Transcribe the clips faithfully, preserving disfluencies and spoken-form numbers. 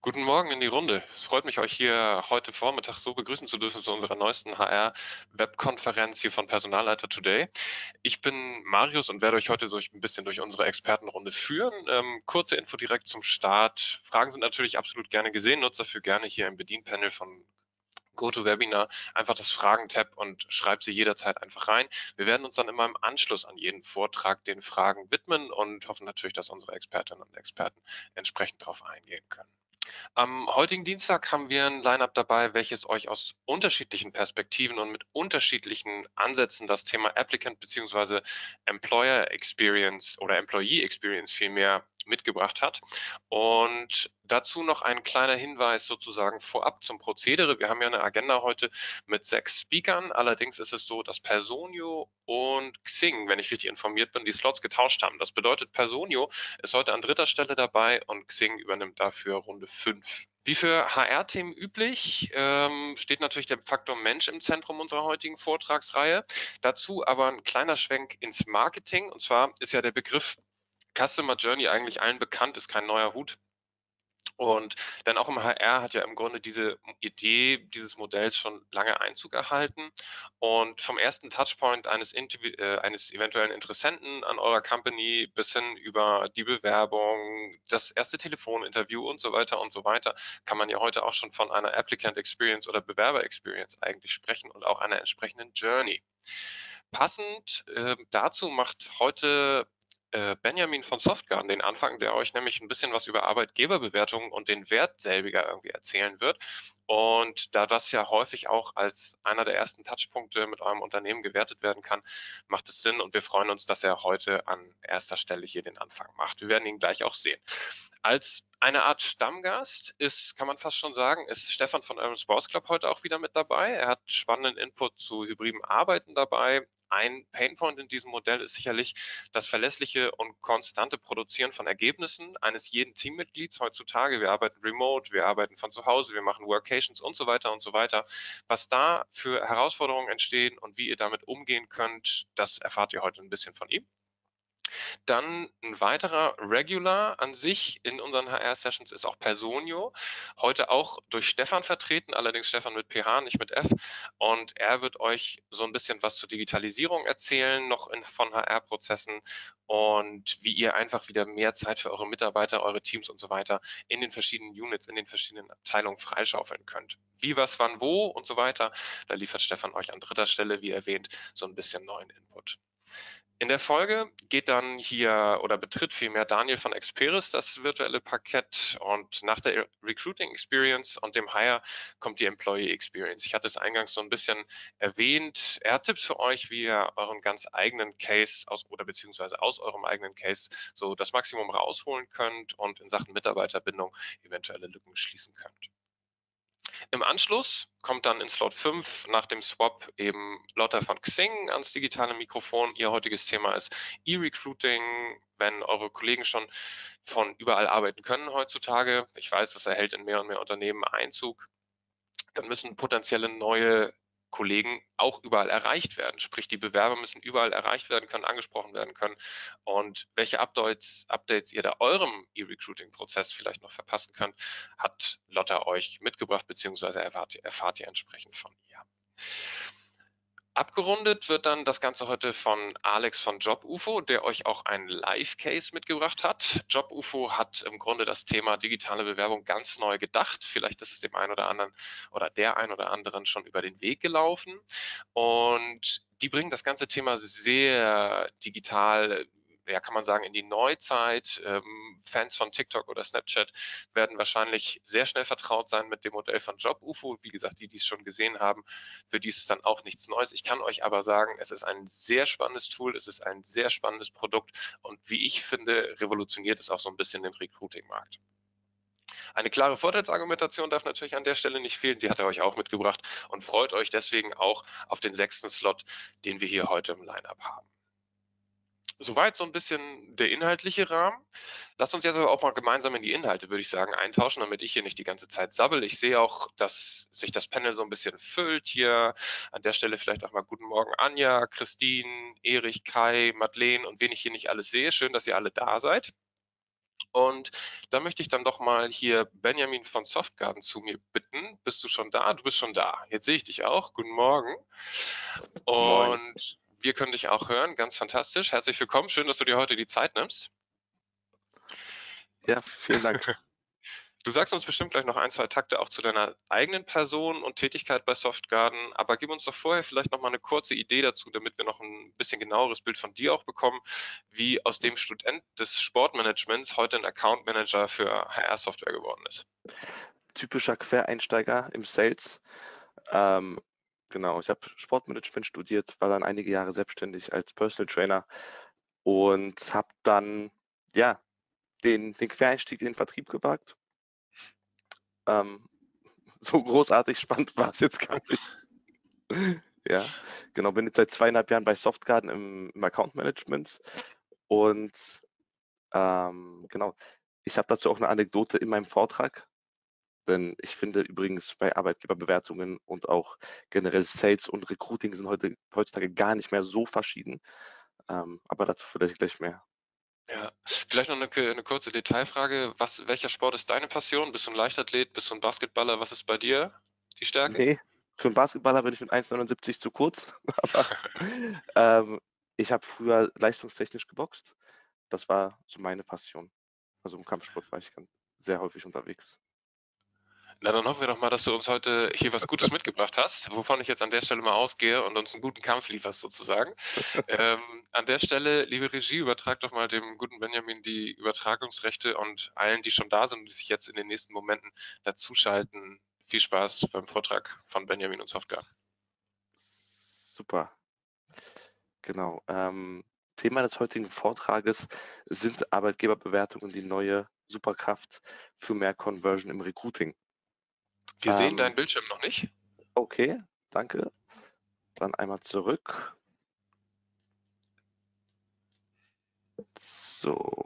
Guten Morgen in die Runde. Es freut mich, euch hier heute Vormittag so begrüßen zu dürfen zu unserer neuesten H R-Webkonferenz hier von Personalleiter Today. Ich bin Marius und werde euch heute durch ein bisschen durch unsere Expertenrunde führen. Ähm, kurze Info direkt zum Start. Fragen sind natürlich absolut gerne gesehen. Nutzt dafür gerne hier im Bedienpanel von GoToWebinar einfach das Fragen-Tab und schreibt sie jederzeit einfach rein. Wir werden uns dann immer im Anschluss an jeden Vortrag den Fragen widmen und hoffen natürlich, dass unsere Expertinnen und Experten entsprechend darauf eingehen können. Am heutigen Dienstag haben wir ein Line-up dabei, welches euch aus unterschiedlichen Perspektiven und mit unterschiedlichen Ansätzen das Thema Applicant bzw. Employer Experience oder Employee Experience vielmehr mitgebracht hat. Und dazu noch ein kleiner Hinweis sozusagen vorab zum Prozedere. Wir haben ja eine Agenda heute mit sechs Speakern. Allerdings ist es so, dass Personio und Xing, wenn ich richtig informiert bin, die Slots getauscht haben. Das bedeutet, Personio ist heute an dritter Stelle dabei und Xing übernimmt dafür Runde fünf. Wie für H R-Themen üblich, ähm, steht natürlich der Faktor Mensch im Zentrum unserer heutigen Vortragsreihe. Dazu aber ein kleiner Schwenk ins Marketing. Und zwar ist ja der Begriff Customer Journey eigentlich allen bekannt, ist kein neuer Hut. Und denn auch im H R hat ja im Grunde diese Idee dieses Modells schon lange Einzug erhalten. Und vom ersten Touchpoint eines, äh, eines eventuellen Interessenten an eurer Company bis hin über die Bewerbung, das erste Telefoninterview und so weiter und so weiter, kann man ja heute auch schon von einer Applicant Experience oder Bewerber Experience eigentlich sprechen und auch einer entsprechenden Journey. Passend äh, dazu macht heute äh, Benjamin von Softgarden den Anfang, der euch nämlich ein bisschen was über Arbeitgeberbewertungen und den Wert selbiger irgendwie erzählen wird. Und da das ja häufig auch als einer der ersten Touchpunkte mit eurem Unternehmen gewertet werden kann, macht es Sinn und wir freuen uns, dass er heute an erster Stelle hier den Anfang macht. Wir werden ihn gleich auch sehen. Als eine Art Stammgast ist, kann man fast schon sagen, ist Stefan von eurem Sports Club heute auch wieder mit dabei. Er hat spannenden Input zu hybriden Arbeiten dabei. Ein Painpoint in diesem Modell ist sicherlich das verlässliche und konstante Produzieren von Ergebnissen eines jeden Teammitglieds heutzutage. Wir arbeiten remote, wir arbeiten von zu Hause, wir machen Workations und so weiter und so weiter. Was da für Herausforderungen entstehen und wie ihr damit umgehen könnt, das erfahrt ihr heute ein bisschen von ihm. Dann ein weiterer Regular an sich in unseren H R-Sessions ist auch Personio. Heute auch durch Stefan vertreten, allerdings Stefan mit P H, nicht mit F. Und er wird euch so ein bisschen was zur Digitalisierung erzählen, noch in, von H R-Prozessen und wie ihr einfach wieder mehr Zeit für eure Mitarbeiter, eure Teams und so weiter in den verschiedenen Units, in den verschiedenen Abteilungen freischaufeln könnt. Wie, was, wann, wo und so weiter. Da liefert Stefan euch an dritter Stelle, wie erwähnt, so ein bisschen neuen Input. In der Folge geht dann hier oder betritt vielmehr Daniel von Experis das virtuelle Parkett und nach der Recruiting Experience und dem Hire kommt die Employee Experience. Ich hatte es eingangs so ein bisschen erwähnt. Er hat Tipps für euch, wie ihr euren ganz eigenen Case aus oder beziehungsweise aus eurem eigenen Case so das Maximum rausholen könnt und in Sachen Mitarbeiterbindung eventuelle Lücken schließen könnt. Im Anschluss kommt dann in Slot fünf nach dem Swap eben Lotta von Xing ans digitale Mikrofon. Ihr heutiges Thema ist E-Recruiting, wenn eure Kollegen schon von überall arbeiten können heutzutage. Ich weiß, das erhält in mehr und mehr Unternehmen Einzug. Dann müssen potenzielle neue Kollegen auch überall erreicht werden. Sprich, die Bewerber müssen überall erreicht werden können, angesprochen werden können. Und welche Updates, Updates ihr da eurem E-Recruiting-Prozess vielleicht noch verpassen könnt, hat Lotta euch mitgebracht, beziehungsweise erfahrt, erfahrt ihr entsprechend von ihr. Abgerundet wird dann das Ganze heute von Alex von JobUFO, der euch auch einen Live-Case mitgebracht hat. JobUFO hat im Grunde das Thema digitale Bewerbung ganz neu gedacht. Vielleicht ist es dem einen oder anderen oder der einen oder anderen schon über den Weg gelaufen. Und die bringen das ganze Thema sehr digital, ja, kann man sagen, in die Neuzeit. Ähm, Fans von TikTok oder Snapchat werden wahrscheinlich sehr schnell vertraut sein mit dem Modell von JobUFO. Wie gesagt, die, die es schon gesehen haben, für die ist es dann auch nichts Neues. Ich kann euch aber sagen, es ist ein sehr spannendes Tool, es ist ein sehr spannendes Produkt und wie ich finde, revolutioniert es auch so ein bisschen den Recruiting-Markt. Eine klare Vorteilsargumentation darf natürlich an der Stelle nicht fehlen, die hat er euch auch mitgebracht und freut euch deswegen auch auf den sechsten Slot, den wir hier heute im Lineup haben. Soweit so ein bisschen der inhaltliche Rahmen. Lasst uns jetzt aber auch mal gemeinsam in die Inhalte, würde ich sagen, eintauschen, damit ich hier nicht die ganze Zeit sabbel. Ich sehe auch, dass sich das Panel so ein bisschen füllt hier. An der Stelle vielleicht auch mal guten Morgen Anja, Christine, Erich, Kai, Madeleine und wen ich hier nicht alles sehe. Schön, dass ihr alle da seid. Und da möchte ich dann doch mal hier Benjamin von Softgarden zu mir bitten. Bist du schon da? Du bist schon da. Jetzt sehe ich dich auch. Guten Morgen. Moin. Und wir können dich auch hören. Ganz fantastisch. Herzlich willkommen. Schön, dass du dir heute die Zeit nimmst. Ja, vielen Dank. Du sagst uns bestimmt gleich noch ein, zwei Takte auch zu deiner eigenen Person und Tätigkeit bei Softgarden, aber gib uns doch vorher vielleicht noch mal eine kurze Idee dazu, damit wir noch ein bisschen genaueres Bild von dir auch bekommen, wie aus dem Student des Sportmanagements heute ein Account Manager für H R-Software geworden ist. Typischer Quereinsteiger im Sales. Ähm, genau, ich habe Sportmanagement studiert, war dann einige Jahre selbstständig als Personal Trainer und habe dann ja den, den Quereinstieg in den Vertrieb gewagt. Ähm, so großartig spannend war es jetzt gar nicht. Ja, genau, bin jetzt seit zweieinhalb Jahren bei Softgarden im, im Account Management und ähm, genau, ich habe dazu auch eine Anekdote in meinem Vortrag. Denn ich finde übrigens bei Arbeitgeberbewertungen und auch generell Sales und Recruiting sind heute, heutzutage gar nicht mehr so verschieden. Ähm, aber dazu vielleicht gleich mehr. Ja, vielleicht noch eine, eine kurze Detailfrage. Was, welcher Sport ist deine Passion? Bist du ein Leichtathlet? Bist du ein Basketballer? Was ist bei dir die Stärke? Nee, für einen Basketballer bin ich mit eins Komma neunundsiebzig zu kurz. Aber ähm, ich habe früher leistungstechnisch geboxt. Das war so meine Passion. Also im Kampfsport war ich ganz sehr häufig unterwegs. Na, dann hoffen wir doch mal, dass du uns heute hier was Gutes mitgebracht hast, wovon ich jetzt an der Stelle mal ausgehe und uns einen guten Kampf lieferst sozusagen. Ähm, an der Stelle, liebe Regie, übertrag doch mal dem guten Benjamin die Übertragungsrechte und allen, die schon da sind und die sich jetzt in den nächsten Momenten dazuschalten. Viel Spaß beim Vortrag von Benjamin und Softgarden. Super, genau. Ähm, Thema des heutigen Vortrages sind Arbeitgeberbewertungen die neue Superkraft für mehr Conversion im Recruiting. Wir sehen Ähm, deinen Bildschirm noch nicht. okay, danke. Dann einmal zurück. So,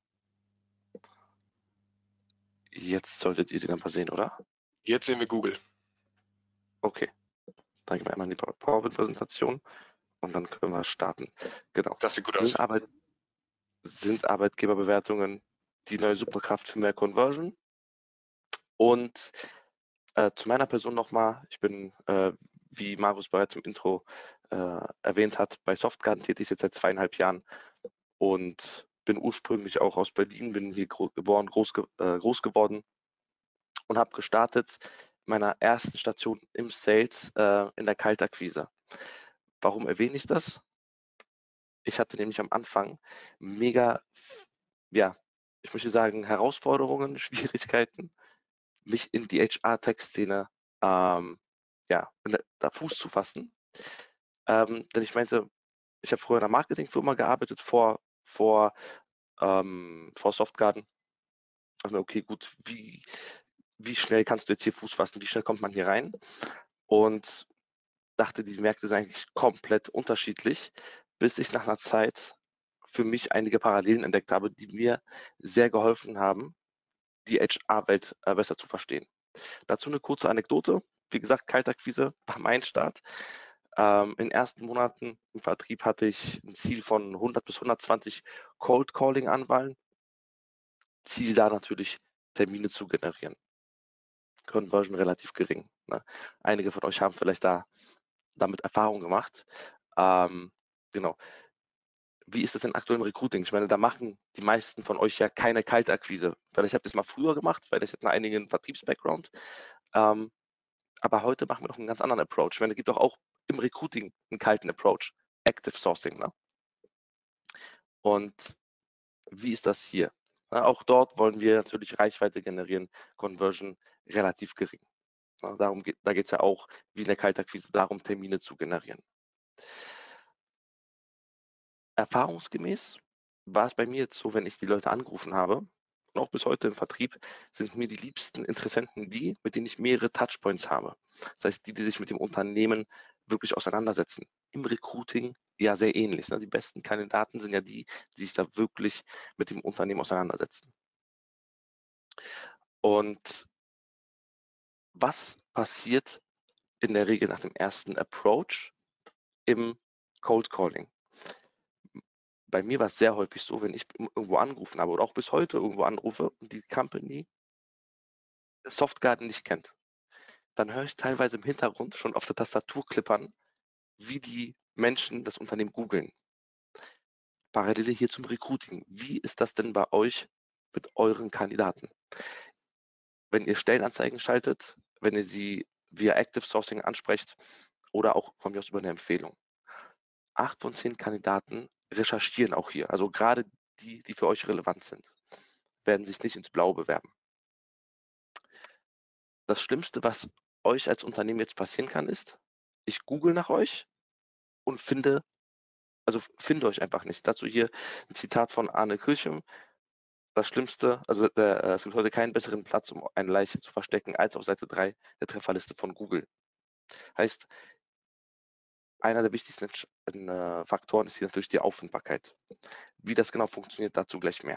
jetzt solltet ihr den aber sehen, oder? Jetzt sehen wir Google. Okay, dann gehen wir einmal in die PowerPoint-Präsentation und dann können wir starten. Genau. Das sieht gut aus. Sind, Arbeit, sind Arbeitgeberbewertungen die neue Superkraft für mehr Conversion? Und äh, zu meiner Person nochmal, ich bin, äh, wie Marius bereits im Intro äh, erwähnt hat, bei Softgarden tätig jetzt seit zweieinhalb Jahren und bin ursprünglich auch aus Berlin, bin hier gro geboren, groß, ge äh, groß geworden und habe gestartet meiner ersten Station im Sales äh, in der Kaltakquise. Warum erwähne ich das? Ich hatte nämlich am Anfang mega, ja, ich möchte sagen, Herausforderungen, Schwierigkeiten, mich in die H R-Tech-Szene ähm, ja, da Fuß zu fassen. Ähm, denn ich meinte, ich habe früher in einer Marketingfirma gearbeitet vor, vor, ähm, vor Softgarden. Also, okay, gut, wie, wie schnell kannst du jetzt hier Fuß fassen? Wie schnell kommt man hier rein? Und dachte, die Märkte sind eigentlich komplett unterschiedlich, bis ich nach einer Zeit für mich einige Parallelen entdeckt habe, die mir sehr geholfen haben, die H R-Welt äh, besser zu verstehen. Dazu eine kurze Anekdote. Wie gesagt, Kaltakquise war mein Start. Ähm, in den ersten Monaten im Vertrieb hatte ich ein Ziel von hundert bis hundertzwanzig Cold Calling Anwahlen. Ziel da natürlich Termine zu generieren. Conversion relativ gering. Ne? Einige von euch haben vielleicht da damit Erfahrung gemacht. Ähm, genau. Wie ist das denn aktuell im Recruiting? Ich meine, da machen die meisten von euch ja keine Kaltakquise. Vielleicht habt ihr es mal früher gemacht, weil ich hätte einigen Vertriebs-Background. Ähm, aber heute machen wir doch einen ganz anderen Approach. Ich meine, es gibt doch auch im Recruiting einen kalten Approach. Active Sourcing. Ne? Und wie ist das hier? Na, auch dort wollen wir natürlich Reichweite generieren, Conversion relativ gering. Na, darum geht, da geht es ja auch, wie in der Kaltakquise, darum, Termine zu generieren. Erfahrungsgemäß war es bei mir jetzt so, wenn ich die Leute angerufen habe, und auch bis heute im Vertrieb, sind mir die liebsten Interessenten die, mit denen ich mehrere Touchpoints habe. Das heißt, die, die sich mit dem Unternehmen wirklich auseinandersetzen. Im Recruiting ja sehr ähnlich. Ne? Die besten Kandidaten sind ja die, die sich da wirklich mit dem Unternehmen auseinandersetzen. Und was passiert in der Regel nach dem ersten Approach im Cold Calling? bei mir war es sehr häufig so, wenn ich irgendwo angerufen habe oder auch bis heute irgendwo anrufe und die Company Softgarden nicht kennt, dann höre ich teilweise im Hintergrund schon auf der Tastatur klippern, wie die Menschen das Unternehmen googeln. Parallele hier zum Recruiting. Wie ist das denn bei euch mit euren Kandidaten? Wenn ihr Stellenanzeigen schaltet, wenn ihr sie via Active Sourcing ansprecht oder auch von mir aus über eine Empfehlung. Acht von zehn Kandidaten recherchieren auch hier, also gerade die, die für euch relevant sind, werden sich nicht ins Blaue bewerben. Das Schlimmste, was euch als Unternehmen jetzt passieren kann, ist, ich google nach euch und finde, also finde euch einfach nicht. Dazu hier ein Zitat von Arne Kirchem. Das Schlimmste, also der, äh, es gibt heute keinen besseren Platz, um eine Leiche zu verstecken, als auf Seite drei der Trefferliste von Google. Heißt, einer der wichtigsten äh, Faktoren ist hier natürlich die Auffindbarkeit. Wie das genau funktioniert, dazu gleich mehr.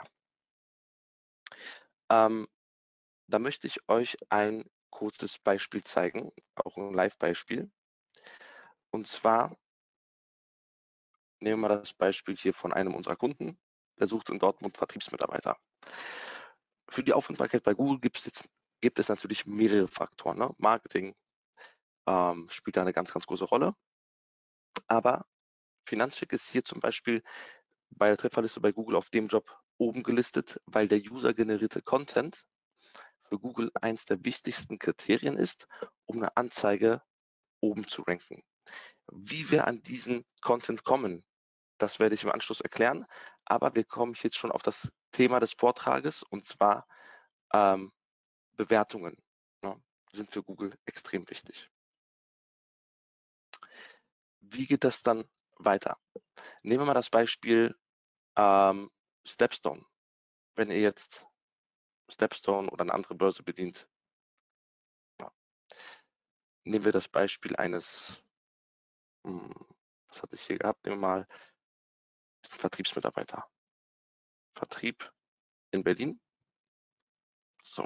Ähm, da möchte ich euch ein kurzes Beispiel zeigen, auch ein Live-Beispiel. Und zwar nehmen wir das Beispiel hier von einem unserer Kunden, der sucht in Dortmund Vertriebsmitarbeiter. Für die Auffindbarkeit bei Google gibt es, jetzt, gibt es natürlich mehrere Faktoren. Ne? Marketing ähm, spielt da eine ganz, ganz große Rolle. Aber Finanzcheck ist hier zum Beispiel bei der Trefferliste bei Google auf dem Job oben gelistet, weil der user-generierte Content für Google eins der wichtigsten Kriterien ist, um eine Anzeige oben zu ranken. Wie wir an diesen Content kommen, das werde ich im Anschluss erklären, aber wir kommen jetzt schon auf das Thema des Vortrages, und zwar ähm, Bewertungen, ne, sind für Google extrem wichtig. Wie geht das dann weiter? Nehmen wir mal das Beispiel ähm, Stepstone. Wenn ihr jetzt Stepstone oder eine andere Börse bedient, ja, nehmen wir das Beispiel eines, hm, was hatte ich hier gehabt, nehmen wir mal Vertriebsmitarbeiter. Vertrieb in Berlin. So.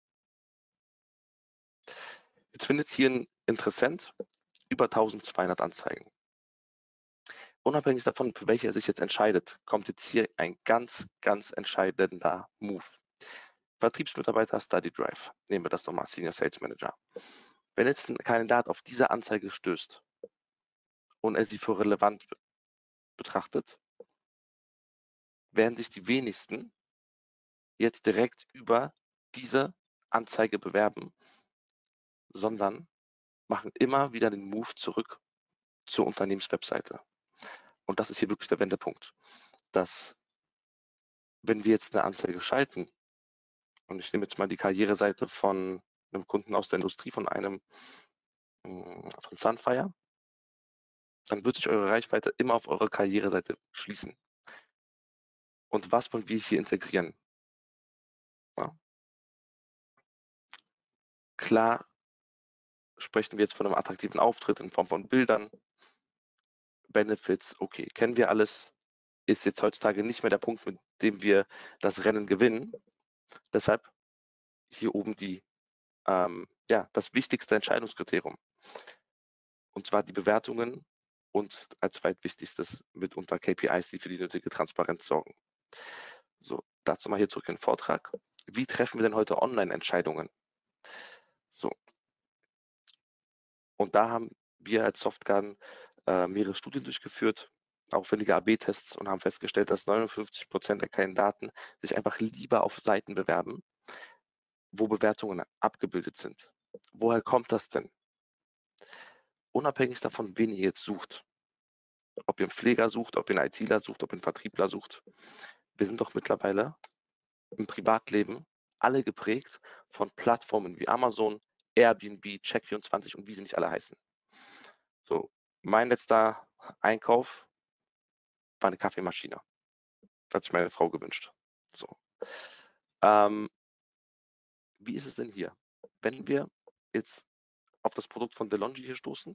Jetzt findet hier ein Interessent über eintausendzweihundert Anzeigen. Unabhängig davon, für welche er sich jetzt entscheidet, kommt jetzt hier ein ganz, ganz entscheidender Move. Vertriebsmitarbeiter Study Drive. Nehmen wir das doch mal, Senior Sales Manager. Wenn jetzt ein Kandidat auf diese Anzeige stößt und er sie für relevant betrachtet, werden sich die wenigsten jetzt direkt über diese Anzeige bewerben, sondern machen immer wieder den Move zurück zur Unternehmenswebseite. Und das ist hier wirklich der Wendepunkt, dass wenn wir jetzt eine Anzeige schalten, und ich nehme jetzt mal die Karriereseite von einem Kunden aus der Industrie, von einem von Sunfire, dann wird sich eure Reichweite immer auf eure Karriereseite schließen. Und was wollen wir hier integrieren? Ja. Klar sprechen wir jetzt von einem attraktiven Auftritt in Form von Bildern, Benefits, okay, kennen wir alles, ist jetzt heutzutage nicht mehr der Punkt, mit dem wir das Rennen gewinnen. Deshalb hier oben die, ähm, ja, das wichtigste Entscheidungskriterium. Und zwar die Bewertungen und als zweitwichtigstes mitunter K P Is, die für die nötige Transparenz sorgen. So, dazu mal hier zurück in den Vortrag. Wie treffen wir denn heute Online-Entscheidungen? So. Und da haben wir als Softgarden äh, mehrere Studien durchgeführt, aufwendige A B Tests, und haben festgestellt, dass neunundfünfzig Prozent der Kandidaten sich einfach lieber auf Seiten bewerben, wo Bewertungen abgebildet sind. Woher kommt das denn? Unabhängig davon, wen ihr jetzt sucht, ob ihr einen Pfleger sucht, ob ihr einen ITler sucht, ob ihr einen Vertriebler sucht, wir sind doch mittlerweile im Privatleben alle geprägt von Plattformen wie Amazon, Airbnb, Check vierundzwanzig und wie sie nicht alle heißen. So, mein letzter Einkauf war eine Kaffeemaschine. Das hat sich meine Frau gewünscht. So. Ähm, wie ist es denn hier? Wenn wir jetzt auf das Produkt von DeLonghi hier stoßen,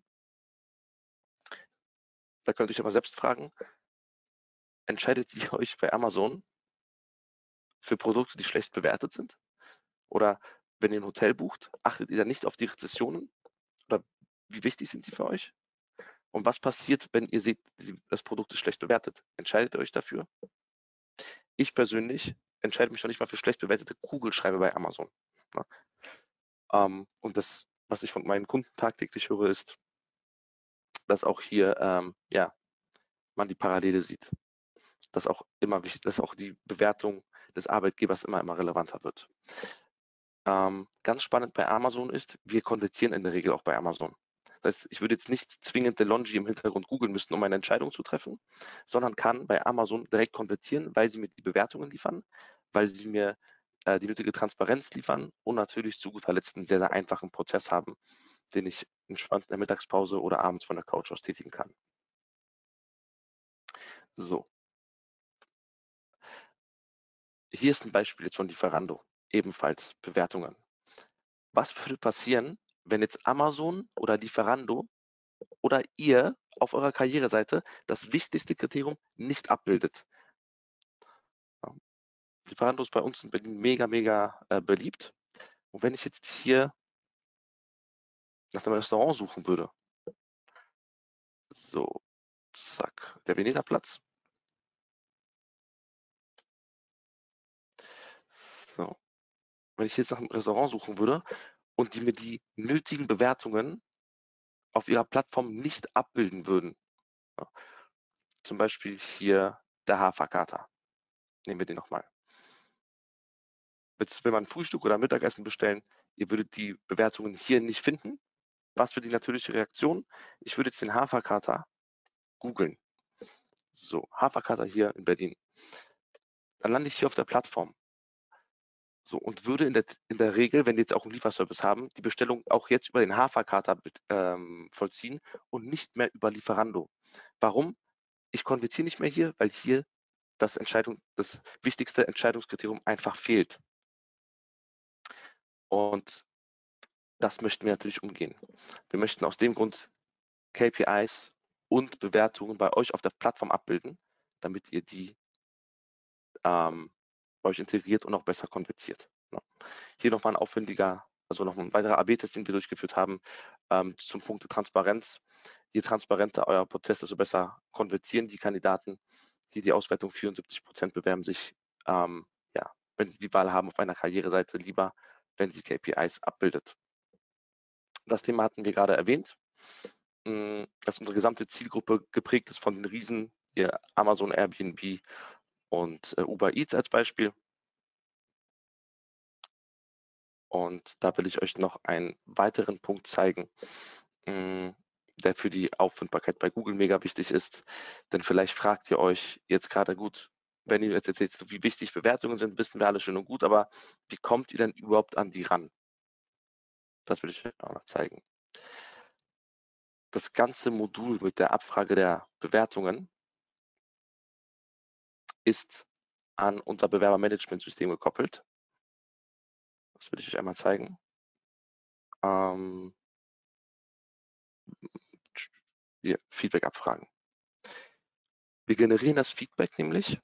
da könnt ihr euch aber selbst fragen, entscheidet ihr euch bei Amazon für Produkte, die schlecht bewertet sind? Oder wenn ihr ein Hotel bucht, achtet ihr da nicht auf die Rezessionen? Oder wie wichtig sind die für euch? Und was passiert, wenn ihr seht, das Produkt ist schlecht bewertet? Entscheidet ihr euch dafür? Ich persönlich entscheide mich noch nicht mal für schlecht bewertete Kugelschreiber bei Amazon. Ne? Ähm, und das, was ich von meinen Kunden tagtäglich höre, ist, dass auch hier ähm, ja, man die Parallele sieht. Dass auch immer wichtig, dass auch die Bewertung des Arbeitgebers immer, immer relevanter wird. Ähm, ganz spannend bei Amazon ist, wir konvertieren in der Regel auch bei Amazon. Das heißt, ich würde jetzt nicht zwingend DeLonghi im Hintergrund googeln müssen, um eine Entscheidung zu treffen, sondern kann bei Amazon direkt konvertieren, weil sie mir die Bewertungen liefern, weil sie mir äh, die nötige Transparenz liefern und natürlich zu guter Letzt einen sehr, sehr einfachen Prozess haben, den ich entspannt in der Mittagspause oder abends von der Couch aus tätigen kann. So, hier ist ein Beispiel jetzt von Lieferando, ebenfalls Bewertungen. Was würde passieren, wenn jetzt Amazon oder Lieferando oder ihr auf eurer Karriereseite das wichtigste Kriterium nicht abbildet? Ja, Lieferando ist bei uns in Berlin mega, mega äh, beliebt. Und wenn ich jetzt hier nach einem Restaurant suchen würde, so, zack, der Veneta-Platz. So, wenn ich jetzt nach einem Restaurant suchen würde und die mir die nötigen Bewertungen auf ihrer Plattform nicht abbilden würden, ja, zum Beispiel hier der Haferkater. Nehmen wir den nochmal. Jetzt will man Frühstück oder Mittagessen bestellen, ihr würdet die Bewertungen hier nicht finden. Was für die natürliche Reaktion? Ich würde jetzt den Haferkater googeln. So, Haferkater hier in Berlin. Dann lande ich hier auf der Plattform. So, und würde in der, in der Regel, wenn die jetzt auch einen Lieferservice haben, die Bestellung auch jetzt über den Haferkater ähm, vollziehen und nicht mehr über Lieferando. Warum? Ich konvertiere nicht mehr hier, weil hier das, Entscheidung, das wichtigste Entscheidungskriterium einfach fehlt. Und das möchten wir natürlich umgehen. Wir möchten aus dem Grund K P Is und Bewertungen bei euch auf der Plattform abbilden, damit ihr die ähm, bei euch integriert und auch besser konvertiert. Ja. Hier nochmal ein aufwendiger, also noch ein weiterer A B-Test, den wir durchgeführt haben, ähm, zum Punkt Transparenz. Je transparenter euer Prozess, desto besser konvertieren die Kandidaten. Hier die Auswertung, vierundsiebzig Prozent bewerben sich, ähm, ja, wenn sie die Wahl haben auf einer Karriereseite, lieber, wenn sie K P Is abbildet. Das Thema hatten wir gerade erwähnt, dass unsere gesamte Zielgruppe geprägt ist von den Riesen, hier Amazon, Airbnb und äh, Uber Eats als Beispiel. Und da will ich euch noch einen weiteren Punkt zeigen, mh, der für die Auffindbarkeit bei Google mega wichtig ist. Denn vielleicht fragt ihr euch jetzt gerade, gut, wenn ihr jetzt erzählt, wie wichtig Bewertungen sind, wissen wir alle schön und gut, aber wie kommt ihr denn überhaupt an die ran? Das will ich euch auch noch zeigen. Das ganze Modul mit der Abfrage der Bewertungen ist an unser Bewerbermanagementsystem gekoppelt. Das will ich euch einmal zeigen. Ähm, hier, Feedback abfragen. Wir generieren das Feedback nämlich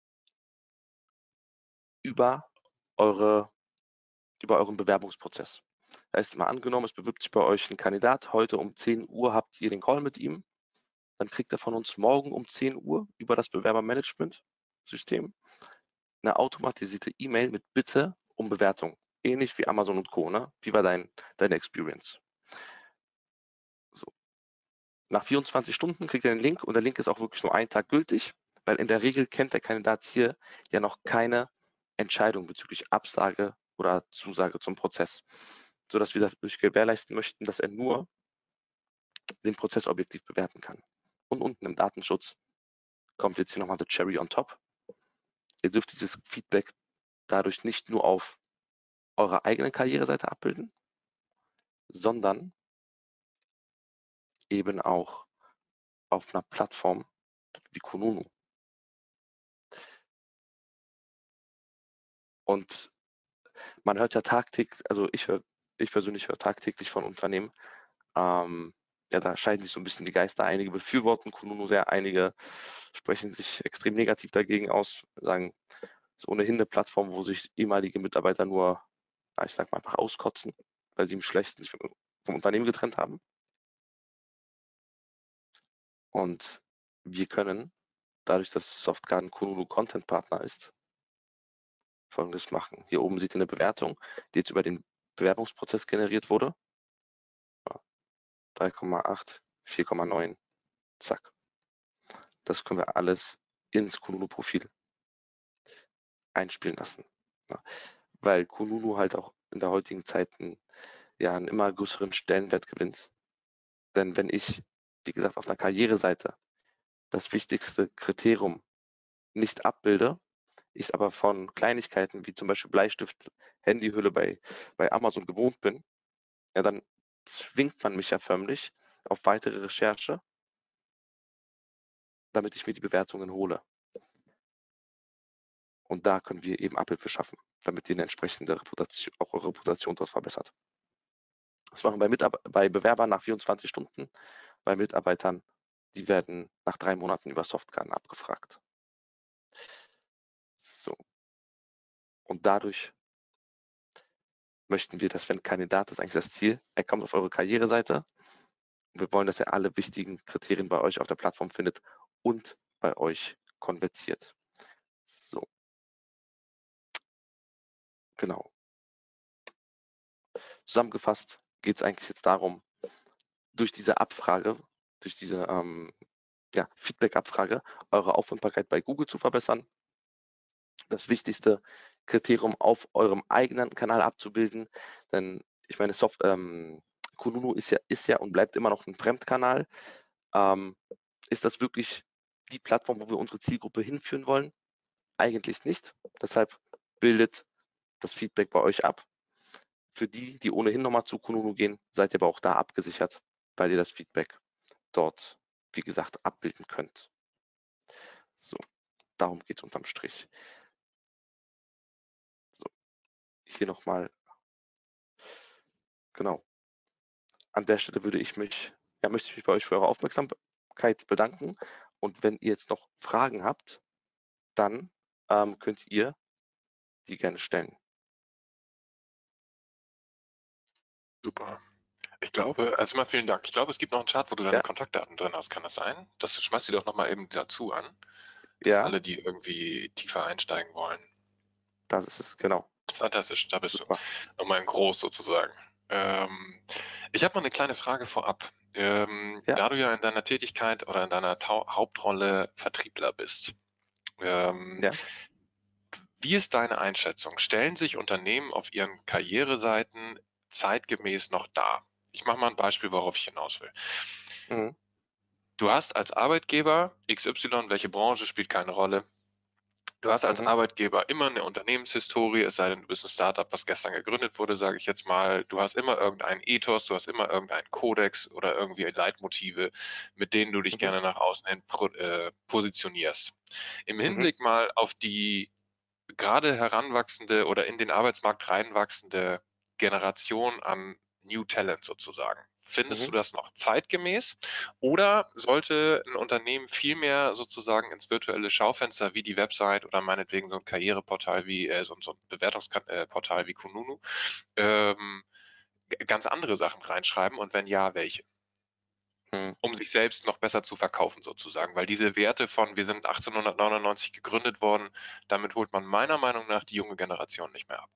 über, eure, über euren Bewerbungsprozess. Das heißt, mal angenommen, es bewirbt sich bei euch ein Kandidat, heute um zehn Uhr habt ihr den Call mit ihm, dann kriegt er von uns morgen um zehn Uhr über das Bewerbermanagement-System eine automatisierte E-Mail mit Bitte um Bewertung. Ähnlich wie Amazon und Co. Ne? Wie war dein, deine Experience? So. Nach vierundzwanzig Stunden kriegt er den Link und der Link ist auch wirklich nur einen Tag gültig, weil in der Regel kennt der Kandidat hier ja noch keine Entscheidung bezüglich Absage oder Zusage zum Prozess, sodass wir dadurch gewährleisten möchten, dass er nur den Prozess objektiv bewerten kann. Und unten im Datenschutz kommt jetzt hier nochmal the cherry on top. Ihr dürft dieses Feedback dadurch nicht nur auf eurer eigenen Karriereseite abbilden, sondern eben auch auf einer Plattform wie Kununu. Und man hört ja tagtäglich, also ich höre, ich persönlich höre tagtäglich von Unternehmen, ähm, ja, da scheiden sich so ein bisschen die Geister. Einige befürworten Kununu sehr, einige sprechen sich extrem negativ dagegen aus, sagen, es ist ohnehin eine Plattform, wo sich ehemalige Mitarbeiter nur, ich sag mal, einfach auskotzen, weil sie im Schlechten sich vom Unternehmen getrennt haben. Und wir können, dadurch, dass Softgarden Kununu Content Partner ist, Folgendes machen. Hier oben seht ihr eine Bewertung, die jetzt über den Bewerbungsprozess generiert wurde. drei Komma acht, vier Komma neun, zack. Das können wir alles ins Kununu-Profil einspielen lassen. Ja. Weil Kununu halt auch in der heutigen Zeit einen, ja, einen immer größeren Stellenwert gewinnt. Denn wenn ich, wie gesagt, auf einer Karriereseite das wichtigste Kriterium nicht abbilde, ich aber von Kleinigkeiten wie zum Beispiel Bleistift, Handyhülle bei, bei Amazon gewohnt bin, ja, dann zwingt man mich ja förmlich auf weitere Recherche, damit ich mir die Bewertungen hole. Und da können wir eben Abhilfe schaffen, damit ihr eine entsprechende Reputation, auch eure Reputation dort verbessert. Das machen wir bei, Mitab bei Bewerbern nach vierundzwanzig Stunden, bei Mitarbeitern, die werden nach drei Monaten über Softgarden abgefragt. So. Und dadurch möchten wir, dass wenn ein Kandidat, das ist eigentlich das Ziel, er kommt auf eure Karriereseite und wir wollen, dass er alle wichtigen Kriterien bei euch auf der Plattform findet und bei euch konvertiert. So. Genau. Zusammengefasst geht es eigentlich jetzt darum, durch diese Abfrage, durch diese ähm, ja, Feedback-Abfrage, eure Auffindbarkeit bei Google zu verbessern, das wichtigste Kriterium auf eurem eigenen Kanal abzubilden, denn ich meine, Soft, ähm, Kununu ist ja, ist ja und bleibt immer noch ein Fremdkanal. Ähm, ist das wirklich die Plattform, wo wir unsere Zielgruppe hinführen wollen? Eigentlich nicht. Deshalb bildet das Feedback bei euch ab. Für die, die ohnehin nochmal zu Kununu gehen, seid ihr aber auch da abgesichert, weil ihr das Feedback dort, wie gesagt, abbilden könnt. So, darum geht es unterm Strich. So, hier nochmal, genau. An der Stelle würde ich mich, ja, möchte ich mich bei euch für eure Aufmerksamkeit bedanken. Und wenn ihr jetzt noch Fragen habt, dann ähm, könnt ihr die gerne stellen. Super. Ich glaube, also mal vielen Dank. Ich glaube, es gibt noch einen Chart, wo du deine Ja, Kontaktdaten drin hast. Kann das sein? Das schmeißt du doch nochmal eben dazu an, dass ja, alle, die irgendwie tiefer einsteigen wollen. das ist es, genau. Fantastisch, da bist Super. du. Nochmal in groß sozusagen. Ähm, ich habe mal eine kleine Frage vorab. Ähm, Ja, da du ja in deiner Tätigkeit oder in deiner Tau Hauptrolle Vertriebler bist, ähm, ja. wie ist deine Einschätzung? Stellen sich Unternehmen auf ihren Karriereseiten zeitgemäß noch dar? Ich mache mal ein Beispiel, worauf ich hinaus will. Mhm. Du hast als Arbeitgeber X Y, welche Branche spielt keine Rolle. Du hast als Mhm. Arbeitgeber immer eine Unternehmenshistorie, es sei denn, du bist ein Startup, was gestern gegründet wurde, sage ich jetzt mal. Du hast immer irgendeinen Ethos, du hast immer irgendeinen Kodex oder irgendwie Leitmotive, mit denen du dich Mhm. gerne nach außen hin pro, äh, positionierst. Im Mhm. Hinblick mal auf die gerade heranwachsende oder in den Arbeitsmarkt reinwachsende Generation an New Talent sozusagen. Findest Mhm. du das noch zeitgemäß oder sollte ein Unternehmen viel mehr sozusagen ins virtuelle Schaufenster wie die Website oder meinetwegen so ein Karriereportal wie äh, so, so ein Bewertungsportal wie Kununu ähm, ganz andere Sachen reinschreiben und wenn ja, welche? Mhm. Um sich selbst noch besser zu verkaufen sozusagen, weil diese Werte von wir sind achtzehnhundertneunundneunzig gegründet worden, damit holt man meiner Meinung nach die junge Generation nicht mehr ab.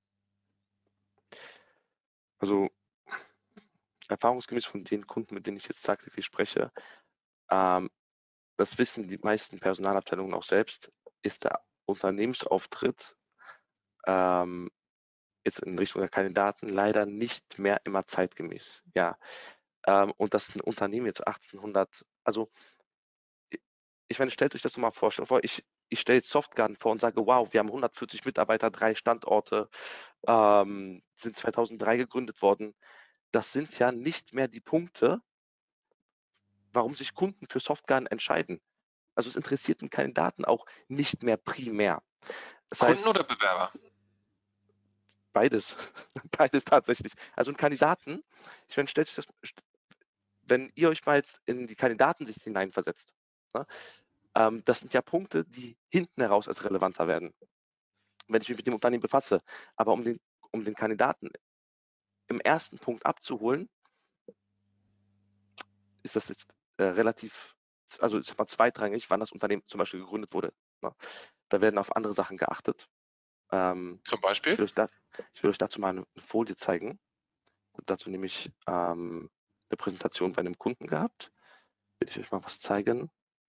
Also erfahrungsgemäß von den Kunden, mit denen ich jetzt tagtäglich spreche, ähm, das wissen die meisten Personalabteilungen auch selbst, ist der Unternehmensauftritt ähm, jetzt in Richtung der Kandidaten leider nicht mehr immer zeitgemäß. Ja, ähm, und dass ein Unternehmen jetzt achtzehnhundert, also ich meine, stellt euch das doch mal vor, stellt euch vor, ich, ich stelle jetzt Softgarden vor und sage, wow, wir haben hundertvierzig Mitarbeiter, drei Standorte, ähm, sind zweitausenddrei gegründet worden. Das sind ja nicht mehr die Punkte, warum sich Kunden für Softgarden entscheiden. Also es interessiert den Kandidaten auch nicht mehr primär. Das Kunden heißt, oder Bewerber? beides, beides tatsächlich. Also ein Kandidaten, ich meine, stellt sich das, wenn ihr euch mal jetzt in die Kandidatensicht hineinversetzt, ne, ähm, das sind ja Punkte, die hinten heraus als relevanter werden, wenn ich mich mit dem Unternehmen befasse. Aber um den, um den Kandidaten im ersten Punkt abzuholen, ist das jetzt äh, relativ also ich sag mal zweitrangig, wann das Unternehmen zum Beispiel gegründet wurde. Ne? Da werden auf andere Sachen geachtet. Ähm, Zum ich, Beispiel? will euch da, ich will euch dazu mal eine Folie zeigen. Dazu nämlich ähm, eine Präsentation bei einem Kunden gehabt. Will ich euch mal was zeigen.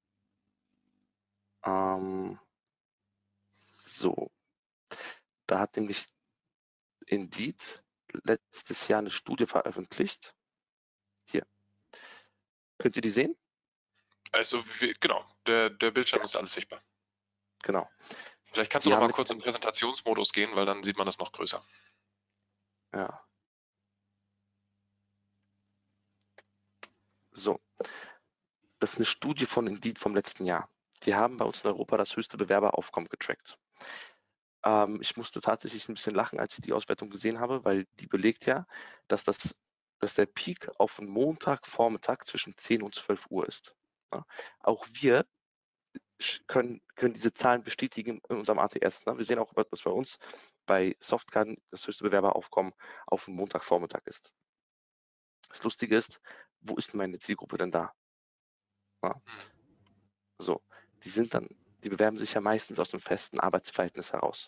Ähm, so, da hat nämlich Indeed letztes Jahr eine Studie veröffentlicht. Hier, könnt ihr die sehen? Also, wie, genau, der, der Bildschirm Ja, ist alles sichtbar. genau. Vielleicht kannst du Die noch haben mal letztes kurz Jahr, in Präsentationsmodus gehen, weil dann sieht man das noch größer. ja, so, das ist eine Studie von Indeed vom letzten Jahr. Die haben bei uns in Europa das höchste Bewerberaufkommen getrackt. Ähm, ich musste tatsächlich ein bisschen lachen, als ich die Auswertung gesehen habe, weil die belegt ja, dass, das, dass der Peak auf einen Montagvormittag zwischen zehn und zwölf Uhr ist. Ja? Auch wir können, können diese Zahlen bestätigen in unserem A T S. Ne? Wir sehen auch, dass bei uns bei Softgarden das höchste Bewerberaufkommen auf einen Montagvormittag ist. Das Lustige ist, wo ist meine Zielgruppe denn da? Ja? Hm. So, die sind dann, die bewerben sich ja meistens aus dem festen Arbeitsverhältnis heraus.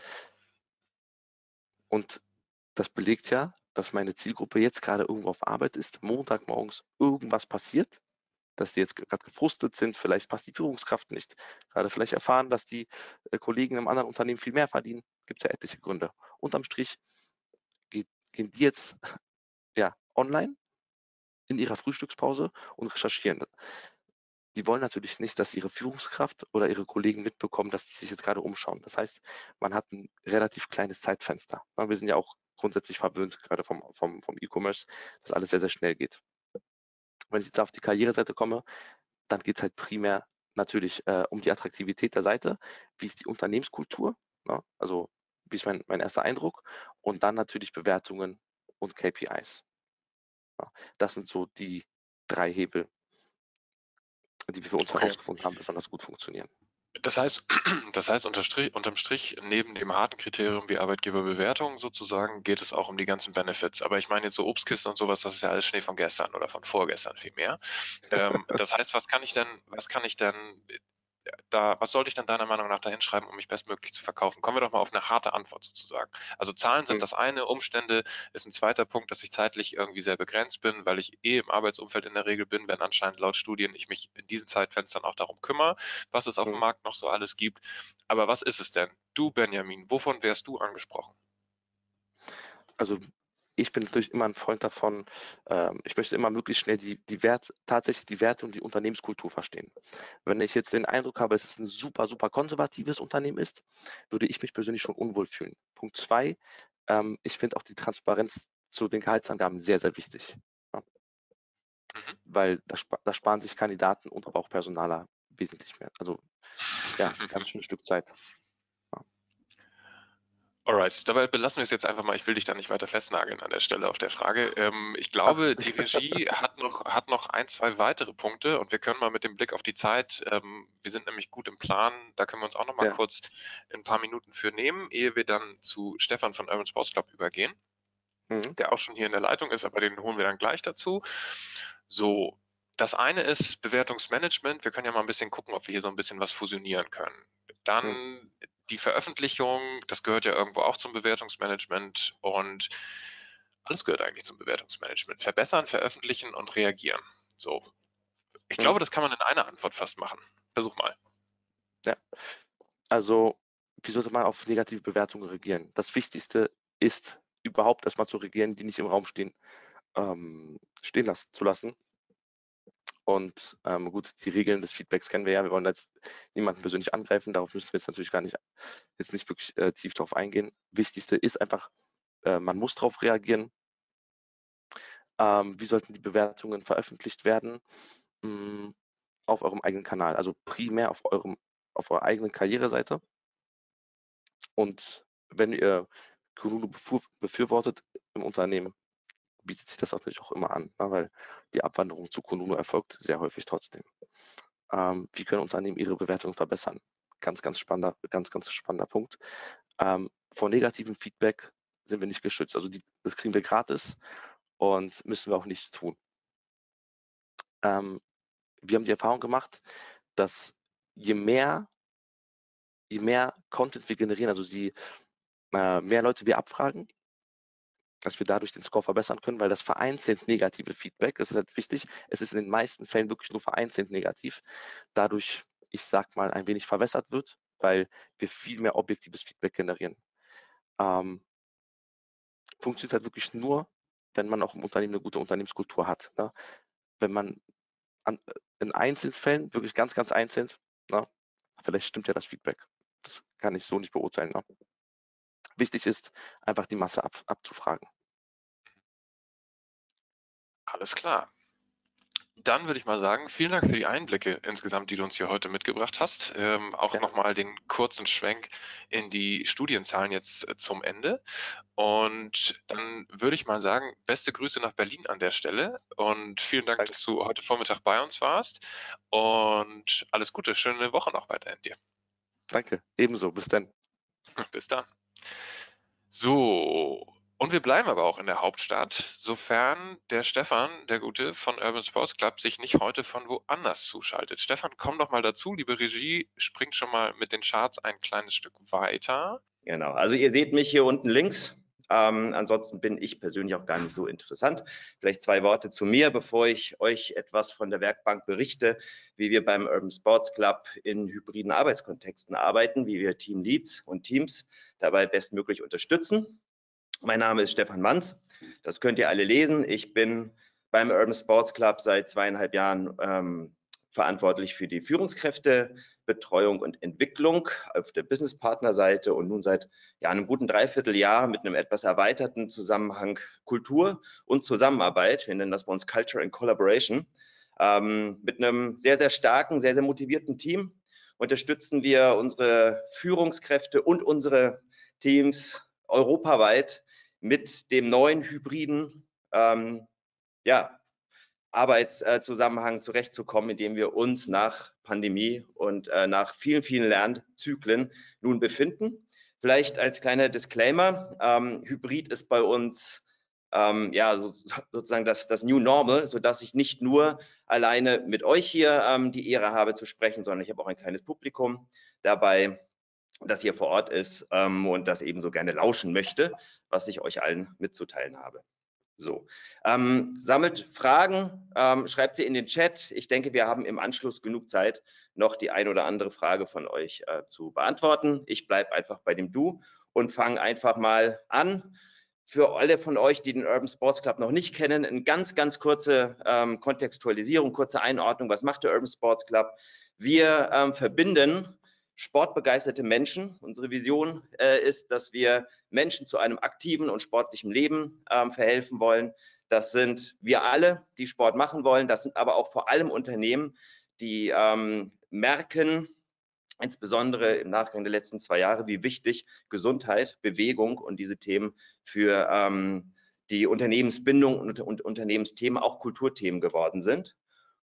Und das belegt ja, dass meine Zielgruppe jetzt gerade irgendwo auf Arbeit ist, Montagmorgens irgendwas passiert, dass die jetzt gerade gefrustet sind, vielleicht passt die Führungskraft nicht, gerade vielleicht erfahren, dass die äh, Kollegen im anderen Unternehmen viel mehr verdienen, gibt es ja etliche Gründe. Unterm Strich geht, gehen die jetzt ja, online in ihrer Frühstückspause und recherchieren. Die wollen natürlich nicht, dass ihre Führungskraft oder ihre Kollegen mitbekommen, dass die sich jetzt gerade umschauen. Das heißt, man hat ein relativ kleines Zeitfenster. Wir sind ja auch grundsätzlich verwöhnt, gerade vom, vom, vom E-Commerce, dass alles sehr, sehr schnell geht. Wenn ich da auf die Karriereseite komme, dann geht es halt primär natürlich äh, um die Attraktivität der Seite, wie ist die Unternehmenskultur, ne? Also wie ist mein, mein erster Eindruck und dann natürlich Bewertungen und K P Is. Ja? Das sind so die drei Hebel, die wir für uns Okay. herausgefunden haben, besonders gut funktionieren. Das heißt, das heißt unter Strich, unterm Strich, neben dem harten Kriterium wie Arbeitgeberbewertung sozusagen, geht es auch um die ganten Benefits. Aber ich meine jetzt so Obstkisten und sowas, das ist ja alles Schnee von gestern oder von vorgestern vielmehr. Ähm, das heißt, was kann ich denn, was kann ich denn da, was sollte ich denn deiner Meinung nach da hinschreiben, um mich bestmöglich zu verkaufen? Kommen wir doch mal auf eine harte Antwort sozusagen. Also Zahlen sind Mhm. das eine, Umstände ist ein zweiter Punkt, dass ich zeitlich irgendwie sehr begrenzt bin, weil ich eh im Arbeitsumfeld in der Regel bin, wenn anscheinend laut Studien ich mich in diesen Zeitfenstern auch darum kümmere, was es auf dem Mhm. Markt noch so alles gibt. Aber was ist es denn? Du, Benjamin, wovon wärst du angesprochen? Also ich bin natürlich immer ein Freund davon, ähm, ich möchte immer möglichst schnell die, die Wert, tatsächlich die Werte und die Unternehmenskultur verstehen. Wenn ich jetzt den Eindruck habe, dass es ein super, super konservatives Unternehmen ist, würde ich mich persönlich schon unwohl fühlen. Punkt zwei, ähm, ich finde auch die Transparenz zu den Gehaltsangaben sehr, sehr wichtig. Ja, Mhm. weil da, spa da sparen sich Kandidaten und aber auch Personaler wesentlich mehr. Also ja, ganz schön Stück Zeit. Ja. Alright, dabei belassen wir es jetzt einfach mal. Ich will dich da nicht weiter festnageln an der Stelle auf der Frage. Ähm, ich Ach, glaube, die Regie hat noch, hat noch ein, zwei weitere Punkte und wir können mal mit dem Blick auf die Zeit, ähm, wir sind nämlich gut im Plan, da können wir uns auch noch mal ja. kurz ein paar Minuten für nehmen, ehe wir dann zu Stefan von Urban Sports Club übergehen, Mhm. der auch schon hier in der Leitung ist, aber den holen wir dann gleich dazu. So, das eine ist Bewertungsmanagement. Wir können ja mal ein bisschen gucken, ob wir hier so ein bisschen was fusionieren können. Mhm. Dann die Veröffentlichung, das gehört ja irgendwo auch zum Bewertungsmanagement und alles gehört eigentlich zum Bewertungsmanagement. Verbessern, veröffentlichen und reagieren. So, ich Mhm. glaube, das kann man in einer Antwort fast machen. Versuch mal. Ja. Also, wie sollte man auf negative Bewertungen reagieren? Das Wichtigste ist, überhaupt erstmal zu reagieren, die nicht im Raum stehen, ähm, stehen lassen, zu lassen. Und ähm, gut, die Regeln des Feedbacks kennen wir ja. Wir wollen jetzt niemanden persönlich angreifen. Darauf müssen wir jetzt natürlich gar nicht, jetzt nicht wirklich äh, tief drauf eingehen. Wichtigste ist einfach, äh, man muss darauf reagieren. Ähm, wie sollten die Bewertungen veröffentlicht werden? Mm, auf eurem eigenen Kanal, also primär auf eurem, auf eurer eigenen Karriereseite. Und wenn ihr Kununu befürwortet im Unternehmen, bietet sich das natürlich auch immer an, ne, weil die Abwanderung zu Kununu erfolgt sehr häufig trotzdem. Ähm, wie können Unternehmen ihre Bewertung verbessern? Ganz, ganz spannender, ganz, ganz spannender Punkt. Ähm, vor negativem Feedback sind wir nicht geschützt. Also die, das kriegen wir gratis und müssen wir auch nichts tun. Ähm, wir haben die Erfahrung gemacht, dass je mehr je mehr Content wir generieren, also die äh, mehr Leute wir abfragen, dass wir dadurch den Score verbessern können, weil das vereinzelt negative Feedback, das ist halt wichtig, es ist in den meisten Fällen wirklich nur vereinzelt negativ, dadurch, ich sag mal, ein wenig verwässert wird, weil wir viel mehr objektives Feedback generieren. Ähm, funktioniert halt wirklich nur, wenn man auch im Unternehmen eine gute Unternehmenskultur hat. Ne? Wenn man an, in Einzelfällen, wirklich ganz, ganz einzeln, ne? Vielleicht stimmt ja das Feedback. Das kann ich so nicht beurteilen. Ne? Wichtig ist, einfach die Masse ab, abzufragen. Alles klar. Dann würde ich mal sagen, vielen Dank für die Einblicke insgesamt, die du uns hier heute mitgebracht hast. Ähm, auch Gerne. nochmal den kurzen Schwenk in die Studienzahlen jetzt äh, zum Ende. Und dann würde ich mal sagen, beste Grüße nach Berlin an der Stelle und vielen Dank, Danke. dass du heute Vormittag bei uns warst und alles Gute, schöne Woche noch weiterhin dir. Danke. Ebenso. Bis dann. Bis dann. So, und wir bleiben aber auch in der Hauptstadt, sofern der Stefan, der Gute von Urban Sports Club, sich nicht heute von woanders zuschaltet. Stefan, komm doch mal dazu. Liebe Regie, springt schon mal mit den Charts ein kleines Stück weiter. Genau, also ihr seht mich hier unten links. Ähm, ansonsten bin ich persönlich auch gar nicht so interessant. Vielleicht zwei Worte zu mir, bevor ich euch etwas von der Werkbank berichte, wie wir beim Urban Sports Club in hybriden Arbeitskontexten arbeiten, wie wir Teamleads und Teams dabei bestmöglich unterstützen. Mein Name ist Stefan Manz, das könnt ihr alle lesen. Ich bin beim Urban Sports Club seit zweieinhalb Jahren ähm, verantwortlich für die Führungskräfte, Betreuung und Entwicklung auf der Business-Partner-Seite und nun seit ja, einem guten Dreivierteljahr mit einem etwas erweiterten Zusammenhang Kultur und Zusammenarbeit. Wir nennen das bei uns Culture and Collaboration. Ähm, mit einem sehr, sehr starken, sehr, sehr motivierten Team unterstützen wir unsere Führungskräfte und unsere Teams europaweit mit dem neuen hybriden ähm, ja, Arbeitszusammenhang zurechtzukommen, in dem wir uns nach Pandemie und äh, nach vielen, vielen Lernzyklen nun befinden. Vielleicht als kleiner Disclaimer, ähm, Hybrid ist bei uns ähm, ja, so, sozusagen das, das New Normal, sodass ich nicht nur alleine mit euch hier ähm, die Ehre habe zu sprechen, sondern ich habe auch ein kleines Publikum dabei, das hier vor Ort ist ähm, und das ebenso gerne lauschen möchte, was ich euch allen mitzuteilen habe. So, ähm, sammelt Fragen, ähm, schreibt sie in den Chat. Ich denke, wir haben im Anschluss genug Zeit, noch die ein oder andere Frage von euch äh, zu beantworten. Ich bleibe einfach bei dem Du und fange einfach mal an. Für alle von euch, die den Urban Sports Club noch nicht kennen, eine ganz, ganz kurze ähm, Kontextualisierung, kurze Einordnung. Was macht der Urban Sports Club? Wir ähm, verbinden sportbegeisterte Menschen. Unsere Vision äh, ist, dass wir Menschen zu einem aktiven und sportlichen Leben ähm, verhelfen wollen. Das sind wir alle, die Sport machen wollen. Das sind aber auch vor allem Unternehmen, die ähm, merken, insbesondere im Nachgang der letzten zwei Jahre, wie wichtig Gesundheit, Bewegung und diese Themen für ähm, die Unternehmensbindung und, und Unternehmensthemen, auch Kulturthemen geworden sind.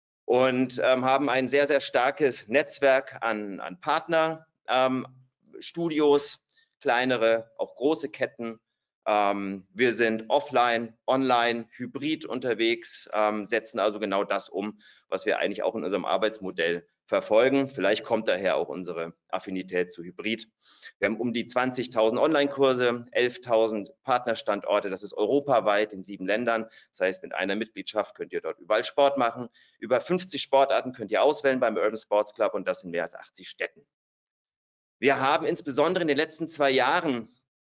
Und ähm, haben ein sehr, sehr starkes Netzwerk an, an Partner, ähm, Studios, kleinere, auch große Ketten. Ähm, wir sind offline, online, hybrid unterwegs, ähm, setzen also genau das um, was wir eigentlich auch in unserem Arbeitsmodell verfolgen. Vielleicht kommt daher auch unsere Affinität zu Hybrid. Wir haben um die zwanzigtausend Online-Kurse, elftausend Partnerstandorte, das ist europaweit in sieben Ländern. Das heißt, mit einer Mitgliedschaft könnt ihr dort überall Sport machen. Über fünfzig Sportarten könnt ihr auswählen beim Urban Sports Club und das in mehr als achtzig Städten. Wir haben insbesondere in den letzten zwei Jahren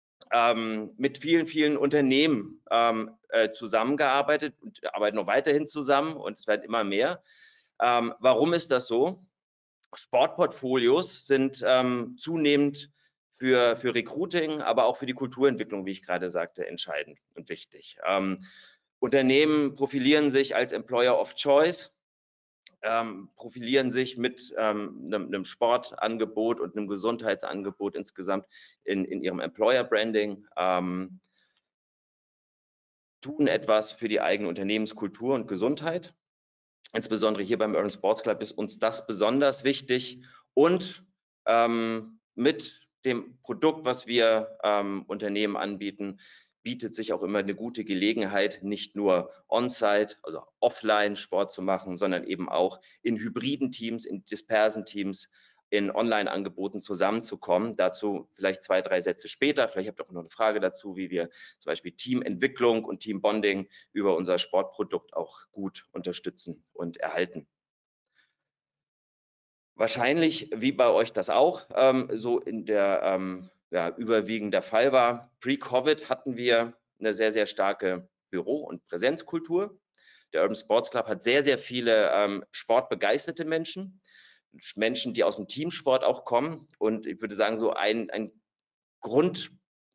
ähm, mit vielen, vielen Unternehmen ähm, äh, zusammengearbeitet und arbeiten noch weiterhin zusammen und es werden immer mehr. Ähm, warum ist das so? Sportportfolios sind ähm, zunehmend für, für Recruiting, aber auch für die Kulturentwicklung, wie ich gerade sagte, entscheidend und wichtig. Ähm, Unternehmen profilieren sich als Employer of Choice, ähm, profilieren sich mit ähm, einem, einem Sportangebot und einem Gesundheitsangebot insgesamt in, in ihrem Employer-Branding, ähm, tun etwas für die eigene Unternehmenskultur und Gesundheit. Insbesondere hier beim Urban Sports Club ist uns das besonders wichtig und ähm, mit dem Produkt, was wir ähm, Unternehmen anbieten, bietet sich auch immer eine gute Gelegenheit, nicht nur on-site, also offline Sport zu machen, sondern eben auch in hybriden Teams, in dispersen Teams, in Online-Angeboten zusammenzukommen. Dazu vielleicht zwei, drei Sätze später. Vielleicht habt ihr auch noch eine Frage dazu, wie wir zum Beispiel Teamentwicklung und Teambonding über unser Sportprodukt auch gut unterstützen und erhalten. Wahrscheinlich, wie bei euch das auch ähm, so in der ähm, ja, überwiegend der Fall war, pre-Covid hatten wir eine sehr, sehr starke Büro- und Präsenzkultur. Der Urban Sports Club hat sehr, sehr viele ähm, sportbegeisterte Menschen, Menschen, die aus dem Teamsport auch kommen. Und ich würde sagen, so ein, ein Grund,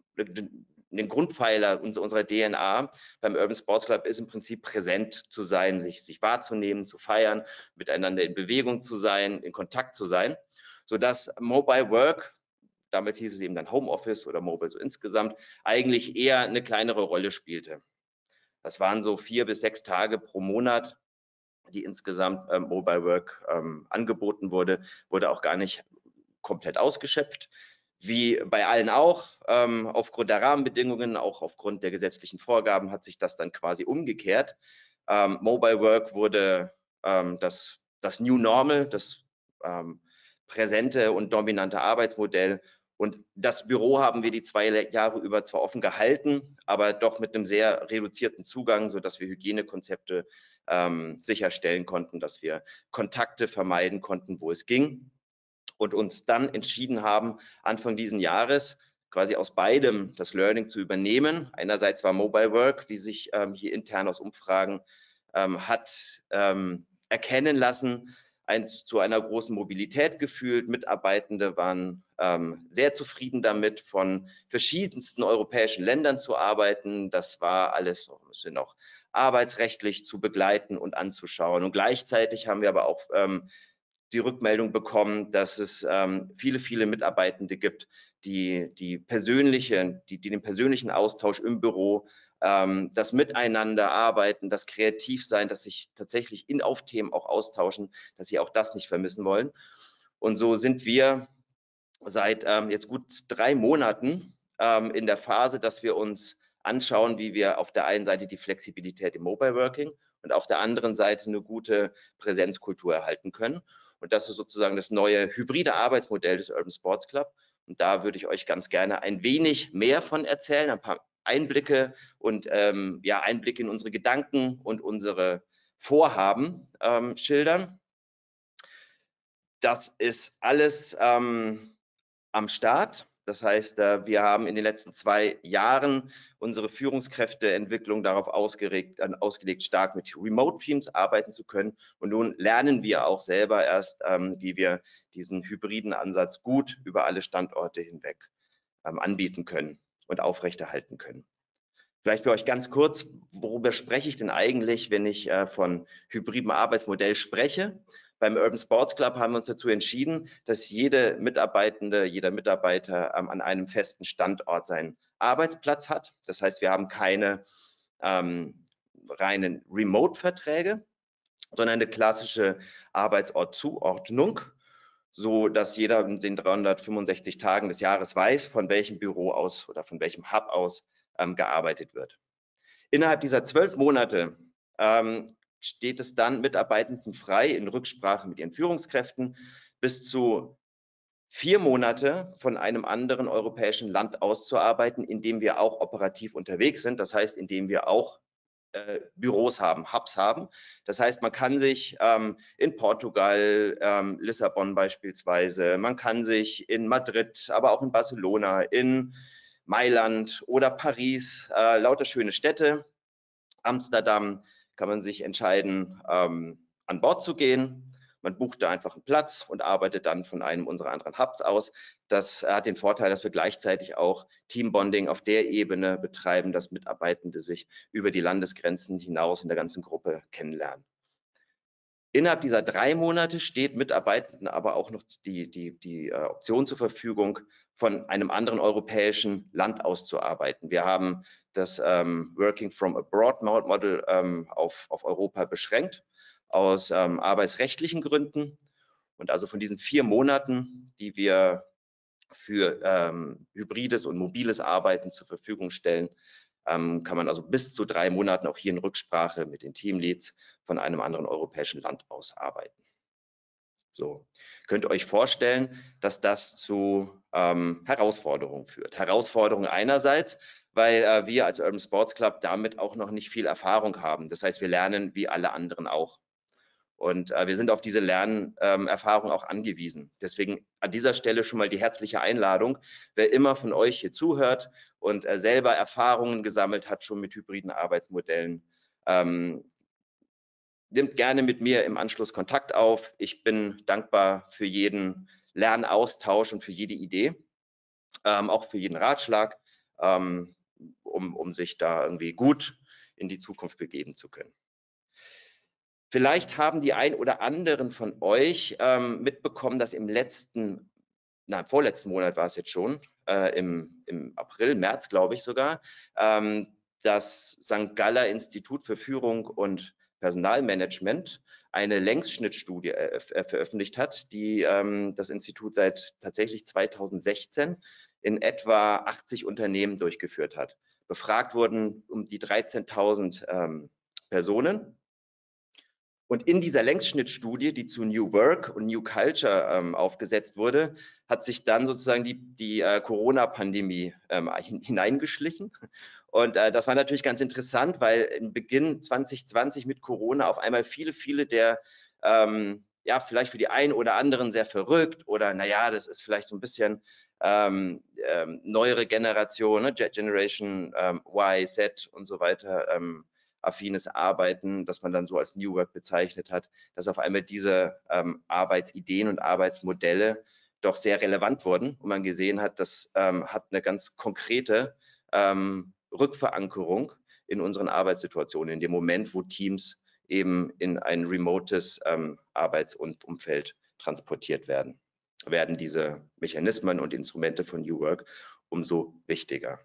den Grundpfeiler unserer D N A beim Urban Sports Club ist im Prinzip präsent zu sein, sich, sich wahrzunehmen, zu feiern, miteinander in Bewegung zu sein, in Kontakt zu sein, sodass Mobile Work, damals hieß es eben dann Homeoffice oder Mobile so insgesamt, eigentlich eher eine kleinere Rolle spielte. Das waren so vier bis sechs Tage pro Monat, die insgesamt ähm, Mobile Work ähm, angeboten wurde, wurde auch gar nicht komplett ausgeschöpft. Wie bei allen auch, ähm, aufgrund der Rahmenbedingungen, auch aufgrund der gesetzlichen Vorgaben hat sich das dann quasi umgekehrt. Ähm, Mobile Work wurde ähm, das, das New Normal, das ähm, präsente und dominante Arbeitsmodell. Und das Büro haben wir die zwei Jahre über zwar offen gehalten, aber doch mit einem sehr reduzierten Zugang, sodass wir Hygienekonzepte ähm, sicherstellen konnten, dass wir Kontakte vermeiden konnten, wo es ging. Und uns dann entschieden haben, Anfang diesen Jahres quasi aus beidem das Learning zu übernehmen. Einerseits war Mobile Work, wie sich ähm, hier intern aus Umfragen ähm, hat ähm, erkennen lassen, ein, zu einer großen Mobilität gefühlt. Mitarbeitende waren ähm, sehr zufrieden damit, von verschiedensten europäischen Ländern zu arbeiten. Das war alles ein bisschen auch arbeitsrechtlich zu begleiten und anzuschauen. Und gleichzeitig haben wir aber auch ähm, die Rückmeldung bekommen, dass es ähm, viele, viele Mitarbeitende gibt, die, die, persönliche, die, die den persönlichen Austausch im Büro, ähm, das Miteinander arbeiten, das Kreativsein, das sich tatsächlich in auf Themen auch austauschen, dass sie auch das nicht vermissen wollen. Und so sind wir seit ähm, jetzt gut drei Monaten ähm, in der Phase, dass wir uns anschauen, wie wir auf der einen Seite die Flexibilität im Mobile Working und auf der anderen Seite eine gute Präsenzkultur erhalten können. Und das ist sozusagen das neue hybride Arbeitsmodell des Urban Sports Club. Und da würde ich euch ganz gerne ein wenig mehr von erzählen, ein paar Einblicke und ähm, ja, Einblicke in unsere Gedanken und unsere Vorhaben ähm, schildern. Das ist alles ähm, am Start. Das heißt, wir haben in den letzten zwei Jahren unsere Führungskräfteentwicklung darauf ausgelegt, ausgelegt stark mit Remote-Teams arbeiten zu können. Und nun lernen wir auch selber erst, wie wir diesen hybriden Ansatz gut über alle Standorte hinweg anbieten können und aufrechterhalten können. Vielleicht für euch ganz kurz, worüber spreche ich denn eigentlich, wenn ich von hybridem Arbeitsmodell spreche? Beim Urban Sports Club haben wir uns dazu entschieden, dass jede Mitarbeitende, jeder Mitarbeiter ähm, an einem festen Standort seinen Arbeitsplatz hat. Das heißt, wir haben keine ähm, reinen Remote-Verträge, sondern eine klassische Arbeitsortzuordnung, so dass jeder in den dreihundertfünfundsechzig Tagen des Jahres weiß, von welchem Büro aus oder von welchem Hub aus ähm, gearbeitet wird. Innerhalb dieser zwölf Monate ähm, steht es dann Mitarbeitenden frei, in Rücksprache mit ihren Führungskräften bis zu vier Monate von einem anderen europäischen Land auszuarbeiten, in dem wir auch operativ unterwegs sind. Das heißt, in dem wir auch äh, Büros haben, Hubs haben. Das heißt, man kann sich ähm, in Portugal, ähm, Lissabon beispielsweise, man kann sich in Madrid, aber auch in Barcelona, in Mailand oder Paris, äh, lauter schöne Städte, Amsterdam, kann man sich entscheiden, ähm, an Bord zu gehen. Man bucht da einfach einen Platz und arbeitet dann von einem unserer anderen Hubs aus. Das hat den Vorteil, dass wir gleichzeitig auch Teambonding auf der Ebene betreiben, dass Mitarbeitende sich über die Landesgrenzen hinaus in der ganzen Gruppe kennenlernen. Innerhalb dieser drei Monate steht Mitarbeitenden aber auch noch die, die, die äh, Option zur Verfügung, von einem anderen europäischen Land aus zu arbeiten. Wir haben das ähm, Working from Abroad Model ähm, auf, auf Europa beschränkt, aus ähm, arbeitsrechtlichen Gründen. Und also von diesen vier Monaten, die wir für ähm, hybrides und mobiles Arbeiten zur Verfügung stellen, ähm, kann man also bis zu drei Monaten auch hier in Rücksprache mit den Teamleads von einem anderen europäischen Land aus arbeiten. So, könnt ihr euch vorstellen, dass das zu ähm, Herausforderungen führt. Herausforderungen einerseits, weil äh, wir als Urban Sports Club damit auch noch nicht viel Erfahrung haben. Das heißt, wir lernen wie alle anderen auch. Und äh, wir sind auf diese Lernerfahrung ähm, auch angewiesen. Deswegen an dieser Stelle schon mal die herzliche Einladung, wer immer von euch hier zuhört und äh, selber Erfahrungen gesammelt hat, schon mit hybriden Arbeitsmodellen, ähm, nimmt gerne mit mir im Anschluss Kontakt auf. Ich bin dankbar für jeden Lernaustausch und für jede Idee, ähm, auch für jeden Ratschlag, ähm, um, um sich da irgendwie gut in die Zukunft begeben zu können. Vielleicht haben die ein oder anderen von euch ähm, mitbekommen, dass im letzten, na, im vorletzten Monat war es jetzt schon, äh, im, im April, März glaube ich sogar, ähm, das Sankt Galler Institut für Führung und Personalmanagement eine Längsschnittstudie äh, veröffentlicht hat, die ähm, das Institut seit tatsächlich zweitausendsechzehn in etwa achtzig Unternehmen durchgeführt hat. Befragt wurden um die dreizehntausend ähm, Personen. Und in dieser Längsschnittstudie, die zu New Work und New Culture ähm, aufgesetzt wurde, hat sich dann sozusagen die, die äh, Corona-Pandemie ähm, hineingeschlichen. Und äh, das war natürlich ganz interessant, weil im Beginn zwanzig zwanzig mit Corona auf einmal viele, viele der, ähm, ja, vielleicht für die einen oder anderen sehr verrückt oder naja, das ist vielleicht so ein bisschen ähm, ähm, neuere Generation, ne? Generation ähm, Y, Z und so weiter, ähm, affines Arbeiten, das man dann so als New Work bezeichnet hat, dass auf einmal diese ähm, Arbeitsideen und Arbeitsmodelle doch sehr relevant wurden und man gesehen hat, das ähm, hat eine ganz konkrete ähm, Rückverankerung in unseren Arbeitssituationen, in dem Moment, wo Teams eben in ein remotes ähm, Arbeitsumfeld transportiert werden, werden diese Mechanismen und Instrumente von New Work umso wichtiger.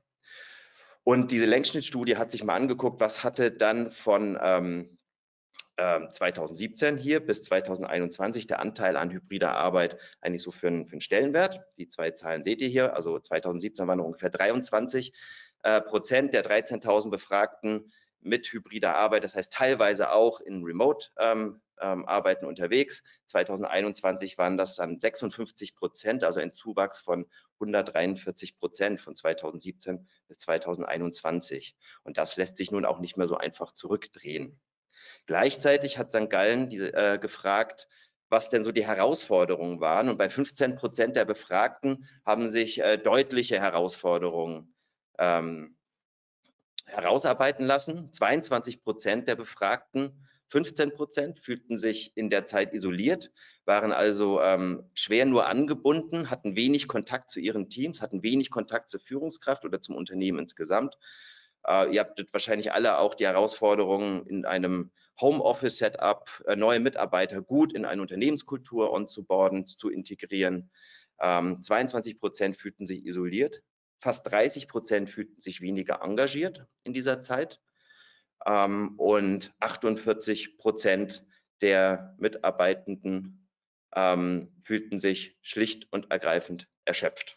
Und diese Längsschnittstudie hat sich mal angeguckt, was hatte dann von ähm, äh, zweitausendsiebzehn hier bis zweitausendeinundzwanzig der Anteil an hybrider Arbeit eigentlich so für einen, für einen Stellenwert. Die zwei Zahlen seht ihr hier. Also zweitausendsiebzehn waren noch ungefähr dreiundzwanzig äh, Prozent der dreizehntausend Befragten mit hybrider Arbeit, das heißt teilweise auch in Remote-Arbeiten ähm, unterwegs. zweitausendeinundzwanzig waren das dann sechsundfünfzig Prozent, also ein Zuwachs von hundertdreiundvierzig Prozent von zweitausendsiebzehn bis zweitausendeinundzwanzig. Und das lässt sich nun auch nicht mehr so einfach zurückdrehen. Gleichzeitig hat Sankt Gallen diese, äh, gefragt, was denn so die Herausforderungen waren. Und bei fünfzehn Prozent der Befragten haben sich äh, deutliche Herausforderungen ähm, herausarbeiten lassen. zweiundzwanzig Prozent der Befragten, fünfzehn Prozent fühlten sich in der Zeit isoliert, waren also ähm, schwer nur angebunden, hatten wenig Kontakt zu ihren Teams, hatten wenig Kontakt zur Führungskraft oder zum Unternehmen insgesamt. Äh, ihr habt wahrscheinlich alle auch die Herausforderungen in einem Homeoffice-Setup, äh, neue Mitarbeiter gut in eine Unternehmenskultur onzuboarden, zu integrieren. Ähm, zweiundzwanzig Prozent fühlten sich isoliert. Fast dreißig Prozent fühlten sich weniger engagiert in dieser Zeit ähm, und achtundvierzig Prozent der Mitarbeitenden ähm, fühlten sich schlicht und ergreifend erschöpft.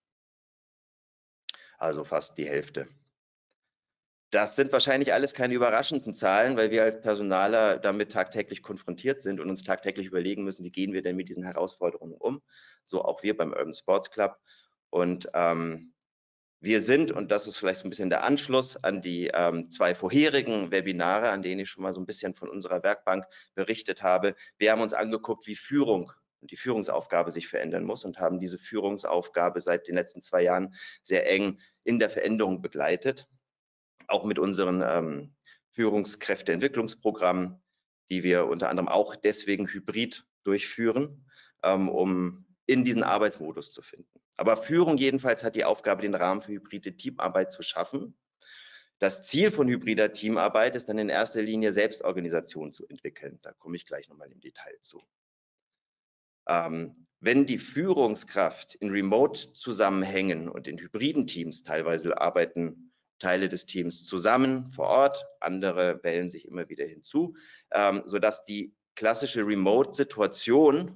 Also fast die Hälfte. Das sind wahrscheinlich alles keine überraschenden Zahlen, weil wir als Personaler damit tagtäglich konfrontiert sind und uns tagtäglich überlegen müssen, wie gehen wir denn mit diesen Herausforderungen um. So auch wir beim Urban Sports Club. Und ähm, wir sind, und das ist vielleicht so ein bisschen der Anschluss an die ähm, zwei vorherigen Webinare, an denen ich schon mal so ein bisschen von unserer Werkbank berichtet habe. Wir haben uns angeguckt, wie Führung und die Führungsaufgabe sich verändern muss und haben diese Führungsaufgabe seit den letzten zwei Jahren sehr eng in der Veränderung begleitet. Auch mit unseren ähm, Führungskräfteentwicklungsprogrammen, die wir unter anderem auch deswegen hybrid durchführen, ähm, um in diesen Arbeitsmodus zu finden. Aber Führung jedenfalls hat die Aufgabe, den Rahmen für hybride Teamarbeit zu schaffen. Das Ziel von hybrider Teamarbeit ist dann in erster Linie Selbstorganisation zu entwickeln. Da komme ich gleich nochmal im Detail zu. Ähm, wenn die Führungskraft in Remote-Zusammenhängen und in hybriden Teams, teilweise arbeiten Teile des Teams zusammen vor Ort, andere wählen sich immer wieder hinzu, ähm, sodass die klassische Remote-Situation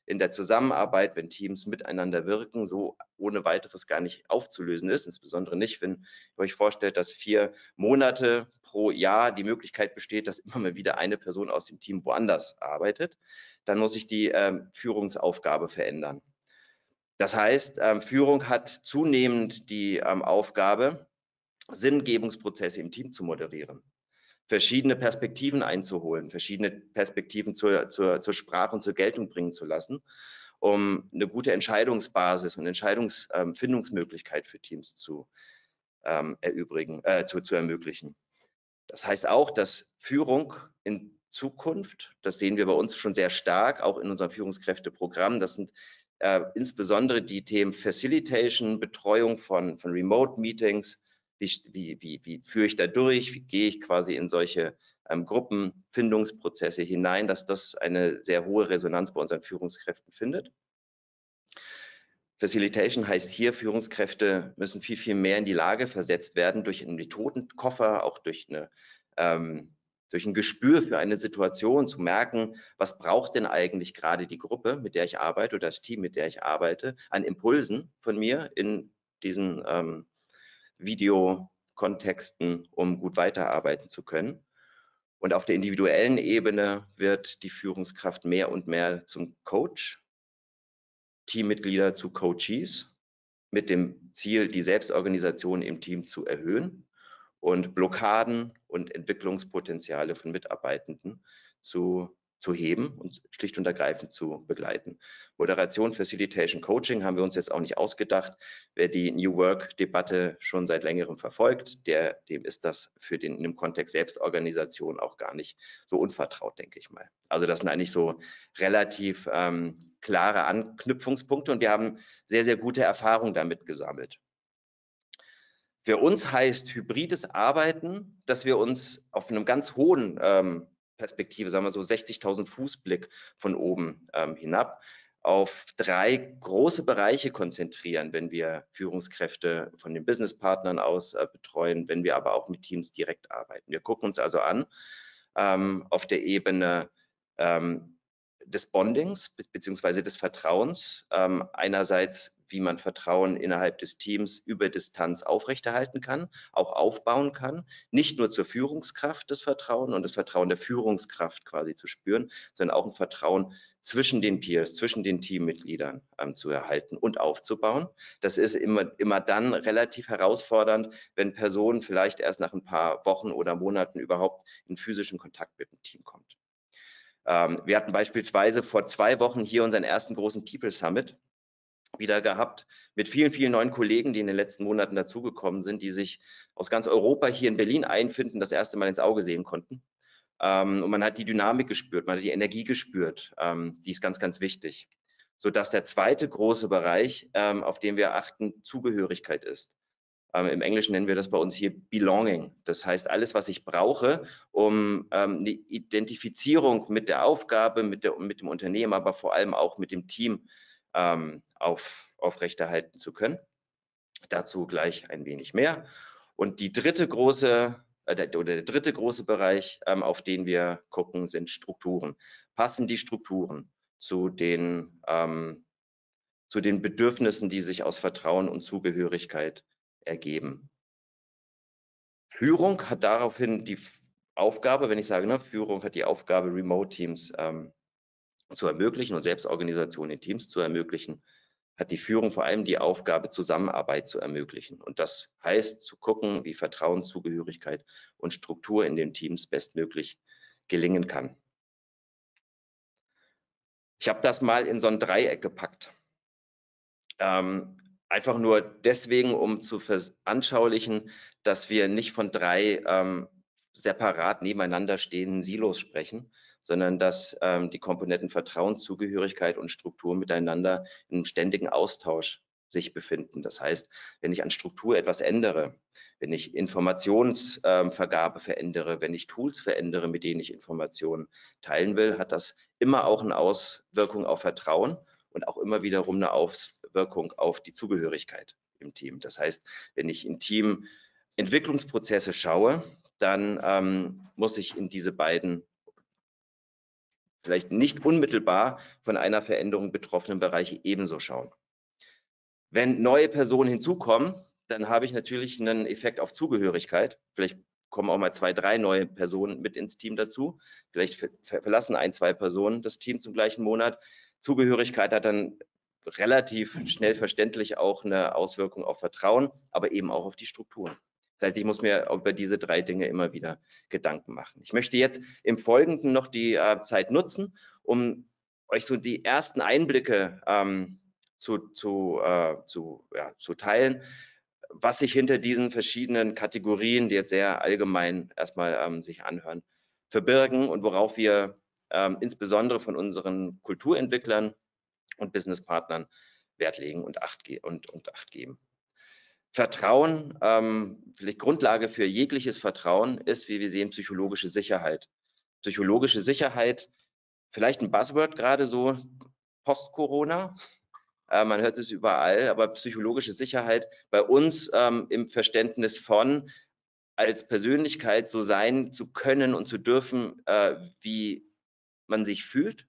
in der Zusammenarbeit, wenn Teams miteinander wirken, so ohne weiteres gar nicht aufzulösen ist, insbesondere nicht, wenn ihr euch vorstellt, dass vier Monate pro Jahr die Möglichkeit besteht, dass immer mal wieder eine Person aus dem Team woanders arbeitet, dann muss sich die ähm, Führungsaufgabe verändern. Das heißt, ähm, Führung hat zunehmend die ähm, Aufgabe, Sinngebungsprozesse im Team zu moderieren, verschiedene Perspektiven einzuholen, verschiedene Perspektiven zur, zur, zur Sprache und zur Geltung bringen zu lassen, um eine gute Entscheidungsbasis und Entscheidungsfindungsmöglichkeit ähm, für Teams zu, ähm, erübrigen, äh, zu, zu ermöglichen. Das heißt auch, dass Führung in Zukunft, das sehen wir bei uns schon sehr stark, auch in unserem Führungskräfteprogramm, das sind äh, insbesondere die Themen Facilitation, Betreuung von, von Remote-Meetings, wie, wie, wie, wie führe ich da durch, wie gehe ich quasi in solche ähm, Gruppenfindungsprozesse hinein, dass das eine sehr hohe Resonanz bei unseren Führungskräften findet. Facilitation heißt hier, Führungskräfte müssen viel, viel mehr in die Lage versetzt werden durch einen Methodenkoffer, auch durch, eine, ähm, durch ein Gespür für eine Situation, zu merken, was braucht denn eigentlich gerade die Gruppe, mit der ich arbeite, oder das Team, mit der ich arbeite, an Impulsen von mir in diesen ähm, Videokontexten, um gut weiterarbeiten zu können. Und auf der individuellen Ebene wird die Führungskraft mehr und mehr zum Coach, Teammitglieder zu Coaches, mit dem Ziel, die Selbstorganisation im Team zu erhöhen und Blockaden und Entwicklungspotenziale von Mitarbeitenden zu, zu heben und schlicht und ergreifend zu begleiten. Moderation, Facilitation, Coaching haben wir uns jetzt auch nicht ausgedacht. Wer die New Work-Debatte schon seit längerem verfolgt, der, dem ist das für den im Kontext Selbstorganisation auch gar nicht so unvertraut, denke ich mal. Also das sind eigentlich so relativ ähm, klare Anknüpfungspunkte und wir haben sehr, sehr gute Erfahrungen damit gesammelt. Für uns heißt hybrides Arbeiten, dass wir uns auf einem ganz hohen ähm, Perspektive, sagen wir so sechzigtausend Fuß Blick von oben ähm, hinab, auf drei große Bereiche konzentrieren, wenn wir Führungskräfte von den Businesspartnern aus äh, betreuen, wenn wir aber auch mit Teams direkt arbeiten. Wir gucken uns also an ähm, auf der Ebene ähm, des Bondings bzw. des Vertrauens. Ähm, einerseits, wie man Vertrauen innerhalb des Teams über Distanz aufrechterhalten kann, auch aufbauen kann, nicht nur zur Führungskraft das Vertrauen und das Vertrauen der Führungskraft quasi zu spüren, sondern auch ein Vertrauen zwischen den Peers, zwischen den Teammitgliedern ähm, zu erhalten und aufzubauen. Das ist immer, immer dann relativ herausfordernd, wenn Personen vielleicht erst nach ein paar Wochen oder Monaten überhaupt in physischen Kontakt mit dem Team kommt. Ähm, wir hatten beispielsweise vor zwei Wochen hier unseren ersten großen People Summit wieder gehabt mit vielen, vielen neuen Kollegen, die in den letzten Monaten dazugekommen sind, die sich aus ganz Europa hier in Berlin einfinden, das erste Mal ins Auge sehen konnten. Ähm, und man hat die Dynamik gespürt, man hat die Energie gespürt, ähm, die ist ganz, ganz wichtig. Sodass der zweite große Bereich, ähm, auf den wir achten, Zugehörigkeit ist. Ähm, Im Englischen nennen wir das bei uns hier Belonging. Das heißt, alles, was ich brauche, um ähm, eine Identifizierung mit der Aufgabe, mit, der, mit dem Unternehmen, aber vor allem auch mit dem Team ähm, auf, aufrechterhalten zu können. Dazu gleich ein wenig mehr. Und die dritte große äh, der, oder der dritte große Bereich, ähm, auf den wir gucken, sind Strukturen. Passen die Strukturen zu den, ähm, zu den Bedürfnissen, die sich aus Vertrauen und Zugehörigkeit ergeben? Führung hat daraufhin die Aufgabe, wenn ich sage, ne, Führung hat die Aufgabe, Remote-Teams ähm, zu ermöglichen und Selbstorganisation in Teams zu ermöglichen, hat die Führung vor allem die Aufgabe, Zusammenarbeit zu ermöglichen. Und das heißt, zu gucken, wie Vertrauen, Zugehörigkeit und Struktur in den Teams bestmöglich gelingen kann. Ich habe das mal in so ein Dreieck gepackt. Ähm, einfach nur deswegen, um zu veranschaulichen, dass wir nicht von drei ähm, separat nebeneinander stehenden Silos sprechen, sondern dass ähm, die Komponenten Vertrauen, Zugehörigkeit und Struktur miteinander im ständigen Austausch sich befinden. Das heißt, wenn ich an Struktur etwas ändere, wenn ich Informationsvergabe ähm, verändere, wenn ich Tools verändere, mit denen ich Informationen teilen will, hat das immer auch eine Auswirkung auf Vertrauen und auch immer wiederum eine Auswirkung auf die Zugehörigkeit im Team. Das heißt, wenn ich im Team Entwicklungsprozesse schaue, dann ähm, muss ich in diese beiden vielleicht nicht unmittelbar von einer Veränderung betroffenen Bereiche ebenso schauen. Wenn neue Personen hinzukommen, dann habe ich natürlich einen Effekt auf Zugehörigkeit. Vielleicht kommen auch mal zwei, drei neue Personen mit ins Team dazu. Vielleicht ver verlassen ein, zwei Personen das Team zum gleichen Monat. Zugehörigkeit hat dann relativ schnell verständlich auch eine Auswirkung auf Vertrauen, aber eben auch auf die Strukturen. Das heißt, ich muss mir über diese drei Dinge immer wieder Gedanken machen. Ich möchte jetzt im Folgenden noch die äh, Zeit nutzen, um euch so die ersten Einblicke ähm, zu, zu, äh, zu, ja, zu teilen, was sich hinter diesen verschiedenen Kategorien, die jetzt sehr allgemein erstmal ähm, sich anhören, verbirgen und worauf wir ähm, insbesondere von unseren Kulturentwicklern und Businesspartnern Wert legen und Acht, ge und, und Acht geben. Vertrauen, ähm, vielleicht Grundlage für jegliches Vertrauen ist, wie wir sehen, psychologische Sicherheit. Psychologische Sicherheit, vielleicht ein Buzzword gerade so post-Corona. Äh, man hört es überall, aber psychologische Sicherheit bei uns ähm, im Verständnis von, als Persönlichkeit so sein zu können und zu dürfen, äh, wie man sich fühlt.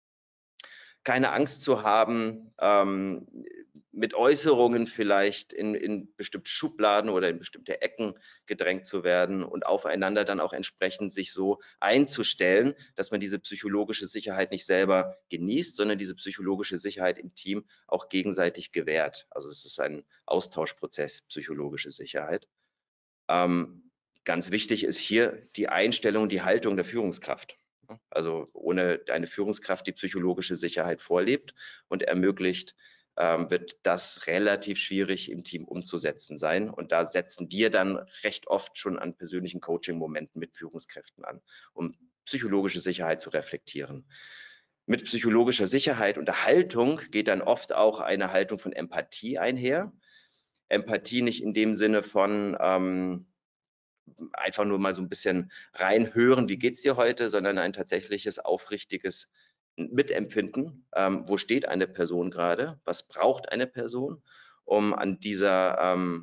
Keine Angst zu haben, ähm, mit Äußerungen vielleicht in, in bestimmte Schubladen oder in bestimmte Ecken gedrängt zu werden und aufeinander dann auch entsprechend sich so einzustellen, dass man diese psychologische Sicherheit nicht selber genießt, sondern diese psychologische Sicherheit im Team auch gegenseitig gewährt. Also es ist ein Austauschprozess, psychologische Sicherheit. Ähm, ganz wichtig ist hier die Einstellung, die Haltung der Führungskraft. Also ohne eine Führungskraft, die psychologische Sicherheit vorlebt und ermöglicht, ähm, wird das relativ schwierig im Team umzusetzen sein. Und da setzen wir dann recht oft schon an persönlichen Coaching-Momenten mit Führungskräften an, um psychologische Sicherheit zu reflektieren. Mit psychologischer Sicherheit und Haltung geht dann oft auch eine Haltung von Empathie einher. Empathie nicht in dem Sinne von ähm, einfach nur mal so ein bisschen reinhören, wie geht's dir heute, sondern ein tatsächliches, aufrichtiges Mitempfinden. Ähm, wo steht eine Person gerade? Was braucht eine Person, um an dieser ähm,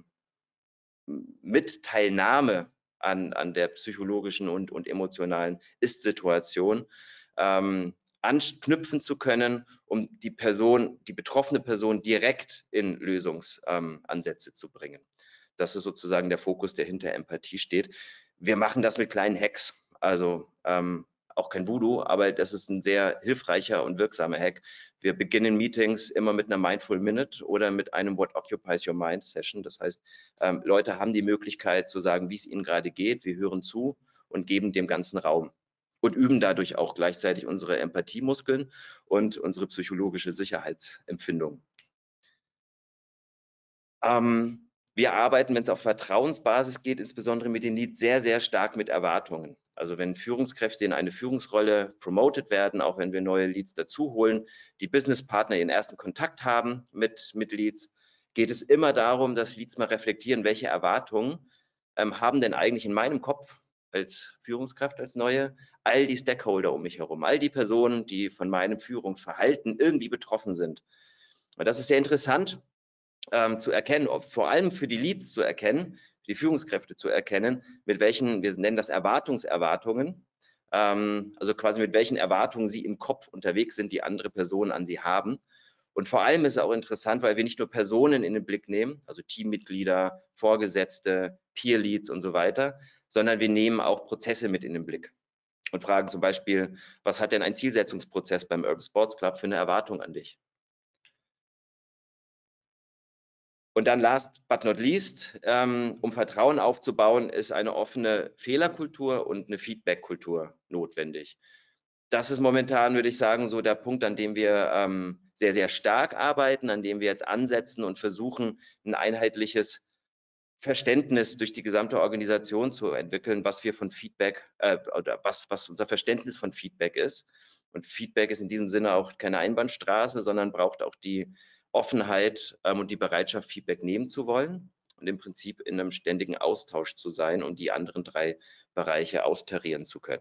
Mitteilnahme an, an der psychologischen und, und emotionalen Ist-Situation ähm, anknüpfen zu können, um die Person, die betroffene Person direkt in Lösungsansätze ähm, zu bringen. Das ist sozusagen der Fokus, der hinter Empathie steht. Wir machen das mit kleinen Hacks, also ähm, auch kein Voodoo, aber das ist ein sehr hilfreicher und wirksamer Hack. Wir beginnen Meetings immer mit einer Mindful Minute oder mit einem What Occupies Your Mind Session. Das heißt, ähm, Leute haben die Möglichkeit zu sagen, wie es ihnen gerade geht. Wir hören zu und geben dem ganzen Raum und üben dadurch auch gleichzeitig unsere Empathiemuskeln und unsere psychologische Sicherheitsempfindung. Ähm, wir arbeiten, wenn es auf Vertrauensbasis geht, insbesondere mit den Leads sehr, sehr stark mit Erwartungen. Also wenn Führungskräfte in eine Führungsrolle promoted werden, auch wenn wir neue Leads dazu holen, die Businesspartner ihren ersten Kontakt haben mit, mit Leads, geht es immer darum, dass Leads mal reflektieren, welche Erwartungen ähm, haben denn eigentlich in meinem Kopf als Führungskraft, als neue, all die Stakeholder um mich herum, all die Personen, die von meinem Führungsverhalten irgendwie betroffen sind. Und das ist sehr interessant, Ähm, zu erkennen, vor allem für die Leads zu erkennen, die Führungskräfte zu erkennen, mit welchen, wir nennen das Erwartungserwartungen, ähm, also quasi mit welchen Erwartungen sie im Kopf unterwegs sind, die andere Personen an sie haben. Und vor allem ist es auch interessant, weil wir nicht nur Personen in den Blick nehmen, also Teammitglieder, Vorgesetzte, Peer Leads und so weiter, sondern wir nehmen auch Prozesse mit in den Blick und fragen zum Beispiel, was hat denn ein Zielsetzungsprozess beim Urban Sports Club für eine Erwartung an dich? Und dann last but not least, ähm, um Vertrauen aufzubauen, ist eine offene Fehlerkultur und eine Feedback-Kultur notwendig. Das ist momentan, würde ich sagen, so der Punkt, an dem wir ähm, sehr, sehr stark arbeiten, an dem wir jetzt ansetzen und versuchen, ein einheitliches Verständnis durch die gesamte Organisation zu entwickeln, was wir von Feedback äh, oder was, was unser Verständnis von Feedback ist. Und Feedback ist in diesem Sinne auch keine Einbahnstraße, sondern braucht auch die Offenheit ähm, und die Bereitschaft, Feedback nehmen zu wollen und im Prinzip in einem ständigen Austausch zu sein und die anderen drei Bereiche austarieren zu können.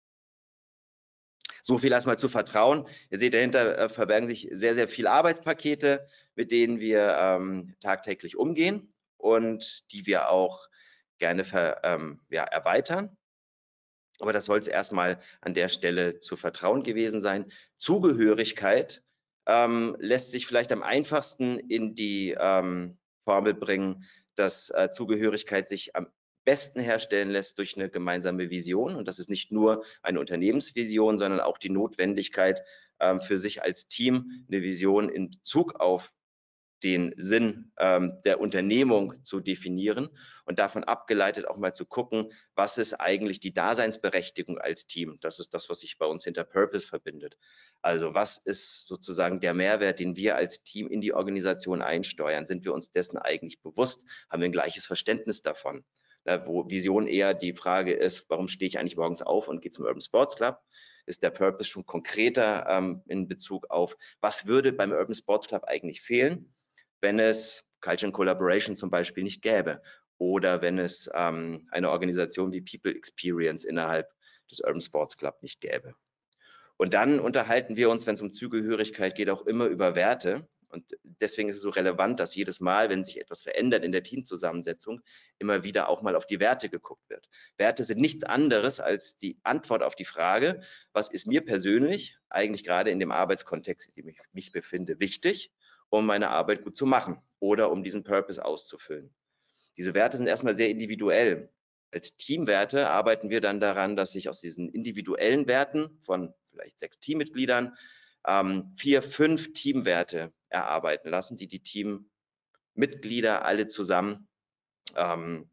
So viel erstmal zu Vertrauen. Ihr seht, dahinter äh, verbergen sich sehr, sehr viele Arbeitspakete, mit denen wir ähm, tagtäglich umgehen und die wir auch gerne ver, ähm, ja, erweitern. Aber das soll es erstmal an der Stelle zu Vertrauen gewesen sein. Zugehörigkeit ähm, lässt sich vielleicht am einfachsten in die ähm, Formel bringen, dass äh, Zugehörigkeit sich am besten herstellen lässt durch eine gemeinsame Vision. Und das ist nicht nur eine Unternehmensvision, sondern auch die Notwendigkeit, ähm, für sich als Team eine Vision in Bezug auf den Sinn ähm, der Unternehmung zu definieren und davon abgeleitet auch mal zu gucken, was ist eigentlich die Daseinsberechtigung als Team? Das ist das, was sich bei uns hinter Purpose verbindet. Also was ist sozusagen der Mehrwert, den wir als Team in die Organisation einsteuern? Sind wir uns dessen eigentlich bewusst? Haben wir ein gleiches Verständnis davon? Na, wo Vision eher die Frage ist, warum stehe ich eigentlich morgens auf und gehe zum Urban Sports Club? Ist der Purpose schon konkreter ähm, in Bezug auf, was würde beim Urban Sports Club eigentlich fehlen, wenn es Culture and Collaboration zum Beispiel nicht gäbe oder wenn es ähm, eine Organisation wie People Experience innerhalb des Urban Sports Club nicht gäbe. Und dann unterhalten wir uns, wenn es um Zugehörigkeit geht, auch immer über Werte. Und deswegen ist es so relevant, dass jedes Mal, wenn sich etwas verändert in der Teamzusammensetzung, immer wieder auch mal auf die Werte geguckt wird. Werte sind nichts anderes als die Antwort auf die Frage, was ist mir persönlich eigentlich gerade in dem Arbeitskontext, in dem ich mich befinde, wichtig, um meine Arbeit gut zu machen oder um diesen Purpose auszufüllen. Diese Werte sind erstmal sehr individuell. Als Teamwerte arbeiten wir dann daran, dass sich aus diesen individuellen Werten von vielleicht sechs Teammitgliedern ähm, vier, fünf Teamwerte erarbeiten lassen, die die Teammitglieder alle zusammen ähm,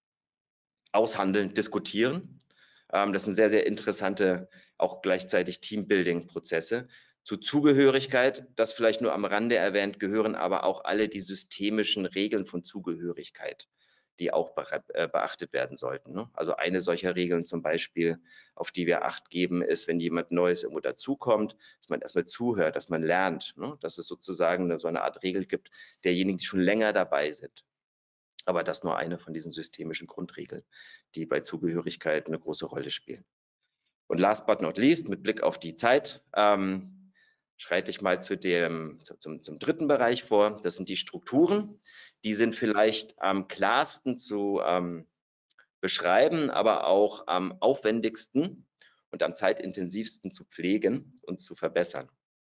aushandeln, diskutieren. Ähm, das sind sehr, sehr interessante, auch gleichzeitig Teambuilding-Prozesse. Zu Zugehörigkeit, das vielleicht nur am Rande erwähnt, gehören aber auch alle die systemischen Regeln von Zugehörigkeit, die auch beachtet werden sollten. Also eine solcher Regeln zum Beispiel, auf die wir Acht geben, ist, wenn jemand Neues irgendwo dazukommt, dass man erstmal zuhört, dass man lernt, dass es sozusagen so eine Art Regel gibt, derjenigen, die schon länger dabei sind. Aber das nur eine von diesen systemischen Grundregeln, die bei Zugehörigkeit eine große Rolle spielen. Und last but not least, mit Blick auf die Zeit, ähm, schreite ich mal zu dem, zum, zum dritten Bereich vor. Das sind die Strukturen. Die sind vielleicht am klarsten zu ähm, beschreiben, aber auch am aufwendigsten und am zeitintensivsten zu pflegen und zu verbessern.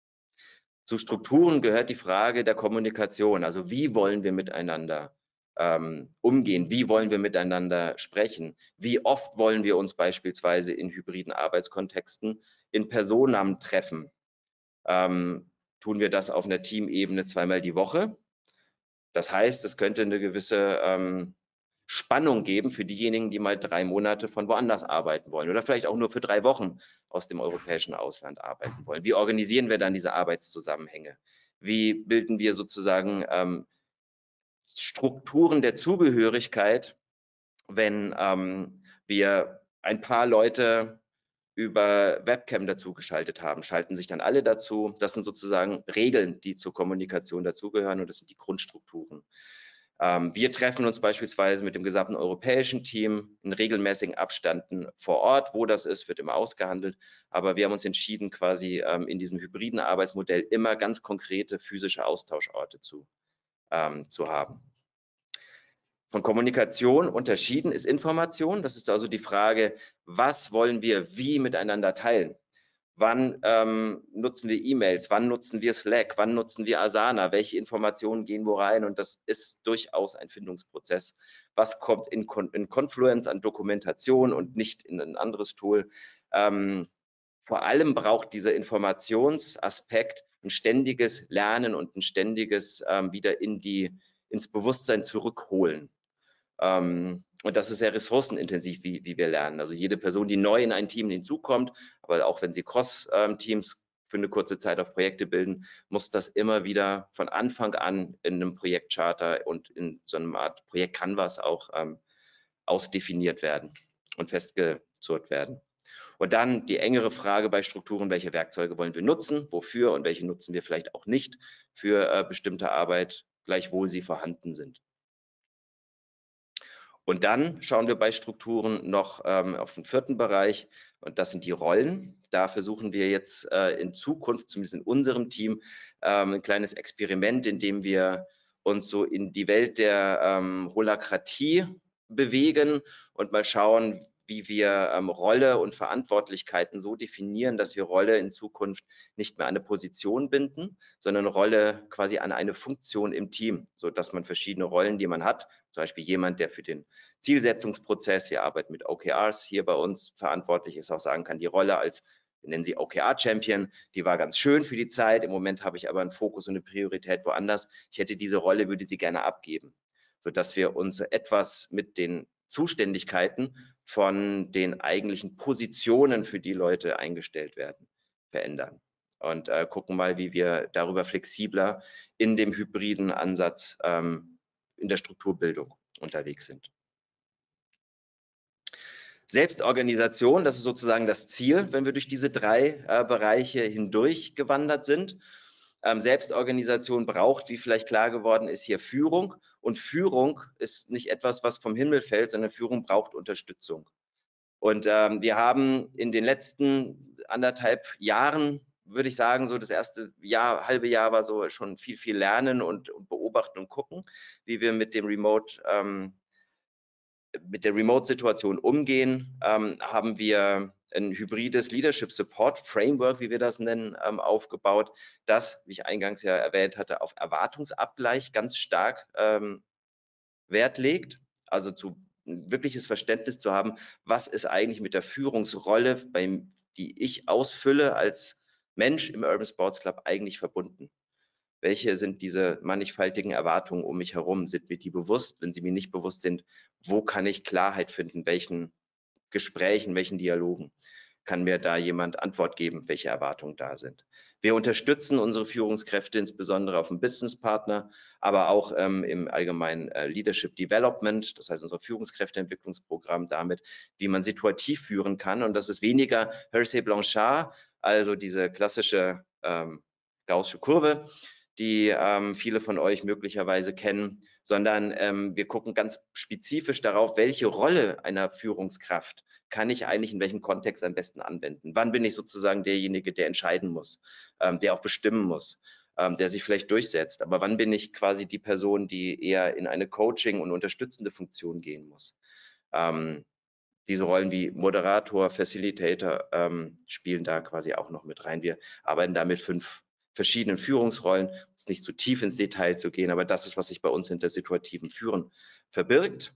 Zu Strukturen gehört die Frage der Kommunikation. Also wie wollen wir miteinander ähm, umgehen? Wie wollen wir miteinander sprechen? Wie oft wollen wir uns beispielsweise in hybriden Arbeitskontexten in Personen treffen? Ähm, tun wir das auf einer Teamebene zweimal die Woche? Das heißt, es könnte eine gewisse ähm, Spannung geben für diejenigen, die mal drei Monate von woanders arbeiten wollen oder vielleicht auch nur für drei Wochen aus dem europäischen Ausland arbeiten wollen. Wie organisieren wir dann diese Arbeitszusammenhänge? Wie bilden wir sozusagen ähm, Strukturen der Zugehörigkeit, wenn ähm, wir ein paar Leute über Webcam dazugeschaltet haben, schalten sich dann alle dazu. Das sind sozusagen Regeln, die zur Kommunikation dazugehören und das sind die Grundstrukturen. Ähm, wir treffen uns beispielsweise mit dem gesamten europäischen Team in regelmäßigen Abständen vor Ort. Wo das ist, wird immer ausgehandelt. Aber wir haben uns entschieden, quasi ähm, in diesem hybriden Arbeitsmodell immer ganz konkrete physische Austauschorte zu, ähm, zu haben. Von Kommunikation unterschieden ist Information. Das ist also die Frage, was wollen wir wie miteinander teilen? Wann ähm, nutzen wir E-Mails? Wann nutzen wir Slack? Wann nutzen wir Asana? Welche Informationen gehen wo rein? Und das ist durchaus ein Findungsprozess. Was kommt in, Con in Confluence an Dokumentation und nicht in ein anderes Tool? Ähm, vor allem braucht dieser Informationsaspekt ein ständiges Lernen und ein ständiges ähm, wieder in die, ins Bewusstsein zurückholen. Ähm, und das ist sehr ressourcenintensiv, wie, wie wir lernen. Also jede Person, die neu in ein Team hinzukommt, aber auch wenn sie Cross-Teams für eine kurze Zeit auf Projekte bilden, muss das immer wieder von Anfang an in einem Projektcharter und in so einer Art Projekt-Canvas auch ähm, ausdefiniert werden und festgezurrt werden. Und dann die engere Frage bei Strukturen, welche Werkzeuge wollen wir nutzen, wofür und welche nutzen wir vielleicht auch nicht für äh, bestimmte Arbeit, gleichwohl sie vorhanden sind. Und dann schauen wir bei Strukturen noch ähm, auf den vierten Bereich und das sind die Rollen. Da versuchen wir jetzt äh, in Zukunft, zumindest in unserem Team, ähm, ein kleines Experiment, in dem wir uns so in die Welt der ähm, Holakratie bewegen und mal schauen, wie wir ähm, Rolle und Verantwortlichkeiten so definieren, dass wir Rolle in Zukunft nicht mehr an eine Position binden, sondern Rolle quasi an eine Funktion im Team, so dass man verschiedene Rollen, die man hat, zum Beispiel jemand, der für den Zielsetzungsprozess, wir arbeiten mit O K Rs hier bei uns verantwortlich ist, auch sagen kann, die Rolle als, wir nennen sie O K R-Champion, die war ganz schön für die Zeit, im Moment habe ich aber einen Fokus und eine Priorität woanders, ich hätte diese Rolle, würde sie gerne abgeben, sodass wir uns etwas mit den Zuständigkeiten von den eigentlichen Positionen, für die Leute eingestellt werden, verändern. Und äh, gucken mal, wie wir darüber flexibler in dem hybriden Ansatz ähm, in der Strukturbildung unterwegs sind. Selbstorganisation, das ist sozusagen das Ziel, wenn wir durch diese drei äh, Bereiche hindurch gewandert sind. Ähm, Selbstorganisation braucht, wie vielleicht klar geworden ist, hier Führung. Und Führung ist nicht etwas, was vom Himmel fällt, sondern Führung braucht Unterstützung. Und ähm, wir haben in den letzten anderthalb Jahren, würde ich sagen, so das erste Jahr, halbe Jahr war so schon viel, viel lernen und, und beobachten und gucken, wie wir mit dem Remote, ähm, mit der Remote-Situation umgehen, ähm, haben wir ein hybrides Leadership Support Framework, wie wir das nennen, ähm, aufgebaut, das, wie ich eingangs ja erwähnt hatte, auf Erwartungsabgleich ganz stark ähm, Wert legt, also zu ein wirkliches Verständnis zu haben, was ist eigentlich mit der Führungsrolle, beim, die ich ausfülle als Mensch im Urban Sports Club eigentlich verbunden. Welche sind diese mannigfaltigen Erwartungen um mich herum? Sind mir die bewusst? Wenn sie mir nicht bewusst sind, wo kann ich Klarheit finden? Welchen Gesprächen, welchen Dialogen? Kann mir da jemand Antwort geben, welche Erwartungen da sind? Wir unterstützen unsere Führungskräfte insbesondere auf dem Businesspartner, aber auch ähm, im allgemeinen äh, Leadership Development, das heißt unser Führungskräfteentwicklungsprogramm damit, wie man situativ führen kann. Und das ist weniger Hersey Blanchard, also diese klassische ähm, gaußsche Kurve, die ähm, viele von euch möglicherweise kennen, sondern ähm, wir gucken ganz spezifisch darauf, welche Rolle einer Führungskraft kann ich eigentlich in welchem Kontext am besten anwenden. Wann bin ich sozusagen derjenige, der entscheiden muss, ähm, der auch bestimmen muss, ähm, der sich vielleicht durchsetzt. Aber wann bin ich quasi die Person, die eher in eine Coaching- und unterstützende Funktion gehen muss? Ähm, diese Rollen wie Moderator, Facilitator ähm, spielen da quasi auch noch mit rein. Wir arbeiten da mit fünf verschiedenen Führungsrollen, um nicht zu tief ins Detail zu gehen, aber das ist, was sich bei uns hinter situativen Führen verbirgt.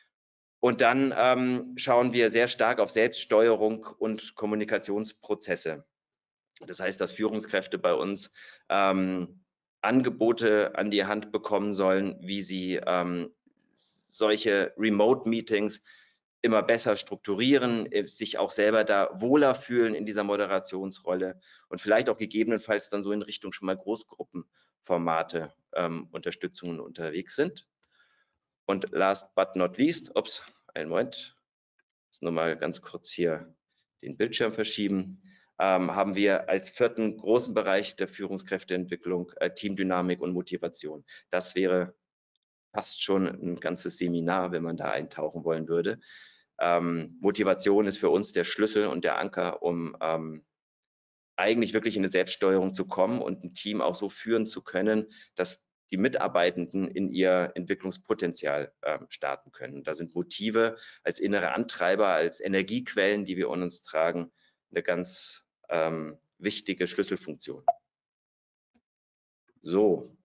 Und dann ähm, schauen wir sehr stark auf Selbststeuerung und Kommunikationsprozesse. Das heißt, dass Führungskräfte bei uns ähm, Angebote an die Hand bekommen sollen, wie sie ähm, solche Remote-Meetings immer besser strukturieren, sich auch selber da wohler fühlen in dieser Moderationsrolle und vielleicht auch gegebenenfalls dann so in Richtung schon mal Großgruppenformate ähm, Unterstützungen unterwegs sind. Und last but not least, ups, einen Moment, ich muss nur mal ganz kurz hier den Bildschirm verschieben, ähm, haben wir als vierten großen Bereich der Führungskräfteentwicklung äh, Teamdynamik und Motivation. Das wäre fast schon ein ganzes Seminar, wenn man da eintauchen wollen würde. Ähm, Motivation ist für uns der Schlüssel und der Anker, um ähm, eigentlich wirklich in eine Selbststeuerung zu kommen und ein Team auch so führen zu können, dass die Mitarbeitenden in ihr Entwicklungspotenzial äh, starten können. Da sind Motive als innere Antreiber, als Energiequellen, die wir in uns tragen, eine ganz ähm, wichtige Schlüsselfunktion. So,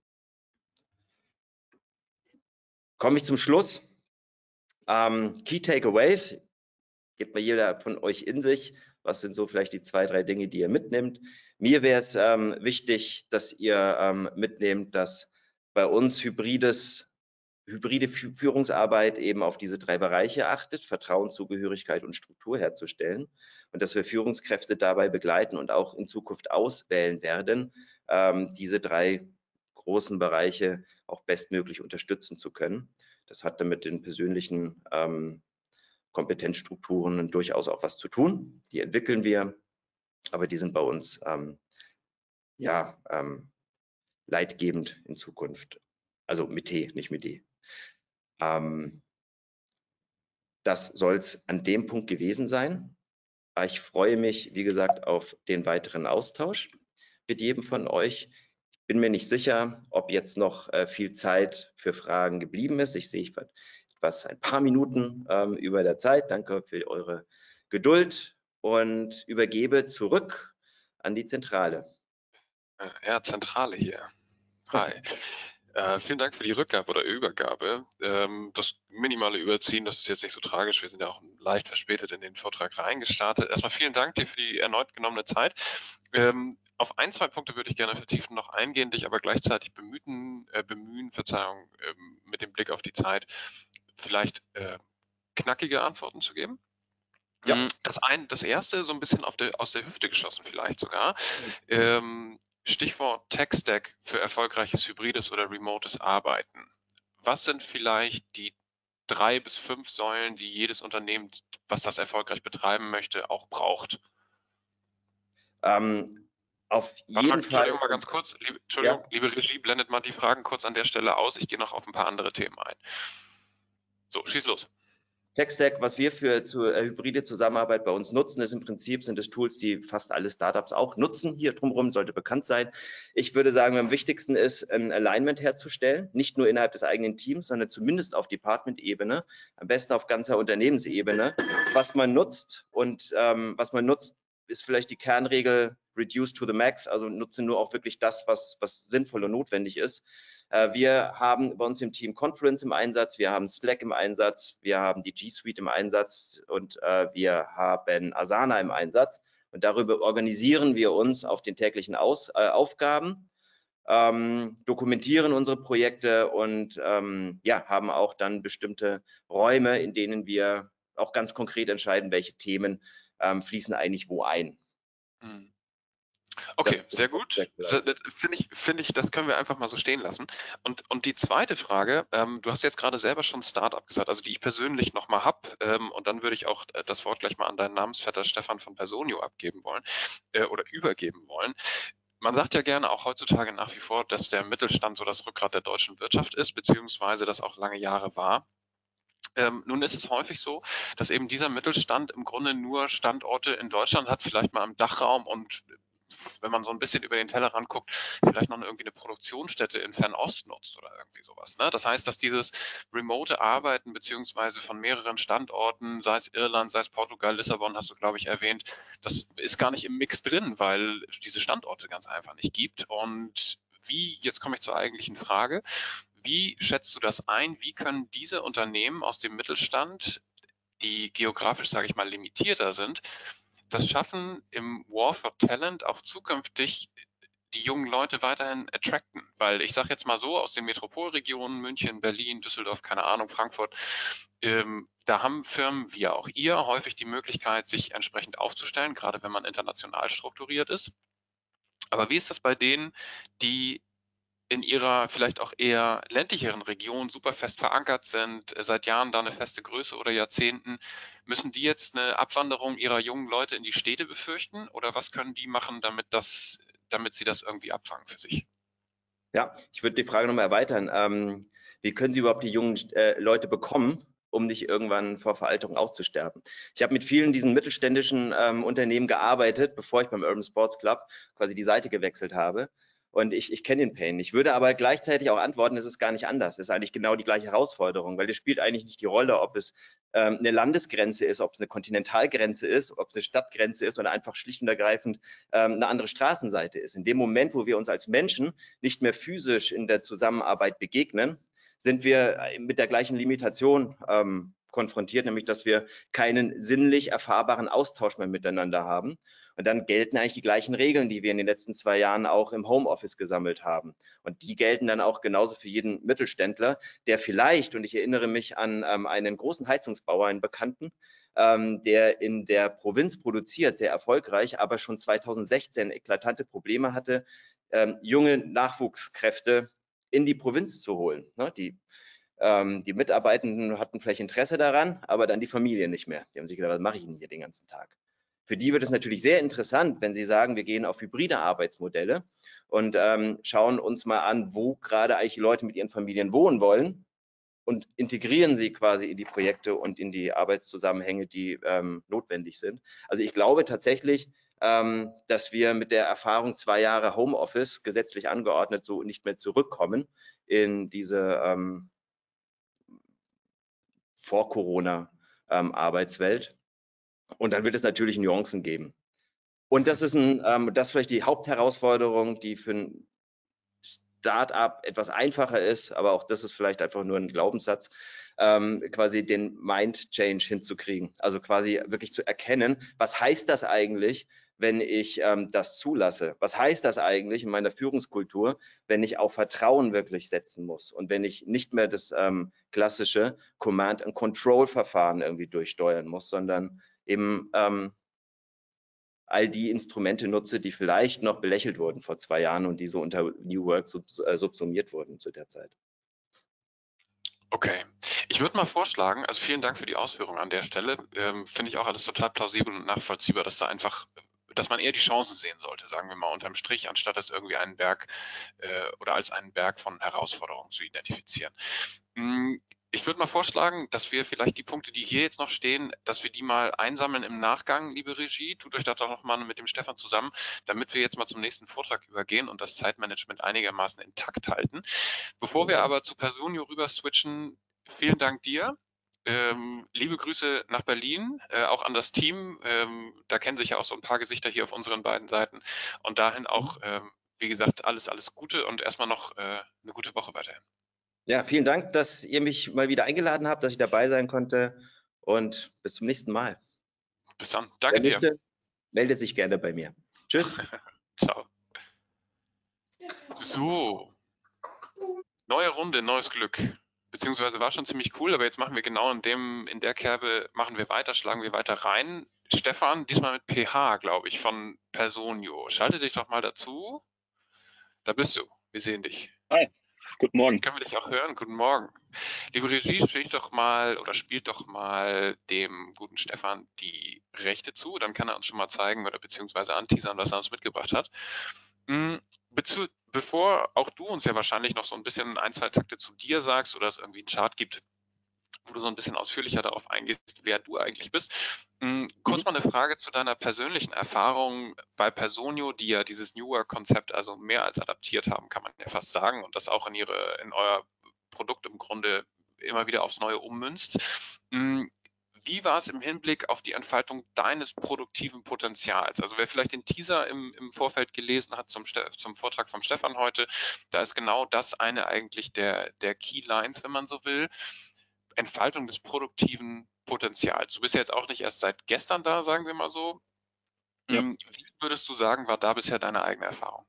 komme ich zum Schluss. Ähm, Key Takeaways, geht mal jeder von euch in sich. Was sind so vielleicht die zwei, drei Dinge, die ihr mitnehmt? Mir wäre es ähm, wichtig, dass ihr ähm, mitnehmt, dass bei uns hybrides, hybride Führungsarbeit eben auf diese drei Bereiche achtet, Vertrauen, Zugehörigkeit und Struktur herzustellen und dass wir Führungskräfte dabei begleiten und auch in Zukunft auswählen werden, ähm, diese drei großen Bereiche auch bestmöglich unterstützen zu können. Das hat damit den persönlichen ähm, Kompetenzstrukturen durchaus auch was zu tun. Die entwickeln wir, aber die sind bei uns ähm, ja ähm, leitgebend in Zukunft. Also mit T, nicht mit D. Ähm, das soll es an dem Punkt gewesen sein. Ich freue mich, wie gesagt, auf den weiteren Austausch mit jedem von euch. Ich bin mir nicht sicher, ob jetzt noch äh, viel Zeit für Fragen geblieben ist. Ich sehe, ich etwas, ein paar Minuten ähm, über der Zeit. Danke für eure Geduld und übergebe zurück an die Zentrale. Ja, Zentrale hier. Hi. Äh, vielen Dank für die Rückgabe oder Übergabe. Ähm, das minimale Überziehen, das ist jetzt nicht so tragisch. Wir sind ja auch leicht verspätet in den Vortrag reingestartet. Erstmal vielen Dank dir für die erneut genommene Zeit. Ähm, auf ein, zwei Punkte würde ich gerne vertiefen noch eingehen, dich aber gleichzeitig bemühen, äh, bemühen Verzeihung, ähm, mit dem Blick auf die Zeit, vielleicht äh, knackige Antworten zu geben. Ja. Das, ein, das erste so ein bisschen auf der, aus der Hüfte geschossen vielleicht sogar. Ähm, Stichwort Tech-Stack für erfolgreiches hybrides oder remotes Arbeiten. Was sind vielleicht die drei bis fünf Säulen, die jedes Unternehmen, was das erfolgreich betreiben möchte, auch braucht? Ähm, auf Warte mal, jeden Fall. Entschuldigung mal ganz kurz. Liebe, Entschuldigung, Ja. liebe Regie, blendet mal die Fragen kurz an der Stelle aus. Ich gehe noch auf ein paar andere Themen ein. So, schieß los. Tech-Stack, was wir für zur äh, hybride Zusammenarbeit bei uns nutzen, ist im Prinzip, sind es Tools, die fast alle Startups auch nutzen. Hier drumherum sollte bekannt sein. Ich würde sagen, am wichtigsten ist, ein Alignment herzustellen, nicht nur innerhalb des eigenen Teams, sondern zumindest auf Department-Ebene, am besten auf ganzer Unternehmensebene, was man nutzt. Und ähm, was man nutzt, ist vielleicht die Kernregel reduce to the max, also nutze nur auch wirklich das, was, was sinnvoll und notwendig ist. Wir haben bei uns im Team Confluence im Einsatz, wir haben Slack im Einsatz, wir haben die G Suite im Einsatz und äh, wir haben Asana im Einsatz. Und darüber organisieren wir uns auf den täglichen Aus, äh, Aufgaben, ähm, dokumentieren unsere Projekte und ähm, ja, haben auch dann bestimmte Räume, in denen wir auch ganz konkret entscheiden, welche Themen ähm, fließen eigentlich wo ein. Hm. Okay, Das sehr gut. Finde ich, finde ich, das können wir einfach mal so stehen lassen. Und, und die zweite Frage, ähm, du hast jetzt gerade selber schon Startup gesagt, also die ich persönlich nochmal habe, ähm, und dann würde ich auch äh, das Wort gleich mal an deinen Namensvetter Stefan von Personio abgeben wollen äh, oder übergeben wollen. Man sagt ja gerne auch heutzutage nach wie vor, dass der Mittelstand so das Rückgrat der deutschen Wirtschaft ist, beziehungsweise das auch lange Jahre war. Ähm, nun ist es häufig so, dass eben dieser Mittelstand im Grunde nur Standorte in Deutschland hat, vielleicht mal im Dachraum und wenn man so ein bisschen über den Tellerrand guckt, vielleicht noch irgendwie eine Produktionsstätte in Fernost nutzt oder irgendwie sowas. Ne? Das heißt, dass dieses remote Arbeiten beziehungsweise von mehreren Standorten, sei es Irland, sei es Portugal, Lissabon, hast du, glaube ich, erwähnt, das ist gar nicht im Mix drin, weil es diese Standorte ganz einfach nicht gibt. Und wie, jetzt komme ich zur eigentlichen Frage, wie schätzt du das ein? Wie können diese Unternehmen aus dem Mittelstand, die geografisch, sage ich mal, limitierter sind, das schaffen, im War for Talent auch zukünftig die jungen Leute weiterhin attracten? Weil ich sage jetzt mal so, aus den Metropolregionen München, Berlin, Düsseldorf, keine Ahnung, Frankfurt, ähm, da haben Firmen wie auch ihr häufig die Möglichkeit, sich entsprechend aufzustellen, gerade wenn man international strukturiert ist. Aber wie ist das bei denen, die in ihrer vielleicht auch eher ländlicheren Region super fest verankert sind, seit Jahren da eine feste Größe oder Jahrzehnten, müssen die jetzt eine Abwanderung ihrer jungen Leute in die Städte befürchten oder was können die machen, damit das, damit sie das irgendwie abfangen für sich? Ja, ich würde die Frage nochmal erweitern. Ähm, wie können Sie überhaupt die jungen äh, Leute bekommen, um nicht irgendwann vor Veralterung auszusterben? Ich habe mit vielen diesen mittelständischen ähm, Unternehmen gearbeitet, bevor ich beim Urban Sports Club quasi die Seite gewechselt habe. Und ich, ich kenne den Pain. Ich würde aber gleichzeitig auch antworten, es ist gar nicht anders. Es ist eigentlich genau die gleiche Herausforderung, weil es spielt eigentlich nicht die Rolle, ob es ähm, eine Landesgrenze ist, ob es eine Kontinentalgrenze ist, ob es eine Stadtgrenze ist oder einfach schlicht und ergreifend ähm, eine andere Straßenseite ist. In dem Moment, wo wir uns als Menschen nicht mehr physisch in der Zusammenarbeit begegnen, sind wir mit der gleichen Limitation ähm, konfrontiert, nämlich dass wir keinen sinnlich erfahrbaren Austausch mehr miteinander haben. Und dann gelten eigentlich die gleichen Regeln, die wir in den letzten zwei Jahren auch im Homeoffice gesammelt haben. Und die gelten dann auch genauso für jeden Mittelständler, der vielleicht, und ich erinnere mich an ähm, einen großen Heizungsbauer, einen Bekannten, ähm, der in der Provinz produziert, sehr erfolgreich, aber schon zweitausendsechzehn eklatante Probleme hatte, ähm, junge Nachwuchskräfte in die Provinz zu holen. Ne? Die, ähm, die Mitarbeitenden hatten vielleicht Interesse daran, aber dann die Familie nicht mehr. Die haben sich gedacht, was mache ich denn hier den ganzen Tag? Für die wird es natürlich sehr interessant, wenn sie sagen, wir gehen auf hybride Arbeitsmodelle und ähm, schauen uns mal an, wo gerade eigentlich die Leute mit ihren Familien wohnen wollen und integrieren sie quasi in die Projekte und in die Arbeitszusammenhänge, die ähm, notwendig sind. Also ich glaube tatsächlich, ähm, dass wir mit der Erfahrung zwei Jahre Homeoffice gesetzlich angeordnet so nicht mehr zurückkommen in diese ähm, Vor-Corona-Arbeitswelt. Und dann wird es natürlich Nuancen geben. Und das ist ein, ähm, das ist vielleicht die Hauptherausforderung, die für ein Start-up etwas einfacher ist, aber auch das ist vielleicht einfach nur ein Glaubenssatz, ähm, quasi den Mind-Change hinzukriegen. Also quasi wirklich zu erkennen, was heißt das eigentlich, wenn ich ähm, das zulasse? Was heißt das eigentlich in meiner Führungskultur, wenn ich auf Vertrauen wirklich setzen muss und wenn ich nicht mehr das ähm, klassische Command-and-Control-Verfahren irgendwie durchsteuern muss, sondern eben ähm, all die Instrumente nutze, die vielleicht noch belächelt wurden vor zwei Jahren und die so unter New Work sub, äh, subsumiert wurden zu der Zeit. Okay, ich würde mal vorschlagen, also vielen Dank für die Ausführung an der Stelle, ähm, finde ich auch alles total plausibel und nachvollziehbar, dass da einfach, dass man eher die Chancen sehen sollte, sagen wir mal unterm Strich, anstatt es irgendwie einen Berg äh, oder als einen Berg von Herausforderungen zu identifizieren. Hm, Ich würde mal vorschlagen, dass wir vielleicht die Punkte, die hier jetzt noch stehen, dass wir die mal einsammeln im Nachgang, liebe Regie. Tut euch das doch noch mal mit dem Stefan zusammen, damit wir jetzt mal zum nächsten Vortrag übergehen und das Zeitmanagement einigermaßen intakt halten. Bevor wir aber zu Personio rüber switchen, vielen Dank dir. Ähm, liebe Grüße nach Berlin, äh, auch an das Team. Ähm, da kennen sich ja auch so ein paar Gesichter hier auf unseren beiden Seiten. Und dahin auch, ähm, wie gesagt, alles, alles Gute und erstmal noch äh, eine gute Woche weiterhin. Ja, vielen Dank, dass ihr mich mal wieder eingeladen habt, dass ich dabei sein konnte und bis zum nächsten Mal. Bis dann. Danke Wer möchte, dir. melde sich gerne bei mir. Tschüss. Ciao. So, neue Runde, neues Glück. Beziehungsweise war schon ziemlich cool, aber jetzt machen wir genau in dem, in der Kerbe machen wir weiter, schlagen wir weiter rein. Stefan, diesmal mit P H, glaube ich, von Personio. Schalte dich doch mal dazu. Da bist du. Wir sehen dich. Hi, guten Morgen. Jetzt können wir dich auch hören. Guten Morgen. Liebe Regie, spielt doch mal oder spielt doch mal dem guten Stefan die Rechte zu. Dann kann er uns schon mal zeigen oder beziehungsweise anteasern, was er uns mitgebracht hat. Bezu bevor auch du uns ja wahrscheinlich noch so ein bisschen ein, zwei Takte zu dir sagst oder es irgendwie einen Chart gibt, wo du so ein bisschen ausführlicher darauf eingehst, wer du eigentlich bist. Kurz mal eine Frage zu deiner persönlichen Erfahrung bei Personio, die ja dieses New Work-Konzept also mehr als adaptiert haben, kann man ja fast sagen, und das auch in ihre, in euer Produkt im Grunde immer wieder aufs Neue ummünzt. Wie war es im Hinblick auf die Entfaltung deines produktiven Potenzials? Also wer vielleicht den Teaser im, im Vorfeld gelesen hat zum, zum Vortrag vom Stefan heute, da ist genau das eine eigentlich der, der Key Lines, wenn man so will. Entfaltung des produktiven Potenzials. Du bist ja jetzt auch nicht erst seit gestern da, sagen wir mal so. Ja. Wie würdest du sagen, war da bisher deine eigene Erfahrung?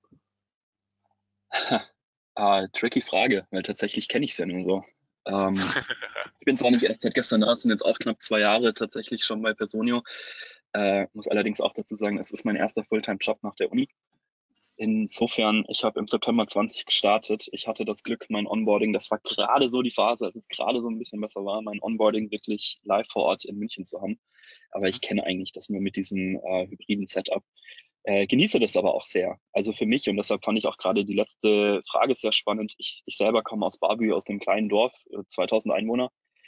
Ah, tricky Frage, weil tatsächlich kenne ich es ja nur so. Ähm, ich bin zwar nicht erst seit gestern da, es sind jetzt auch knapp zwei Jahre tatsächlich schon bei Personio. Äh, muss allerdings auch dazu sagen, es ist mein erster Fulltime-Job nach der Uni. Insofern, ich habe im September zwanzig gestartet. Ich hatte das Glück, mein Onboarding, das war gerade so die Phase, als es gerade so ein bisschen besser war, mein Onboarding wirklich live vor Ort in München zu haben. Aber ich kenne eigentlich das nur mit diesem äh, hybriden Setup. Äh, genieße das aber auch sehr. Also für mich, und deshalb fand ich auch gerade die letzte Frage sehr spannend. Ich, ich selber komme aus Barbü, aus dem kleinen Dorf, zweitausend Einwohner.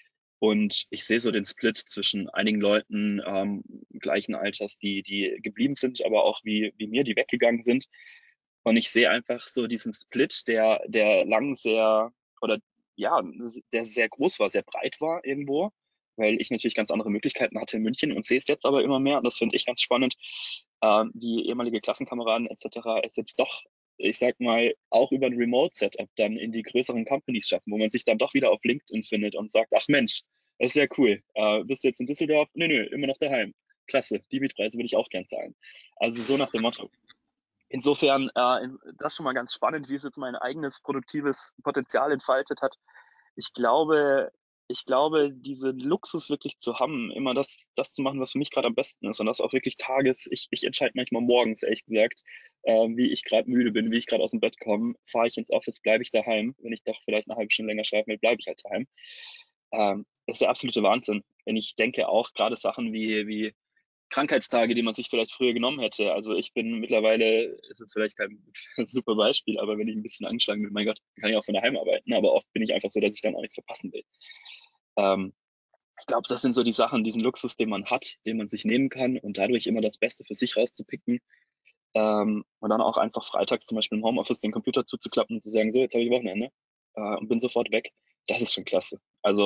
Und ich sehe so den Split zwischen einigen Leuten ähm, gleichen Alters, die, die geblieben sind, aber auch wie, wie mir, die weggegangen sind. Und ich sehe einfach so diesen Split, der, der lang sehr, oder ja, der sehr groß war, sehr breit war irgendwo, weil ich natürlich ganz andere Möglichkeiten hatte in München und sehe es jetzt aber immer mehr. Und das finde ich ganz spannend. Ähm, die ehemalige Klassenkameraden et cetera es jetzt doch, ich sag mal, auch über ein Remote-Setup dann in die größeren Companies schaffen, wo man sich dann doch wieder auf LinkedIn findet und sagt, ach Mensch, das ist ja cool. Äh, bist du jetzt in Düsseldorf? Nö, nö, immer noch daheim. Klasse, die Mietpreise würde ich auch gern zahlen. Also so nach dem Motto. Insofern, äh, das schon mal ganz spannend, wie es jetzt mein eigenes produktives Potenzial entfaltet hat. Ich glaube, ich glaube, diesen Luxus wirklich zu haben, immer das, das zu machen, was für mich gerade am besten ist und das auch wirklich tages, ich, ich entscheide manchmal morgens, ehrlich gesagt, äh, wie ich gerade müde bin, wie ich gerade aus dem Bett komme, fahre ich ins Office, bleibe ich daheim. Wenn ich doch vielleicht eine halbe Stunde länger schlafen will, bleibe ich halt daheim. Ähm, das ist der absolute Wahnsinn. Wenn ich denke auch gerade Sachen wie, wie Krankheitstage, die man sich vielleicht früher genommen hätte. Also ich bin mittlerweile, ist jetzt vielleicht kein super Beispiel, aber wenn ich ein bisschen angeschlagen bin, mein Gott, kann ich auch von daheim arbeiten, aber oft bin ich einfach so, dass ich dann auch nichts verpassen will. Ähm, ich glaube, das sind so die Sachen, diesen Luxus, den man hat, den man sich nehmen kann und dadurch immer das Beste für sich rauszupicken. Ähm, und dann auch einfach freitags zum Beispiel im Homeoffice den Computer zuzuklappen und zu sagen, so, jetzt habe ich Wochenende äh, und bin sofort weg. Das ist schon klasse. Also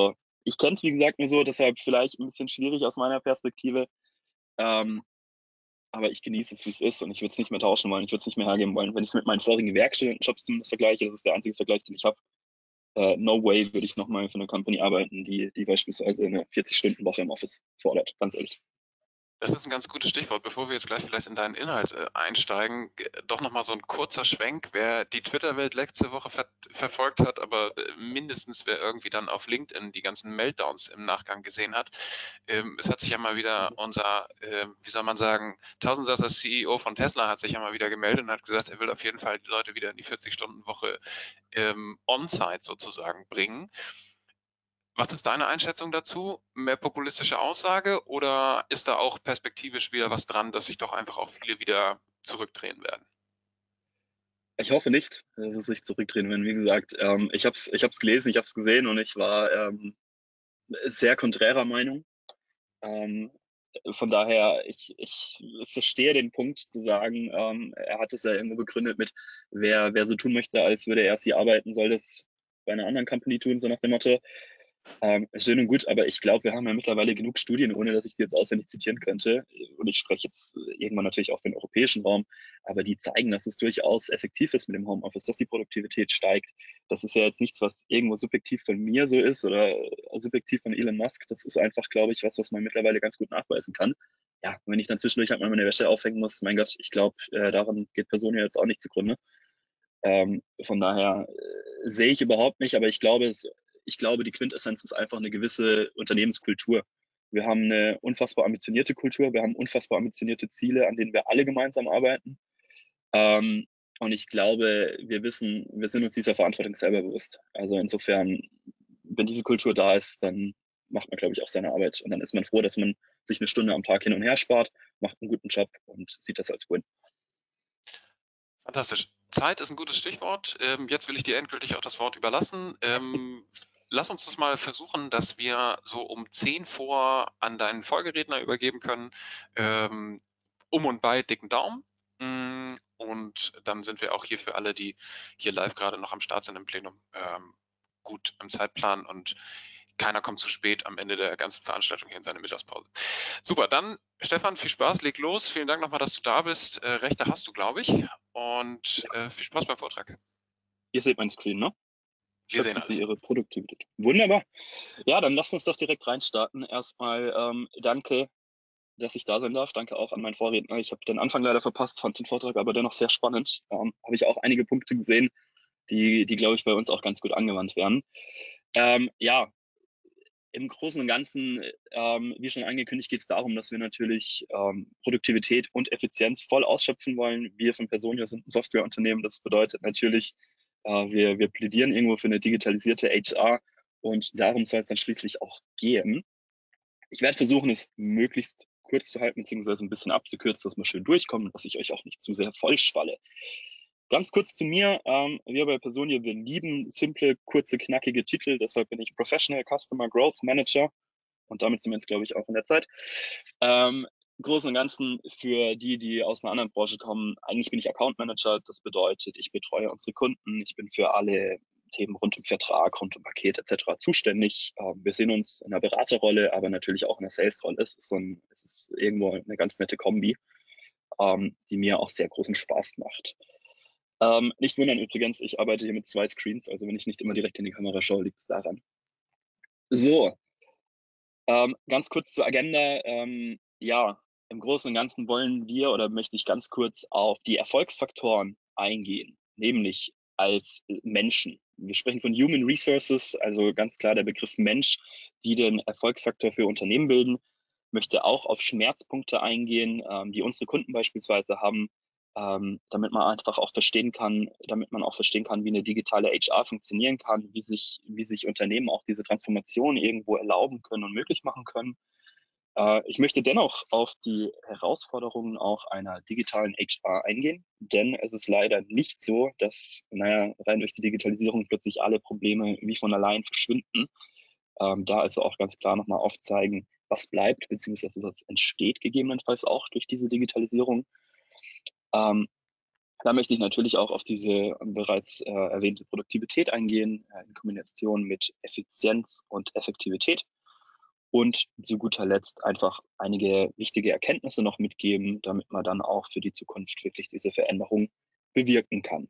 ich kenne es, wie gesagt, nur so, deshalb vielleicht ein bisschen schwierig aus meiner Perspektive. Ähm, aber ich genieße es, wie es ist und ich würde es nicht mehr tauschen wollen, ich würde es nicht mehr hergeben wollen. Wenn ich es mit meinen vorigen Werkstudentenjobs zumindest vergleiche, das ist der einzige Vergleich, den ich habe, uh, no way würde ich nochmal für eine Company arbeiten, die, die beispielsweise eine vierzig-Stunden-Woche im Office fordert, ganz ehrlich. Das ist ein ganz gutes Stichwort. Bevor wir jetzt gleich vielleicht in deinen Inhalt äh, einsteigen, g- doch nochmal so ein kurzer Schwenk. Wer die Twitter-Welt letzte Woche ver verfolgt hat, aber äh, mindestens wer irgendwie dann auf LinkedIn die ganzen Meltdowns im Nachgang gesehen hat, ähm, es hat sich ja mal wieder unser, äh, wie soll man sagen, Tausendsasser C E O von Tesla hat sich ja mal wieder gemeldet und hat gesagt, er will auf jeden Fall die Leute wieder in die vierzig-Stunden-Woche ähm, on-site sozusagen bringen. Was ist deine Einschätzung dazu? Mehr populistische Aussage oder ist da auch perspektivisch wieder was dran, dass sich doch einfach auch viele wieder zurückdrehen werden? Ich hoffe nicht, dass es sich zurückdrehen werden. Wie gesagt, ähm, ich habe es ich hab's gelesen, ich habe es gesehen und ich war ähm, sehr konträrer Meinung. Ähm, von daher, ich, ich verstehe den Punkt zu sagen, ähm, er hat es ja irgendwo begründet mit, wer, wer so tun möchte, als würde er erst hier arbeiten, soll das bei einer anderen Company tun, so nach dem Motto. Ähm, schön und gut, aber ich glaube, wir haben ja mittlerweile genug Studien, ohne dass ich die jetzt auswendig zitieren könnte. Und ich spreche jetzt irgendwann natürlich auch für den europäischen Raum, aber die zeigen, dass es durchaus effektiv ist mit dem Homeoffice, dass die Produktivität steigt. Das ist ja jetzt nichts, was irgendwo subjektiv von mir so ist oder subjektiv von Elon Musk. Das ist einfach, glaube ich, was, was man mittlerweile ganz gut nachweisen kann. Ja, wenn ich dann zwischendurch halt mal meine Wäsche aufhängen muss, mein Gott, ich glaube, äh, daran geht Personio jetzt auch nicht zugrunde. Ähm, von daher äh, sehe ich überhaupt nicht, aber ich glaube, es, ich glaube, die Quintessenz ist einfach eine gewisse Unternehmenskultur. Wir haben eine unfassbar ambitionierte Kultur, wir haben unfassbar ambitionierte Ziele, an denen wir alle gemeinsam arbeiten. Ähm, und ich glaube, wir wissen, wir sind uns dieser Verantwortung selber bewusst. Also insofern, wenn diese Kultur da ist, dann macht man, glaube ich, auch seine Arbeit. Und dann ist man froh, dass man sich eine Stunde am Tag hin und her spart, macht einen guten Job und sieht das als Win. Fantastisch. Zeit ist ein gutes Stichwort. Ähm, jetzt will ich dir endgültig auch das Wort überlassen. Ähm, lass uns das mal versuchen, dass wir so um zehn vor an deinen Folgeredner übergeben können. Ähm, um und bei dicken Daumen. Mm, Und dann sind wir auch hier für alle, die hier live gerade noch am Start sind im Plenum, ähm, gut im Zeitplan und keiner kommt zu spät am Ende der ganzen Veranstaltung hier in seine Mittagspause. Super, dann Stefan, viel Spaß, leg los. Vielen Dank nochmal, dass du da bist. Äh, Rechte hast du, glaube ich. Und äh, viel Spaß beim Vortrag. Ihr seht meinen Screen, ne? Wir sehen Schöpfen Sie alles. Ihre Produktivität. Wunderbar. Ja, dann lasst uns doch direkt reinstarten. Erstmal ähm, danke, dass ich da sein darf. Danke auch an meinen Vorredner. Ich habe den Anfang leider verpasst, fand den Vortrag aber dennoch sehr spannend. Ähm, habe ich auch einige Punkte gesehen, die, die glaube ich, bei uns auch ganz gut angewandt werden. Ähm, ja, im Großen und Ganzen, ähm, wie schon angekündigt, geht es darum, dass wir natürlich ähm, Produktivität und Effizienz voll ausschöpfen wollen. Wir von Personio sind ein Softwareunternehmen. Das bedeutet natürlich, äh, wir, wir plädieren irgendwo für eine digitalisierte H R und darum soll es dann schließlich auch gehen. Ich werde versuchen, es möglichst kurz zu halten, beziehungsweise ein bisschen abzukürzen, dass wir schön durchkommen und dass ich euch auch nicht zu sehr vollschwalle. Ganz kurz zu mir. Ähm, wir bei Personio, wir lieben simple, kurze, knackige Titel. Deshalb bin ich Professional Customer Growth Manager. Und damit sind wir jetzt, glaube ich, auch in der Zeit. Ähm, Im Großen und Ganzen für die, die aus einer anderen Branche kommen, eigentlich bin ich Account Manager. Das bedeutet, ich betreue unsere Kunden. Ich bin für alle Themen rund um Vertrag, rund um Paket et cetera zuständig. Ähm, wir sehen uns in einer Beraterrolle, aber natürlich auch in einer Sales-Rolle. Es ist, so ein, es ist irgendwo eine ganz nette Kombi, ähm, die mir auch sehr großen Spaß macht. Ähm, nicht wundern übrigens, ich arbeite hier mit zwei Screens, also wenn ich nicht immer direkt in die Kamera schaue, liegt es daran. So, ähm, ganz kurz zur Agenda. Ähm, ja, im Großen und Ganzen wollen wir oder möchte ich ganz kurz auf die Erfolgsfaktoren eingehen, nämlich als Menschen. Wir sprechen von Human Resources, also ganz klar der Begriff Mensch, die den Erfolgsfaktor für Unternehmen bilden. Möchte auch auf Schmerzpunkte eingehen, ähm, die unsere Kunden beispielsweise haben, ähm, damit man einfach auch verstehen kann, damit man auch verstehen kann, wie eine digitale H R funktionieren kann, wie sich, wie sich Unternehmen auch diese Transformation irgendwo erlauben können und möglich machen können. Äh, ich möchte dennoch auf die Herausforderungen auch einer digitalen H R eingehen, denn es ist leider nicht so, dass, naja, rein durch die Digitalisierung plötzlich alle Probleme wie von allein verschwinden. Ähm, da also auch ganz klar nochmal aufzeigen, was bleibt, beziehungsweise was entsteht gegebenenfalls auch durch diese Digitalisierung. Ähm, Da möchte ich natürlich auch auf diese bereits äh, erwähnte Produktivität eingehen, äh, in Kombination mit Effizienz und Effektivität. Und zu guter Letzt einfach einige wichtige Erkenntnisse noch mitgeben, damit man dann auch für die Zukunft wirklich diese Veränderung bewirken kann.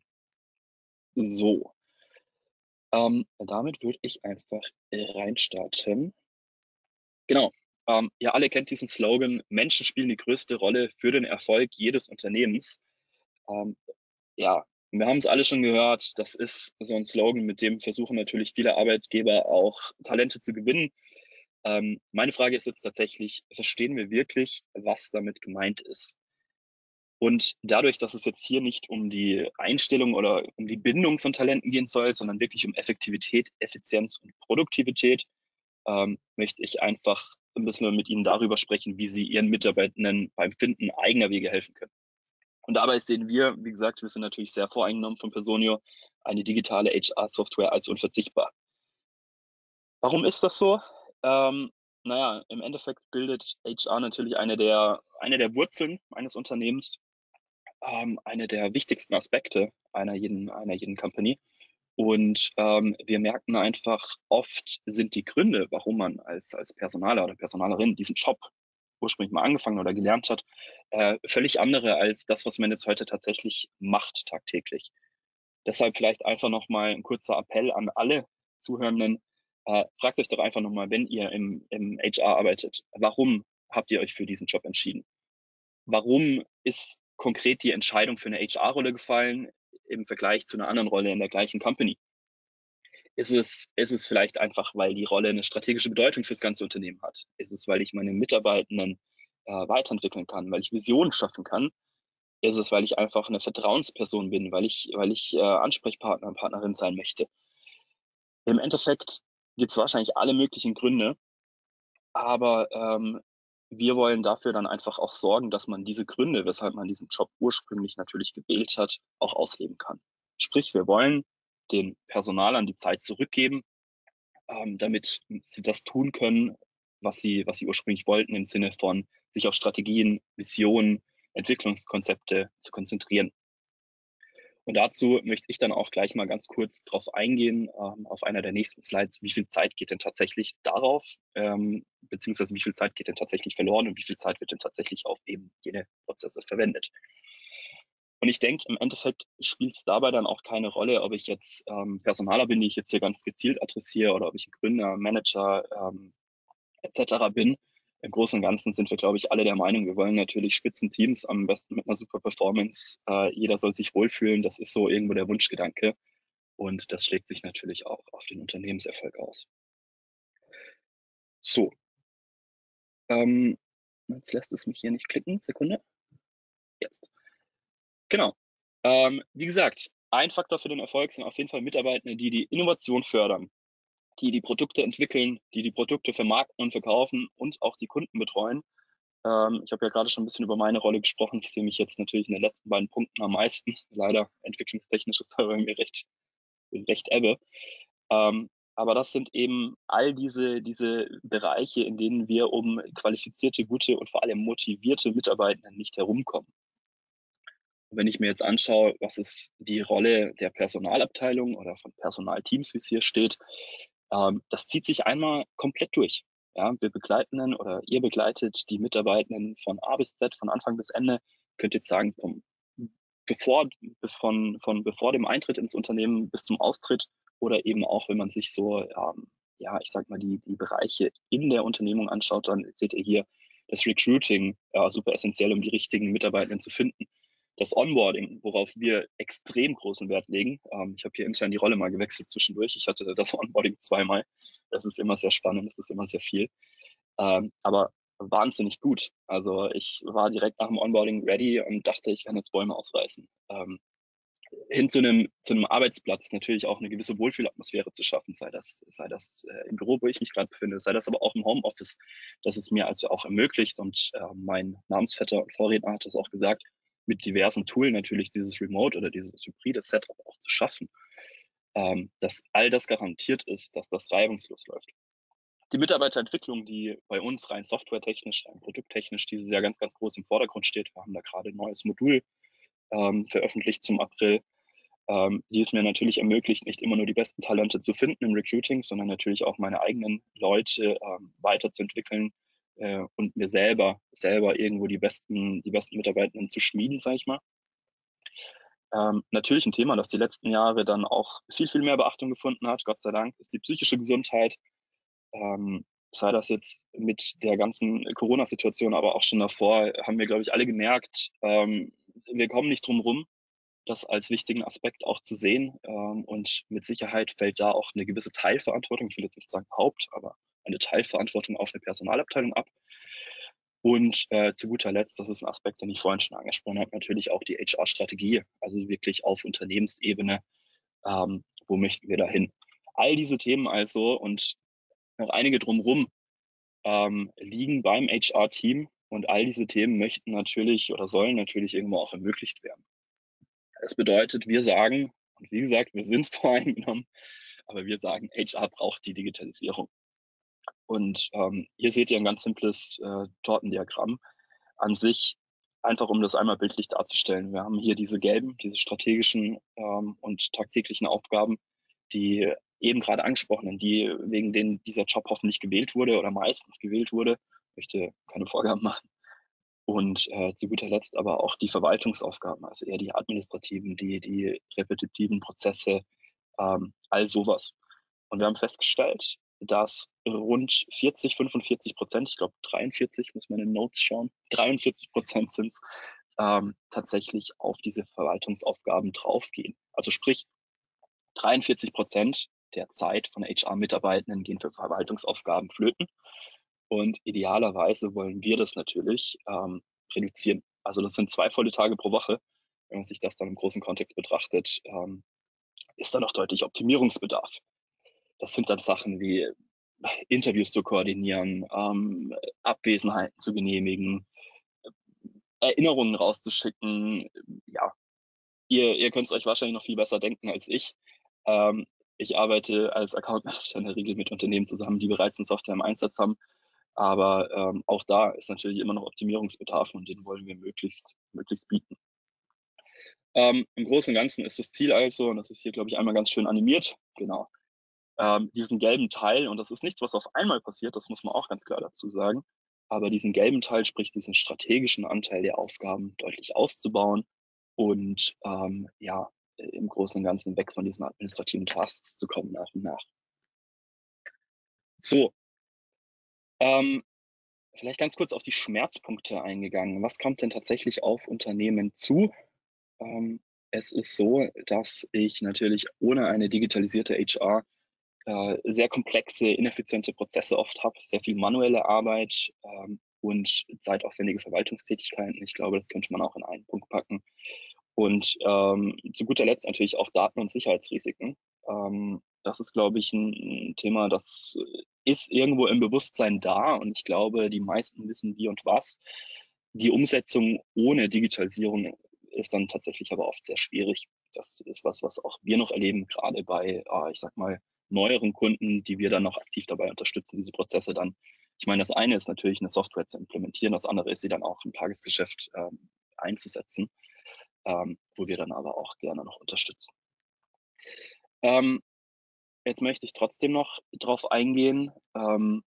So, ähm, damit würde ich einfach reinstarten. Genau, ähm, ihr alle kennt diesen Slogan, Menschen spielen die größte Rolle für den Erfolg jedes Unternehmens. Ähm, ja, wir haben es alle schon gehört, das ist so ein Slogan, mit dem versuchen natürlich viele Arbeitgeber auch Talente zu gewinnen. Ähm, meine Frage ist jetzt tatsächlich, verstehen wir wirklich, was damit gemeint ist? Und dadurch, dass es jetzt hier nicht um die Einstellung oder um die Bindung von Talenten gehen soll, sondern wirklich um Effektivität, Effizienz und Produktivität, ähm, möchte ich einfach ein bisschen mit Ihnen darüber sprechen, wie Sie Ihren Mitarbeitenden beim Finden eigener Wege helfen können. Und dabei sehen wir, wie gesagt, wir sind natürlich sehr voreingenommen von Personio, eine digitale H R-Software als unverzichtbar. Warum ist das so? Ähm, naja, im Endeffekt bildet H R natürlich eine der, eine der Wurzeln eines Unternehmens, ähm, eine der wichtigsten Aspekte einer jeden, einer jeden Company. Und ähm, wir merken einfach, oft sind die Gründe, warum man als, als Personaler oder Personalerin diesen Job ursprünglich mal angefangen oder gelernt hat, äh, völlig andere als das, was man jetzt heute tatsächlich macht tagtäglich. Deshalb vielleicht einfach nochmal ein kurzer Appell an alle Zuhörenden. Äh, fragt euch doch einfach nochmal, wenn ihr im, im H R arbeitet, warum habt ihr euch für diesen Job entschieden? Warum ist konkret die Entscheidung für eine H R-Rolle gefallen im Vergleich zu einer anderen Rolle in der gleichen Company? Ist es, ist es vielleicht einfach, weil die Rolle eine strategische Bedeutung fürs ganze Unternehmen hat? Ist es, weil ich meine Mitarbeitenden äh, weiterentwickeln kann, weil ich Visionen schaffen kann? Ist es, weil ich einfach eine Vertrauensperson bin, weil ich, weil ich äh, Ansprechpartner und Partnerin sein möchte? Im Endeffekt gibt es wahrscheinlich alle möglichen Gründe, aber ähm, wir wollen dafür dann einfach auch sorgen, dass man diese Gründe, weshalb man diesen Job ursprünglich natürlich gewählt hat, auch ausleben kann. Sprich, wir wollen den Personalern die Zeit zurückgeben, ähm, damit sie das tun können, was sie, was sie ursprünglich wollten, im Sinne von sich auf Strategien, Visionen, Entwicklungskonzepte zu konzentrieren. Und dazu möchte ich dann auch gleich mal ganz kurz drauf eingehen, ähm, auf einer der nächsten Slides, wie viel Zeit geht denn tatsächlich darauf, ähm, beziehungsweise wie viel Zeit geht denn tatsächlich verloren und wie viel Zeit wird denn tatsächlich auf eben jene Prozesse verwendet. Und ich denke, im Endeffekt spielt es dabei dann auch keine Rolle, ob ich jetzt ähm, Personaler bin, die ich jetzt hier ganz gezielt adressiere, oder ob ich ein Gründer, Manager ähm, et cetera bin. Im Großen und Ganzen sind wir, glaube ich, alle der Meinung, wir wollen natürlich Spitzenteams, am besten mit einer super Performance. Äh, jeder soll sich wohlfühlen. Das ist so irgendwo der Wunschgedanke. Und das schlägt sich natürlich auch auf den Unternehmenserfolg aus. So. Ähm, jetzt lässt es mich hier nicht klicken. Sekunde. Jetzt. Genau. Ähm, wie gesagt, ein Faktor für den Erfolg sind auf jeden Fall Mitarbeitende, die die Innovation fördern, die die Produkte entwickeln, die die Produkte vermarkten und verkaufen und auch die Kunden betreuen. Ähm, ich habe ja gerade schon ein bisschen über meine Rolle gesprochen. Ich sehe mich jetzt natürlich in den letzten beiden Punkten am meisten. Leider entwicklungstechnisch ist da bei mir recht, recht ebbe. Ähm, aber das sind eben all diese, diese Bereiche, in denen wir um qualifizierte, gute und vor allem motivierte Mitarbeitenden nicht herumkommen. Und wenn ich mir jetzt anschaue, was ist die Rolle der Personalabteilung oder von Personalteams, wie es hier steht, ähm, das zieht sich einmal komplett durch. Ja, wir begleiten dann oder ihr begleitet die Mitarbeitenden von A bis Z, von Anfang bis Ende. Könnt jetzt sagen, vom, bevor, von, von bevor dem Eintritt ins Unternehmen bis zum Austritt oder eben auch, wenn man sich so, ähm, ja, ich sag mal, die, die Bereiche in der Unternehmung anschaut, dann seht ihr hier das Recruiting, ja, super essentiell, um die richtigen Mitarbeitenden zu finden. Das Onboarding, worauf wir extrem großen Wert legen. Ähm, ich habe hier intern die Rolle mal gewechselt zwischendurch. Ich hatte das Onboarding zweimal. Das ist immer sehr spannend, das ist immer sehr viel. Ähm, aber wahnsinnig gut. Also ich war direkt nach dem Onboarding ready und dachte, ich kann jetzt Bäume ausreißen. Ähm, hin zu einem, zu einem Arbeitsplatz natürlich auch eine gewisse Wohlfühlatmosphäre zu schaffen, sei das, sei das äh, im Büro, wo ich mich gerade befinde, sei das aber auch im Homeoffice, das es mir also auch ermöglicht. Und äh, mein Namensvetter und Vorredner hat das auch gesagt, mit diversen Tools natürlich dieses Remote oder dieses hybride Setup auch zu schaffen, ähm, dass all das garantiert ist, dass das reibungslos läuft. Die Mitarbeiterentwicklung, die bei uns rein softwaretechnisch, rein produkttechnisch dieses Jahr ganz, ganz groß im Vordergrund steht. Wir haben da gerade ein neues Modul ähm, veröffentlicht zum April, ähm, die es mir natürlich ermöglicht, nicht immer nur die besten Talente zu finden im Recruiting, sondern natürlich auch meine eigenen Leute ähm, weiterzuentwickeln äh, und mir selber selber irgendwo die besten die besten Mitarbeitenden zu schmieden, sage ich mal. Ähm, natürlich ein Thema, das die letzten Jahre dann auch viel, viel mehr Beachtung gefunden hat, Gott sei Dank, ist die psychische Gesundheit. Ähm, sei das jetzt mit der ganzen Corona-Situation, aber auch schon davor, haben wir, glaube ich, alle gemerkt, ähm, wir kommen nicht drum rum, das als wichtigen Aspekt auch zu sehen. Ähm, und mit Sicherheit fällt da auch eine gewisse Teilverantwortung, ich will jetzt nicht sagen Haupt, aber eine Teilverantwortung auf eine Personalabteilung ab. Und äh, zu guter Letzt, das ist ein Aspekt, den ich vorhin schon angesprochen habe, natürlich auch die H R-Strategie, also wirklich auf Unternehmensebene, ähm, wo möchten wir dahin? All diese Themen also und noch einige drumherum ähm, liegen beim H R-Team und all diese Themen möchten natürlich oder sollen natürlich irgendwo auch ermöglicht werden. Das bedeutet, wir sagen, und wie gesagt, wir sind voreingenommen, aber wir sagen, H R braucht die Digitalisierung. Und ähm, hier seht ihr ein ganz simples äh, Tortendiagramm an sich, einfach um das einmal bildlich darzustellen. Wir haben hier diese gelben, diese strategischen ähm, und tagtäglichen Aufgaben, die eben gerade angesprochenen, die wegen denen dieser Job hoffentlich gewählt wurde oder meistens gewählt wurde. Ich möchte keine Vorgaben machen. Und äh, zu guter Letzt aber auch die Verwaltungsaufgaben, also eher die administrativen, die, die repetitiven Prozesse, ähm, all sowas. Und wir haben festgestellt, dass rund vierzig, fünfundvierzig Prozent, ich glaube dreiundvierzig, muss man in den Notes schauen, dreiundvierzig Prozent sind es, ähm, tatsächlich auf diese Verwaltungsaufgaben draufgehen. Also sprich, dreiundvierzig Prozent der Zeit von H R-Mitarbeitenden gehen für Verwaltungsaufgaben flöten. Und idealerweise wollen wir das natürlich ähm, reduzieren. Also das sind zwei volle Tage pro Woche. Wenn man sich das dann im großen Kontext betrachtet, ähm, ist da noch deutlich Optimierungsbedarf. Das sind dann Sachen wie Interviews zu koordinieren, ähm, Abwesenheiten zu genehmigen, Erinnerungen rauszuschicken. Ja, ihr, ihr könnt es euch wahrscheinlich noch viel besser denken als ich. Ähm, ich arbeite als Account Manager in der Regel mit Unternehmen zusammen, die bereits eine Software im Einsatz haben. Aber ähm, auch da ist natürlich immer noch Optimierungsbedarf und den wollen wir möglichst, möglichst bieten. Ähm, Im Großen und Ganzen ist das Ziel also, und das ist hier, glaube ich, einmal ganz schön animiert, genau, ähm, diesen gelben Teil, und das ist nichts, was auf einmal passiert, das muss man auch ganz klar dazu sagen, aber diesen gelben Teil, sprich diesen strategischen Anteil der Aufgaben deutlich auszubauen und ähm, ja, im Großen und Ganzen weg von diesen administrativen Tasks zu kommen nach und nach. So, ähm, vielleicht ganz kurz auf die Schmerzpunkte eingegangen. Was kommt denn tatsächlich auf Unternehmen zu? Ähm, es ist so, dass ich natürlich ohne eine digitalisierte H R äh, sehr komplexe, ineffiziente Prozesse oft habe, sehr viel manuelle Arbeit ähm, und zeitaufwendige Verwaltungstätigkeiten. Ich glaube, das könnte man auch in einen Punkt packen. Und ähm, zu guter Letzt natürlich auch Daten- und Sicherheitsrisiken. Ähm, das ist, glaube ich, ein, ein Thema, das ist irgendwo im Bewusstsein da und ich glaube, die meisten wissen wie und was. Die Umsetzung ohne Digitalisierung ist dann tatsächlich aber oft sehr schwierig. Das ist was, was auch wir noch erleben, gerade bei, äh, ich sag mal, neueren Kunden, die wir dann noch aktiv dabei unterstützen, diese Prozesse dann. Ich meine, das eine ist natürlich, eine Software zu implementieren, das andere ist, sie dann auch im Tagesgeschäft ähm, einzusetzen, ähm, wo wir dann aber auch gerne noch unterstützen. Ähm, jetzt möchte ich trotzdem noch drauf eingehen, ähm,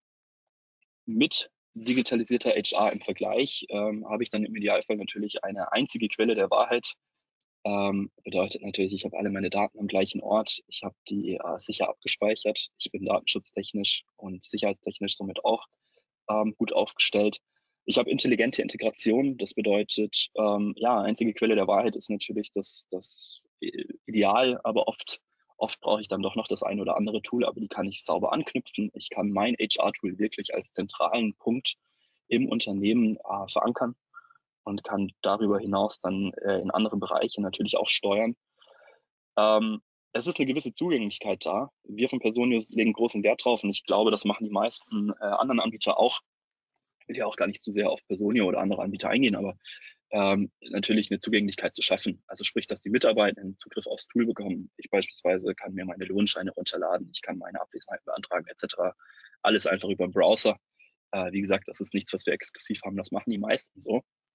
mit digitalisierter H R im Vergleich ähm, habe ich dann im Idealfall natürlich eine einzige Quelle der Wahrheit. Ähm, bedeutet natürlich, ich habe alle meine Daten am gleichen Ort, ich habe die äh, sicher abgespeichert, ich bin datenschutztechnisch und sicherheitstechnisch somit auch ähm, gut aufgestellt. Ich habe intelligente Integration, das bedeutet, ähm, ja, einzige Quelle der Wahrheit ist natürlich das, das Ideal, aber oft, oft brauche ich dann doch noch das ein oder andere Tool, aber die kann ich sauber anknüpfen. Ich kann mein H R-Tool wirklich als zentralen Punkt im Unternehmen äh, verankern und kann darüber hinaus dann äh, in andere Bereiche natürlich auch steuern. Ähm, es ist eine gewisse Zugänglichkeit da. Wir von Personio legen großen Wert drauf und ich glaube, das machen die meisten äh, anderen Anbieter auch. Ich will ja auch gar nicht zu sehr auf Personio oder andere Anbieter eingehen, aber ähm, natürlich eine Zugänglichkeit zu schaffen. Also sprich, dass die Mitarbeitenden Zugriff aufs Tool bekommen. Ich beispielsweise kann mir meine Lohnscheine runterladen, ich kann meine Abwesenheit beantragen et cetera. Alles einfach über den Browser. Äh, wie gesagt, das ist nichts, was wir exklusiv haben, das machen die meisten so.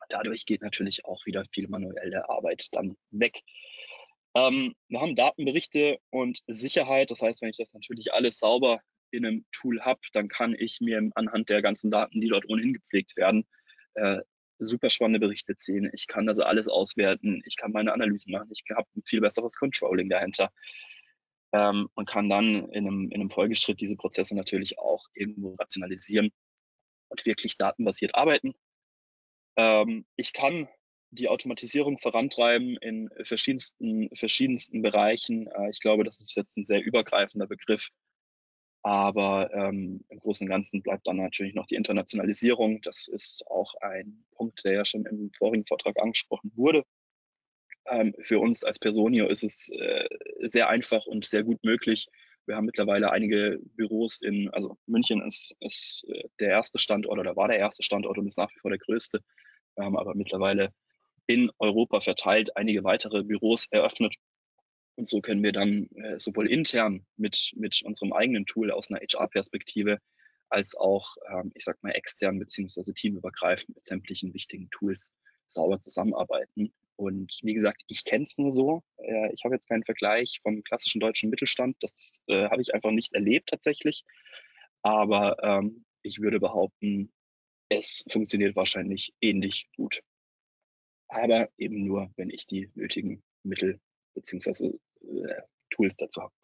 Dadurch geht natürlich auch wieder viel manuelle Arbeit dann weg. Ähm, wir haben Datenberichte und Sicherheit. Das heißt, wenn ich das natürlich alles sauber in einem Tool habe, dann kann ich mir anhand der ganzen Daten, die dort ohnehin gepflegt werden, äh, super spannende Berichte ziehen. Ich kann also alles auswerten. Ich kann meine Analysen machen. Ich habe ein viel besseres Controlling dahinter. Ähm, und kann dann in einem, in einem Folgeschritt diese Prozesse natürlich auch irgendwo rationalisieren und wirklich datenbasiert arbeiten. Ähm, ich kann die Automatisierung vorantreiben in verschiedensten, verschiedensten Bereichen. Äh, ich glaube, das ist jetzt ein sehr übergreifender Begriff. Aber ähm, im Großen und Ganzen bleibt dann natürlich noch die Internationalisierung. Das ist auch ein Punkt, der ja schon im vorigen Vortrag angesprochen wurde. Ähm, für uns als Personio ist es äh, sehr einfach und sehr gut möglich. Wir haben mittlerweile einige Büros in, also München ist, ist äh, der erste Standort oder war der erste Standort und ist nach wie vor der größte. Wir haben aber mittlerweile in Europa verteilt einige weitere Büros eröffnet. Und so können wir dann äh, sowohl intern mit, mit unserem eigenen Tool aus einer H R-Perspektive als auch, ähm, ich sag mal, extern beziehungsweise teamübergreifend mit sämtlichen wichtigen Tools sauber zusammenarbeiten. Und wie gesagt, ich kenne es nur so. Äh, ich habe jetzt keinen Vergleich vom klassischen deutschen Mittelstand. Das äh, habe ich einfach nicht erlebt tatsächlich. Aber ähm, ich würde behaupten, es funktioniert wahrscheinlich ähnlich gut. Aber eben nur, wenn ich die nötigen Mittel beziehungsweise äh, Tools dazu habe.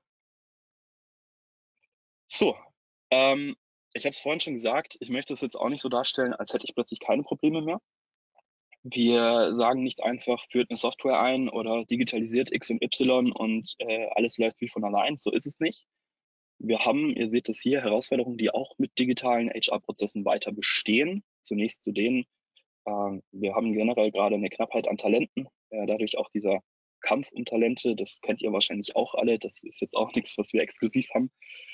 So, ähm, ich habe es vorhin schon gesagt, ich möchte es jetzt auch nicht so darstellen, als hätte ich plötzlich keine Probleme mehr. Wir sagen nicht einfach, führt eine Software ein oder digitalisiert X und Y und äh, alles läuft wie von allein. So ist es nicht. Wir haben, ihr seht es hier, Herausforderungen, die auch mit digitalen H R-Prozessen weiter bestehen. Zunächst zu denen, äh, wir haben generell gerade eine Knappheit an Talenten, äh, dadurch auch dieser Kampf um Talente, das kennt ihr wahrscheinlich auch alle, das ist jetzt auch nichts, was wir exklusiv haben.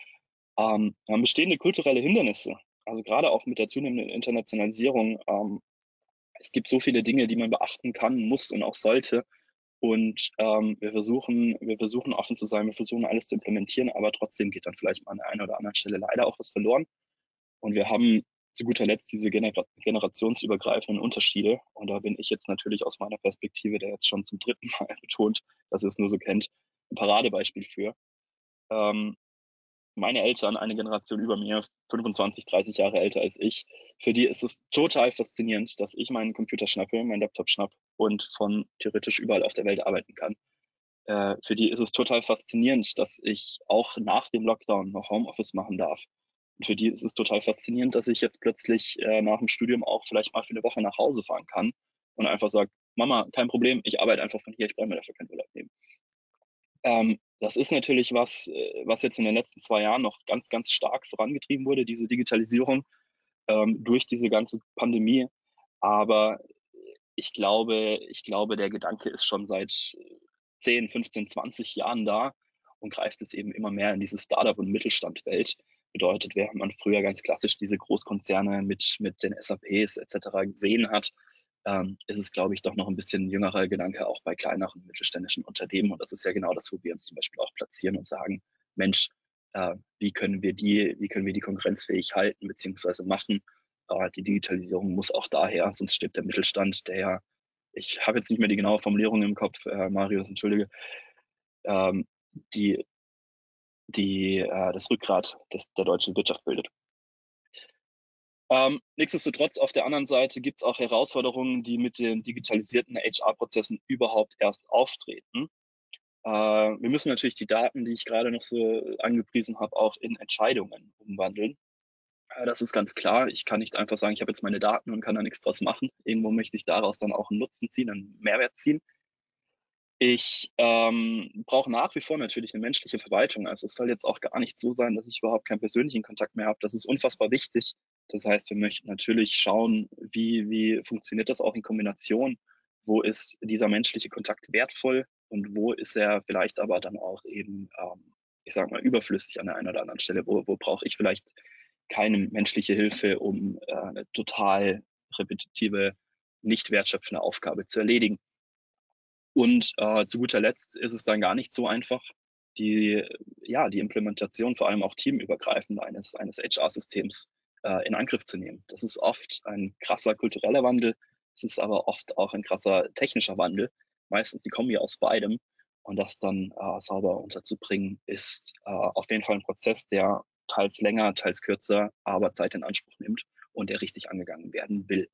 Ähm, wir haben bestehende kulturelle Hindernisse, also gerade auch mit der zunehmenden Internationalisierung. Ähm, es gibt so viele Dinge, die man beachten kann, muss und auch sollte. Und ähm, wir versuchen, wir versuchen offen zu sein, wir versuchen alles zu implementieren, aber trotzdem geht dann vielleicht mal an der einen oder anderen Stelle leider auch was verloren. Und wir haben zu guter Letzt diese Gener generationsübergreifenden Unterschiede. Und da bin ich jetzt natürlich aus meiner Perspektive, der jetzt schon zum dritten Mal betont, dass ihr es nur so kennt, ein Paradebeispiel für. Ähm, meine Eltern, eine Generation über mir, fünfundzwanzig, dreißig Jahre älter als ich, für die ist es total faszinierend, dass ich meinen Computer schnappe, meinen Laptop schnapp und von theoretisch überall auf der Welt arbeiten kann. Äh, für die ist es total faszinierend, dass ich auch nach dem Lockdown noch Homeoffice machen darf. Und für die ist es total faszinierend, dass ich jetzt plötzlich äh, nach dem Studium auch vielleicht mal für eine Woche nach Hause fahren kann und einfach sage, Mama, kein Problem, ich arbeite einfach von hier, ich brauche mir dafür keinen Urlaub nehmen. Ähm, das ist natürlich was, was jetzt in den letzten zwei Jahren noch ganz, ganz stark vorangetrieben wurde, diese Digitalisierung ähm, durch diese ganze Pandemie. Aber ich glaube, ich glaube, der Gedanke ist schon seit zehn, fünfzehn, zwanzig Jahren da und greift jetzt eben immer mehr in diese Startup- und Mittelstandwelt. Bedeutet, während man früher ganz klassisch diese Großkonzerne mit, mit den S A Ps et cetera gesehen hat, ähm, ist es, glaube ich, doch noch ein bisschen jüngerer Gedanke auch bei kleineren mittelständischen Unternehmen. Und das ist ja genau das, wo wir uns zum Beispiel auch platzieren und sagen, Mensch, äh, wie können wir die, wie können wir die konkurrenzfähig halten bzw. machen? Äh, die Digitalisierung muss auch daher, sonst steht der Mittelstand, der ja, ich habe jetzt nicht mehr die genaue Formulierung im Kopf, äh, Marius, entschuldige, ähm, die, die äh, das Rückgrat des, der deutschen Wirtschaft bildet. Ähm, nichtsdestotrotz, auf der anderen Seite gibt es auch Herausforderungen, die mit den digitalisierten H R-Prozessen überhaupt erst auftreten. Äh, wir müssen natürlich die Daten, die ich gerade noch so angepriesen habe, auch in Entscheidungen umwandeln. Äh, das ist ganz klar. Ich kann nicht einfach sagen, ich habe jetzt meine Daten und kann da nichts draus machen. Irgendwo möchte ich daraus dann auch einen Nutzen ziehen, einen Mehrwert ziehen. Ich ähm, brauche nach wie vor natürlich eine menschliche Verwaltung. Also es soll jetzt auch gar nicht so sein, dass ich überhaupt keinen persönlichen Kontakt mehr habe. Das ist unfassbar wichtig. Das heißt, wir möchten natürlich schauen, wie, wie funktioniert das auch in Kombination? Wo ist dieser menschliche Kontakt wertvoll und wo ist er vielleicht aber dann auch eben, ähm, ich sage mal, überflüssig an der einen oder anderen Stelle? Wo, wo brauche ich vielleicht keine menschliche Hilfe, um äh, eine total repetitive, nicht wertschöpfende Aufgabe zu erledigen? Und äh, zu guter Letzt ist es dann gar nicht so einfach, die, ja, die Implementation vor allem auch teamübergreifend eines, eines H R-Systems äh, in Angriff zu nehmen. Das ist oft ein krasser kultureller Wandel. Es ist aber oft auch ein krasser technischer Wandel. Meistens, die kommen ja aus beidem. Und das dann äh, sauber unterzubringen, ist äh, auf jeden Fall ein Prozess, der teils länger, teils kürzer, aber Zeit in Anspruch nimmt und der richtig angegangen werden will.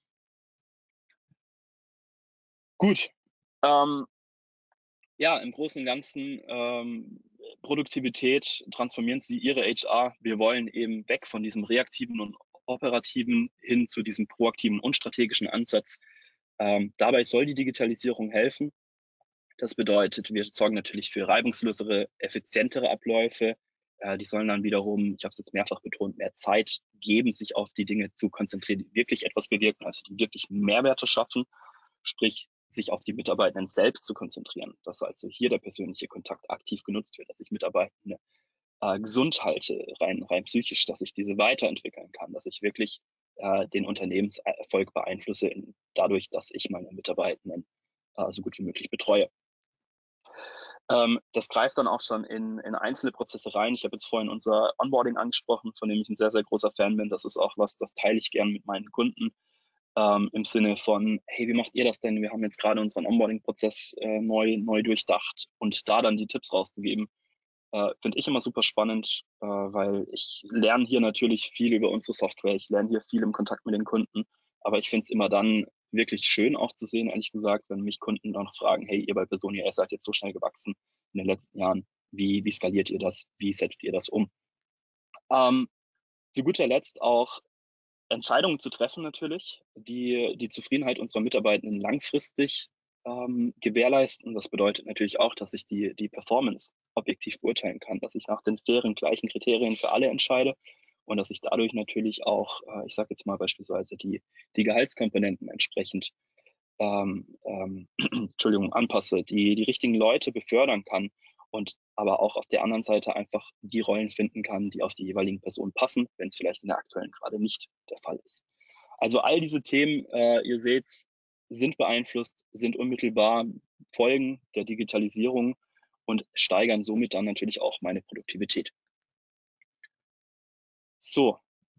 Gut. Ähm, ja, im Großen und Ganzen ähm, Produktivität, transformieren Sie Ihre H R. Wir wollen eben weg von diesem reaktiven und operativen hin zu diesem proaktiven und strategischen Ansatz. Ähm, dabei soll die Digitalisierung helfen. Das bedeutet, wir sorgen natürlich für reibungslosere, effizientere Abläufe. Äh, die sollen dann wiederum, ich habe es jetzt mehrfach betont, mehr Zeit geben, sich auf die Dinge zu konzentrieren, die wirklich etwas bewirken, also die wirklich Mehrwerte schaffen, sprich sich auf die Mitarbeitenden selbst zu konzentrieren, dass also hier der persönliche Kontakt aktiv genutzt wird, dass ich Mitarbeitende äh, gesund halte, rein, rein psychisch, dass ich diese weiterentwickeln kann, dass ich wirklich äh, den Unternehmenserfolg beeinflusse, in, dadurch, dass ich meine Mitarbeitenden äh, so gut wie möglich betreue. Ähm, das greift dann auch schon in, in einzelne Prozesse rein. Ich habe jetzt vorhin unser Onboarding angesprochen, von dem ich ein sehr, sehr großer Fan bin. Das ist auch was, das teile ich gern mit meinen Kunden. Ähm, im Sinne von, hey, wie macht ihr das denn? Wir haben jetzt gerade unseren Onboarding-Prozess äh, neu, neu durchdacht und da dann die Tipps rauszugeben, äh, finde ich immer super spannend, äh, weil ich lerne hier natürlich viel über unsere Software, ich lerne hier viel im Kontakt mit den Kunden, aber ich finde es immer dann wirklich schön auch zu sehen, ehrlich gesagt, wenn mich Kunden dann noch fragen, hey, ihr bei Personio, ihr seid jetzt so schnell gewachsen in den letzten Jahren, wie, wie skaliert ihr das, wie setzt ihr das um? Ähm, zu guter Letzt auch Entscheidungen zu treffen natürlich, die die Zufriedenheit unserer Mitarbeitenden langfristig ähm, gewährleisten. Das bedeutet natürlich auch, dass ich die, die Performance objektiv beurteilen kann, dass ich nach den fairen, gleichen Kriterien für alle entscheide und dass ich dadurch natürlich auch, äh, ich sage jetzt mal beispielsweise, die, die Gehaltskomponenten entsprechend ähm, ähm, Entschuldigung, anpasse, die die richtigen Leute befördern kann und aber auch auf der anderen Seite einfach die Rollen finden kann, die auf die jeweiligen Personen passen, wenn es vielleicht in der aktuellen gerade nicht der Fall ist. Also all diese Themen, äh, ihr seht, sind beeinflusst, sind unmittelbar Folgen der Digitalisierung und steigern somit dann natürlich auch meine Produktivität. So.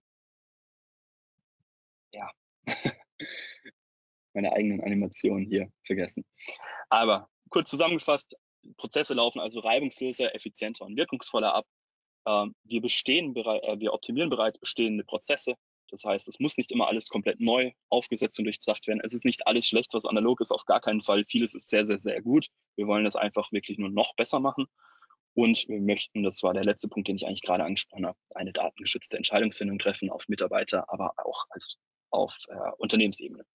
Ja. Meine eigenen Animationen hier vergessen. Aber kurz zusammengefasst, Prozesse laufen also reibungsloser, effizienter und wirkungsvoller ab. Ähm, wir bestehen, äh, wir optimieren bereits bestehende Prozesse. Das heißt, es muss nicht immer alles komplett neu aufgesetzt und durchdacht werden. Es ist nicht alles schlecht, was analog ist, auf gar keinen Fall. Vieles ist sehr, sehr, sehr gut. Wir wollen das einfach wirklich nur noch besser machen. Und wir möchten, das war der letzte Punkt, den ich eigentlich gerade angesprochen habe, eine datengeschützte Entscheidungsfindung treffen auf Mitarbeiter, aber auch als auf äh, Unternehmensebene.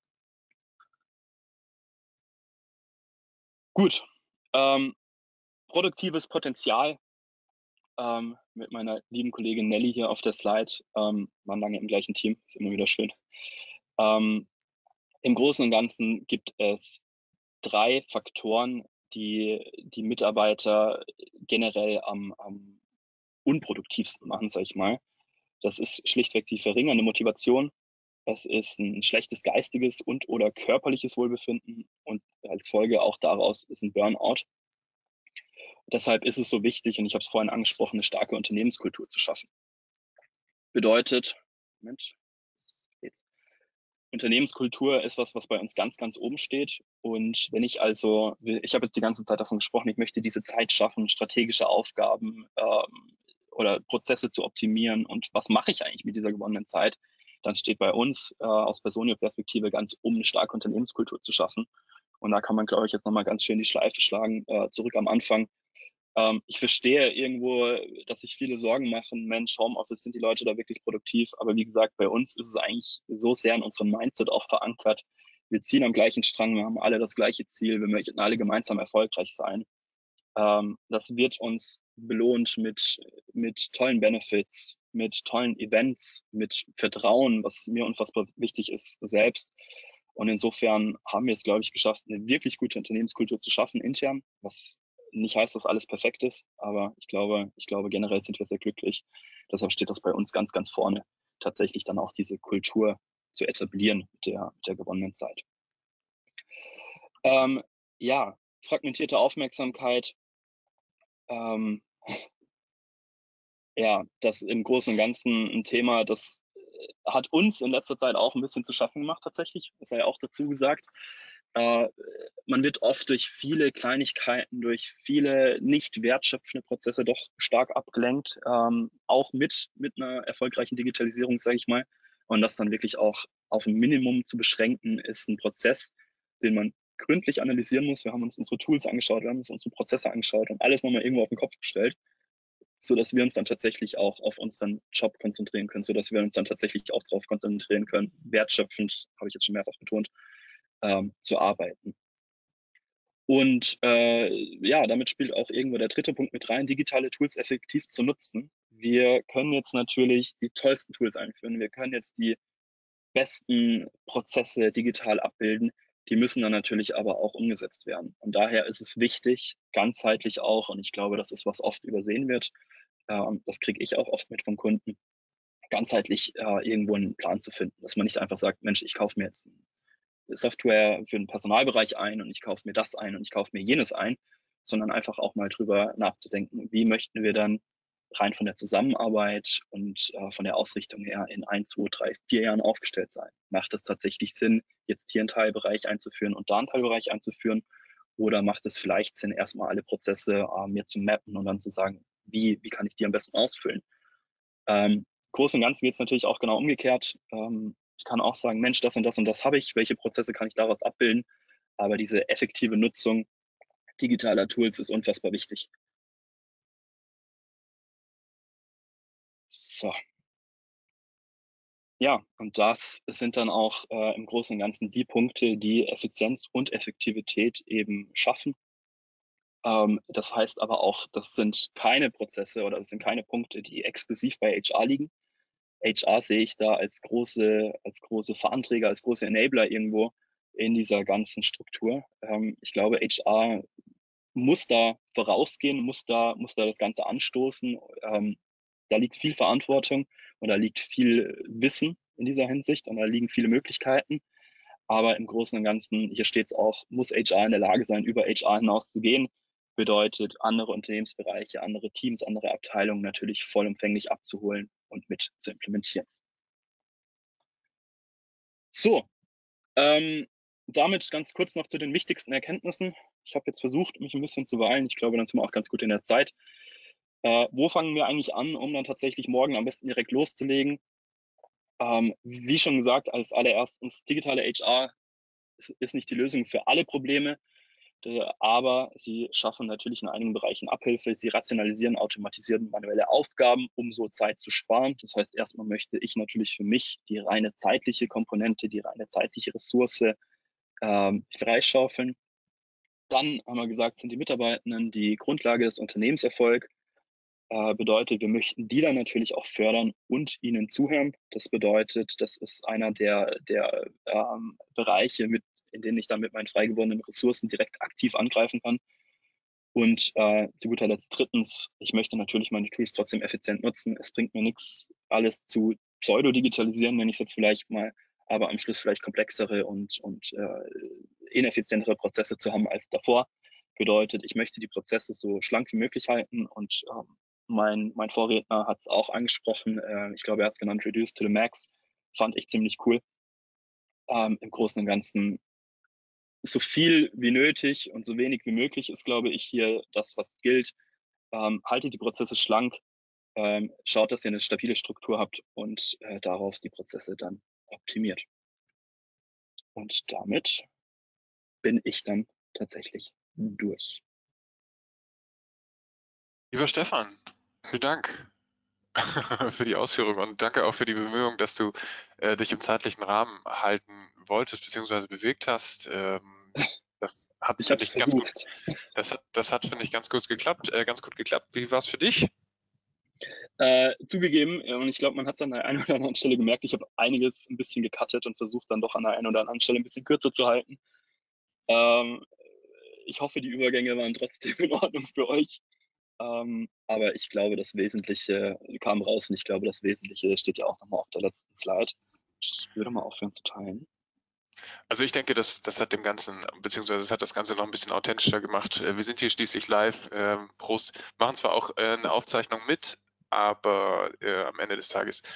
Gut. Ähm, produktives Potenzial. Ähm, mit meiner lieben Kollegin Nelly hier auf der Slide, ähm, waren lange im gleichen Team, ist immer wieder schön. Ähm, im Großen und Ganzen gibt es drei Faktoren, die die Mitarbeiter generell am, am unproduktivsten machen, sage ich mal. Das ist schlichtweg die verringernde Motivation. Es ist ein schlechtes geistiges und oder körperliches Wohlbefinden und als Folge auch daraus ist ein Burnout. Deshalb ist es so wichtig, und ich habe es vorhin angesprochen, eine starke Unternehmenskultur zu schaffen. Bedeutet, Moment, jetzt. Unternehmenskultur ist was, was bei uns ganz, ganz oben steht. Und wenn ich also, ich habe jetzt die ganze Zeit davon gesprochen, ich möchte diese Zeit schaffen, strategische Aufgaben ähm, oder Prozesse zu optimieren. Und was mache ich eigentlich mit dieser gewonnenen Zeit? Dann steht bei uns äh, aus Personio-Perspektive ganz oben, eine starke Unternehmenskultur zu schaffen. Und da kann man, glaube ich, jetzt nochmal ganz schön die Schleife schlagen, äh, zurück am Anfang. Ähm, ich verstehe irgendwo, dass sich viele Sorgen machen, Mensch, Homeoffice, sind die Leute da wirklich produktiv? Aber wie gesagt, bei uns ist es eigentlich so sehr in unserem Mindset auch verankert. Wir ziehen am gleichen Strang, wir haben alle das gleiche Ziel, wir möchten alle gemeinsam erfolgreich sein. Ähm, das wird uns belohnt mit, mit tollen Benefits, mit tollen Events, mit Vertrauen, was mir unfassbar wichtig ist selbst. Und insofern haben wir es, glaube ich, geschafft, eine wirklich gute Unternehmenskultur zu schaffen intern, was nicht heißt, dass alles perfekt ist, aber ich glaube, ich glaube, generell sind wir sehr glücklich. Deshalb steht das bei uns ganz, ganz vorne, tatsächlich dann auch diese Kultur zu etablieren mit der, mit der gewonnenen Zeit. Ähm, ja, fragmentierte Aufmerksamkeit. Ähm, ja, das im Großen und Ganzen ein Thema, das hat uns in letzter Zeit auch ein bisschen zu schaffen gemacht tatsächlich, das sei ja auch dazu gesagt. Äh, man wird oft durch viele Kleinigkeiten, durch viele nicht wertschöpfende Prozesse doch stark abgelenkt, ähm, auch mit, mit einer erfolgreichen Digitalisierung, sage ich mal. Und das dann wirklich auch auf ein Minimum zu beschränken, ist ein Prozess, den man gründlich analysieren muss. Wir haben uns unsere Tools angeschaut, wir haben uns unsere Prozesse angeschaut und alles nochmal irgendwo auf den Kopf gestellt, so dass wir uns dann tatsächlich auch auf unseren Job konzentrieren können, so dass wir uns dann tatsächlich auch darauf konzentrieren können, wertschöpfend, habe ich jetzt schon mehrfach betont, ähm, zu arbeiten. Und äh, ja, damit spielt auch irgendwo der dritte Punkt mit rein, digitale Tools effektiv zu nutzen. Wir können jetzt natürlich die tollsten Tools einführen, wir können jetzt die besten Prozesse digital abbilden, die müssen dann natürlich aber auch umgesetzt werden. Und daher ist es wichtig, ganzheitlich auch, und ich glaube, das ist, was oft übersehen wird, ähm, das kriege ich auch oft mit vom Kunden, ganzheitlich äh, irgendwo einen Plan zu finden, dass man nicht einfach sagt, Mensch, ich kaufe mir jetzt Software für den Personalbereich ein und ich kaufe mir das ein und ich kaufe mir jenes ein, sondern einfach auch mal drüber nachzudenken, wie möchten wir dann rein von der Zusammenarbeit und äh, von der Ausrichtung her in ein, zwei, drei, vier Jahren aufgestellt sein. Macht es tatsächlich Sinn, jetzt hier einen Teilbereich einzuführen und da einen Teilbereich einzuführen? Oder macht es vielleicht Sinn, erstmal alle Prozesse äh, mir zu mappen und dann zu sagen, wie, wie kann ich die am besten ausfüllen? Ähm, Groß und Ganzen geht es natürlich auch genau umgekehrt. Ähm, ich kann auch sagen, Mensch, das und das und das habe ich, welche Prozesse kann ich daraus abbilden? Aber diese effektive Nutzung digitaler Tools ist unfassbar wichtig. So. Ja, und das sind dann auch äh, im Großen und Ganzen die Punkte, die Effizienz und Effektivität eben schaffen. Ähm, das heißt aber auch, das sind keine Prozesse oder das sind keine Punkte, die exklusiv bei H R liegen. H R sehe ich da als große, als große Veranträger, als große Enabler irgendwo in dieser ganzen Struktur. Ähm, ich glaube, H R muss da vorausgehen, muss da, muss da das Ganze anstoßen. Ähm, da liegt viel Verantwortung und da liegt viel Wissen in dieser Hinsicht und da liegen viele Möglichkeiten. Aber im Großen und Ganzen, hier steht es auch, muss H R in der Lage sein, über H R hinaus zu gehen. Bedeutet, andere Unternehmensbereiche, andere Teams, andere Abteilungen natürlich vollumfänglich abzuholen und mit zu implementieren. So, ähm, damit ganz kurz noch zu den wichtigsten Erkenntnissen. Ich habe jetzt versucht, mich ein bisschen zu beeilen. Ich glaube, dann sind wir auch ganz gut in der Zeit. Äh, wo fangen wir eigentlich an, um dann tatsächlich morgen am besten direkt loszulegen? Ähm, wie schon gesagt, als allererstens, digitale H R ist, ist nicht die Lösung für alle Probleme, aber sie schaffen natürlich in einigen Bereichen Abhilfe. Sie rationalisieren, automatisieren manuelle Aufgaben, um so Zeit zu sparen. Das heißt, erstmal möchte ich natürlich für mich die reine zeitliche Komponente, die reine zeitliche Ressource ähm, freischaufeln. Dann haben wir gesagt, sind die Mitarbeitenden die Grundlage des Unternehmenserfolgs. Äh, bedeutet, wir möchten die dann natürlich auch fördern und ihnen zuhören. Das bedeutet, das ist einer der, der ähm, Bereiche, mit, in denen ich dann mit meinen frei gewordenen Ressourcen direkt aktiv angreifen kann. Und äh, zu guter Letzt drittens, ich möchte natürlich meine Tools trotzdem effizient nutzen. Es bringt mir nichts, alles zu pseudo-digitalisieren, nenne ich es jetzt vielleicht mal, aber am Schluss vielleicht komplexere und, und äh, ineffizientere Prozesse zu haben als davor. Bedeutet, ich möchte die Prozesse so schlank wie möglich halten und ähm, mein, mein Vorredner hat es auch angesprochen, äh, ich glaube, er hat es genannt, Reduce to the Max, fand ich ziemlich cool. Ähm, Im Großen und Ganzen so viel wie nötig und so wenig wie möglich ist, glaube ich, hier das, was gilt. Ähm, haltet die Prozesse schlank, ähm, schaut, dass ihr eine stabile Struktur habt und äh, darauf die Prozesse dann optimiert. Und damit bin ich dann tatsächlich durch. Lieber Stefan, vielen Dank für die Ausführung und danke auch für die Bemühung, dass du äh, dich im zeitlichen Rahmen halten wolltest bzw. bewegt hast. Ähm, das hat, Ich habe finde es ich, ganz gut, versucht. das hat, das hat, finde ich, ganz gut geklappt, äh, ganz gut geklappt. Wie war es für dich? Äh, zugegeben, und ich glaube, man hat es an der einen oder anderen Stelle gemerkt, ich habe einiges ein bisschen gecuttet und versucht dann doch an der einen oder anderen Stelle ein bisschen kürzer zu halten. Ähm, ich hoffe, die Übergänge waren trotzdem in Ordnung für euch. Ähm, aber ich glaube, das Wesentliche kam raus und ich glaube, das Wesentliche steht ja auch nochmal auf der letzten Slide. Ich würde mal aufhören zu teilen. Also ich denke, das, das hat dem Ganzen, beziehungsweise das hat das Ganze noch ein bisschen authentischer gemacht. Äh, Wir sind hier schließlich live. Ähm, Prost. Machen zwar auch äh, eine Aufzeichnung mit, aber äh, am Ende des Tages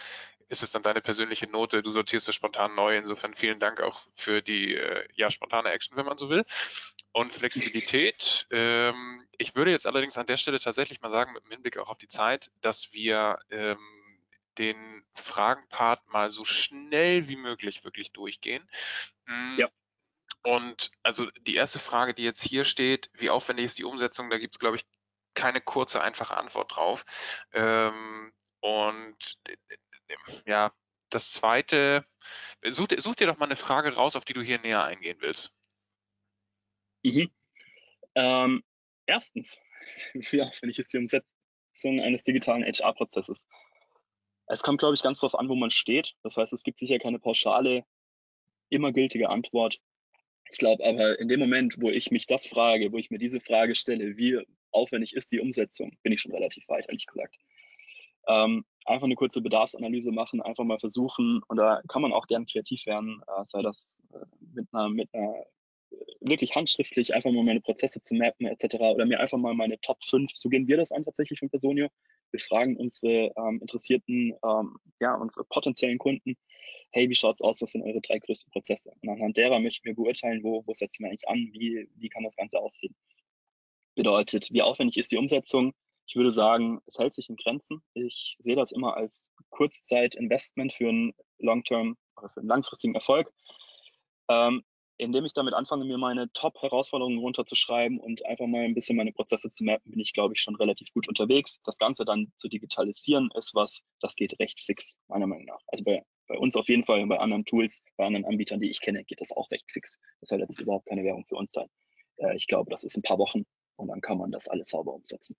ist es dann deine persönliche Note, du sortierst das spontan neu. Insofern vielen Dank auch für die äh, ja, spontane Action, wenn man so will. Und Flexibilität. Ähm, ich würde jetzt allerdings an der Stelle tatsächlich mal sagen, mit dem Hinblick auch auf die Zeit, dass wir ähm, den Fragenpart mal so schnell wie möglich wirklich durchgehen. Mm, Ja. Und also die erste Frage, die jetzt hier steht, wie aufwendig ist die Umsetzung? Da gibt es, glaube ich, keine kurze, einfache Antwort drauf. Ähm, und äh, ja, das zweite, such, such dir doch mal eine Frage raus, auf die du hier näher eingehen willst. Mhm. Ähm, erstens, wie aufwendig ist die Umsetzung eines digitalen H R-Prozesses? Es kommt, glaube ich, ganz darauf an, wo man steht. Das heißt, es gibt sicher keine pauschale, immer gültige Antwort. Ich glaube aber, in dem Moment, wo ich mich das frage, wo ich mir diese Frage stelle, wie aufwendig ist die Umsetzung, bin ich schon relativ weit, ehrlich gesagt. Ähm, einfach eine kurze Bedarfsanalyse machen, einfach mal versuchen, und da kann man auch gern kreativ werden, äh, sei das äh, mit einer, mit einer wirklich handschriftlich einfach mal meine Prozesse zu mappen et cetera oder mir einfach mal meine Top fünf, so gehen wir das an tatsächlich von Personio. Wir fragen unsere ähm, interessierten, ähm, ja, unsere potenziellen Kunden, hey, wie schaut's aus, was sind eure drei größten Prozesse? Und anhand derer möchten wir beurteilen, wo, wo setzen wir eigentlich an, wie, wie kann das Ganze aussehen? Bedeutet, wie aufwendig ist die Umsetzung? Ich würde sagen, es hält sich in Grenzen. Ich sehe das immer als Kurzzeit-Investment für einen Long-Term, für einen langfristigen Erfolg. Ähm, indem ich damit anfange, mir meine Top-Herausforderungen runterzuschreiben und einfach mal ein bisschen meine Prozesse zu mappen, bin ich, glaube ich, schon relativ gut unterwegs. Das Ganze dann zu digitalisieren ist was, das geht recht fix, meiner Meinung nach. Also bei, bei uns auf jeden Fall, bei anderen Tools, bei anderen Anbietern, die ich kenne, geht das auch recht fix. Das soll jetzt überhaupt keine Werbung für uns sein. Äh, ich glaube, das ist ein paar Wochen und dann kann man das alles sauber umsetzen.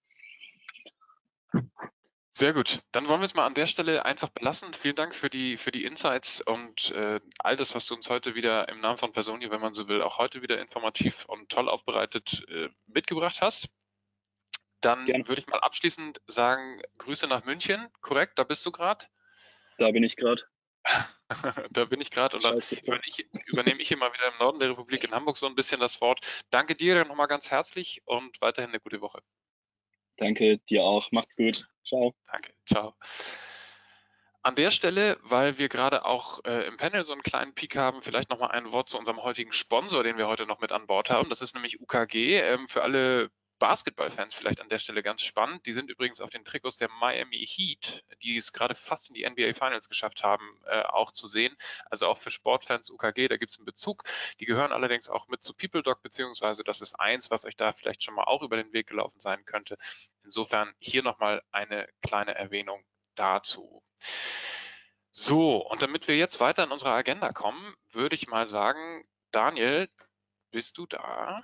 Sehr gut. Dann wollen wir es mal an der Stelle einfach belassen. Vielen Dank für die, für die Insights und äh, all das, was du uns heute wieder im Namen von Personio, wenn man so will, auch heute wieder informativ und toll aufbereitet äh, mitgebracht hast. Dann Gerne. würde ich mal abschließend sagen, Grüße nach München, korrekt? Da bist du gerade? Da bin ich gerade. Da bin ich gerade und dann übernehme ich, übernehme ich hier mal wieder im Norden der Republik in Hamburg so ein bisschen das Wort. Danke dir nochmal ganz herzlich und weiterhin eine gute Woche. Danke, dir auch. Macht's gut. Ciao. Danke, ciao. An der Stelle, weil wir gerade auch äh, im Panel so einen kleinen Peak haben, vielleicht nochmal ein Wort zu unserem heutigen Sponsor, den wir heute noch mit an Bord haben. Das ist nämlich U K G. Ähm, für alle Basketballfans vielleicht an der Stelle ganz spannend. Die sind übrigens auf den Trikots der Miami Heat, die es gerade fast in die N B A Finals geschafft haben, äh, auch zu sehen. Also auch für Sportfans U K G, da gibt es einen Bezug. Die gehören allerdings auch mit zu PeopleDoc, beziehungsweise das ist eins, was euch da vielleicht schon mal auch über den Weg gelaufen sein könnte. Insofern hier nochmal eine kleine Erwähnung dazu. So, und damit wir jetzt weiter in unsere Agenda kommen, würde ich mal sagen, Daniel, bist du da?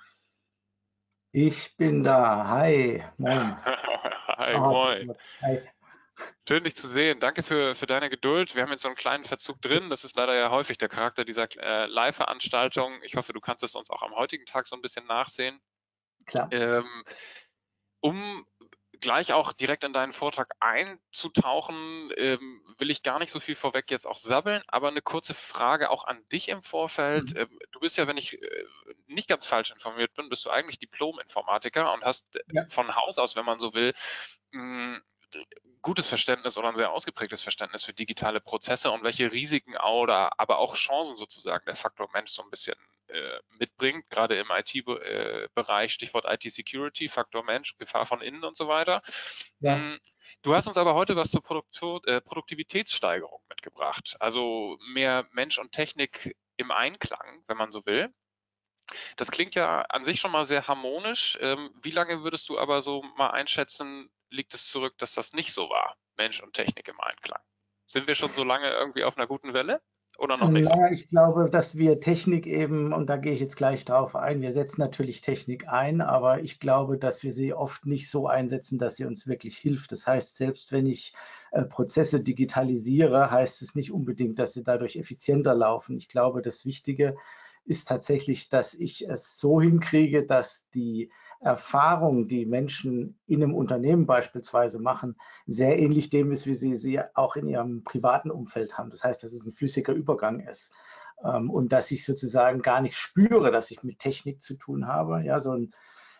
Ich bin da. Hi, moin. Hi, Ah, moin. Hi. Schön, dich zu sehen. Danke für, für deine Geduld. Wir haben jetzt so einen kleinen Verzug drin. Das ist leider ja häufig der Charakter dieser äh, Live-Veranstaltung. Ich hoffe, du kannst es uns auch am heutigen Tag so ein bisschen nachsehen. Klar. Ähm, um gleich auch direkt in deinen Vortrag einzutauchen, ähm, will ich gar nicht so viel vorweg jetzt auch sabbeln, aber eine kurze Frage auch an dich im Vorfeld. Mhm. Ähm, du bist ja, wenn ich äh, nicht ganz falsch informiert bin, bist du eigentlich Diplom-Informatiker und hast Ja. von Haus aus, wenn man so will, mh, gutes Verständnis oder ein sehr ausgeprägtes Verständnis für digitale Prozesse und welche Risiken oder aber auch Chancen sozusagen der Faktor Mensch so ein bisschen äh, mitbringt, gerade im I T-Bereich, Stichwort I T-Security, Faktor Mensch, Gefahr von innen und so weiter. Ja. Du hast uns aber heute was zur Produktion, äh, Produktivitätssteigerung mitgebracht, also mehr Mensch und Technik im Einklang, wenn man so will. Das klingt ja an sich schon mal sehr harmonisch. Ähm, wie lange würdest du aber so mal einschätzen, liegt es zurück, dass das nicht so war, Mensch und Technik im Einklang? Sind wir schon so lange irgendwie auf einer guten Welle oder noch nicht so? Naja, ich glaube, dass wir Technik eben, und da gehe ich jetzt gleich drauf ein, wir setzen natürlich Technik ein, aber ich glaube, dass wir sie oft nicht so einsetzen, dass sie uns wirklich hilft. Das heißt, selbst wenn ich äh, Prozesse digitalisiere, heißt es nicht unbedingt, dass sie dadurch effizienter laufen. Ich glaube, das Wichtige ist tatsächlich, dass ich es so hinkriege, dass die Erfahrung, die Menschen in einem Unternehmen beispielsweise machen, sehr ähnlich dem ist, wie sie sie auch in ihrem privaten Umfeld haben. Das heißt, dass es ein flüssiger Übergang ist ähm, und dass ich sozusagen gar nicht spüre, dass ich mit Technik zu tun habe. Ja, so ein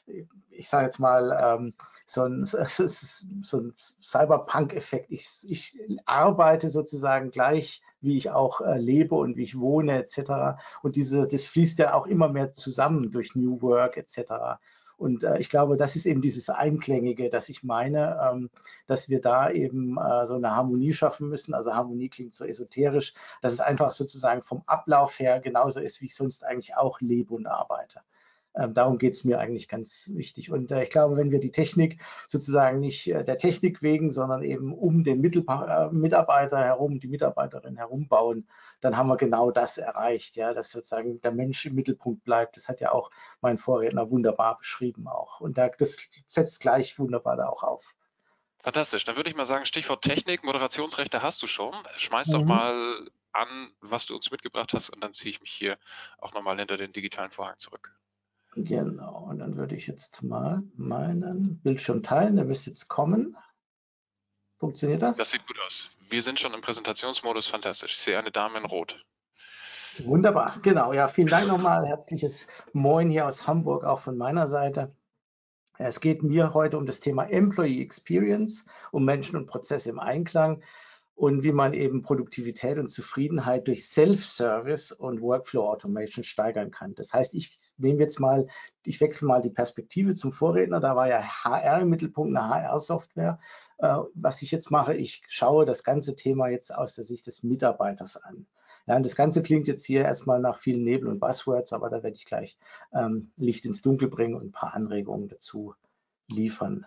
ich sage jetzt mal, ähm, so ein, so ein Cyberpunk-Effekt. Ich, ich arbeite sozusagen gleich, wie ich auch äh, lebe und wie ich wohne et cetera. Und diese, das fließt ja auch immer mehr zusammen durch New Work et cetera. Und äh, ich glaube, das ist eben dieses Einklängige, dass ich meine, ähm, dass wir da eben äh, so eine Harmonie schaffen müssen. Also Harmonie klingt so esoterisch, dass es einfach sozusagen vom Ablauf her genauso ist, wie ich sonst eigentlich auch lebe und arbeite. Ähm, darum geht es mir eigentlich ganz wichtig. Und äh, ich glaube, wenn wir die Technik sozusagen nicht äh, der Technik wegen, sondern eben um den Mittelpa äh, Mitarbeiter herum, die Mitarbeiterin herum bauen, dann haben wir genau das erreicht, ja, dass sozusagen der Mensch im Mittelpunkt bleibt. Das hat ja auch mein Vorredner wunderbar beschrieben auch. Und da, das setzt gleich wunderbar da auch auf. Fantastisch. Dann würde ich mal sagen, Stichwort Technik, Moderationsrechte hast du schon. Schmeiß doch Mhm. mal an, was du uns mitgebracht hast, und dann ziehe ich mich hier auch nochmal hinter den digitalen Vorhang zurück. Genau, und dann würde ich jetzt mal meinen Bildschirm teilen. Der müsste jetzt kommen. Funktioniert das? Das sieht gut aus. Wir sind schon im Präsentationsmodus. Fantastisch. Ich sehe eine Dame in Rot. Wunderbar, genau. Ja, vielen Dank nochmal. Herzliches Moin hier aus Hamburg, auch von meiner Seite. Es geht mir heute um das Thema Employee Experience, um Menschen und Prozesse im Einklang und wie man eben Produktivität und Zufriedenheit durch Self-Service und Workflow Automation steigern kann. Das heißt, ich nehme jetzt mal, ich wechsle mal die Perspektive zum Vorredner. Da war ja H R im Mittelpunkt, eine H R-Software. Äh, was ich jetzt mache, ich schaue das ganze Thema jetzt aus der Sicht des Mitarbeiters an. Ja, und das Ganze klingt jetzt hier erstmal nach vielen Nebel und Buzzwords, aber da werde ich gleich ähm, Licht ins Dunkel bringen und ein paar Anregungen dazu liefern.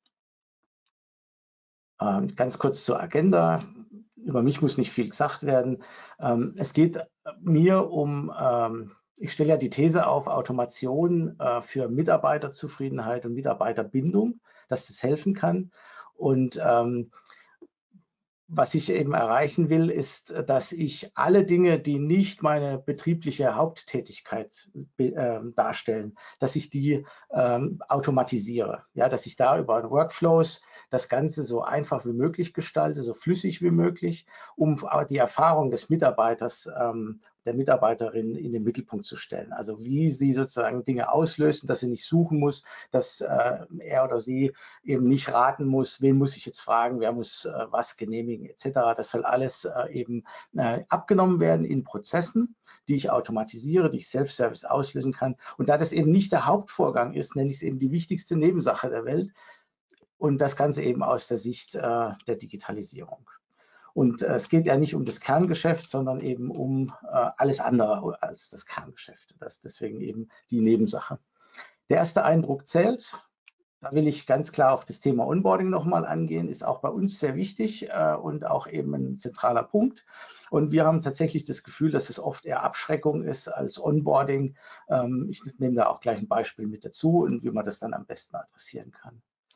Ähm, ganz kurz zur Agenda. Über mich muss nicht viel gesagt werden. Ähm, es geht mir um, ähm, ich stelle ja die These auf, Automation äh, für Mitarbeiterzufriedenheit und Mitarbeiterbindung, dass das helfen kann. Und ähm, was ich eben erreichen will, ist, dass ich alle Dinge, die nicht meine betriebliche Haupttätigkeit äh, darstellen, dass ich die ähm, automatisiere. Ja, dass ich da über Workflows das Ganze so einfach wie möglich gestalte, so flüssig wie möglich, um die Erfahrung des Mitarbeiters, ähm, der Mitarbeiterin in den Mittelpunkt zu stellen. Also wie sie sozusagen Dinge auslösen, dass sie nicht suchen muss, dass äh, er oder sie eben nicht raten muss, wen muss ich jetzt fragen, wer muss äh, was genehmigen et cetera. Das soll alles äh, eben äh, abgenommen werden in Prozessen, die ich automatisiere, die ich Self-Service auslösen kann. Und da das eben nicht der Hauptvorgang ist, nenne ich es eben die wichtigste Nebensache der Welt. Und das Ganze eben aus der Sicht äh, der Digitalisierung. Und äh, es geht ja nicht um das Kerngeschäft, sondern eben um äh, alles andere als das Kerngeschäft. Das ist deswegen eben die Nebensache. Der erste Eindruck zählt. Da will ich ganz klar auf das Thema Onboarding nochmal angehen, ist auch bei uns sehr wichtig äh, und auch eben ein zentraler Punkt. Und wir haben tatsächlich das Gefühl, dass es oft eher Abschreckung ist als Onboarding. Ähm, ich nehme da auch gleich ein Beispiel mit dazu und wie man das dann am besten adressieren kann.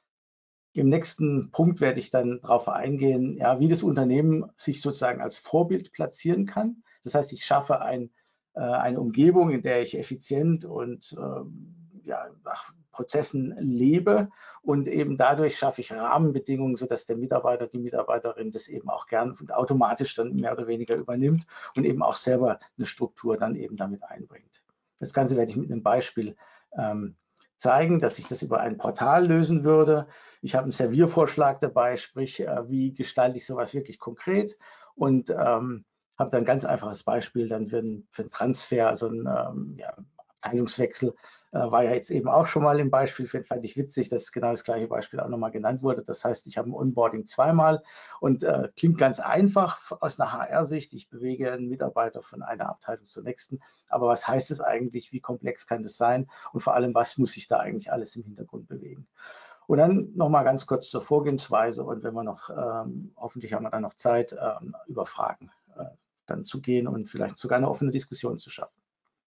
Im nächsten Punkt werde ich dann darauf eingehen, ja, wie das Unternehmen sich sozusagen als Vorbild platzieren kann. Das heißt, ich schaffe ein, äh, eine Umgebung, in der ich effizient und äh, ja, nach Prozessen lebe und eben dadurch schaffe ich Rahmenbedingungen, sodass der Mitarbeiter, die Mitarbeiterin das eben auch gern und automatisch dann mehr oder weniger übernimmt und eben auch selber eine Struktur dann eben damit einbringt. Das Ganze werde ich mit einem Beispiel ähm, zeigen, dass ich das über ein Portal lösen würde. Ich habe einen Serviervorschlag dabei, sprich, äh, wie gestalte ich sowas wirklich konkret und ähm, habe dann ein ganz einfaches Beispiel dann für, ein, für einen Transfer, also einen ähm, ja, Abteilungswechsel, äh, war ja jetzt eben auch schon mal im Beispiel, fand ich witzig, dass genau das gleiche Beispiel auch nochmal genannt wurde. Das heißt, ich habe ein Onboarding zweimal und äh, klingt ganz einfach aus einer H R-Sicht. Ich bewege einen Mitarbeiter von einer Abteilung zur nächsten. Aber was heißt es eigentlich? Wie komplex kann das sein? Und vor allem, was muss ich da eigentlich alles im Hintergrund bewegen? Und dann nochmal ganz kurz zur Vorgehensweise und wenn wir noch, ähm, hoffentlich haben wir dann noch Zeit, ähm, über Fragen äh, dann zu gehen und vielleicht sogar eine offene Diskussion zu schaffen.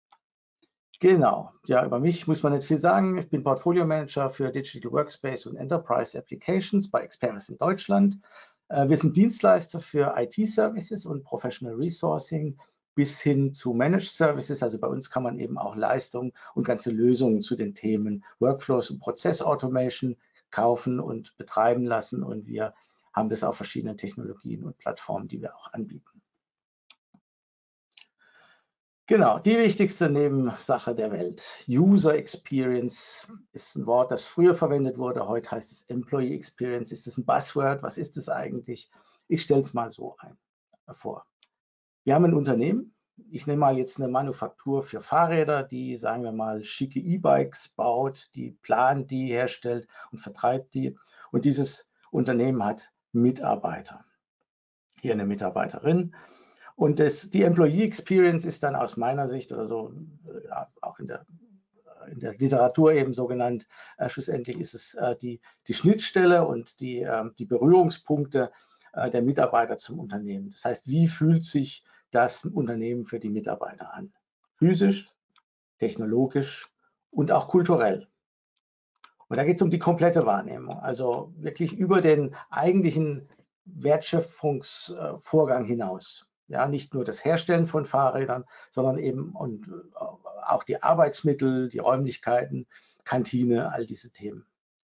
Genau, ja, über mich muss man nicht viel sagen. Ich bin Portfolio Manager für Digital Workspace und Enterprise Applications bei Experis in Deutschland. Äh, wir sind Dienstleister für I T-Services und Professional Resourcing bis hin zu Managed Services. Also bei uns kann man eben auch Leistungen und ganze Lösungen zu den Themen Workflows und Prozessautomation kaufen und betreiben lassen. Und wir haben das auf verschiedenen Technologien und Plattformen, die wir auch anbieten. Genau, die wichtigste Nebensache der Welt. User Experience ist ein Wort, das früher verwendet wurde. Heute heißt es Employee Experience. Ist das ein Buzzword? Was ist es eigentlich? Ich stelle es mal so ein, vor. Wir haben ein Unternehmen. Ich nehme mal jetzt eine Manufaktur für Fahrräder, die, sagen wir mal, schicke E-Bikes baut, die plant, die herstellt und vertreibt die. Und dieses Unternehmen hat Mitarbeiter. Hier eine Mitarbeiterin. Und das, die Employee Experience ist dann aus meiner Sicht oder so, ja, auch in der, in der Literatur eben so genannt, äh, schlussendlich ist es äh, die, die Schnittstelle und die, äh, die Berührungspunkte äh, der Mitarbeiter zum Unternehmen. Das heißt, wie fühlt sich das Unternehmen für die Mitarbeiter an? Physisch, technologisch und auch kulturell. Und da geht es um die komplette Wahrnehmung, also wirklich über den eigentlichen Wertschöpfungsvorgang hinaus. Ja, nicht nur das Herstellen von Fahrrädern, sondern eben und auch die Arbeitsmittel, die Räumlichkeiten, Kantine, all diese Themen.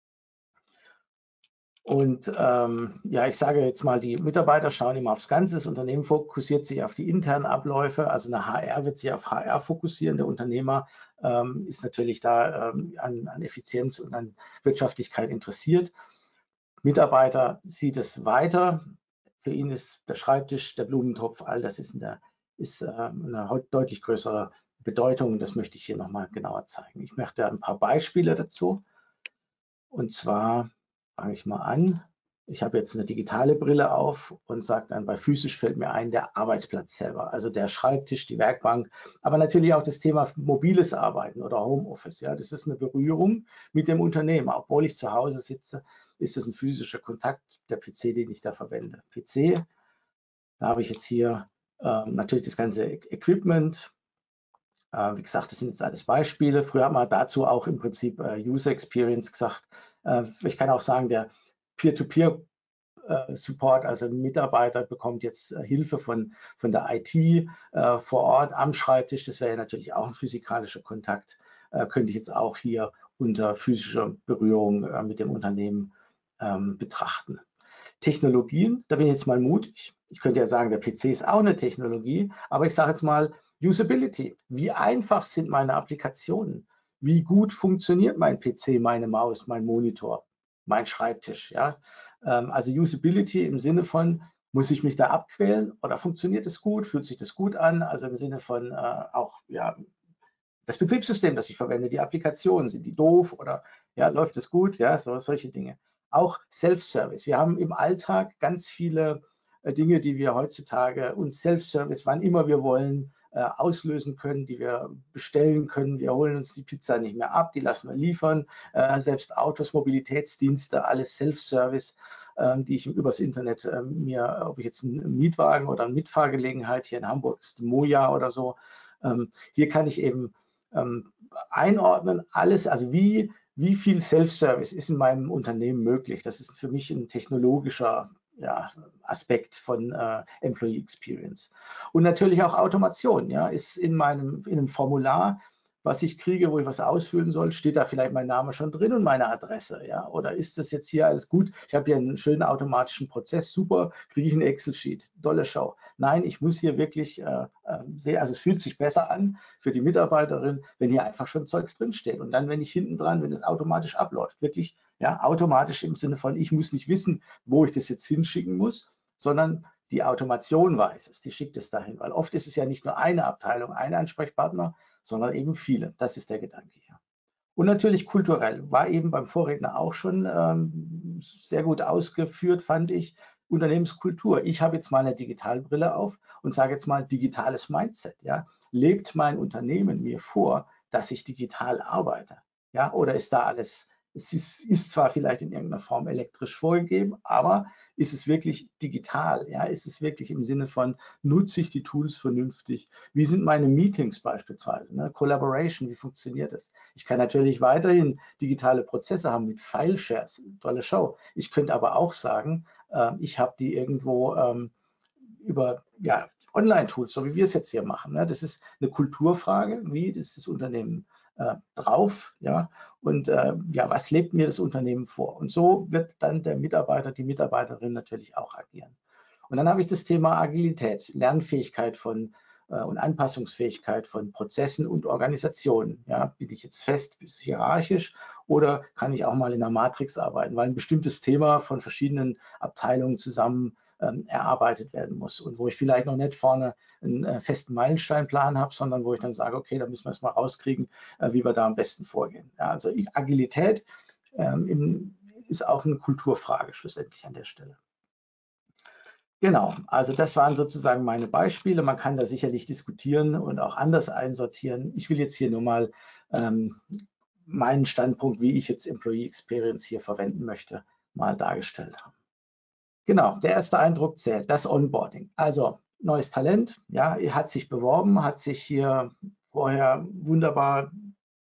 Und ähm, ja, ich sage jetzt mal, die Mitarbeiter schauen immer aufs Ganze. Das Unternehmen fokussiert sich auf die internen Abläufe. Also eine H R wird sich auf H R fokussieren. Der Unternehmer ähm, ist natürlich da ähm, an, an Effizienz und an Wirtschaftlichkeit interessiert. Mitarbeiter sieht es weiter. Für ihn ist der Schreibtisch, der Blumentopf, all das ist, in der, ist äh, eine deutlich größere Bedeutung. Das möchte ich hier nochmal genauer zeigen. Ich möchte ein paar Beispiele dazu. Und zwar fange ich mal an. Ich habe jetzt eine digitale Brille auf und sage dann, bei physisch fällt mir ein, der Arbeitsplatz selber, also der Schreibtisch, die Werkbank, aber natürlich auch das Thema mobiles Arbeiten oder Homeoffice. Ja, das ist eine Berührung mit dem Unternehmen. Obwohl ich zu Hause sitze, ist es ein physischer Kontakt, der P C, den ich da verwende. P C, da habe ich jetzt hier ähm, natürlich das ganze Equipment. Äh, wie gesagt, das sind jetzt alles Beispiele. Früher hat man dazu auch im Prinzip äh, User Experience gesagt. Äh, ich kann auch sagen, der Peer-to-Peer-Support, also ein Mitarbeiter bekommt jetzt äh, Hilfe von, von der I T äh, vor Ort am Schreibtisch. Das wäre ja natürlich auch ein physikalischer Kontakt. Äh, könnte ich jetzt auch hier unter physischer Berührung äh, mit dem Unternehmen ähm, betrachten. Technologien, da bin ich jetzt mal mutig. Ich könnte ja sagen, der P C ist auch eine Technologie, aber ich sage jetzt mal Usability. Wie einfach sind meine Applikationen? Wie gut funktioniert mein P C, meine Maus, mein Monitor, mein Schreibtisch? Ja? Also Usability im Sinne von, muss ich mich da abquälen oder funktioniert es gut? Fühlt sich das gut an? Also im Sinne von äh, auch, ja, das Betriebssystem, das ich verwende, die Applikationen, sind die doof oder ja, läuft es gut? Ja, so, solche Dinge. Auch Self-Service. Wir haben im Alltag ganz viele äh, Dinge, die wir heutzutage uns Self-Service, wann immer wir wollen, äh, auslösen können, die wir bestellen können. Wir holen uns die Pizza nicht mehr ab, die lassen wir liefern. Äh, selbst Autos, Mobilitätsdienste, alles Self-Service, äh, die ich übers Internet äh, mir, ob ich jetzt einen Mietwagen oder eine Mitfahrgelegenheit, hier in Hamburg ist Moja oder so, ähm, hier kann ich eben ähm, einordnen, alles, also wie Wie viel Self-Service ist in meinem Unternehmen möglich? Das ist für mich ein technologischer ja, Aspekt von äh, Employee Experience. Und natürlich auch Automation. Ja, ist in meinem in einem Formular, was ich kriege, wo ich was ausfüllen soll, steht da vielleicht mein Name schon drin und meine Adresse. Ja, oder ist das jetzt hier alles gut? Ich habe hier einen schönen automatischen Prozess, super, kriege ich einen Excel-Sheet, tolle Show. Nein, ich muss hier wirklich äh, äh, sehen, also es fühlt sich besser an für die Mitarbeiterin, wenn hier einfach schon Zeugs drinsteht. Und dann, wenn ich hinten dran, wenn es automatisch abläuft, wirklich ja, automatisch im Sinne von, ich muss nicht wissen, wo ich das jetzt hinschicken muss, sondern die Automation weiß es, die schickt es dahin. Weil oft ist es ja nicht nur eine Abteilung, ein Ansprechpartner, sondern eben viele. Das ist der Gedanke hier. Und natürlich kulturell, war eben beim Vorredner auch schon ähm, sehr gut ausgeführt, fand ich, Unternehmenskultur. Ich habe jetzt mal eine Digitalbrille auf und sage jetzt mal digitales Mindset. Ja? Lebt mein Unternehmen mir vor, dass ich digital arbeite? Ja? Oder ist da alles, es ist, ist zwar vielleicht in irgendeiner Form elektrisch vorgegeben, aber ist es wirklich digital? Ja? Ist es wirklich im Sinne von, nutze ich die Tools vernünftig? Wie sind meine Meetings beispielsweise? Ne? Collaboration, wie funktioniert das? Ich kann natürlich weiterhin digitale Prozesse haben mit File-Shares, tolle Show. Ich könnte aber auch sagen, äh, ich habe die irgendwo ähm, über ja, Online-Tools, so wie wir es jetzt hier machen. Ne? Das ist eine Kulturfrage, wie ist das Unternehmen äh, drauf, ja, und äh, ja, was lebt mir das Unternehmen vor? Und so wird dann der Mitarbeiter, die Mitarbeiterin natürlich auch agieren. Und dann habe ich das Thema Agilität, Lernfähigkeit von äh, und Anpassungsfähigkeit von Prozessen und Organisationen. Ja, bin ich jetzt fest bis hierarchisch oder kann ich auch mal in einer Matrix arbeiten, weil ein bestimmtes Thema von verschiedenen Abteilungen zusammen ähm, erarbeitet werden muss und wo ich vielleicht noch nicht vorne einen äh, festen Meilensteinplan habe, sondern wo ich dann sage, okay, da müssen wir es mal rauskriegen, äh, wie wir da am besten vorgehen. Ja, also Agilität ähm, im, ist auch eine Kulturfrage schlussendlich an der Stelle. Genau, also das waren sozusagen meine Beispiele. Man kann da sicherlich diskutieren und auch anders einsortieren. Ich will jetzt hier nur mal ähm, meinen Standpunkt, wie ich jetzt Employee Experience hier verwenden möchte, mal dargestellt haben. Genau, der erste Eindruck zählt, das Onboarding. Also neues Talent, ja, er hat sich beworben, hat sich hier vorher wunderbar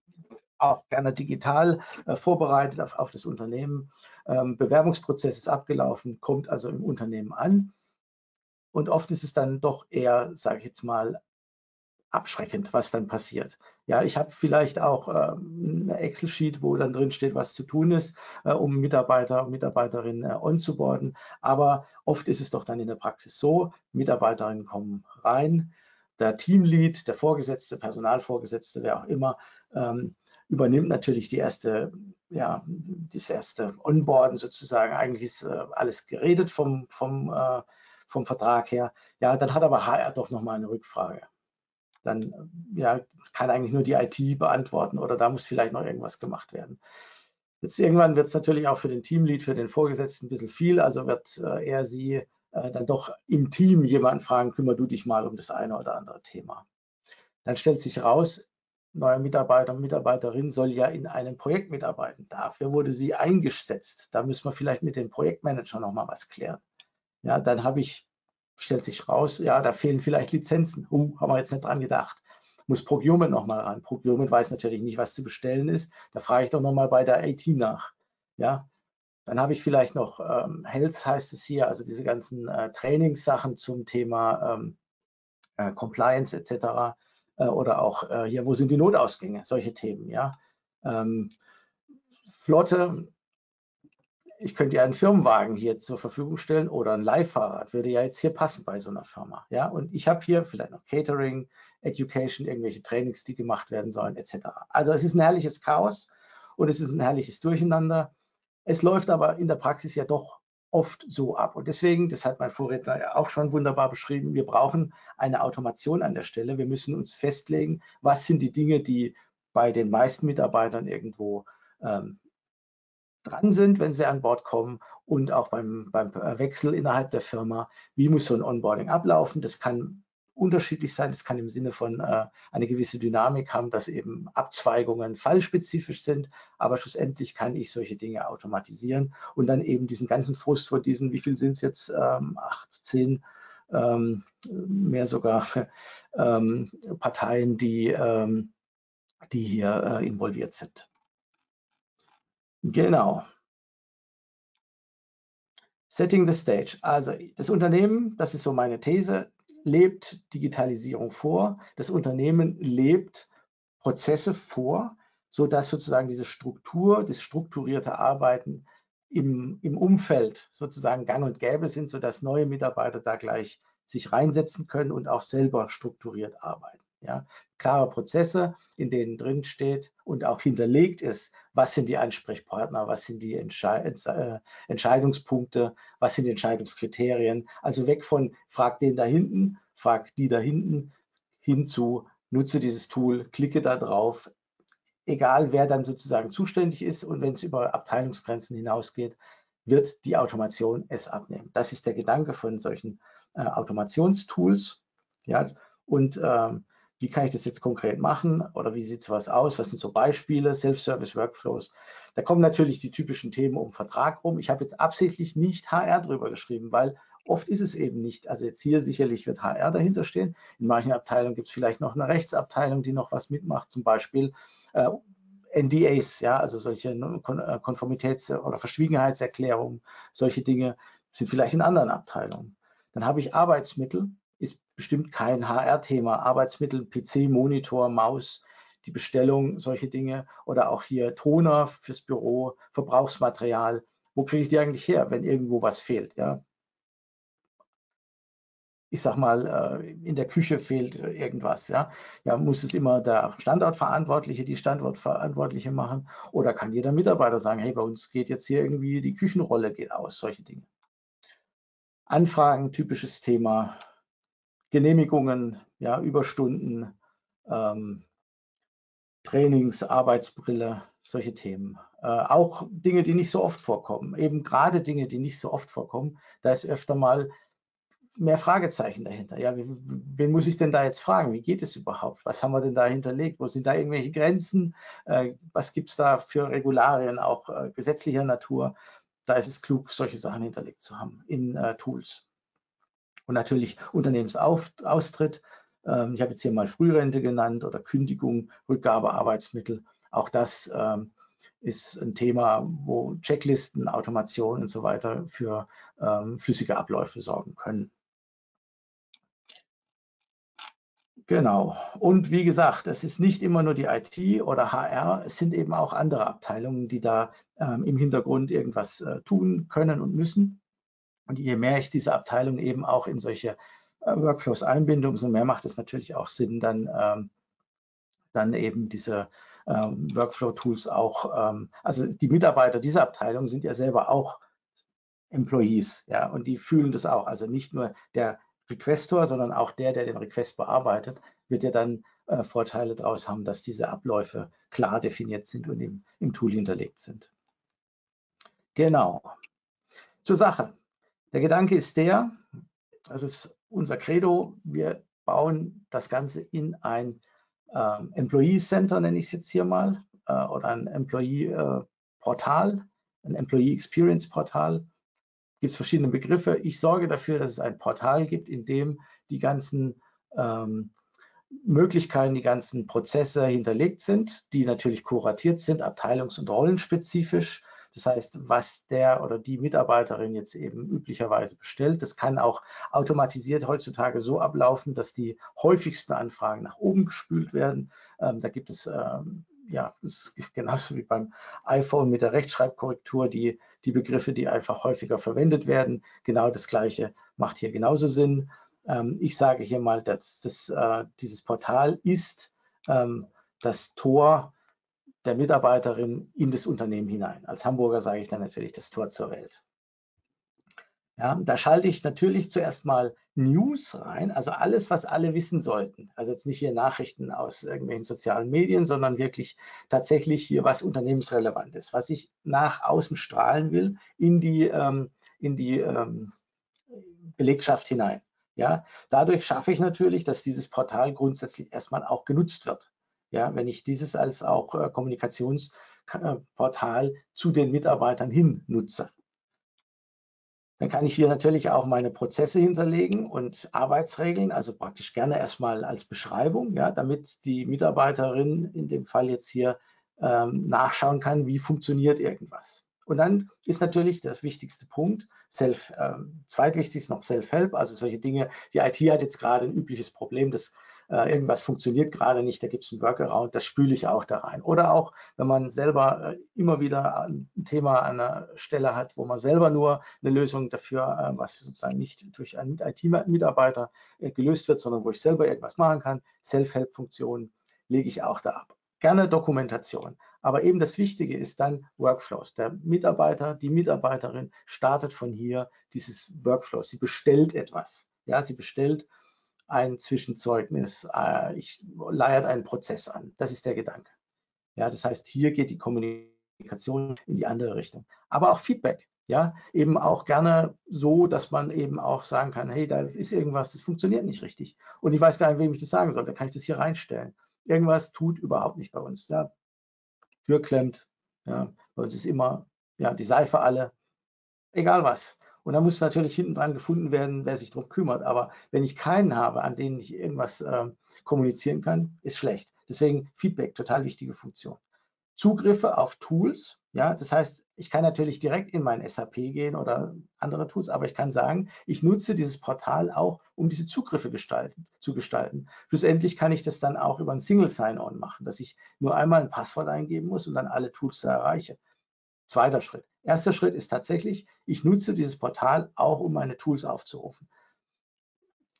auch gerne digital äh, vorbereitet auf, auf das Unternehmen. Ähm, Bewerbungsprozess ist abgelaufen, kommt also im Unternehmen an. Und oft ist es dann doch eher, sage ich jetzt mal, abschreckend, was dann passiert. Ja, ich habe vielleicht auch ähm, eine Excel-Sheet, wo dann drin steht, was zu tun ist, äh, um Mitarbeiter und Mitarbeiterinnen äh, onzuboarden. Aber oft ist es doch dann in der Praxis so, Mitarbeiterinnen kommen rein, der Teamlead, der Vorgesetzte, Personalvorgesetzte, wer auch immer, ähm, übernimmt natürlich die erste, ja, das erste Onboarden sozusagen. Eigentlich ist äh, alles geredet vom, vom, äh, vom Vertrag her. Ja, dann hat aber H R doch nochmal eine Rückfrage. Dann ja, kann eigentlich nur die I T beantworten oder da muss vielleicht noch irgendwas gemacht werden. Jetzt irgendwann wird es natürlich auch für den Teamlead, für den Vorgesetzten ein bisschen viel, also wird äh, er sie äh, dann doch im Team jemanden fragen, kümmer du dich mal um das eine oder andere Thema. Dann stellt sich raus, neuer Mitarbeiter und Mitarbeiterin soll ja in einem Projekt mitarbeiten. Dafür wurde sie eingesetzt. Da müssen wir vielleicht mit dem Projektmanager noch mal was klären. Ja, dann habe ich stellt sich raus, ja, da fehlen vielleicht Lizenzen. Uh, haben wir jetzt nicht dran gedacht. Muss Procurement nochmal ran. Procurement weiß natürlich nicht, was zu bestellen ist. Da frage ich doch nochmal bei der I T nach. Ja, dann habe ich vielleicht noch ähm, Health, heißt es hier, also diese ganzen äh, Trainingssachen zum Thema ähm, äh, Compliance et cetera. Äh, oder auch äh, hier, wo sind die Notausgänge? Solche Themen, ja. Ähm, Flotte, ich könnte ja einen Firmenwagen hier zur Verfügung stellen oder ein Leihfahrrad, würde ja jetzt hier passen bei so einer Firma. Ja? Und ich habe hier vielleicht noch Catering, Education, irgendwelche Trainings, die gemacht werden sollen, et cetera. Also es ist ein herrliches Chaos und es ist ein herrliches Durcheinander. Es läuft aber in der Praxis ja doch oft so ab. Und deswegen, das hat mein Vorredner ja auch schon wunderbar beschrieben, wir brauchen eine Automation an der Stelle. Wir müssen uns festlegen, was sind die Dinge, die bei den meisten Mitarbeitern irgendwo ähm, dran sind, wenn sie an Bord kommen und auch beim, beim Wechsel innerhalb der Firma. Wie muss so ein Onboarding ablaufen? Das kann unterschiedlich sein. Das kann im Sinne von äh, eine gewisse Dynamik haben, dass eben Abzweigungen fallspezifisch sind. Aber schlussendlich kann ich solche Dinge automatisieren und dann eben diesen ganzen Frust von diesen, wie viel sind es jetzt, ähm, acht, zehn, ähm, mehr sogar, ähm, Parteien, die, ähm, die hier äh, involviert sind. Genau. Setting the stage. Also das Unternehmen, das ist so meine These, lebt Digitalisierung vor. Das Unternehmen lebt Prozesse vor, sodass sozusagen diese Struktur, das strukturierte Arbeiten im, im Umfeld sozusagen gang und gäbe sind, sodass neue Mitarbeiter da gleich sich reinsetzen können und auch selber strukturiert arbeiten. Ja, klare Prozesse, in denen drin steht und auch hinterlegt ist, was sind die Ansprechpartner, was sind die Entsche äh, Entscheidungspunkte, was sind die Entscheidungskriterien. Also weg von frag den da hinten, frag die da hinten, hin zu nutze dieses Tool, klicke da drauf, egal wer dann sozusagen zuständig ist und wenn es über Abteilungsgrenzen hinausgeht, wird die Automation es abnehmen. Das ist der Gedanke von solchen äh, Automationstools. Ja, und ähm, wie kann ich das jetzt konkret machen oder wie sieht sowas aus? Was sind so Beispiele, Self-Service Workflows? Da kommen natürlich die typischen Themen um Vertrag rum. Ich habe jetzt absichtlich nicht H R drüber geschrieben, weil oft ist es eben nicht. Also jetzt hier sicherlich wird H R dahinter stehen. In manchen Abteilungen gibt es vielleicht noch eine Rechtsabteilung, die noch was mitmacht, zum Beispiel äh, N D As, ja, also solche Konformitäts- oder Verschwiegenheitserklärungen, solche Dinge sind vielleicht in anderen Abteilungen. Dann habe ich Arbeitsmittel, ist bestimmt kein H R-Thema. Arbeitsmittel, P C, Monitor, Maus, die Bestellung, solche Dinge oder auch hier Toner fürs Büro, Verbrauchsmaterial. Wo kriege ich die eigentlich her, wenn irgendwo was fehlt? Ja? ich sag mal, in der Küche fehlt irgendwas. Ja? Ja, muss es immer der Standortverantwortliche, die Standortverantwortliche machen? Oder kann jeder Mitarbeiter sagen, hey, bei uns geht jetzt hier irgendwie die Küchenrolle geht aus, solche Dinge. Anfragen, typisches Thema. Genehmigungen, ja, Überstunden, ähm, Trainings, Arbeitsbrille, solche Themen. Äh, auch Dinge, die nicht so oft vorkommen. Eben gerade Dinge, die nicht so oft vorkommen, da ist öfter mal mehr Fragezeichen dahinter. Ja, wen muss ich denn da jetzt fragen? Wie geht es überhaupt? Was haben wir denn da hinterlegt? Wo sind da irgendwelche Grenzen? Äh, was gibt es da für Regularien, auch äh, gesetzlicher Natur? Da ist es klug, solche Sachen hinterlegt zu haben in äh, Tools. Und natürlich Unternehmensaustritt. Ähm, ich habe jetzt hier mal Frührente genannt oder Kündigung, Rückgabe Arbeitsmittel. Auch das ähm, ist ein Thema, wo Checklisten, Automation und so weiter für ähm, flüssige Abläufe sorgen können. Genau. Und wie gesagt, es ist nicht immer nur die I T oder H R, es sind eben auch andere Abteilungen, die da ähm, im Hintergrund irgendwas äh, tun können und müssen. Und je mehr ich diese Abteilung eben auch in solche äh, Workflows einbinde, umso mehr macht es natürlich auch Sinn, dann, ähm, dann eben diese ähm, Workflow-Tools auch, ähm, also die Mitarbeiter dieser Abteilung sind ja selber auch Employees, ja, und die fühlen das auch. Also nicht nur der Requestor, sondern auch der, der den Request bearbeitet, wird ja dann äh, Vorteile daraus haben, dass diese Abläufe klar definiert sind und im, im Tool hinterlegt sind. Genau. Zur Sache. Der Gedanke ist der, das ist unser Credo, wir bauen das Ganze in ein äh, Employee Center, nenne ich es jetzt hier mal, äh, oder ein Employee äh, Portal, ein Employee Experience Portal. Gibt es verschiedene Begriffe. Ich sorge dafür, dass es ein Portal gibt, in dem die ganzen ähm, Möglichkeiten, die ganzen Prozesse hinterlegt sind, die natürlich kuratiert sind, abteilungs- und rollenspezifisch. Das heißt, was der oder die Mitarbeiterin jetzt eben üblicherweise bestellt, das kann auch automatisiert heutzutage so ablaufen, dass die häufigsten Anfragen nach oben gespült werden. Ähm, da gibt es ähm, ja, das ist genauso wie beim iPhone mit der Rechtschreibkorrektur, die, die Begriffe, die einfach häufiger verwendet werden. Genau das Gleiche macht hier genauso Sinn. Ähm, ich sage hier mal, dass das, äh, dieses Portal ist ähm, das Tor der Mitarbeiterin in das Unternehmen hinein. Als Hamburger sage ich dann natürlich das Tor zur Welt. Ja, da schalte ich natürlich zuerst mal News rein, also alles, was alle wissen sollten. Also jetzt nicht hier Nachrichten aus irgendwelchen sozialen Medien, sondern wirklich tatsächlich hier was unternehmensrelevant ist, was ich nach außen strahlen will in die, ähm, in die ähm, Belegschaft hinein. Ja, dadurch schaffe ich natürlich, dass dieses Portal grundsätzlich erstmal auch genutzt wird. Ja, wenn ich dieses als auch äh, Kommunikationsportal zu den Mitarbeitern hin nutze. Dann kann ich hier natürlich auch meine Prozesse hinterlegen und Arbeitsregeln, also praktisch gerne erstmal als Beschreibung, ja, damit die Mitarbeiterin in dem Fall jetzt hier ähm, nachschauen kann, wie funktioniert irgendwas. Und dann ist natürlich das wichtigste Punkt, Self, ähm, zweitwichtigst noch Self-Help, also solche Dinge. Die I T hat jetzt gerade ein übliches Problem, das äh, irgendwas funktioniert gerade nicht, da gibt es einen Workaround, das spüle ich auch da rein. Oder auch, wenn man selber äh, immer wieder ein Thema an einer Stelle hat, wo man selber nur eine Lösung dafür, äh, was sozusagen nicht durch einen I T-Mitarbeiter äh, gelöst wird, sondern wo ich selber irgendwas machen kann, Self-Help-Funktionen lege ich auch da ab. Gerne Dokumentation. Aber eben das Wichtige ist dann Workflows. Der Mitarbeiter, die Mitarbeiterin startet von hier dieses Workflows. Sie bestellt etwas. Ja, sie bestellt ein Zwischenzeugnis, äh, ich leiert einen Prozess an. Das ist der Gedanke. Ja, das heißt, hier geht die Kommunikation in die andere Richtung. Aber auch Feedback. Ja, eben auch gerne so, dass man eben auch sagen kann, hey, da ist irgendwas, das funktioniert nicht richtig. Und ich weiß gar nicht, wem ich das sagen soll. Da kann ich das hier reinstellen. Irgendwas tut überhaupt nicht bei uns. Ja, Tür klemmt. Ja, bei uns ist immer ja, die Seife alle. Egal was. Und da muss natürlich hinten dran gefunden werden, wer sich darum kümmert. Aber wenn ich keinen habe, an den ich irgendwas äh, kommunizieren kann, ist schlecht. Deswegen Feedback, total wichtige Funktion. Zugriffe auf Tools, ja, das heißt, ich kann natürlich direkt in mein S A P gehen oder andere Tools, aber ich kann sagen, ich nutze dieses Portal auch, um diese Zugriffe gestalten, zu gestalten. Schlussendlich kann ich das dann auch über ein Single Sign-On machen, dass ich nur einmal ein Passwort eingeben muss und dann alle Tools da erreiche. Zweiter Schritt. Erster Schritt ist tatsächlich, ich nutze dieses Portal auch, um meine Tools aufzurufen.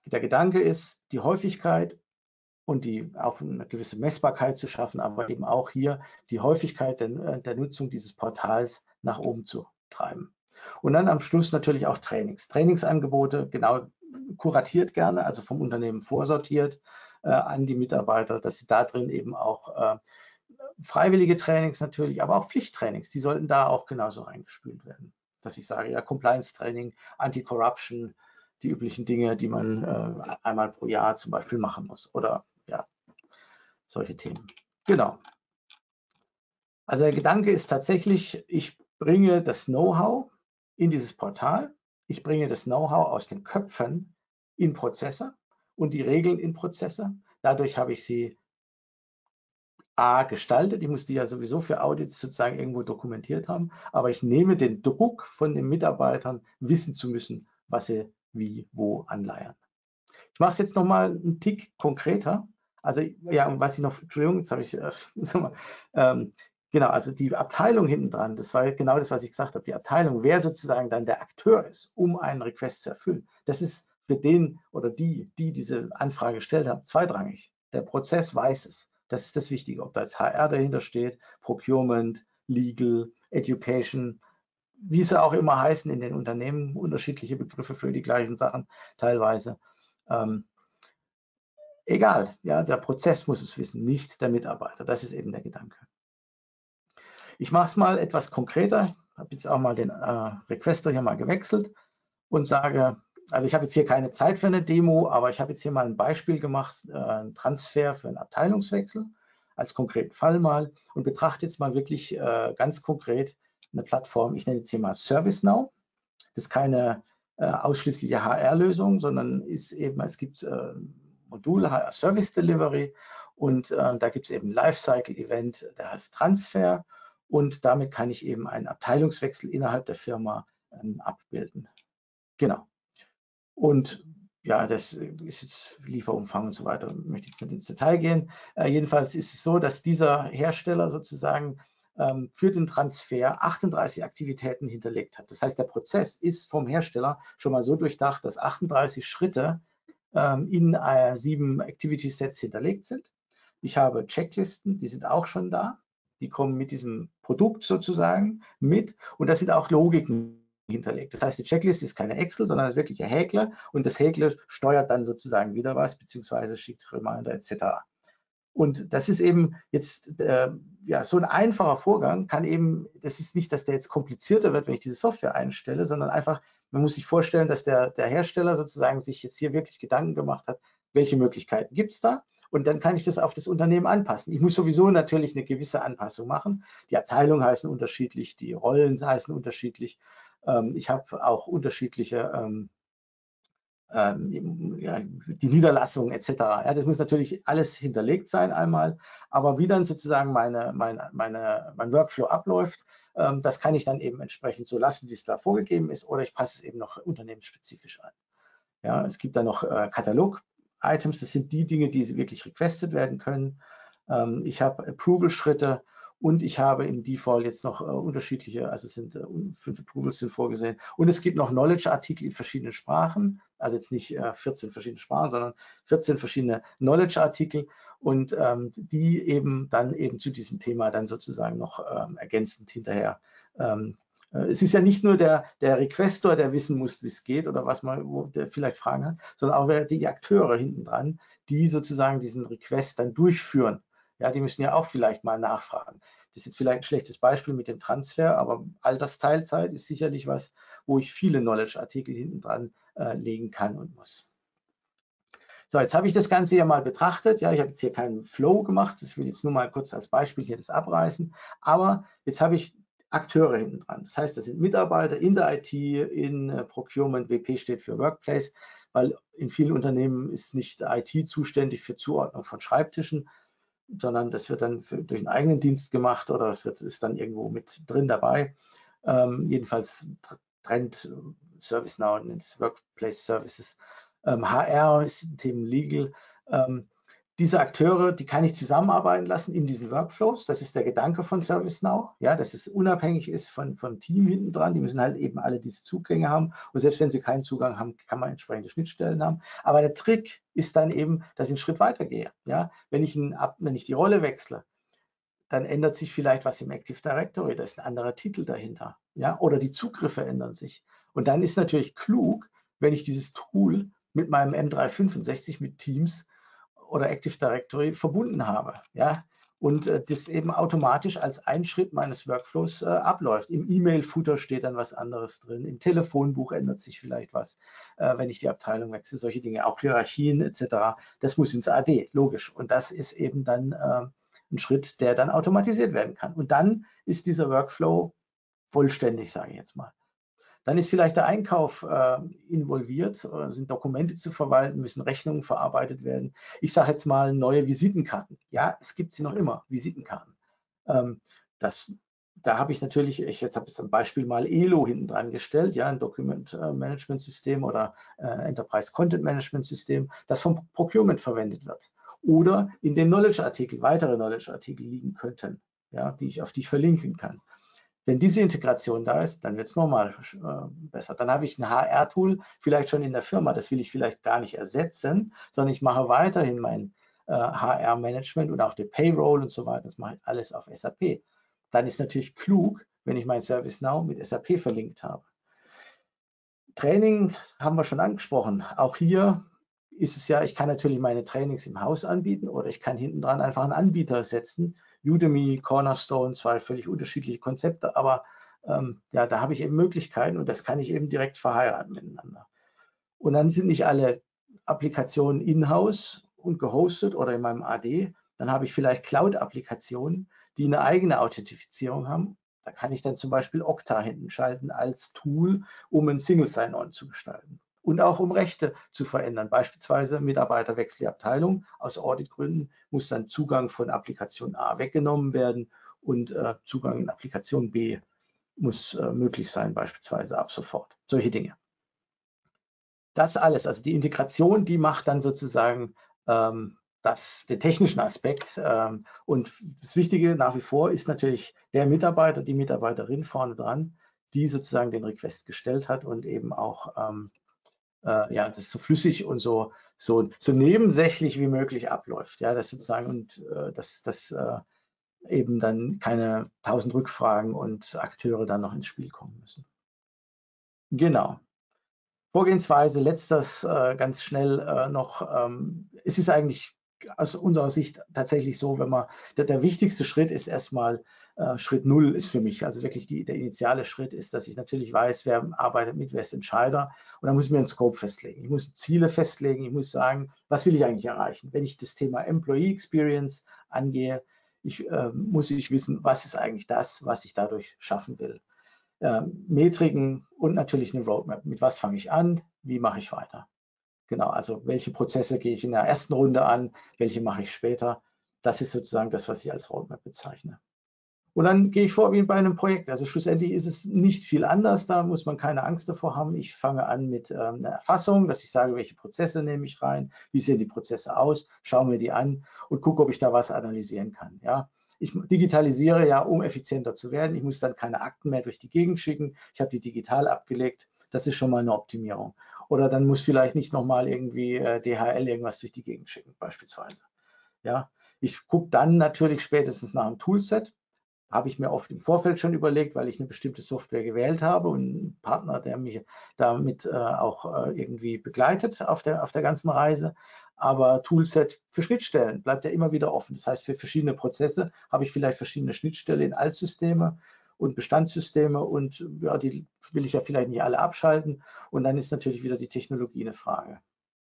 Der Gedanke ist, die Häufigkeit und die auch eine gewisse Messbarkeit zu schaffen, aber eben auch hier die Häufigkeit der, der Nutzung dieses Portals nach oben zu treiben. Und dann am Schluss natürlich auch Trainings. Trainingsangebote, genau kuratiert gerne, also vom Unternehmen vorsortiert äh, an die Mitarbeiter, dass sie da drin eben auch äh, freiwillige Trainings natürlich, aber auch Pflichttrainings, die sollten da auch genauso reingespült werden. Dass ich sage, ja, Compliance-Training, Anti-Corruption, die üblichen Dinge, die man äh, einmal pro Jahr zum Beispiel machen muss oder ja, solche Themen. Genau. Also der Gedanke ist tatsächlich, ich bringe das Know-how in dieses Portal, ich bringe das Know-how aus den Köpfen in Prozesse und die Regeln in Prozesse. Dadurch habe ich sie A gestaltet, ich muss die ja sowieso für Audits sozusagen irgendwo dokumentiert haben, aber ich nehme den Druck von den Mitarbeitern, wissen zu müssen, was sie wie, wo anleiern. Ich mache es jetzt nochmal einen Tick konkreter. Also ja, und was ich noch, Entschuldigung, jetzt habe ich, äh, ähm, genau, also die Abteilung hinten dran, das war genau das, was ich gesagt habe, die Abteilung, wer sozusagen dann der Akteur ist, um einen Request zu erfüllen, das ist für den oder die, die diese Anfrage gestellt haben, zweitrangig. Der Prozess weiß es. Das ist das Wichtige, ob da jetzt H R dahinter steht, Procurement, Legal, Education, wie sie auch immer heißen in den Unternehmen, unterschiedliche Begriffe für die gleichen Sachen teilweise. Ähm, egal, ja, der Prozess muss es wissen, nicht der Mitarbeiter. Das ist eben der Gedanke. Ich mache es mal etwas konkreter. Ich habe jetzt auch mal den äh, Requester hier mal gewechselt und sage, also ich habe jetzt hier keine Zeit für eine Demo, aber ich habe jetzt hier mal ein Beispiel gemacht, äh, einen Transfer für einen Abteilungswechsel als konkreten Fall mal und betrachte jetzt mal wirklich äh, ganz konkret eine Plattform. Ich nenne jetzt hier mal ServiceNow. Das ist keine äh, ausschließliche H R-Lösung, sondern ist eben, es gibt äh, Module H R Service Delivery und äh, da gibt es eben Lifecycle-Event, der heißt Transfer und damit kann ich eben einen Abteilungswechsel innerhalb der Firma ähm, abbilden. Genau. Und ja, das ist jetzt Lieferumfang und so weiter, ich möchte jetzt nicht ins Detail gehen. Äh, jedenfalls ist es so, dass dieser Hersteller sozusagen ähm, für den Transfer achtunddreißig Aktivitäten hinterlegt hat. Das heißt, der Prozess ist vom Hersteller schon mal so durchdacht, dass achtunddreißig Schritte ähm, in äh, sieben Activity Sets hinterlegt sind. Ich habe Checklisten, die sind auch schon da. Die kommen mit diesem Produkt sozusagen mit und da sind auch Logiken hinterlegt. Das heißt, die Checklist ist keine Excel, sondern ist wirklich ein Häkler und das Häkler steuert dann sozusagen wieder was, beziehungsweise schickt Reminder et cetera. Und das ist eben jetzt äh, ja, so ein einfacher Vorgang, kann eben, das ist nicht, dass der jetzt komplizierter wird, wenn ich diese Software einstelle, sondern einfach, man muss sich vorstellen, dass der, der Hersteller sozusagen sich jetzt hier wirklich Gedanken gemacht hat, welche Möglichkeiten gibt es da? Und dann kann ich das auf das Unternehmen anpassen. Ich muss sowieso natürlich eine gewisse Anpassung machen. Die Abteilungen heißen unterschiedlich, die Rollen heißen unterschiedlich. Ähm, ich habe auch unterschiedliche ähm, ähm, ja, die Niederlassung et cetera. Ja, das muss natürlich alles hinterlegt sein einmal, aber wie dann sozusagen meine, meine, meine, mein Workflow abläuft, ähm, das kann ich dann eben entsprechend so lassen, wie es da vorgegeben ist, oder ich passe es eben noch unternehmensspezifisch an. Ja, es gibt dann noch äh, Katalog-Items, das sind die Dinge, die wirklich requested werden können. Ähm, ich habe Approval-Schritte und ich habe im Default jetzt noch äh, unterschiedliche, also es sind äh, fünf Approvals sind vorgesehen. Und es gibt noch Knowledge-Artikel in verschiedenen Sprachen, also jetzt nicht äh, vierzehn verschiedene Sprachen, sondern vierzehn verschiedene Knowledge-Artikel und ähm, die eben dann eben zu diesem Thema dann sozusagen noch ähm, ergänzend hinterher ähm, es ist ja nicht nur der, der Requestor, der wissen muss, wie es geht oder was man, wo der vielleicht Fragen hat, sondern auch die Akteure hinten dran, die sozusagen diesen Request dann durchführen. Ja, die müssen ja auch vielleicht mal nachfragen. Das ist jetzt vielleicht ein schlechtes Beispiel mit dem Transfer, aber Altersteilzeit ist sicherlich was, wo ich viele Knowledge-Artikel hinten dran äh, legen kann und muss. So, jetzt habe ich das Ganze ja mal betrachtet. Ja, ich habe jetzt hier keinen Flow gemacht. Das will ich jetzt nur mal kurz als Beispiel hier das abreißen. Aber jetzt habe ich Akteure hinten dran. Das heißt, das sind Mitarbeiter in der I T, in äh, Procurement, W P steht für Workplace, weil in vielen Unternehmen ist nicht I T zuständig für Zuordnung von Schreibtischen, sondern das wird dann für, durch einen eigenen Dienst gemacht oder es wird, ist dann irgendwo mit drin dabei. Ähm, jedenfalls trennt ServiceNow ins Workplace Services. Ähm, H R ist ein Thema Legal. Ähm, Diese Akteure, die kann ich zusammenarbeiten lassen in diesen Workflows. Das ist der Gedanke von ServiceNow, ja, dass es unabhängig ist von, von Team hinten dran. Die müssen halt eben alle diese Zugänge haben. Und selbst wenn sie keinen Zugang haben, kann man entsprechende Schnittstellen haben. Aber der Trick ist dann eben, dass ich einen Schritt weiter gehe. Ja, wenn ich, einen, wenn ich die Rolle wechsle, dann ändert sich vielleicht was im Active Directory. Da ist ein anderer Titel dahinter. Ja, oder die Zugriffe ändern sich. Und dann ist natürlich klug, wenn ich dieses Tool mit meinem M dreihundertfünfundsechzig, mit Teams oder Active Directory verbunden habe, ja, und äh, das eben automatisch als ein Schritt meines Workflows äh, abläuft. Im E-Mail-Footer steht dann was anderes drin, im Telefonbuch ändert sich vielleicht was, äh, wenn ich die Abteilung wechsle, solche Dinge, auch Hierarchien et cetera. Das muss ins A D, logisch. Und das ist eben dann äh, ein Schritt, der dann automatisiert werden kann. Und dann ist dieser Workflow vollständig, sage ich jetzt mal. Dann ist vielleicht der Einkauf äh, involviert, äh, sind Dokumente zu verwalten, müssen Rechnungen verarbeitet werden. Ich sage jetzt mal neue Visitenkarten. Ja, es gibt sie noch immer, Visitenkarten. Ähm, das, da habe ich natürlich, ich jetzt habe ich zum Beispiel mal E L O hinten dran gestellt, ja, ein Document Management System oder äh, Enterprise Content Management System, das vom Procurement verwendet wird. Oder in den Knowledge-Artikel, weitere Knowledge-Artikel liegen könnten, ja, die ich, auf die ich verlinken kann. Wenn diese Integration da ist, dann wird es nochmal äh, besser. Dann habe ich ein H R-Tool vielleicht schon in der Firma. Das will ich vielleicht gar nicht ersetzen, sondern ich mache weiterhin mein äh, H R-Management und auch die Payroll und so weiter. Das mache ich alles auf S A P. Dann ist natürlich klug, wenn ich mein ServiceNow mit S A P verlinkt habe. Training haben wir schon angesprochen. Auch hier ist es ja, ich kann natürlich meine Trainings im Haus anbieten oder ich kann hinten dran einfach einen Anbieter setzen. Udemy, Cornerstone, zwei völlig unterschiedliche Konzepte, aber ähm, ja, da habe ich eben Möglichkeiten und das kann ich eben direkt verheiraten miteinander. Und dann sind nicht alle Applikationen in-house und gehostet oder in meinem A D. Dann habe ich vielleicht Cloud-Applikationen, die eine eigene Authentifizierung haben. Da kann ich dann zum Beispiel Okta hinten schalten als Tool, um ein Single Sign-On zu gestalten. Und auch um Rechte zu verändern. Beispielsweise Mitarbeiter wechselt die Abteilung. Aus Auditgründen muss dann Zugang von Applikation A weggenommen werden und äh, Zugang in Applikation B muss äh, möglich sein, beispielsweise ab sofort. Solche Dinge. Das alles, also die Integration, die macht dann sozusagen ähm, das, den technischen Aspekt. Ähm, und das Wichtige nach wie vor ist natürlich der Mitarbeiter, die Mitarbeiterin vorne dran, die sozusagen den Request gestellt hat und eben auch ähm, äh, ja, das so flüssig und so, so, so nebensächlich wie möglich abläuft. Ja, das sozusagen und äh, dass das äh, eben dann keine tausend Rückfragen und Akteure dann noch ins Spiel kommen müssen. Genau. Vorgehensweise, letztes äh, ganz schnell äh, noch, ähm, es ist eigentlich aus unserer Sicht tatsächlich so, wenn man, der, der wichtigste Schritt ist erstmal, äh, Schritt null ist für mich, also wirklich die, der initiale Schritt ist, dass ich natürlich weiß, wer arbeitet mit, wer ist Entscheider und dann muss ich mir einen Scope festlegen. Ich muss Ziele festlegen, ich muss sagen, was will ich eigentlich erreichen? Wenn ich das Thema Employee Experience angehe, ich, äh, muss ich wissen, was ist eigentlich das, was ich dadurch schaffen will. Äh, Metriken und natürlich eine Roadmap. Mit was fange ich an? Wie mache ich weiter? Genau, also welche Prozesse gehe ich in der ersten Runde an? Welche mache ich später? Das ist sozusagen das, was ich als Roadmap bezeichne. Und dann gehe ich vor wie bei einem Projekt. Also schlussendlich ist es nicht viel anders. Da muss man keine Angst davor haben. Ich fange an mit ähm, einer Erfassung, dass ich sage, welche Prozesse nehme ich rein? Wie sehen die Prozesse aus? Schaue mir die an und gucke, ob ich da was analysieren kann. Ja, ich digitalisiere ja, um effizienter zu werden. Ich muss dann keine Akten mehr durch die Gegend schicken. Ich habe die digital abgelegt. Das ist schon mal eine Optimierung. Oder dann muss vielleicht nicht nochmal irgendwie äh, D H L irgendwas durch die Gegend schicken, beispielsweise. Ja, ich gucke dann natürlich spätestens nach einem Toolset. Habe ich mir oft im Vorfeld schon überlegt, weil ich eine bestimmte Software gewählt habe und einen Partner, der mich damit äh, auch äh, irgendwie begleitet auf der, auf der ganzen Reise. Aber Toolset für Schnittstellen bleibt ja immer wieder offen. Das heißt, für verschiedene Prozesse habe ich vielleicht verschiedene Schnittstellen in Altsysteme und Bestandssysteme und ja, die will ich ja vielleicht nicht alle abschalten. Und dann ist natürlich wieder die Technologie eine Frage.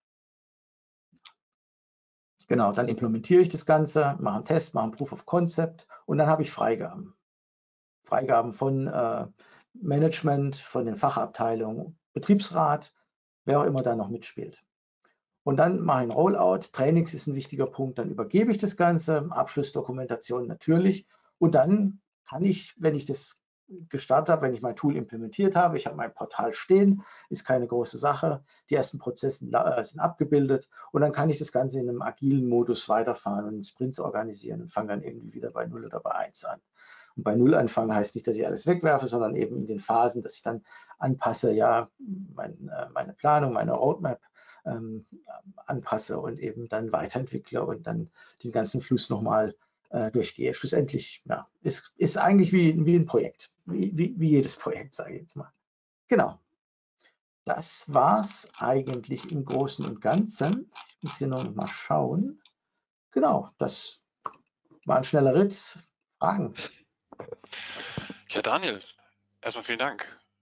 Genau, dann implementiere ich das Ganze, mache einen Test, mache einen Proof of Concept und dann habe ich Freigaben. Freigaben von äh, Management, von den Fachabteilungen, Betriebsrat, wer auch immer da noch mitspielt. Und dann mache ich ein Rollout. Trainings ist ein wichtiger Punkt. Dann übergebe ich das Ganze, Abschlussdokumentation natürlich. Und dann kann ich, wenn ich das gestartet habe, wenn ich mein Tool implementiert habe. Ich habe mein Portal stehen, ist keine große Sache. Die ersten Prozesse äh, sind abgebildet und dann kann ich das Ganze in einem agilen Modus weiterfahren und in Sprints organisieren und fange dann irgendwie wieder bei null oder bei eins an. Und bei null anfangen heißt nicht, dass ich alles wegwerfe, sondern eben in den Phasen, dass ich dann anpasse, ja, mein, äh, meine Planung, meine Roadmap ähm, anpasse und eben dann weiterentwickle und dann den ganzen Fluss nochmal äh, durchgehe. Schlussendlich, ja, ist, ist eigentlich wie, wie ein Projekt, wie, wie, wie jedes Projekt, sage ich jetzt mal. Genau. Das war es eigentlich im Großen und Ganzen. Ich muss hier noch mal schauen. Genau, das war ein schneller Ritt. Fragen? Ja, Daniel, erstmal vielen Dank.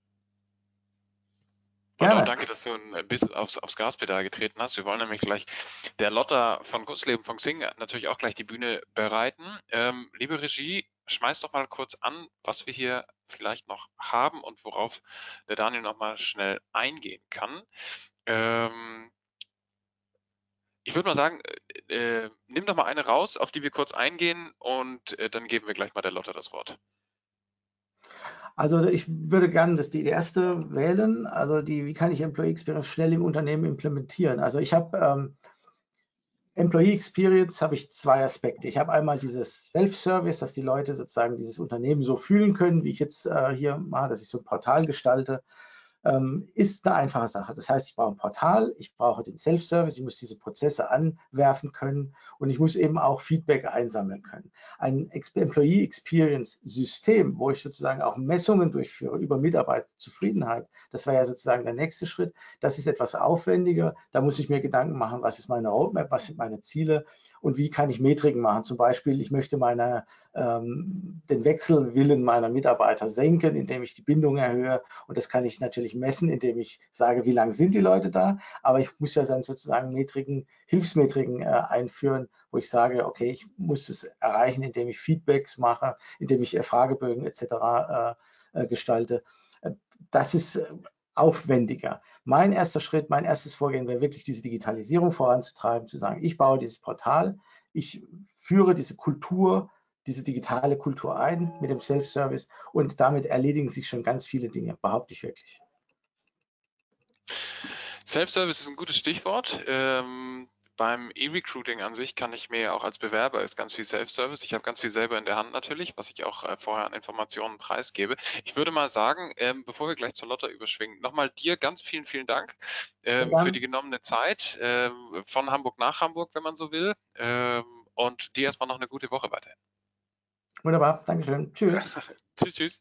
Und Gerne. auch danke, dass du ein bisschen aufs, aufs Gaspedal getreten hast. Wir wollen nämlich gleich der Lotta von Kurzleben von Xing natürlich auch gleich die Bühne bereiten. Ähm, liebe Regie, schmeiß doch mal kurz an, was wir hier vielleicht noch haben und worauf der Daniel noch mal schnell eingehen kann. Ähm, ich würde mal sagen, äh, äh, nimm doch mal eine raus, auf die wir kurz eingehen und äh, dann geben wir gleich mal der Lotta das Wort. Also ich würde gerne das die erste wählen. Also die, wie kann ich Employee Experience schnell im Unternehmen implementieren? Also ich habe ähm, Employee Experience habe ich zwei Aspekte. Ich habe einmal dieses Self-Service, dass die Leute sozusagen dieses Unternehmen so fühlen können, wie ich jetzt äh, hier mache, dass ich so ein Portal gestalte. Ähm, ist eine einfache Sache. Das heißt, ich brauche ein Portal, ich brauche den Self-Service, ich muss diese Prozesse anwerfen können und ich muss eben auch Feedback einsammeln können. Ein Employee Experience System, wo ich sozusagen auch Messungen durchführe über Mitarbeiterzufriedenheit, das war ja sozusagen der nächste Schritt. Das ist etwas aufwendiger. Da muss ich mir Gedanken machen, was ist meine Roadmap, was sind meine Ziele und wie kann ich Metriken machen. Zum Beispiel, ich möchte meine, ähm, den Wechselwillen meiner Mitarbeiter senken, indem ich die Bindung erhöhe. Und das kann ich natürlich messen, indem ich sage, wie lange sind die Leute da. Aber ich muss ja dann sozusagen Metriken, Hilfsmetriken äh, einführen, wo ich sage, okay, ich muss es erreichen, indem ich Feedbacks mache, indem ich äh, Fragebögen et cetera äh, äh, gestalte. Das ist äh, aufwendiger. Mein erster Schritt, mein erstes Vorgehen wäre wirklich diese Digitalisierung voranzutreiben, zu sagen, ich baue dieses Portal, ich führe diese Kultur, diese digitale Kultur ein mit dem Self-Service und damit erledigen sich schon ganz viele Dinge, behaupte ich wirklich. Self-Service ist ein gutes Stichwort. Ähm, beim E-Recruiting an sich kann ich mir auch als Bewerber ist ganz viel Self-Service. Ich habe ganz viel selber in der Hand natürlich, was ich auch äh, vorher an Informationen preisgebe. Ich würde mal sagen, ähm, bevor wir gleich zur Lotta überschwingen, nochmal dir ganz vielen, vielen Dank ähm, für die genommene Zeit ähm, von Hamburg nach Hamburg, wenn man so will. Ähm, und dir erstmal noch eine gute Woche weiterhin. Wunderbar, Dankeschön. Tschüss. Tschüss, tschüss.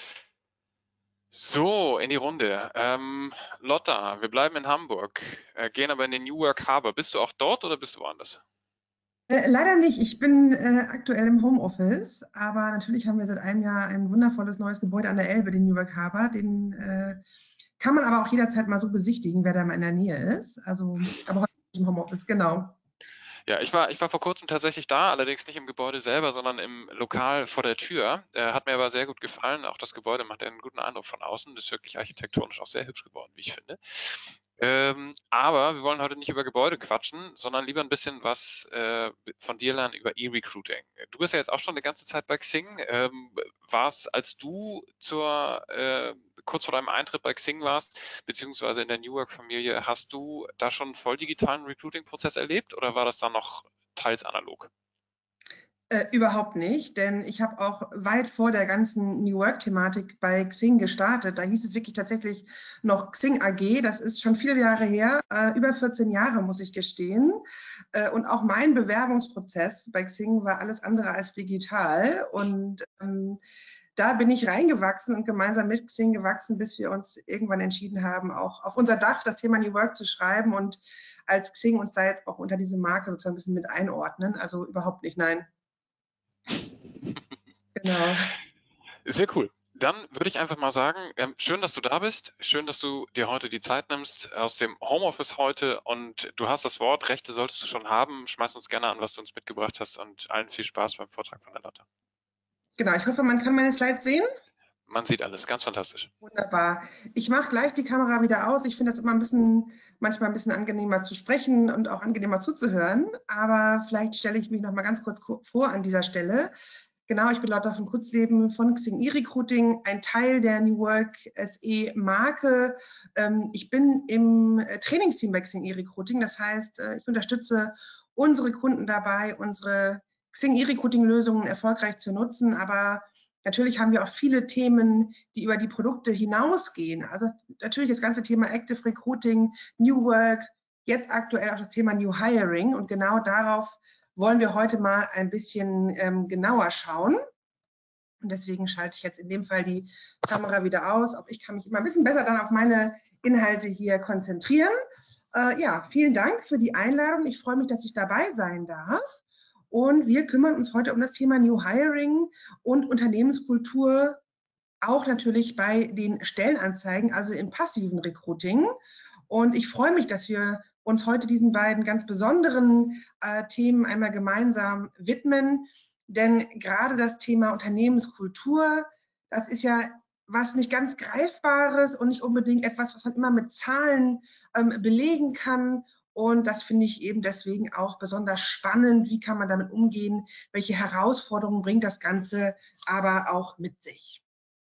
So, in die Runde. Ähm, Lotta, wir bleiben in Hamburg, äh, gehen aber in den New Work Harbor. Bist du auch dort oder bist du woanders? Äh, leider nicht. Ich bin äh, aktuell im Homeoffice, aber natürlich haben wir seit einem Jahr ein wundervolles neues Gebäude an der Elbe, den New Work Harbor. Den äh, kann man aber auch jederzeit mal so besichtigen, wer da mal in der Nähe ist. Also, aber heute im Homeoffice, genau. Ja, ich war, ich war vor kurzem tatsächlich da, allerdings nicht im Gebäude selber, sondern im Lokal vor der Tür. Äh, hat mir aber sehr gut gefallen. Auch das Gebäude macht einen guten Eindruck von außen. Das ist wirklich architektonisch auch sehr hübsch geworden, wie ich finde. Ähm, aber wir wollen heute nicht über Gebäude quatschen, sondern lieber ein bisschen was äh, von dir lernen über E-Recruiting. Du bist ja jetzt auch schon eine ganze Zeit bei Xing. Ähm, warst, als du zur, äh, kurz vor deinem Eintritt bei Xing warst, beziehungsweise in der New Work-Familie, hast du da schon einen voll digitalen Recruiting-Prozess erlebt oder war das dann noch teils analog? Äh, überhaupt nicht, denn ich habe auch weit vor der ganzen New Work-Thematik bei Xing gestartet. Da hieß es wirklich tatsächlich noch Xing A G. Das ist schon viele Jahre her, äh, über vierzehn Jahre, muss ich gestehen. Äh, und auch mein Bewerbungsprozess bei Xing war alles andere als digital. Und ähm, da bin ich reingewachsen und gemeinsam mit Xing gewachsen, bis wir uns irgendwann entschieden haben, auch auf unser Dach das Thema New Work zu schreiben und als Xing uns da jetzt auch unter diese Marke sozusagen ein bisschen mit einordnen. Also überhaupt nicht, nein. Genau. Sehr cool. Dann würde ich einfach mal sagen, ähm, schön, dass du da bist. Schön, dass du dir heute die Zeit nimmst aus dem Homeoffice heute und du hast das Wort. Rechte solltest du schon haben. Schmeiß uns gerne an, was du uns mitgebracht hast und allen viel Spaß beim Vortrag von der Lotta. Genau, ich hoffe, man kann meine Slides sehen. Man sieht alles, ganz fantastisch. Wunderbar. Ich mache gleich die Kamera wieder aus. Ich finde das immer ein bisschen, manchmal ein bisschen angenehmer zu sprechen und auch angenehmer zuzuhören. Aber vielleicht stelle ich mich noch mal ganz kurz vor an dieser Stelle. Genau, ich bin Lotta von Kutzleben von Xing eRecruiting, ein Teil der New Work S E-Marke. Ich bin im Trainingsteam bei Xing eRecruiting, das heißt, ich unterstütze unsere Kunden dabei, unsere Xing eRecruiting-Lösungen erfolgreich zu nutzen, aber natürlich haben wir auch viele Themen, die über die Produkte hinausgehen. Also natürlich das ganze Thema Active Recruiting, New Work, jetzt aktuell auch das Thema New Hiring, und genau darauf wollen wir heute mal ein bisschen ähm, genauer schauen. Und deswegen schalte ich jetzt in dem Fall die Kamera wieder aus. Auch ich kann mich immer ein bisschen besser dann auf meine Inhalte hier konzentrieren. Äh, ja, vielen Dank für die Einladung. Ich freue mich, dass ich dabei sein darf. Und wir kümmern uns heute um das Thema New Hiring und Unternehmenskultur, auch natürlich bei den Stellenanzeigen, also im passiven Recruiting. Und ich freue mich, dass wir uns heute diesen beiden ganz besonderen äh, Themen einmal gemeinsam widmen. Denn gerade das Thema Unternehmenskultur, das ist ja was nicht ganz Greifbares und nicht unbedingt etwas, was man immer mit Zahlen ähm, belegen kann. Und das finde ich eben deswegen auch besonders spannend. Wie kann man damit umgehen? Welche Herausforderungen bringt das Ganze aber auch mit sich?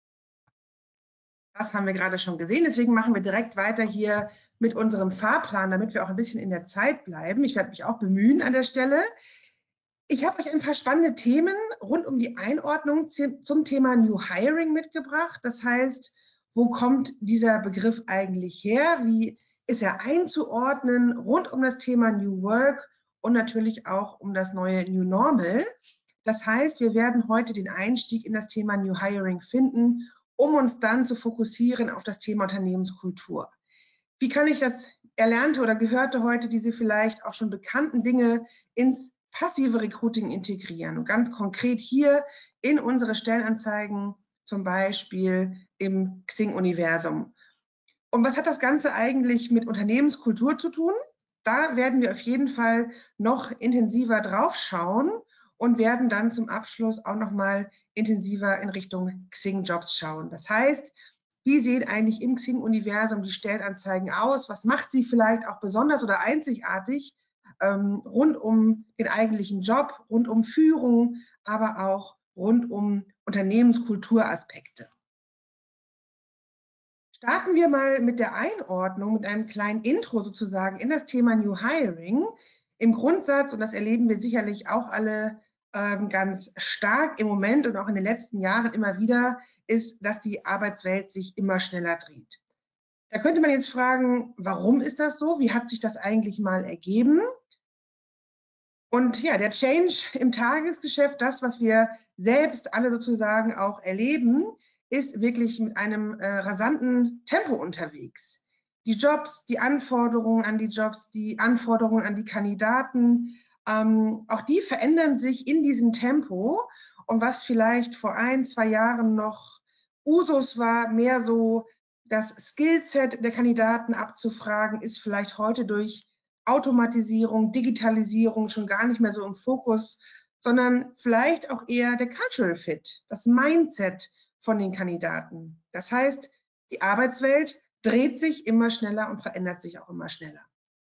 Das haben wir gerade schon gesehen. Deswegen machen wir direkt weiter hier mit unserem Fahrplan, damit wir auch ein bisschen in der Zeit bleiben. Ich werde mich auch bemühen an der Stelle. Ich habe euch ein paar spannende Themen rund um die Einordnung zum Thema New Hiring mitgebracht. Das heißt, wo kommt dieser Begriff eigentlich her? Wie ist er einzuordnen rund um das Thema New Work und natürlich auch um das neue New Normal? Das heißt, wir werden heute den Einstieg in das Thema New Hiring finden, um uns dann zu fokussieren auf das Thema Unternehmenskultur. Wie kann ich das Erlernte oder Gehörte heute, diese vielleicht auch schon bekannten Dinge ins passive Recruiting integrieren? Und ganz konkret hier in unsere Stellenanzeigen, zum Beispiel im Xing-Universum. Und was hat das Ganze eigentlich mit Unternehmenskultur zu tun? Da werden wir auf jeden Fall noch intensiver drauf schauen und werden dann zum Abschluss auch noch mal intensiver in Richtung Xing-Jobs schauen. Das heißt, wie sehen eigentlich im Xing-Universum die Stellenanzeigen aus? Was macht sie vielleicht auch besonders oder einzigartig ähm, rund um den eigentlichen Job, rund um Führung, aber auch rund um Unternehmenskulturaspekte? Starten wir mal mit der Einordnung, mit einem kleinen Intro sozusagen in das Thema New Hiring. Im Grundsatz, und das erleben wir sicherlich auch alle ähm, ganz stark im Moment und auch in den letzten Jahren immer wieder, ist, dass die Arbeitswelt sich immer schneller dreht. Da könnte man jetzt fragen, warum ist das so? Wie hat sich das eigentlich mal ergeben? Und ja, der Change im Tagesgeschäft, das, was wir selbst alle sozusagen auch erleben, ist wirklich mit einem äh, rasanten Tempo unterwegs. Die Jobs, die Anforderungen an die Jobs, die Anforderungen an die Kandidaten, ähm, auch die verändern sich in diesem Tempo. Und was vielleicht vor ein, zwei Jahren noch Usus war, mehr so das Skillset der Kandidaten abzufragen, ist vielleicht heute durch Automatisierung, Digitalisierung schon gar nicht mehr so im Fokus, sondern vielleicht auch eher der Cultural Fit, das Mindset von den Kandidaten. Das heißt, die Arbeitswelt dreht sich immer schneller und verändert sich auch immer schneller.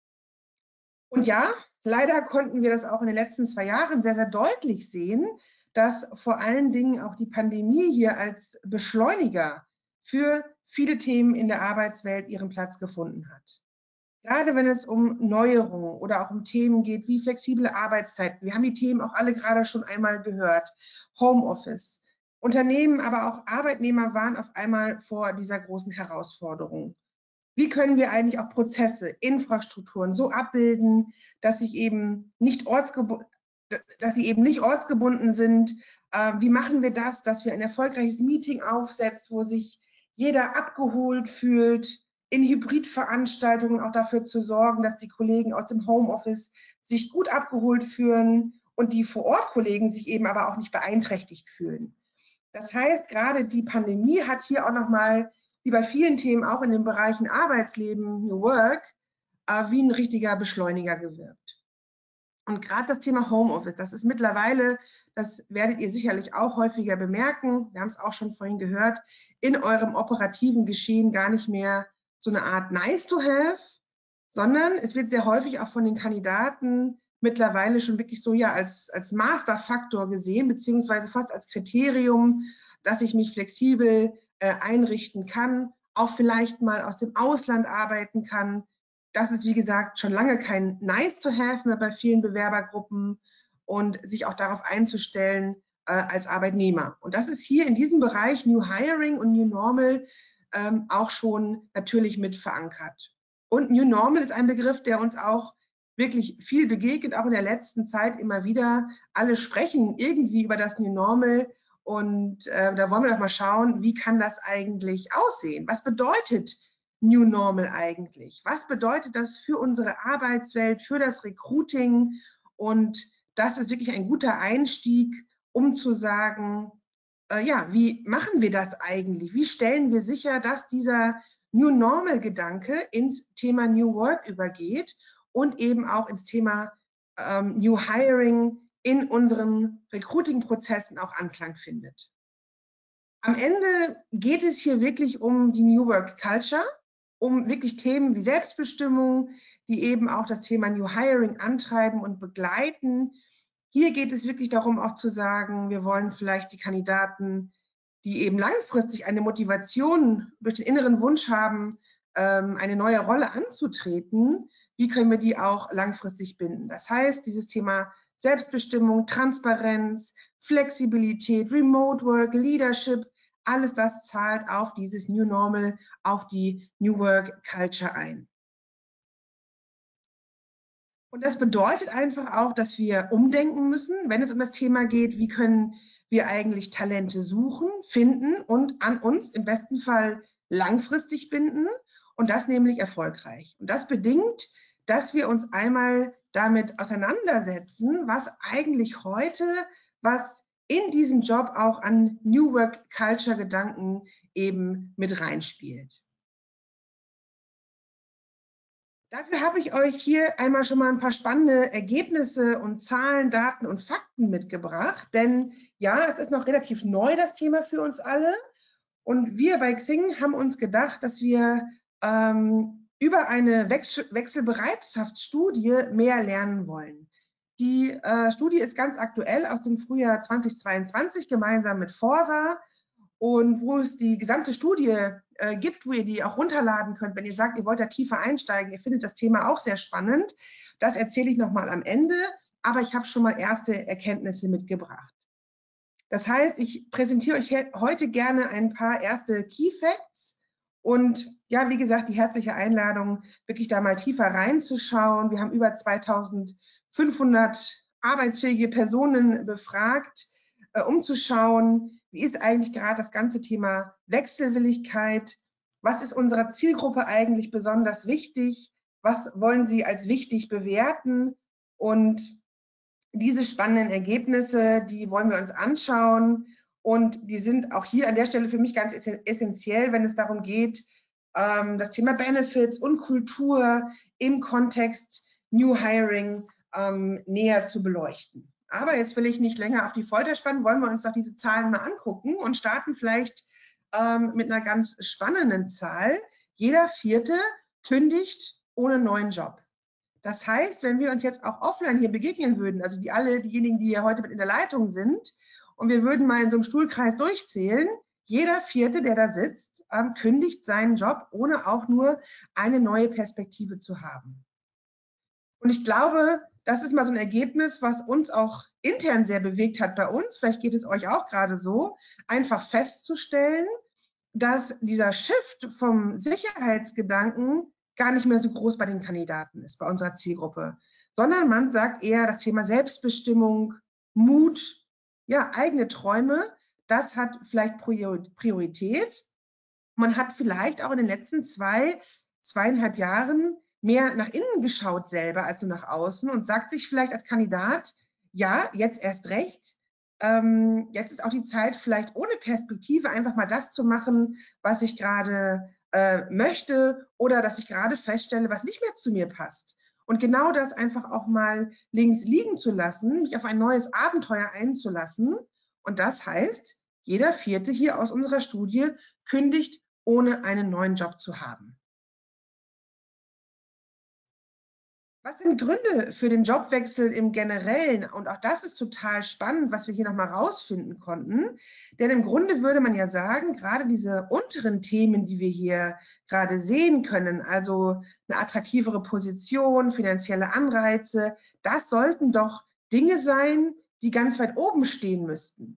Und ja, leider konnten wir das auch in den letzten zwei Jahren sehr, sehr deutlich sehen, dass vor allen Dingen auch die Pandemie hier als Beschleuniger für viele Themen in der Arbeitswelt ihren Platz gefunden hat. Gerade wenn es um Neuerungen oder auch um Themen geht wie flexible Arbeitszeiten. Wir haben die Themen auch alle gerade schon einmal gehört. Homeoffice. Unternehmen, aber auch Arbeitnehmer waren auf einmal vor dieser großen Herausforderung. Wie können wir eigentlich auch Prozesse, Infrastrukturen so abbilden, dass sie eben nicht ortsgebunden, dass sie eben nicht ortsgebunden sind? Wie machen wir das, dass wir ein erfolgreiches Meeting aufsetzen, wo sich jeder abgeholt fühlt, in Hybridveranstaltungen auch dafür zu sorgen, dass die Kollegen aus dem Homeoffice sich gut abgeholt fühlen und die Vor-Ort-Kollegen sich eben aber auch nicht beeinträchtigt fühlen. Das heißt, gerade die Pandemie hat hier auch nochmal, wie bei vielen Themen auch in den Bereichen Arbeitsleben, New Work, äh, wie ein richtiger Beschleuniger gewirkt. Und gerade das Thema Homeoffice, das ist mittlerweile, das werdet ihr sicherlich auch häufiger bemerken, wir haben es auch schon vorhin gehört, in eurem operativen Geschehen gar nicht mehr so eine Art nice to have, sondern es wird sehr häufig auch von den Kandidaten mittlerweile schon wirklich so ja als, als Masterfaktor gesehen, beziehungsweise fast als Kriterium, dass ich mich flexibel äh, einrichten kann, auch vielleicht mal aus dem Ausland arbeiten kann. Das ist, wie gesagt, schon lange kein Nice-to-have mehr bei vielen Bewerbergruppen und sich auch darauf einzustellen äh, als Arbeitnehmer. Und das ist hier in diesem Bereich New Hiring und New Normal ähm, auch schon natürlich mit verankert. Und New Normal ist ein Begriff, der uns auch wirklich viel begegnet, auch in der letzten Zeit immer wieder. Alle sprechen irgendwie über das New Normal und äh, da wollen wir doch mal schauen, wie kann das eigentlich aussehen? Was bedeutet New Normal eigentlich? Was bedeutet das für unsere Arbeitswelt, für das Recruiting? Und das ist wirklich ein guter Einstieg, um zu sagen, äh, ja, wie machen wir das eigentlich? Wie stellen wir sicher, dass dieser New Normal-Gedanke ins Thema New Work übergeht und eben auch ins Thema ähm, New Hiring in unseren Recruiting-Prozessen auch Anklang findet. Am Ende geht es hier wirklich um die New Work Culture, um wirklich Themen wie Selbstbestimmung, die eben auch das Thema New Hiring antreiben und begleiten. Hier geht es wirklich darum, auch zu sagen, wir wollen vielleicht die Kandidaten, die eben langfristig eine Motivation durch den inneren Wunsch haben, eine neue Rolle anzutreten, wie können wir die auch langfristig binden? Das heißt, dieses Thema Selbstbestimmung, Transparenz, Flexibilität, Remote Work, Leadership, alles das zahlt auf dieses New Normal, auf die New Work Culture ein. Und das bedeutet einfach auch, dass wir umdenken müssen, wenn es um das Thema geht, wie können wir eigentlich Talente suchen, finden und an uns im besten Fall langfristig binden und das nämlich erfolgreich. Und das bedingt, dass wir uns einmal damit auseinandersetzen, was eigentlich heute, was in diesem Job auch an New Work Culture Gedanken eben mit reinspielt. Dafür habe ich euch hier einmal schon mal ein paar spannende Ergebnisse und Zahlen, Daten und Fakten mitgebracht. Denn ja, es ist noch relativ neu, das Thema für uns alle. Und wir bei Xing haben uns gedacht, dass wir ähm, über eine Wechsel Wechselbereitschaftsstudie mehr lernen wollen. Die äh, Studie ist ganz aktuell aus dem Frühjahr zweitausendzweiundzwanzig gemeinsam mit Forsa. Und wo es die gesamte Studie äh, gibt, wo ihr die auch runterladen könnt, wenn ihr sagt, ihr wollt da tiefer einsteigen, ihr findet das Thema auch sehr spannend. Das erzähle ich nochmal am Ende, aber ich habe schon mal erste Erkenntnisse mitgebracht. Das heißt, ich präsentiere euch heute gerne ein paar erste Key Facts und ja, wie gesagt, die herzliche Einladung, wirklich da mal tiefer reinzuschauen. Wir haben über zweitausendfünfhundert arbeitsfähige Personen befragt, äh, um zu schauen, wie ist eigentlich gerade das ganze Thema Wechselwilligkeit? Was ist unserer Zielgruppe eigentlich besonders wichtig? Was wollen sie als wichtig bewerten? Und diese spannenden Ergebnisse, die wollen wir uns anschauen. Und die sind auch hier an der Stelle für mich ganz essentiell, wenn es darum geht, das Thema Benefits und Kultur im Kontext New Hiring näher zu beleuchten. Aber jetzt will ich nicht länger auf die Folter spannen, wollen wir uns doch diese Zahlen mal angucken und starten vielleicht ähm, mit einer ganz spannenden Zahl. Jeder Vierte kündigt ohne neuen Job. Das heißt, wenn wir uns jetzt auch offline hier begegnen würden, also die alle diejenigen, die hier heute mit in der Leitung sind, und wir würden mal in so einem Stuhlkreis durchzählen, jeder Vierte, der da sitzt, ähm, kündigt seinen Job, ohne auch nur eine neue Perspektive zu haben. Und ich glaube, das ist mal so ein Ergebnis, was uns auch intern sehr bewegt hat bei uns. Vielleicht geht es euch auch gerade so, einfach festzustellen, dass dieser Shift vom Sicherheitsgedanken gar nicht mehr so groß bei den Kandidaten ist, bei unserer Zielgruppe, sondern man sagt eher das Thema Selbstbestimmung, Mut, ja, eigene Träume, das hat vielleicht Priorität. Man hat vielleicht auch in den letzten zwei, zweieinhalb Jahren mehr nach innen geschaut selber als nur nach außen und sagt sich vielleicht als Kandidat, ja, jetzt erst recht, ähm, jetzt ist auch die Zeit, vielleicht ohne Perspektive einfach mal das zu machen, was ich gerade äh, möchte oder dass ich gerade feststelle, was nicht mehr zu mir passt. Und genau das einfach auch mal links liegen zu lassen, mich auf ein neues Abenteuer einzulassen. Und das heißt, jeder Vierte hier aus unserer Studie kündigt, ohne einen neuen Job zu haben. Was sind Gründe für den Jobwechsel im Generellen? Und auch das ist total spannend, was wir hier nochmal rausfinden konnten. Denn im Grunde würde man ja sagen, gerade diese unteren Themen, die wir hier gerade sehen können, also eine attraktivere Position, finanzielle Anreize, das sollten doch Dinge sein, die ganz weit oben stehen müssten.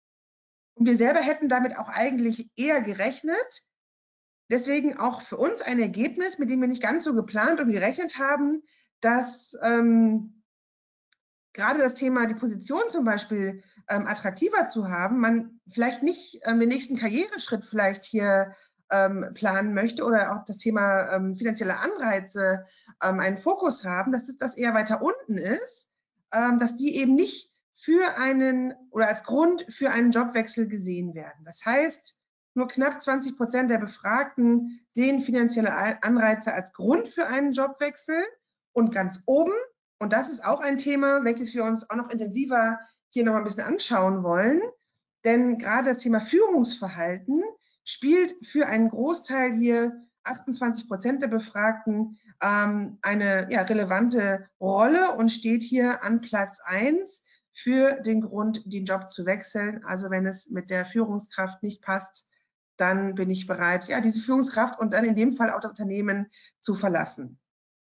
Und wir selber hätten damit auch eigentlich eher gerechnet. Deswegen auch für uns ein Ergebnis, mit dem wir nicht ganz so geplant und gerechnet haben, dass ähm, gerade das Thema, die Position zum Beispiel ähm, attraktiver zu haben, man vielleicht nicht ähm, den nächsten Karriereschritt vielleicht hier ähm, planen möchte oder auch das Thema ähm, finanzielle Anreize ähm, einen Fokus haben, dass es das eher weiter unten ist, ähm, dass die eben nicht für einen oder als Grund für einen Jobwechsel gesehen werden. Das heißt, nur knapp zwanzig Prozent der Befragten sehen finanzielle Anreize als Grund für einen Jobwechsel. Und ganz oben, und das ist auch ein Thema, welches wir uns auch noch intensiver hier noch mal ein bisschen anschauen wollen, denn gerade das Thema Führungsverhalten spielt für einen Großteil hier, achtundzwanzig Prozent der Befragten, ähm, eine ja, relevante Rolle und steht hier an Platz eins für den Grund, den Job zu wechseln. Also wenn es mit der Führungskraft nicht passt, dann bin ich bereit, ja, diese Führungskraft und dann in dem Fall auch das Unternehmen zu verlassen.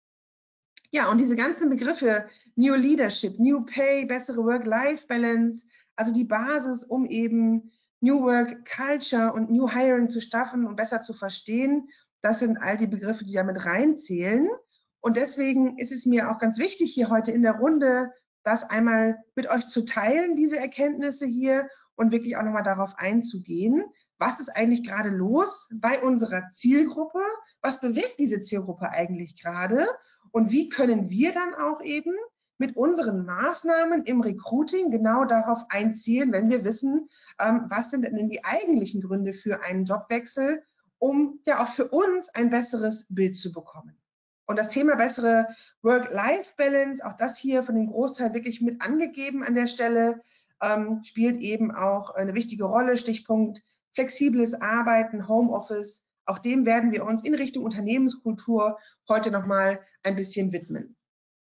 Ja, und diese ganzen Begriffe, New Leadership, New Pay, bessere Work-Life-Balance, also die Basis, um eben New Work Culture und New Hiring zu schaffen und besser zu verstehen, das sind all die Begriffe, die damit reinzählen. Und deswegen ist es mir auch ganz wichtig, hier heute in der Runde das einmal mit euch zu teilen, diese Erkenntnisse hier, und wirklich auch nochmal darauf einzugehen, was ist eigentlich gerade los bei unserer Zielgruppe, was bewegt diese Zielgruppe eigentlich gerade und wie können wir dann auch eben mit unseren Maßnahmen im Recruiting genau darauf einzielen, wenn wir wissen, ähm, was sind denn die eigentlichen Gründe für einen Jobwechsel, um ja auch für uns ein besseres Bild zu bekommen. Und das Thema bessere Work-Life-Balance, auch das hier von dem Großteil wirklich mit angegeben an der Stelle, ähm, spielt eben auch eine wichtige Rolle. Stichpunkt flexibles Arbeiten, Homeoffice. Auch dem werden wir uns in Richtung Unternehmenskultur heute noch mal ein bisschen widmen.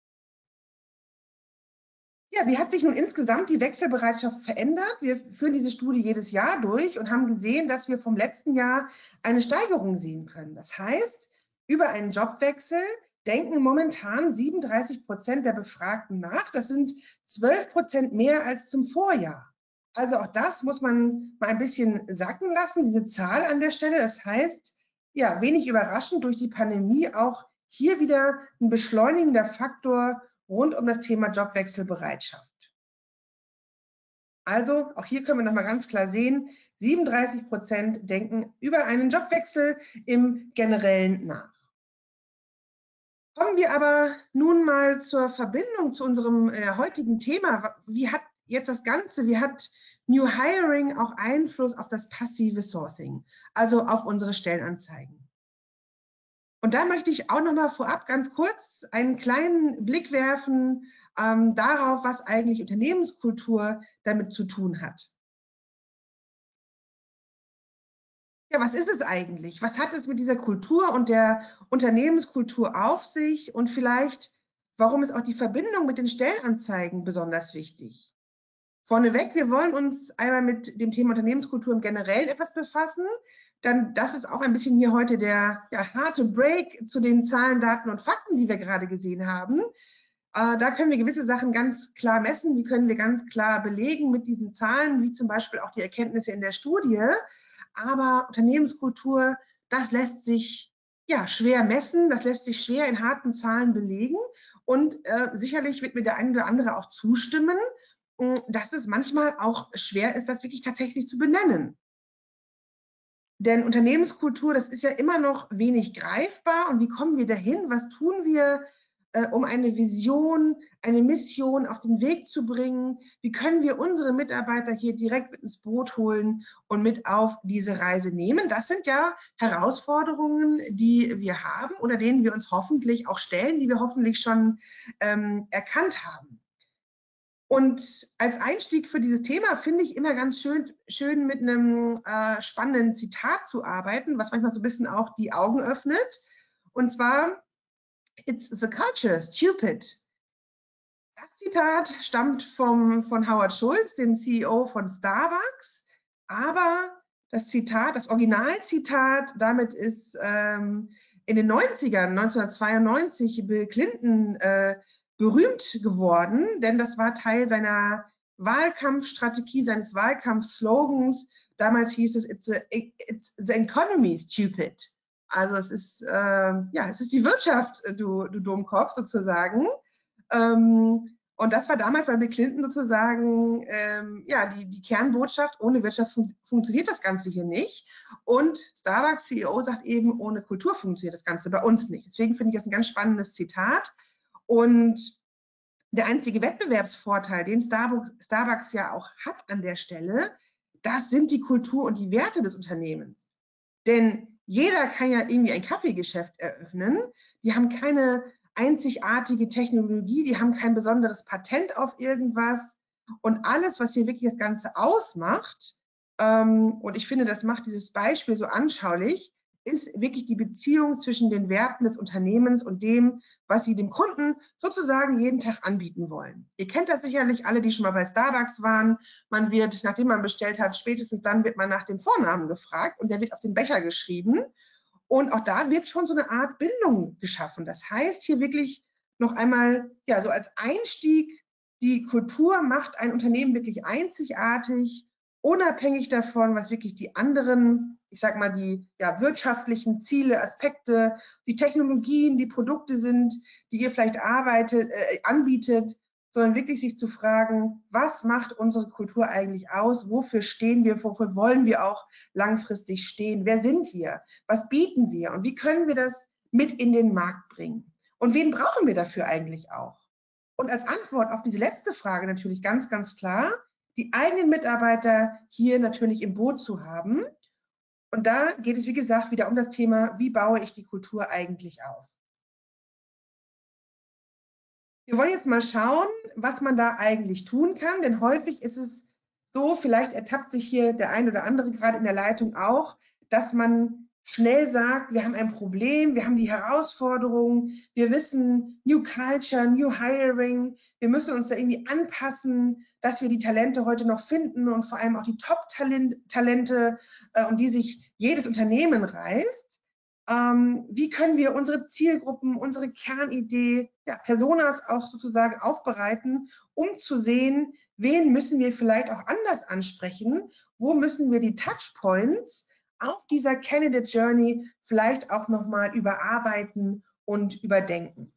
Ja, wie hat sich nun insgesamt die Wechselbereitschaft verändert? Wir führen diese Studie jedes Jahr durch und haben gesehen, dass wir vom letzten Jahr eine Steigerung sehen können. Das heißt, über einen Jobwechsel denken momentan siebenunddreißig Prozent der Befragten nach. Das sind zwölf Prozent mehr als zum Vorjahr. Also auch das muss man mal ein bisschen sacken lassen, diese Zahl an der Stelle. Das heißt, ja, wenig überraschend durch die Pandemie auch hier wieder ein beschleunigender Faktor rund um das Thema Jobwechselbereitschaft. Also auch hier können wir noch mal ganz klar sehen, siebenunddreißig Prozent denken über einen Jobwechsel im Generellen nach. Kommen wir aber nun mal zur Verbindung zu unserem äh, heutigen Thema. Wie hat jetzt das Ganze, wie hat New Hiring auch Einfluss auf das passive Sourcing, also auf unsere Stellenanzeigen? Und da möchte ich auch noch mal vorab ganz kurz einen kleinen Blick werfen ähm, darauf, was eigentlich Unternehmenskultur damit zu tun hat. Ja, was ist es eigentlich? Was hat es mit dieser Kultur und der Unternehmenskultur auf sich? Und vielleicht, warum ist auch die Verbindung mit den Stellenanzeigen besonders wichtig? Vorneweg, wir wollen uns einmal mit dem Thema Unternehmenskultur im Generellen etwas befassen. Dann, das ist auch ein bisschen hier heute der ja, harte Break zu den Zahlen, Daten und Fakten, die wir gerade gesehen haben. Äh, da können wir gewisse Sachen ganz klar messen, die können wir ganz klar belegen mit diesen Zahlen, wie zum Beispiel auch die Erkenntnisse in der Studie. Aber Unternehmenskultur, das lässt sich ja schwer messen, das lässt sich schwer in harten Zahlen belegen. Und äh, sicherlich wird mir der eine oder andere auch zustimmen, dass es manchmal auch schwer ist, das wirklich tatsächlich zu benennen. Denn Unternehmenskultur, das ist ja immer noch wenig greifbar. Und wie kommen wir dahin? Was tun wir, äh, um eine Vision, eine Mission auf den Weg zu bringen? Wie können wir unsere Mitarbeiter hier direkt mit ins Boot holen und mit auf diese Reise nehmen? Das sind ja Herausforderungen, die wir haben oder denen wir uns hoffentlich auch stellen, die wir hoffentlich schon ähm, erkannt haben. Und als Einstieg für dieses Thema finde ich immer ganz schön, schön mit einem äh, spannenden Zitat zu arbeiten, was manchmal so ein bisschen auch die Augen öffnet. Und zwar It's the culture, stupid. Das Zitat stammt vom, von Howard Schultz, dem C E O von Starbucks, aber das Zitat, das Originalzitat, damit ist ähm, in den neunzigern, neunzehnhundertzweiundneunzig, Bill Clinton äh, berühmt geworden, denn das war Teil seiner Wahlkampfstrategie, seines Wahlkampfslogans. Damals hieß es, it's, a, it's the economy, stupid. Also es ist, äh, ja, es ist die Wirtschaft, du, du Dummkopf sozusagen. Ähm, und das war damals bei Bill Clinton sozusagen ähm, ja, die, die Kernbotschaft, ohne Wirtschaft fun funktioniert das Ganze hier nicht. Und Starbucks C E O sagt eben, ohne Kultur funktioniert das Ganze bei uns nicht. Deswegen finde ich das ein ganz spannendes Zitat. Und der einzige Wettbewerbsvorteil, den Starbucks, Starbucks ja auch hat an der Stelle, das sind die Kultur und die Werte des Unternehmens. Denn jeder kann ja irgendwie ein Kaffeegeschäft eröffnen. Die haben keine einzigartige Technologie, die haben kein besonderes Patent auf irgendwas. Und alles, was hier wirklich das Ganze ausmacht, ähm, und ich finde, das macht dieses Beispiel so anschaulich, ist wirklich die Beziehung zwischen den Werten des Unternehmens und dem, was sie dem Kunden sozusagen jeden Tag anbieten wollen. Ihr kennt das sicherlich alle, die schon mal bei Starbucks waren. Man wird, nachdem man bestellt hat, spätestens dann wird man nach dem Vornamen gefragt und der wird auf den Becher geschrieben. Und auch da wird schon so eine Art Bindung geschaffen. Das heißt hier wirklich noch einmal, ja, so als Einstieg, die Kultur macht ein Unternehmen wirklich einzigartig, unabhängig davon, was wirklich die anderen, ich sag mal, die ja, wirtschaftlichen Ziele, Aspekte, die Technologien, die Produkte sind, die ihr vielleicht arbeitet, äh, anbietet, sondern wirklich sich zu fragen, was macht unsere Kultur eigentlich aus? Wofür stehen wir? Wofür wollen wir auch langfristig stehen? Wer sind wir? Was bieten wir? Und wie können wir das mit in den Markt bringen? Und wen brauchen wir dafür eigentlich auch? Und als Antwort auf diese letzte Frage natürlich ganz, ganz klar, die eigenen Mitarbeiter hier natürlich im Boot zu haben. Und da geht es, wie gesagt, wieder um das Thema, wie baue ich die Kultur eigentlich auf? Wir wollen jetzt mal schauen, was man da eigentlich tun kann, denn häufig ist es so, vielleicht ertappt sich hier der ein oder andere gerade in der Leitung auch, dass man schnell sagt, wir haben ein Problem, wir haben die Herausforderung, wir wissen, New Culture, New Hiring, wir müssen uns da irgendwie anpassen, dass wir die Talente heute noch finden und vor allem auch die Top-Talente, äh, um die sich jedes Unternehmen reißt. Ähm, wie können wir unsere Zielgruppen, unsere Kernidee, ja, Personas auch sozusagen aufbereiten, um zu sehen, wen müssen wir vielleicht auch anders ansprechen, wo müssen wir die Touchpoints auf dieser Candidate Journey vielleicht auch nochmal überarbeiten und überdenken.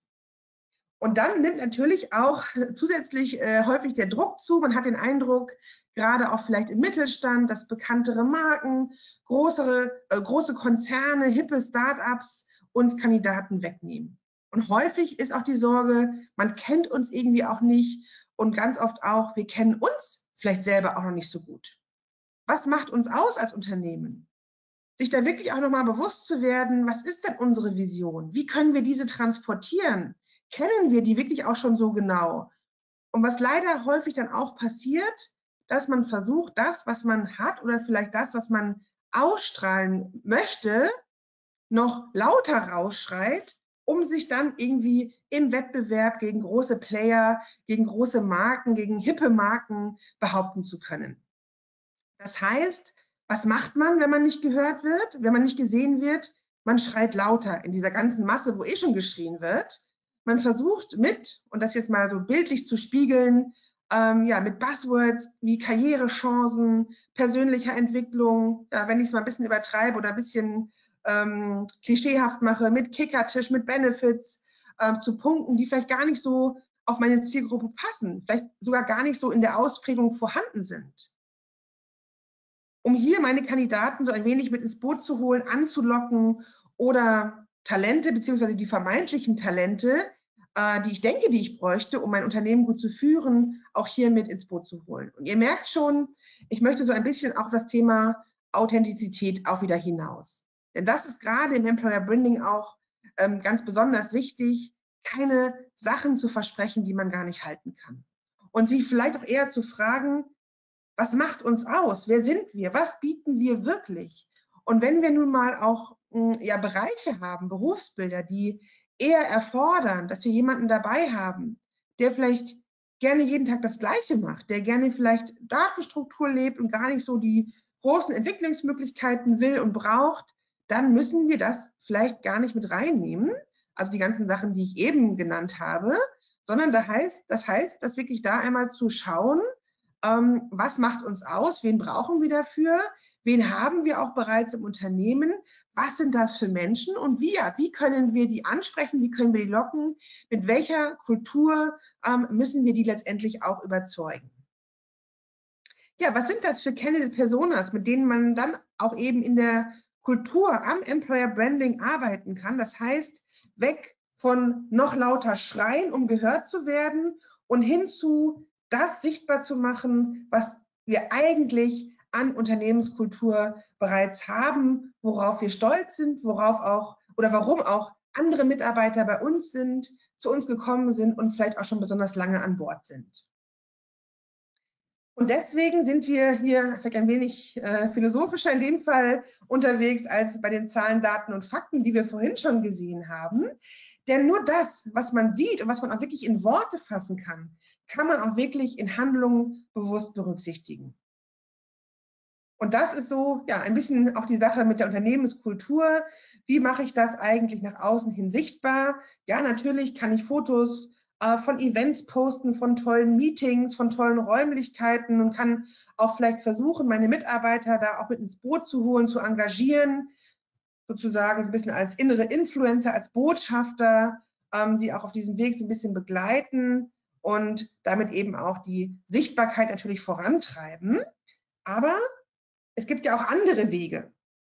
Und dann nimmt natürlich auch zusätzlich äh, häufig der Druck zu. Man hat den Eindruck, gerade auch vielleicht im Mittelstand, dass bekanntere Marken, größere, äh, große Konzerne, hippe Startups uns Kandidaten wegnehmen. Und häufig ist auch die Sorge, man kennt uns irgendwie auch nicht und ganz oft auch, wir kennen uns vielleicht selber auch noch nicht so gut. Was macht uns aus als Unternehmen? Sich da wirklich auch nochmal bewusst zu werden, was ist denn unsere Vision? Wie können wir diese transportieren? Kennen wir die wirklich auch schon so genau? Und was leider häufig dann auch passiert, dass man versucht, das, was man hat oder vielleicht das, was man ausstrahlen möchte, noch lauter rausschreit, um sich dann irgendwie im Wettbewerb gegen große Player, gegen große Marken, gegen hippe Marken behaupten zu können. Das heißt, was macht man, wenn man nicht gehört wird, wenn man nicht gesehen wird? Man schreit lauter in dieser ganzen Masse, wo eh schon geschrien wird. Man versucht mit, und das jetzt mal so bildlich zu spiegeln, ähm, ja, mit Buzzwords wie Karrierechancen, persönlicher Entwicklung, ja, wenn ich es mal ein bisschen übertreibe oder ein bisschen ähm, klischeehaft mache, mit Kickertisch, mit Benefits äh, zu Punkten, die vielleicht gar nicht so auf meine Zielgruppe passen, vielleicht sogar gar nicht so in der Ausprägung vorhanden sind. Um hier meine Kandidaten so ein wenig mit ins Boot zu holen, anzulocken oder Talente beziehungsweise die vermeintlichen Talente, äh, die ich denke, die ich bräuchte, um mein Unternehmen gut zu führen, auch hier mit ins Boot zu holen. Und ihr merkt schon, ich möchte so ein bisschen auch das Thema Authentizität auch wieder hinaus. Denn das ist gerade im Employer Branding auch ähm, ganz besonders wichtig, keine Sachen zu versprechen, die man gar nicht halten kann. Und sich vielleicht auch eher zu fragen, was macht uns aus? Wer sind wir? Was bieten wir wirklich? Und wenn wir nun mal auch ja, Bereiche haben, Berufsbilder, die eher erfordern, dass wir jemanden dabei haben, der vielleicht gerne jeden Tag das Gleiche macht, der gerne vielleicht Datenstruktur lebt und gar nicht so die großen Entwicklungsmöglichkeiten will und braucht, dann müssen wir das vielleicht gar nicht mit reinnehmen, also die ganzen Sachen, die ich eben genannt habe, sondern das heißt, das heißt, dass wirklich da einmal zu schauen, ähm, was macht uns aus, wen brauchen wir dafür, wen haben wir auch bereits im Unternehmen, was sind das für Menschen und wie, wie können wir die ansprechen, wie können wir die locken, mit welcher Kultur ähm, müssen wir die letztendlich auch überzeugen. Ja, was sind das für Candidate Personas, mit denen man dann auch eben in der Kultur am Employer Branding arbeiten kann? Das heißt, weg von noch lauter Schreien, um gehört zu werden und hin zu das sichtbar zu machen, was wir eigentlich an Unternehmenskultur bereits haben, worauf wir stolz sind, worauf auch oder warum auch andere Mitarbeiter bei uns sind, zu uns gekommen sind und vielleicht auch schon besonders lange an Bord sind. Und deswegen sind wir hier vielleicht ein wenig äh, philosophischer in dem Fall unterwegs als bei den Zahlen, Daten und Fakten, die wir vorhin schon gesehen haben. Denn nur das, was man sieht und was man auch wirklich in Worte fassen kann, kann man auch wirklich in Handlungen bewusst berücksichtigen. Und das ist so ja ein bisschen auch die Sache mit der Unternehmenskultur. Wie mache ich das eigentlich nach außen hin sichtbar? Ja, natürlich kann ich Fotos äh, von Events posten, von tollen Meetings, von tollen Räumlichkeiten und kann auch vielleicht versuchen, meine Mitarbeiter da auch mit ins Boot zu holen, zu engagieren, sozusagen ein bisschen als innere Influencer, als Botschafter, ähm, sie auch auf diesem Weg so ein bisschen begleiten und damit eben auch die Sichtbarkeit natürlich vorantreiben. Aber es gibt ja auch andere Wege,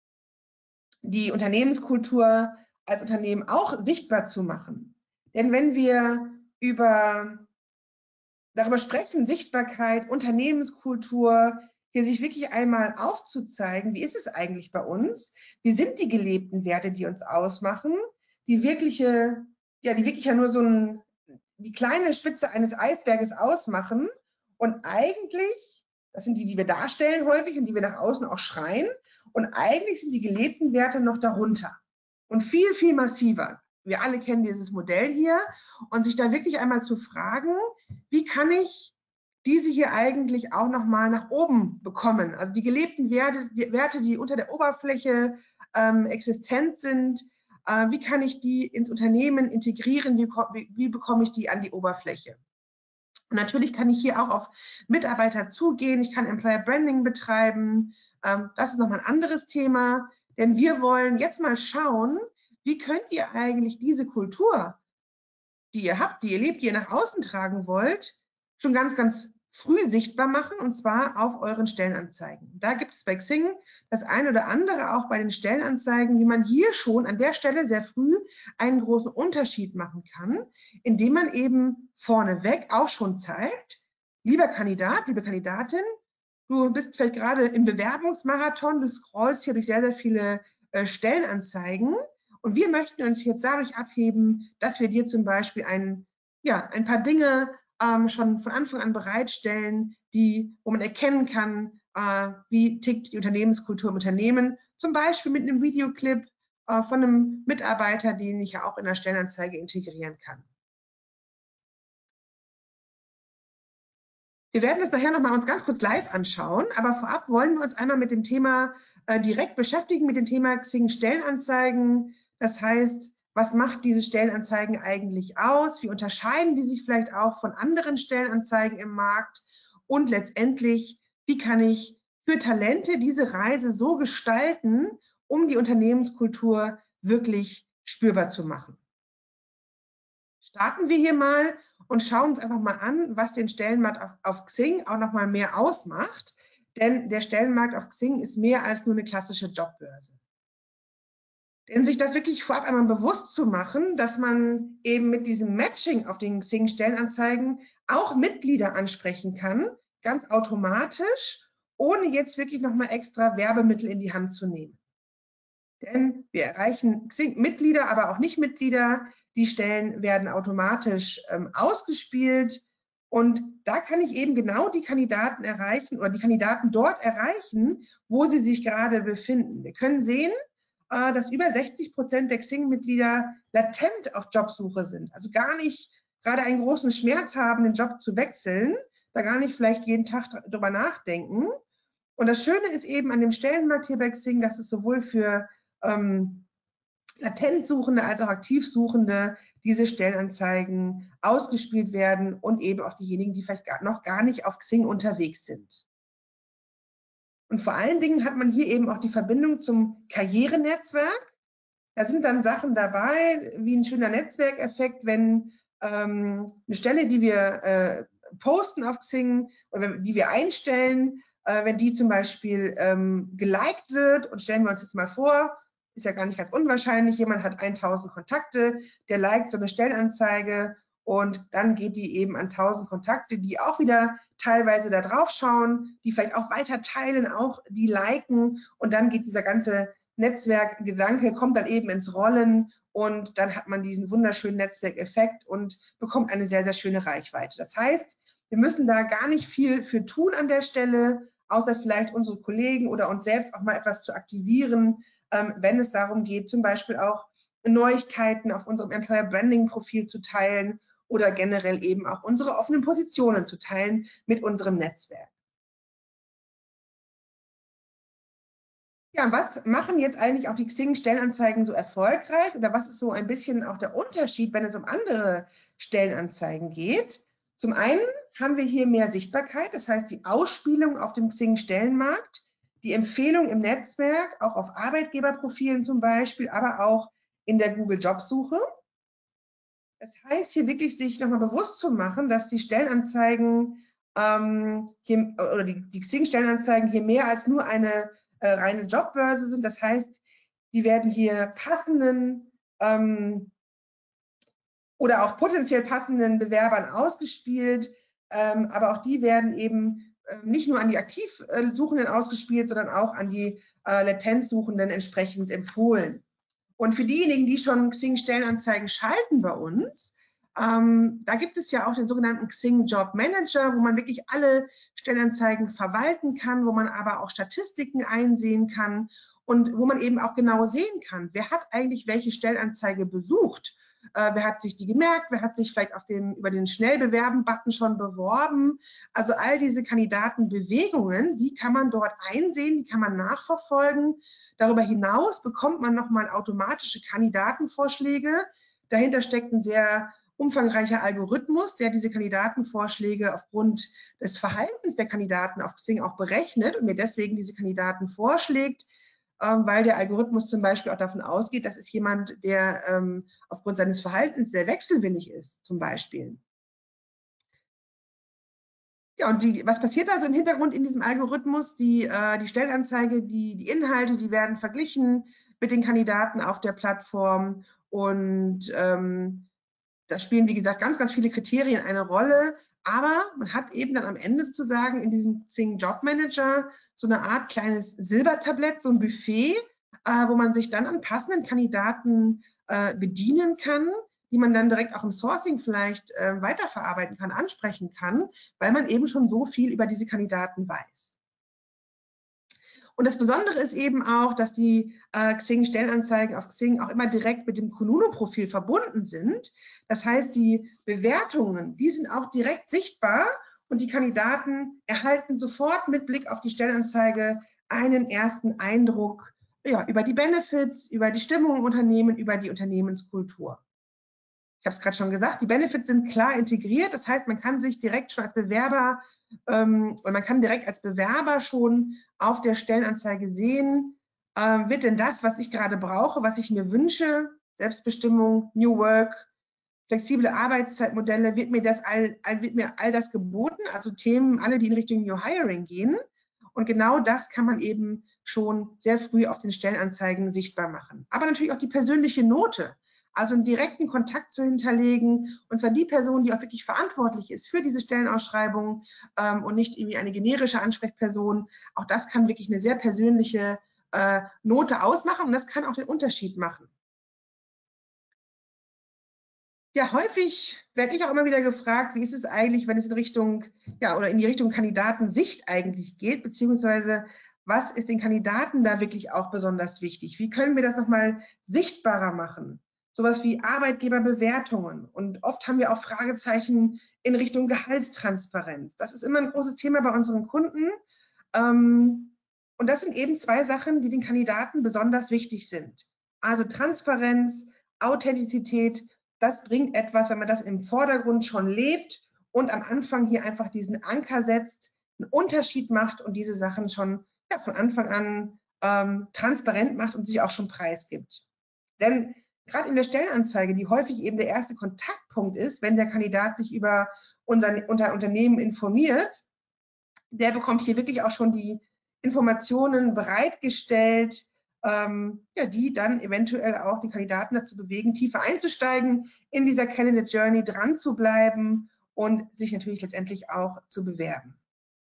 die Unternehmenskultur als Unternehmen auch sichtbar zu machen. Denn wenn wir über, darüber sprechen, Sichtbarkeit, Unternehmenskultur, hier sich wirklich einmal aufzuzeigen, wie ist es eigentlich bei uns? Wie sind die gelebten Werte, die uns ausmachen? Die wirkliche, ja, die wirklich ja nur so ein, die kleine Spitze eines Eisberges ausmachen und eigentlich, das sind die, die wir darstellen häufig und die wir nach außen auch schreien. Und eigentlich sind die gelebten Werte noch darunter und viel, viel massiver. Wir alle kennen dieses Modell hier und sich da wirklich einmal zu fragen, wie kann ich diese hier eigentlich auch nochmal nach oben bekommen? Also die gelebten Werte, die, Werte, die unter der Oberfläche ähm, existent sind, äh, wie kann ich die ins Unternehmen integrieren? Wie, wie, wie bekomme ich die an die Oberfläche? Und natürlich kann ich hier auch auf Mitarbeiter zugehen, ich kann Employer Branding betreiben. Ähm, das ist nochmal ein anderes Thema, denn wir wollen jetzt mal schauen, wie könnt ihr eigentlich diese Kultur, die ihr habt, die ihr lebt, die ihr nach außen tragen wollt, schon ganz, ganz früh sichtbar machen, und zwar auf euren Stellenanzeigen. Da gibt es bei Xing das eine oder andere auch bei den Stellenanzeigen, wie man hier schon an der Stelle sehr früh einen großen Unterschied machen kann, indem man eben vorneweg auch schon zeigt, lieber Kandidat, liebe Kandidatin, du bist vielleicht gerade im Bewerbungsmarathon, du scrollst hier durch sehr, sehr viele äh, Stellenanzeigen und wir möchten uns jetzt dadurch abheben, dass wir dir zum Beispiel ein, ja, ein paar Dinge ähm, schon von Anfang an bereitstellen, die, wo man erkennen kann, äh, wie tickt die Unternehmenskultur im Unternehmen, zum Beispiel mit einem Videoclip äh, von einem Mitarbeiter, den ich ja auch in der Stellenanzeige integrieren kann. Wir werden das nachher nochmal uns ganz kurz live anschauen, aber vorab wollen wir uns einmal mit dem Thema äh, direkt beschäftigen, mit dem Thema Xing Stellenanzeigen. Das heißt, was macht diese Stellenanzeigen eigentlich aus? Wie unterscheiden die sich vielleicht auch von anderen Stellenanzeigen im Markt? Und letztendlich, wie kann ich für Talente diese Reise so gestalten, um die Unternehmenskultur wirklich spürbar zu machen? Starten wir hier mal und schauen uns einfach mal an, was den Stellenmarkt auf, auf Xing auch noch mal mehr ausmacht. Denn der Stellenmarkt auf Xing ist mehr als nur eine klassische Jobbörse. Denn sich das wirklich vorab einmal bewusst zu machen, dass man eben mit diesem Matching auf den Xing-Stellenanzeigen auch Mitglieder ansprechen kann, ganz automatisch, ohne jetzt wirklich nochmal extra Werbemittel in die Hand zu nehmen. Denn wir erreichen Xing-Mitglieder, aber auch Nicht-Mitglieder. Die Stellen werden automatisch ähm, ausgespielt. Und da kann ich eben genau die Kandidaten erreichen oder die Kandidaten dort erreichen, wo sie sich gerade befinden. Wir können sehen, äh, dass über sechzig Prozent der Xing-Mitglieder latent auf Jobsuche sind. Also gar nicht gerade einen großen Schmerz haben, den Job zu wechseln, da gar nicht vielleicht jeden Tag drüber nachdenken. Und das Schöne ist eben an dem Stellenmarkt hier bei Xing, dass es sowohl für ähm, Latentsuchende als auch Aktivsuchende diese Stellenanzeigen ausgespielt werden und eben auch diejenigen, die vielleicht gar, noch gar nicht auf Xing unterwegs sind. Und vor allen Dingen hat man hier eben auch die Verbindung zum Karrierenetzwerk. Da sind dann Sachen dabei, wie ein schöner Netzwerkeffekt, wenn ähm, eine Stelle, die wir äh, posten auf Xing oder die wir einstellen, äh, wenn die zum Beispiel ähm, geliked wird, und stellen wir uns jetzt mal vor, ist ja gar nicht ganz unwahrscheinlich, jemand hat tausend Kontakte, der liked so eine Stellenanzeige und dann geht die eben an tausend Kontakte, die auch wieder teilweise da drauf schauen, die vielleicht auch weiter teilen, auch die liken, und dann geht dieser ganze Netzwerkgedanke, kommt dann eben ins Rollen und dann hat man diesen wunderschönen Netzwerkeffekt und bekommt eine sehr, sehr schöne Reichweite. Das heißt, wir müssen da gar nicht viel für tun an der Stelle, außer vielleicht unsere Kollegen oder uns selbst auch mal etwas zu aktivieren, ähm, wenn es darum geht, zum Beispiel auch Neuigkeiten auf unserem Employer Branding Profil zu teilen oder generell eben auch unsere offenen Positionen zu teilen mit unserem Netzwerk. Ja, was machen jetzt eigentlich auch die Xing-Stellenanzeigen so erfolgreich, oder was ist so ein bisschen auch der Unterschied, wenn es um andere Stellenanzeigen geht? Zum einen haben wir hier mehr Sichtbarkeit, das heißt die Ausspielung auf dem Xing-Stellenmarkt, die Empfehlung im Netzwerk, auch auf Arbeitgeberprofilen zum Beispiel, aber auch in der Google-Jobsuche. Das heißt, hier wirklich sich nochmal bewusst zu machen, dass die Stellenanzeigen ähm, hier, oder die, die Xing-Stellenanzeigen hier mehr als nur eine äh, reine Jobbörse sind. Das heißt, die werden hier passenden ähm, oder auch potenziell passenden Bewerbern ausgespielt, ähm, aber auch die werden eben äh, nicht nur an die Aktivsuchenden ausgespielt, sondern auch an die äh, Latenzsuchenden entsprechend empfohlen. Und für diejenigen, die schon Xing-Stellenanzeigen schalten bei uns, ähm, da gibt es ja auch den sogenannten Xing Job Manager, wo man wirklich alle Stellenanzeigen verwalten kann, wo man aber auch Statistiken einsehen kann und wo man eben auch genau sehen kann, wer hat eigentlich welche Stellenanzeige besucht, äh, wer hat sich die gemerkt, wer hat sich vielleicht auf dem, über den Schnellbewerben-Button schon beworben. Also all diese Kandidatenbewegungen, die kann man dort einsehen, die kann man nachverfolgen. Darüber hinaus bekommt man nochmal automatische Kandidatenvorschläge. Dahinter steckt ein sehr umfangreicher Algorithmus, der diese Kandidatenvorschläge aufgrund des Verhaltens der Kandidaten auf Xing auch berechnet und mir deswegen diese Kandidaten vorschlägt, ähm, weil der Algorithmus zum Beispiel auch davon ausgeht, das ist jemand, der ähm, aufgrund seines Verhaltens sehr wechselwillig ist, zum Beispiel. Ja, und die, was passiert also im Hintergrund in diesem Algorithmus? Die, äh, die Stellenanzeige, die, die Inhalte, die werden verglichen mit den Kandidaten auf der Plattform und ähm, da spielen, wie gesagt, ganz, ganz viele Kriterien eine Rolle, aber man hat eben dann am Ende sozusagen in diesem Xing Job Manager so eine Art kleines Silbertablett, so ein Buffet, äh, wo man sich dann an passenden Kandidaten äh, bedienen kann, die man dann direkt auch im Sourcing vielleicht äh, weiterverarbeiten kann, ansprechen kann, weil man eben schon so viel über diese Kandidaten weiß. Und das Besondere ist eben auch, dass die äh, Xing-Stellenanzeigen auf Xing auch immer direkt mit dem Kununu-Profil verbunden sind. Das heißt, die Bewertungen, die sind auch direkt sichtbar und die Kandidaten erhalten sofort mit Blick auf die Stellenanzeige einen ersten Eindruck ja, über die Benefits, über die Stimmung im Unternehmen, über die Unternehmenskultur. Ich habe es gerade schon gesagt, die Benefits sind klar integriert. Das heißt, man kann sich direkt schon als Bewerber ähm, und man kann direkt als Bewerber schon auf der Stellenanzeige sehen, äh, wird denn das, was ich gerade brauche, was ich mir wünsche, Selbstbestimmung, New Work, flexible Arbeitszeitmodelle, wird mir das all, wird mir all das geboten, also Themen, alle, die in Richtung New Hiring gehen. Und genau das kann man eben schon sehr früh auf den Stellenanzeigen sichtbar machen. Aber natürlich auch die persönliche Note. Also einen direkten Kontakt zu hinterlegen, und zwar die Person, die auch wirklich verantwortlich ist für diese Stellenausschreibung ähm, und nicht irgendwie eine generische Ansprechperson. Auch das kann wirklich eine sehr persönliche äh, Note ausmachen und das kann auch den Unterschied machen. Ja, häufig werde ich auch immer wieder gefragt, wie ist es eigentlich, wenn es in Richtung, ja, oder in die Richtung Kandidatensicht eigentlich geht, beziehungsweise was ist den Kandidaten da wirklich auch besonders wichtig? Wie können wir das nochmal sichtbarer machen? Sowas wie Arbeitgeberbewertungen. Und oft haben wir auch Fragezeichen in Richtung Gehaltstransparenz. Das ist immer ein großes Thema bei unseren Kunden. Und das sind eben zwei Sachen, die den Kandidaten besonders wichtig sind. Also Transparenz, Authentizität, das bringt etwas, wenn man das im Vordergrund schon lebt und am Anfang hier einfach diesen Anker setzt, einen Unterschied macht und diese Sachen schon ja, von Anfang an ähm, transparent macht und sich auch schon preisgibt. Denn gerade in der Stellenanzeige, die häufig eben der erste Kontaktpunkt ist, wenn der Kandidat sich über unser, unser Unternehmen informiert, der bekommt hier wirklich auch schon die Informationen bereitgestellt, ähm, ja, die dann eventuell auch die Kandidaten dazu bewegen, tiefer einzusteigen, in dieser Candidate Journey dran zu bleiben und sich natürlich letztendlich auch zu bewerben.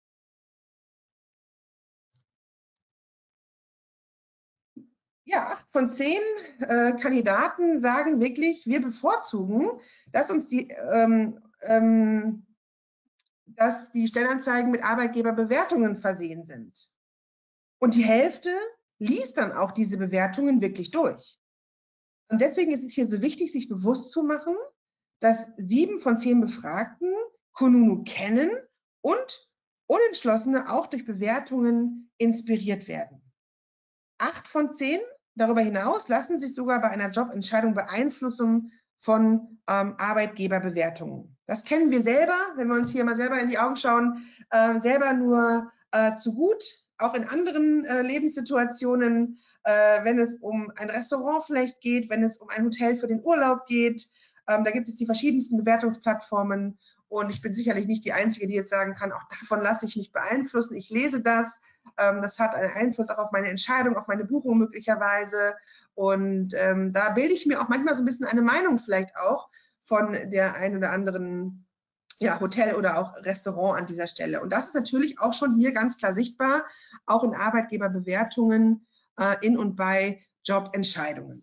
Ja, acht von zehn äh, Kandidaten sagen wirklich, wir bevorzugen, dass uns die, ähm, ähm, dass die Stellenanzeigen mit Arbeitgeberbewertungen versehen sind. Und die Hälfte liest dann auch diese Bewertungen wirklich durch. Und deswegen ist es hier so wichtig, sich bewusst zu machen, dass sieben von zehn Befragten Kununu kennen und Unentschlossene auch durch Bewertungen inspiriert werden. Acht von zehn darüber hinaus lassen sich sogar bei einer Jobentscheidung beeinflussen von ähm, Arbeitgeberbewertungen. Das kennen wir selber, wenn wir uns hier mal selber in die Augen schauen, äh, selber nur äh, zu gut, auch in anderen äh, Lebenssituationen, äh, wenn es um ein Restaurant vielleicht geht, wenn es um ein Hotel für den Urlaub geht. Ähm, da gibt es die verschiedensten Bewertungsplattformen und ich bin sicherlich nicht die Einzige, die jetzt sagen kann, auch davon lasse ich mich beeinflussen. Ich lese das. Ähm, das hat einen Einfluss auch auf meine Entscheidung, auf meine Buchung möglicherweise. Und ähm, da bilde ich mir auch manchmal so ein bisschen eine Meinung vielleicht auch von der einen oder anderen ja, Hotel oder auch Restaurant an dieser Stelle. Und das ist natürlich auch schon hier ganz klar sichtbar, auch in Arbeitgeberbewertungen äh, in und bei Jobentscheidungen.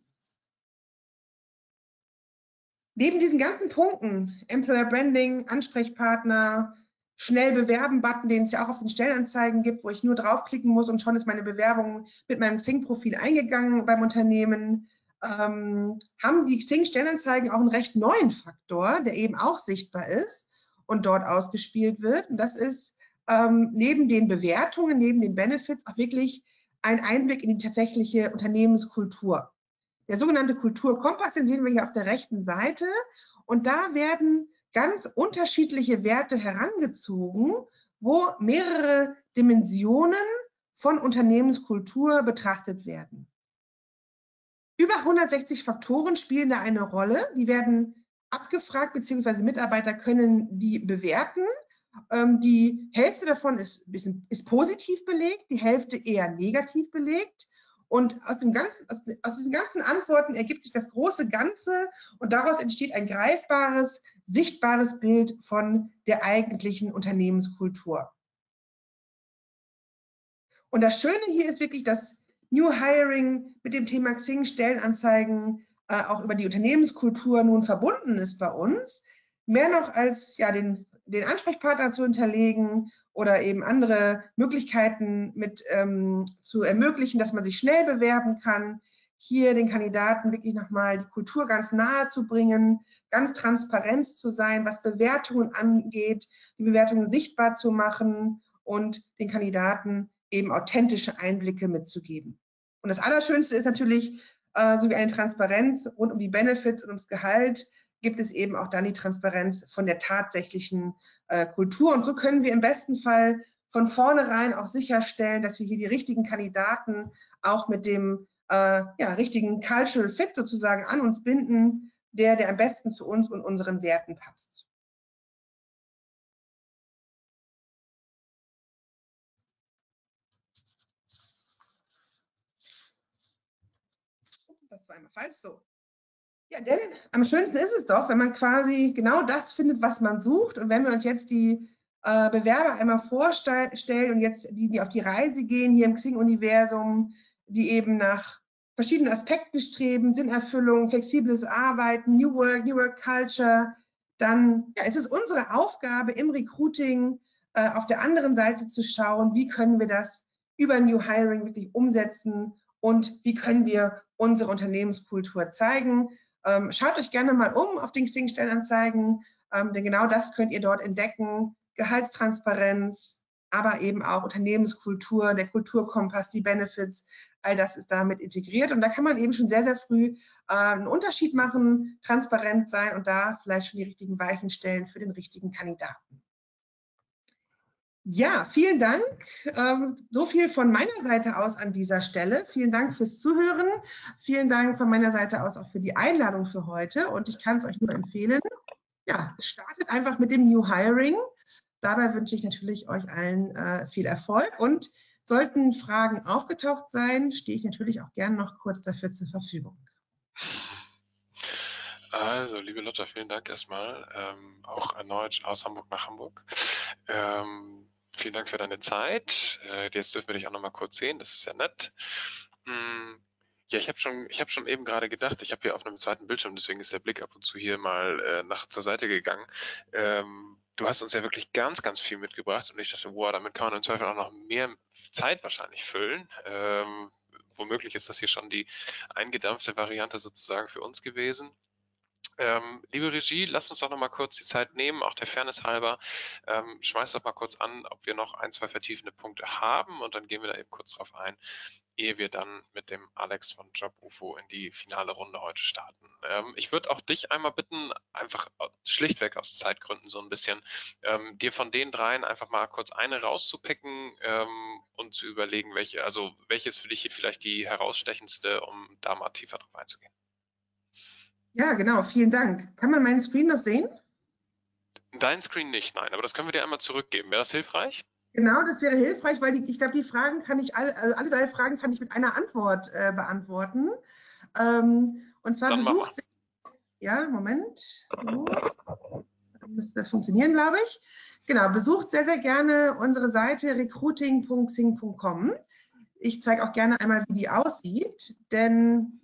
Neben diesen ganzen Punkten, Employer Branding, Ansprechpartner, schnell bewerben Button, den es ja auch auf den Stellenanzeigen gibt, wo ich nur draufklicken muss und schon ist meine Bewerbung mit meinem Xing-Profil eingegangen beim Unternehmen, ähm, haben die Xing-Stellenanzeigen auch einen recht neuen Faktor, der eben auch sichtbar ist und dort ausgespielt wird. Und das ist ähm, neben den Bewertungen, neben den Benefits auch wirklich ein Einblick in die tatsächliche Unternehmenskultur. Der sogenannte Kulturkompass, den sehen wir hier auf der rechten Seite. Und da werden ganz unterschiedliche Werte herangezogen, wo mehrere Dimensionen von Unternehmenskultur betrachtet werden. Über hundertsechzig Faktoren spielen da eine Rolle. Die werden abgefragt, beziehungsweise Mitarbeiter können die bewerten. Ähm, die Hälfte davon ist, bisschen, ist positiv belegt, die Hälfte eher negativ belegt. Und aus, dem ganzen, aus, aus diesen ganzen Antworten ergibt sich das große Ganze und daraus entsteht ein greifbares, sichtbares Bild von der eigentlichen Unternehmenskultur. Und das Schöne hier ist wirklich, dass New Hiring mit dem Thema Xing Stellenanzeigen äh, auch über die Unternehmenskultur nun verbunden ist bei uns. Mehr noch als ja, den, den Ansprechpartner zu hinterlegen oder eben andere Möglichkeiten mit ähm, zu ermöglichen, dass man sich schnell bewerben kann, hier den Kandidaten wirklich nochmal die Kultur ganz nahe zu bringen, ganz transparent zu sein, was Bewertungen angeht, die Bewertungen sichtbar zu machen und den Kandidaten eben authentische Einblicke mitzugeben. Und das Allerschönste ist natürlich, äh, so wie eine Transparenz rund um die Benefits und ums Gehalt, gibt es eben auch dann die Transparenz von der tatsächlichen äh, Kultur. Und so können wir im besten Fall von vornherein auch sicherstellen, dass wir hier die richtigen Kandidaten auch mit dem äh, ja, richtigen Cultural Fit sozusagen an uns binden, der, der am besten zu uns und unseren Werten passt. Das war einmal falsch so. Ja, denn am schönsten ist es doch, wenn man quasi genau das findet, was man sucht. Und wenn wir uns jetzt die äh, Bewerber einmal vorstellen und jetzt die, die auf die Reise gehen hier im Xing-Universum, die eben nach verschiedenen Aspekten streben, Sinnerfüllung, flexibles Arbeiten, New Work, New Work Culture, dann ja, ist es unsere Aufgabe im Recruiting äh, auf der anderen Seite zu schauen, wie können wir das über New Hiring wirklich umsetzen und wie können wir unsere Unternehmenskultur zeigen. Ähm, schaut euch gerne mal um auf den Xing-Stellenanzeigen, ähm, denn genau das könnt ihr dort entdecken. Gehaltstransparenz, aber eben auch Unternehmenskultur, der Kulturkompass, die Benefits, all das ist damit integriert. Und da kann man eben schon sehr, sehr früh äh, einen Unterschied machen, transparent sein und da vielleicht schon die richtigen Weichen stellen für den richtigen Kandidaten. Ja, vielen Dank. Ähm, so viel von meiner Seite aus an dieser Stelle. Vielen Dank fürs Zuhören. Vielen Dank von meiner Seite aus auch für die Einladung für heute. Und ich kann es euch nur empfehlen, ja, startet einfach mit dem New Hiring. Dabei wünsche ich natürlich euch allen äh, viel Erfolg. Und sollten Fragen aufgetaucht sein, stehe ich natürlich auch gerne noch kurz dafür zur Verfügung. Also, liebe Lotta, vielen Dank erstmal, ähm, auch erneut aus Hamburg nach Hamburg. Ähm, vielen Dank für deine Zeit. Äh, jetzt dürfen wir dich auch noch mal kurz sehen, das ist ja nett. Hm, ja, ich habe schon, ich habe schon eben gerade gedacht, ich habe hier auf einem zweiten Bildschirm, deswegen ist der Blick ab und zu hier mal äh, nach zur Seite gegangen. Ähm, du hast uns ja wirklich ganz, ganz viel mitgebracht und ich dachte, wow, damit kann man im Zweifel auch noch mehr Zeit wahrscheinlich füllen. Ähm, womöglich ist das hier schon die eingedampfte Variante sozusagen für uns gewesen. Ähm, liebe Regie, lasst uns doch noch mal kurz die Zeit nehmen, auch der Fairness halber. Ähm, schmeißt doch mal kurz an, ob wir noch ein, zwei vertiefende Punkte haben und dann gehen wir da eben kurz drauf ein, ehe wir dann mit dem Alex von JobUFO in die finale Runde heute starten. Ähm, ich würde auch dich einmal bitten, einfach schlichtweg aus Zeitgründen so ein bisschen, ähm, dir von den dreien einfach mal kurz eine rauszupicken ähm, und zu überlegen, welche, also welches für dich hier vielleicht die herausstechendste, um da mal tiefer drauf einzugehen. Ja, genau, vielen Dank. Kann man meinen Screen noch sehen? Dein Screen nicht, nein, aber das können wir dir einmal zurückgeben. Wäre das hilfreich? Genau, das wäre hilfreich, weil die, ich glaube, die Fragen kann ich alle, also alle drei Fragen kann ich mit einer Antwort äh, beantworten. Ähm, und zwar Dann besucht, ja, Moment, so, dann müsste das funktionieren, glaube ich. Genau, besucht sehr, sehr gerne unsere Seite recruiting punkt xing punkt com. Ich zeige auch gerne einmal, wie die aussieht, denn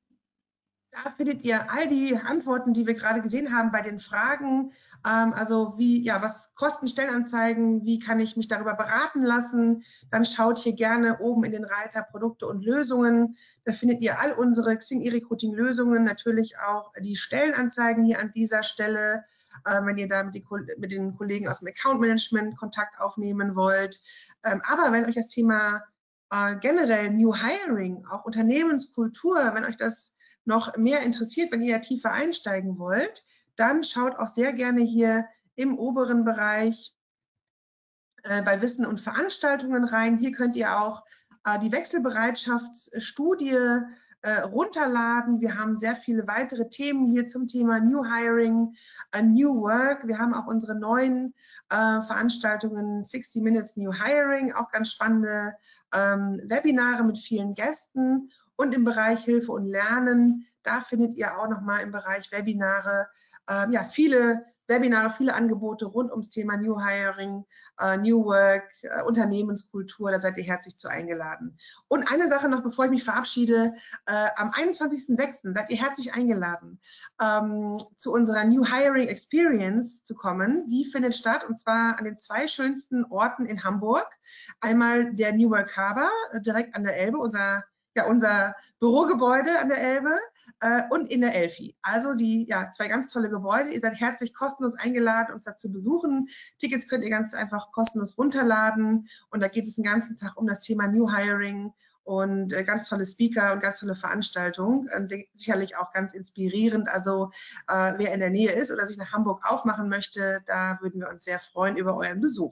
da findet ihr all die Antworten, die wir gerade gesehen haben bei den Fragen. Ähm, also wie, ja, was kosten Stellenanzeigen? Wie kann ich mich darüber beraten lassen? Dann schaut hier gerne oben in den Reiter Produkte und Lösungen. Da findet ihr all unsere Xing E-Recruiting-Lösungen, natürlich auch die Stellenanzeigen hier an dieser Stelle. Äh, wenn ihr da mit, die, mit den Kollegen aus dem Account Management Kontakt aufnehmen wollt. Ähm, aber wenn euch das Thema äh, generell New Hiring, auch Unternehmenskultur, wenn euch das noch mehr interessiert, wenn ihr tiefer einsteigen wollt, dann schaut auch sehr gerne hier im oberen Bereich äh, bei Wissen und Veranstaltungen rein. Hier könnt ihr auch äh, die Wechselbereitschaftsstudie äh, runterladen. Wir haben sehr viele weitere Themen hier zum Thema New Hiring, uh, New Work. Wir haben auch unsere neuen äh, Veranstaltungen sixty Minutes New Hiring, auch ganz spannende ähm, Webinare mit vielen Gästen. Und im Bereich Hilfe und Lernen, da findet ihr auch nochmal im Bereich Webinare, äh, ja, viele Webinare, viele Angebote rund ums Thema New Hiring, uh, New Work, uh, Unternehmenskultur, da seid ihr herzlich zu eingeladen. Und eine Sache noch, bevor ich mich verabschiede, äh, am einundzwanzigsten sechsten seid ihr herzlich eingeladen, ähm, zu unserer New Hiring Experience zu kommen. Die findet statt und zwar an den zwei schönsten Orten in Hamburg. Einmal der New Work Harbor, äh, direkt an der Elbe, unser ja, unser Bürogebäude an der Elbe äh, und in der Elfi. Also die ja, zwei ganz tolle Gebäude. Ihr seid herzlich kostenlos eingeladen, uns da zu besuchen. Tickets könnt ihr ganz einfach kostenlos runterladen und da geht es den ganzen Tag um das Thema New Hiring und äh, ganz tolle Speaker und ganz tolle Veranstaltungen. Äh, sicherlich auch ganz inspirierend. Also äh, wer in der Nähe ist oder sich nach Hamburg aufmachen möchte, da würden wir uns sehr freuen über euren Besuch.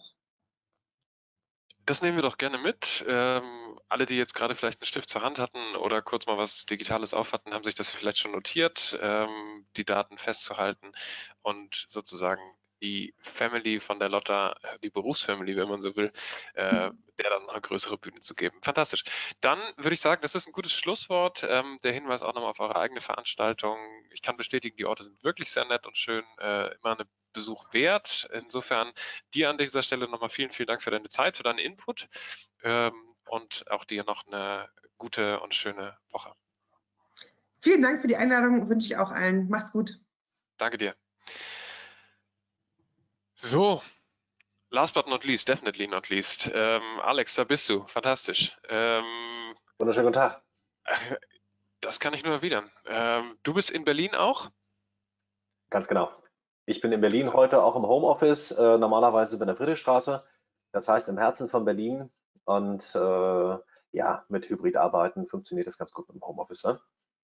Das nehmen wir doch gerne mit. Ähm, alle, die jetzt gerade vielleicht einen Stift zur Hand hatten oder kurz mal was Digitales auf hatten, haben sich das vielleicht schon notiert, ähm, die Daten festzuhalten und sozusagen die Family von der Lotta, die Berufsfamily, wenn man so will, äh, der dann eine größere Bühne zu geben. Fantastisch. Dann würde ich sagen, das ist ein gutes Schlusswort. Ähm, der Hinweis auch nochmal auf eure eigene Veranstaltung. Ich kann bestätigen, die Orte sind wirklich sehr nett und schön, äh, immer eine Besuch wert. Insofern dir an dieser Stelle nochmal vielen, vielen Dank für deine Zeit, für deinen Input ähm, und auch dir noch eine gute und schöne Woche. Vielen Dank für die Einladung, wünsche ich auch allen. Macht's gut. Danke dir. So, last but not least, definitely not least, ähm, Alex, da bist du, fantastisch. Ähm, Wunderschönen guten Tag. Das kann ich nur erwidern. Ähm, du bist in Berlin auch? Ganz genau. Ich bin in Berlin heute auch im Homeoffice, äh, normalerweise bei der Friedrichstraße, das heißt im Herzen von Berlin. Und äh, ja, mit Hybridarbeiten funktioniert das ganz gut mit dem Homeoffice. Ne?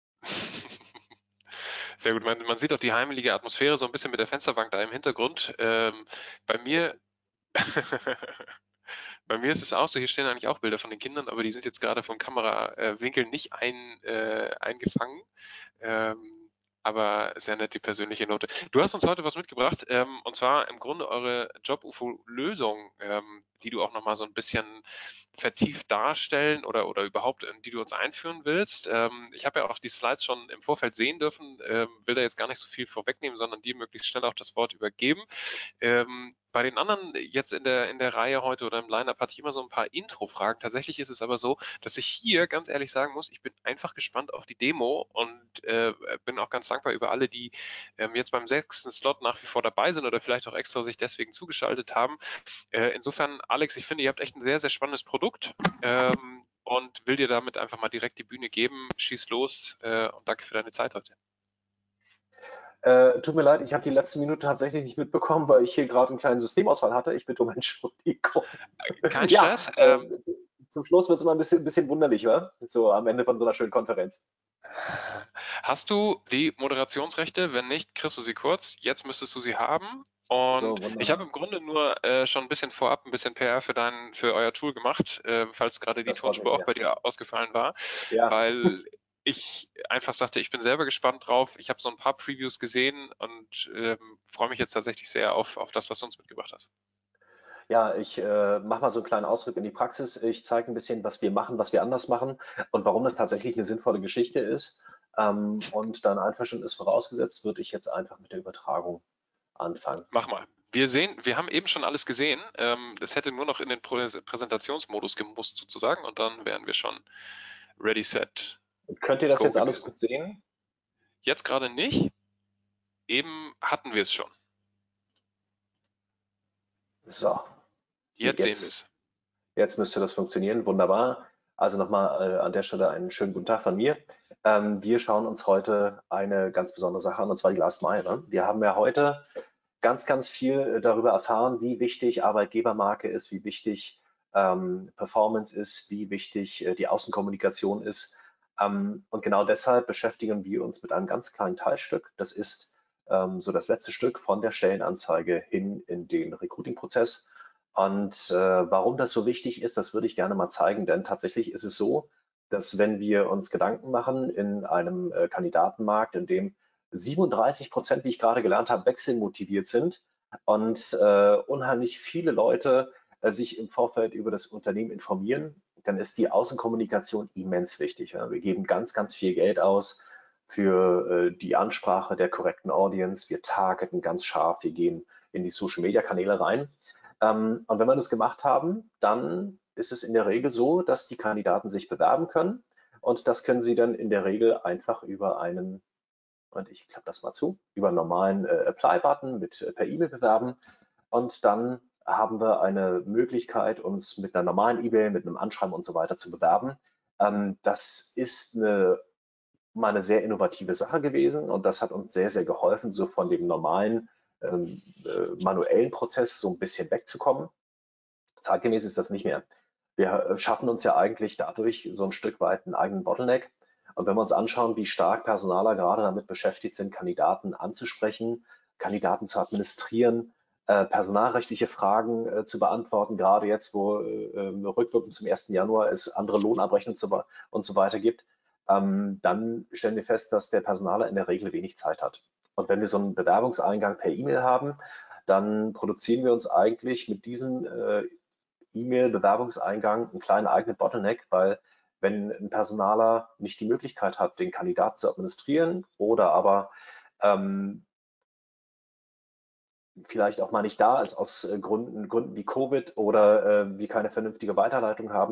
Sehr gut. Man, man sieht auch die heimelige Atmosphäre so ein bisschen mit der Fensterbank da im Hintergrund. Ähm, bei mir, bei mir ist es auch so, hier stehen eigentlich auch Bilder von den Kindern, aber die sind jetzt gerade vom Kamerawinkel nicht ein, äh, eingefangen. Ähm, aber sehr nett die persönliche Note. Du hast uns heute was mitgebracht, ähm, und zwar im Grunde eure Job-U F O-Lösung, ähm, die du auch nochmal so ein bisschen vertieft darstellen oder, oder überhaupt, in die du uns einführen willst. Ähm, ich habe ja auch die Slides schon im Vorfeld sehen dürfen, ähm, will da jetzt gar nicht so viel vorwegnehmen, sondern dir möglichst schnell auch das Wort übergeben. Ähm, bei den anderen jetzt in der, in der Reihe heute oder im Line-Up hatte ich immer so ein paar Intro-Fragen. Tatsächlich ist es aber so, dass ich hier ganz ehrlich sagen muss, ich bin einfach gespannt auf die Demo und äh, bin auch ganz dankbar über alle, die ähm, jetzt beim sechsten Slot nach wie vor dabei sind oder vielleicht auch extra sich deswegen zugeschaltet haben. Äh, insofern, Alex, ich finde, ihr habt echt ein sehr, sehr spannendes Produkt ähm, und will dir damit einfach mal direkt die Bühne geben. Schieß los äh, und danke für deine Zeit heute. Äh, tut mir leid, ich habe die letzte Minute tatsächlich nicht mitbekommen, weil ich hier gerade einen kleinen Systemausfall hatte. Ich bitte um Entschuldigung. Kein Ja, Stress. äh, Ähm, zum Schluss wird es immer ein bisschen, ein bisschen wunderlich, wa? So am Ende von so einer schönen Konferenz. Hast du die Moderationsrechte? Wenn nicht, kriegst du sie kurz. Jetzt müsstest du sie haben. Und So, ich wunderbar. habe im Grunde nur äh, schon ein bisschen vorab ein bisschen P R für dein, für euer Tool gemacht, äh, falls gerade die Das freut mich Tonspur auch sehr. bei dir ausgefallen war, Ja, weil ich einfach sagte, ich bin selber gespannt drauf. Ich habe so ein paar Previews gesehen und ähm, freue mich jetzt tatsächlich sehr auf, auf das, was du uns mitgebracht hast. ja, ich äh, mache mal so einen kleinen Ausflug in die Praxis. Ich zeige ein bisschen, was wir machen, was wir anders machen und warum das tatsächlich eine sinnvolle Geschichte ist. Ähm, und dann Einverständnis vorausgesetzt, würde ich jetzt einfach mit der Übertragung anfangen. Mach mal. Wir sehen, wir haben eben schon alles gesehen. Ähm, das hätte nur noch in den Prä Präsentationsmodus gemusst sozusagen und dann wären wir schon ready, set, Könnt ihr das go jetzt alles gewesen. gut sehen? Jetzt gerade nicht. Eben hatten wir es schon. So, Jetzt sehen wir jetzt, es. jetzt müsste das funktionieren. Wunderbar. Also nochmal äh, an der Stelle einen schönen guten Tag von mir. Ähm, wir schauen uns heute eine ganz besondere Sache an, und zwar die Last Mile. Ne? Wir haben ja heute ganz, ganz viel darüber erfahren, wie wichtig Arbeitgebermarke ist, wie wichtig ähm, Performance ist, wie wichtig äh, die Außenkommunikation ist. Ähm, und genau deshalb beschäftigen wir uns mit einem ganz kleinen Teilstück. Das ist ähm, so das letzte Stück von der Stellenanzeige hin in den Recruiting-Prozess. Und äh, warum das so wichtig ist, das würde ich gerne mal zeigen, denn tatsächlich ist es so, dass wenn wir uns Gedanken machen in einem äh, Kandidatenmarkt, in dem siebenunddreißig Prozent, wie ich gerade gelernt habe, wechselmotiviert sind und äh, unheimlich viele Leute äh, sich im Vorfeld über das Unternehmen informieren, dann ist die Außenkommunikation immens wichtig. Ja. Wir geben ganz, ganz viel Geld aus für äh, die Ansprache der korrekten Audience. Wir targeten ganz scharf, wir gehen in die Social-Media-Kanäle rein. Ähm, und wenn wir das gemacht haben, dann ist es in der Regel so, dass die Kandidaten sich bewerben können. Und das können sie dann in der Regel einfach über einen, und ich klappe das mal zu, über einen normalen äh, Apply-Button mit äh, per E-Mail bewerben. Und dann haben wir eine Möglichkeit, uns mit einer normalen E-Mail, mit einem Anschreiben und so weiter zu bewerben. Ähm, das ist eine, mal eine sehr innovative Sache gewesen und das hat uns sehr, sehr geholfen, so von dem normalen ähm, äh, manuellen Prozess so ein bisschen wegzukommen. Zeitgemäß ist das nicht mehr. Wir schaffen uns ja eigentlich dadurch so ein Stück weit einen eigenen Bottleneck. Und wenn wir uns anschauen, wie stark Personaler gerade damit beschäftigt sind, Kandidaten anzusprechen, Kandidaten zu administrieren, äh, personalrechtliche Fragen äh, zu beantworten, gerade jetzt, wo äh, rückwirkend zum ersten Januar es andere Lohnabrechnungen zu, und so weiter gibt, ähm, dann stellen wir fest, dass der Personaler in der Regel wenig Zeit hat. Und wenn wir so einen Bewerbungseingang per E-Mail haben, dann produzieren wir uns eigentlich mit diesem äh, E-Mail-Bewerbungseingang einen kleinen eigenen Bottleneck, weil wenn ein Personaler nicht die Möglichkeit hat, den Kandidat zu administrieren oder aber ähm, vielleicht auch mal nicht da ist aus äh, Gründen, Gründen wie Covid oder äh, wir keine vernünftige Weiterleitung haben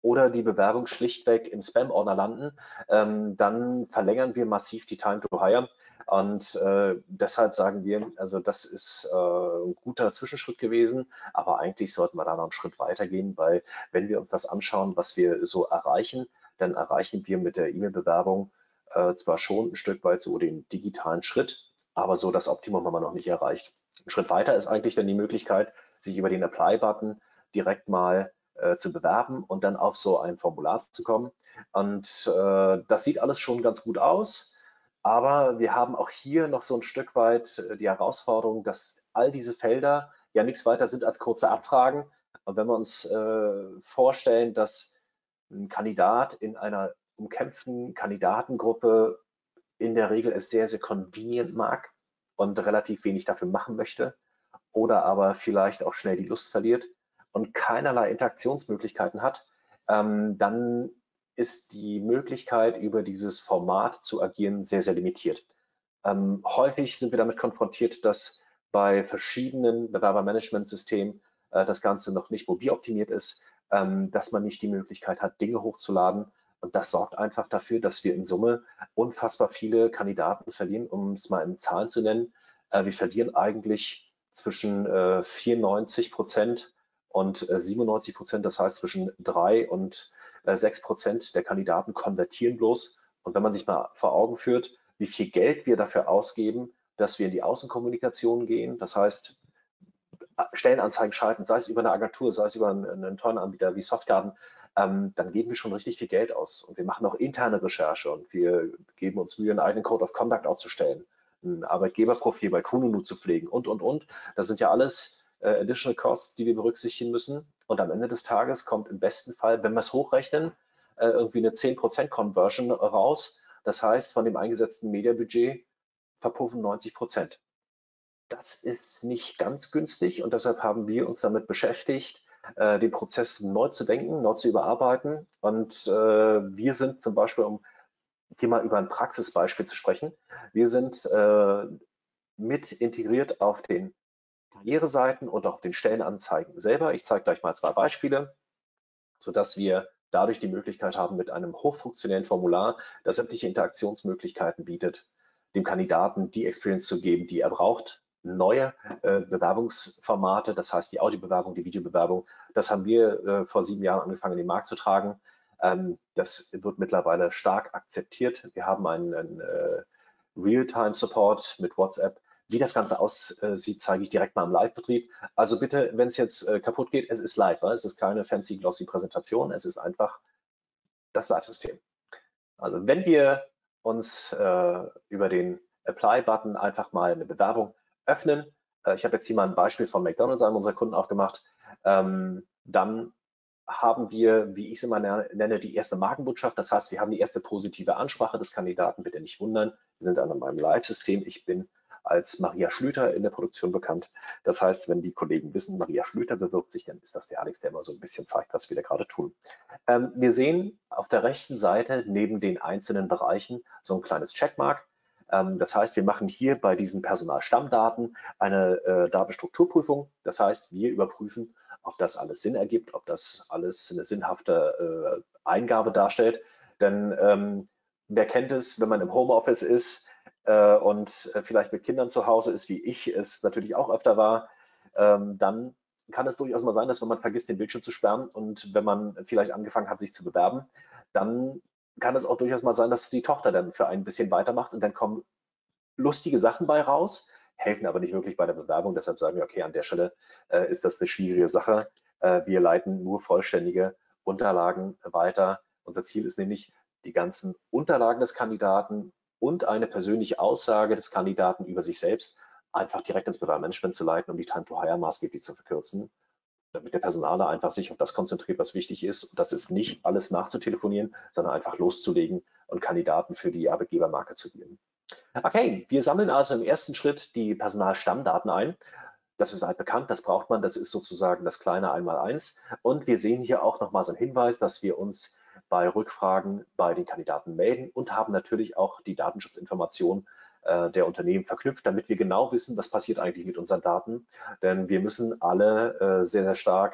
oder die Bewerbung schlichtweg im Spam-Ordner landen, ähm, dann verlängern wir massiv die Time to Hire. Und äh, deshalb sagen wir, also das ist äh, ein guter Zwischenschritt gewesen, aber eigentlich sollten wir da noch einen Schritt weiter gehen, weil wenn wir uns das anschauen, was wir so erreichen, dann erreichen wir mit der E-Mail-Bewerbung äh, zwar schon ein Stück weit so den digitalen Schritt, aber so das Optimum haben wir noch nicht erreicht. Ein Schritt weiter ist eigentlich dann die Möglichkeit, sich über den Apply-Button direkt mal äh, zu bewerben und dann auf so ein Formular zu kommen. Und äh, das sieht alles schon ganz gut aus. Aber wir haben auch hier noch so ein Stück weit die Herausforderung, dass all diese Felder ja nichts weiter sind als kurze Abfragen. Und wenn wir uns äh, vorstellen, dass ein Kandidat in einer umkämpften Kandidatengruppe in der Regel es sehr, sehr convenient mag und relativ wenig dafür machen möchte oder aber vielleicht auch schnell die Lust verliert und keinerlei Interaktionsmöglichkeiten hat, ähm, dann ist die Möglichkeit, über dieses Format zu agieren, sehr, sehr limitiert. Ähm, häufig sind wir damit konfrontiert, dass bei verschiedenen Bewerbermanagementsystemen äh, das Ganze noch nicht mobiloptimiert ist, ähm, dass man nicht die Möglichkeit hat, Dinge hochzuladen. Und das sorgt einfach dafür, dass wir in Summe unfassbar viele Kandidaten verlieren, um es mal in Zahlen zu nennen. Äh, wir verlieren eigentlich zwischen äh, vierundneunzig Prozent und äh, siebenundneunzig Prozent, das heißt zwischen drei und sechs Prozent der Kandidaten konvertieren bloß. Und wenn man sich mal vor Augen führt, wie viel Geld wir dafür ausgeben, dass wir in die Außenkommunikation gehen, das heißt Stellenanzeigen schalten, sei es über eine Agentur, sei es über einen, einen tollen Anbieter wie Softgarden, ähm, dann geben wir schon richtig viel Geld aus. Und wir machen auch interne Recherche und wir geben uns Mühe, einen eigenen Code of Conduct aufzustellen, ein Arbeitgeberprofil bei Kununu zu pflegen und, und, und. Das sind ja alles äh, Additional Costs, die wir berücksichtigen müssen. Und am Ende des Tages kommt im besten Fall, wenn wir es hochrechnen, äh, irgendwie eine zehn Prozent Conversion raus. Das heißt, von dem eingesetzten Mediabudget verpuffen neunzig Prozent. Das ist nicht ganz günstig und deshalb haben wir uns damit beschäftigt, äh, den Prozess neu zu denken, neu zu überarbeiten. Und äh, wir sind zum Beispiel, um hier mal über ein Praxisbeispiel zu sprechen, wir sind äh, mit integriert auf den Karriereseiten und auch den Stellenanzeigen selber. Ich zeige gleich mal zwei Beispiele, sodass wir dadurch die Möglichkeit haben, mit einem hochfunktionellen Formular, das sämtliche Interaktionsmöglichkeiten bietet, dem Kandidaten die Experience zu geben, die er braucht. Neue äh, Bewerbungsformate, das heißt die Audiobewerbung, die Videobewerbung, das haben wir äh, vor sieben Jahren angefangen, in den Markt zu tragen. Ähm, das wird mittlerweile stark akzeptiert. Wir haben einen, einen äh, Real-Time-Support mit WhatsApp. Wie das Ganze aussieht, zeige ich direkt mal im Live-Betrieb. Also bitte, wenn es jetzt äh, kaputt geht, es ist live. Es ist keine fancy, glossy Präsentation. Es ist einfach das Live-System. Also wenn wir uns äh, über den Apply-Button einfach mal eine Bewerbung öffnen, äh, ich habe jetzt hier mal ein Beispiel von McDonald's, einem unserer Kunden aufgemacht, ähm, dann haben wir, wie ich es immer nenne, die erste Markenbotschaft. Das heißt, wir haben die erste positive Ansprache des Kandidaten. Bitte nicht wundern, wir sind an meinem Live-System. Ich bin als Maria Schlüter in der Produktion bekannt. Das heißt, wenn die Kollegen wissen, Maria Schlüter bewirbt sich, dann ist das der Alex, der immer so ein bisschen zeigt, was wir da gerade tun. Ähm, wir sehen auf der rechten Seite neben den einzelnen Bereichen so ein kleines Checkmark. Ähm, das heißt, wir machen hier bei diesen Personalstammdaten eine äh, Datenstrukturprüfung. Das heißt, wir überprüfen, ob das alles Sinn ergibt, ob das alles eine sinnhafte äh, Eingabe darstellt. Denn ähm, wer kennt es, wenn man im Homeoffice ist, äh, und äh, vielleicht mit Kindern zu Hause ist, wie ich es natürlich auch öfter war, ähm, dann kann es durchaus mal sein, dass wenn man vergisst, den Bildschirm zu sperren und wenn man vielleicht angefangen hat, sich zu bewerben, dann kann es auch durchaus mal sein, dass die Tochter dann für ein bisschen weitermacht und dann kommen lustige Sachen bei raus, helfen aber nicht wirklich bei der Bewerbung. Deshalb sagen wir, okay, an der Stelle äh, ist das eine schwierige Sache. Äh, wir leiten nur vollständige Unterlagen weiter. Unser Ziel ist nämlich, die ganzen Unterlagen des Kandidaten und eine persönliche Aussage des Kandidaten über sich selbst einfach direkt ins Bewerbermanagement zu leiten, um die Time to Hire maßgeblich zu verkürzen, damit der Personaler einfach sich auf das konzentriert, was wichtig ist. Und das ist nicht alles nachzutelefonieren, sondern einfach loszulegen und Kandidaten für die Arbeitgebermarke zu gewinnen. Okay, wir sammeln also im ersten Schritt die Personalstammdaten ein. Das ist halt bekannt, das braucht man, das ist sozusagen das kleine Einmaleins. Und wir sehen hier auch nochmal so einen Hinweis, dass wir uns bei Rückfragen bei den Kandidaten melden und haben natürlich auch die Datenschutzinformationen äh, der Unternehmen verknüpft, damit wir genau wissen, was passiert eigentlich mit unseren Daten. Denn wir müssen alle äh, sehr, sehr stark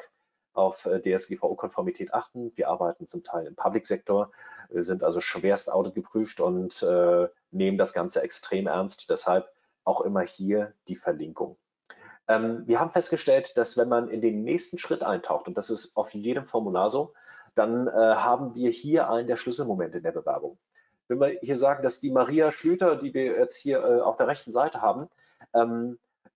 auf D S G V O-Konformität achten. Wir arbeiten zum Teil im Public-Sektor, wir sind also schwerst Audit geprüft und äh, nehmen das Ganze extrem ernst. Deshalb auch immer hier die Verlinkung. Ähm, wir haben festgestellt, dass wenn man in den nächsten Schritt eintaucht, und das ist auf jedem Formular so, dann äh, haben wir hier einen der Schlüsselmomente in der Bewerbung. Wenn wir hier sagen, dass die Maria Schlüter, die wir jetzt hier äh, auf der rechten Seite haben, ähm,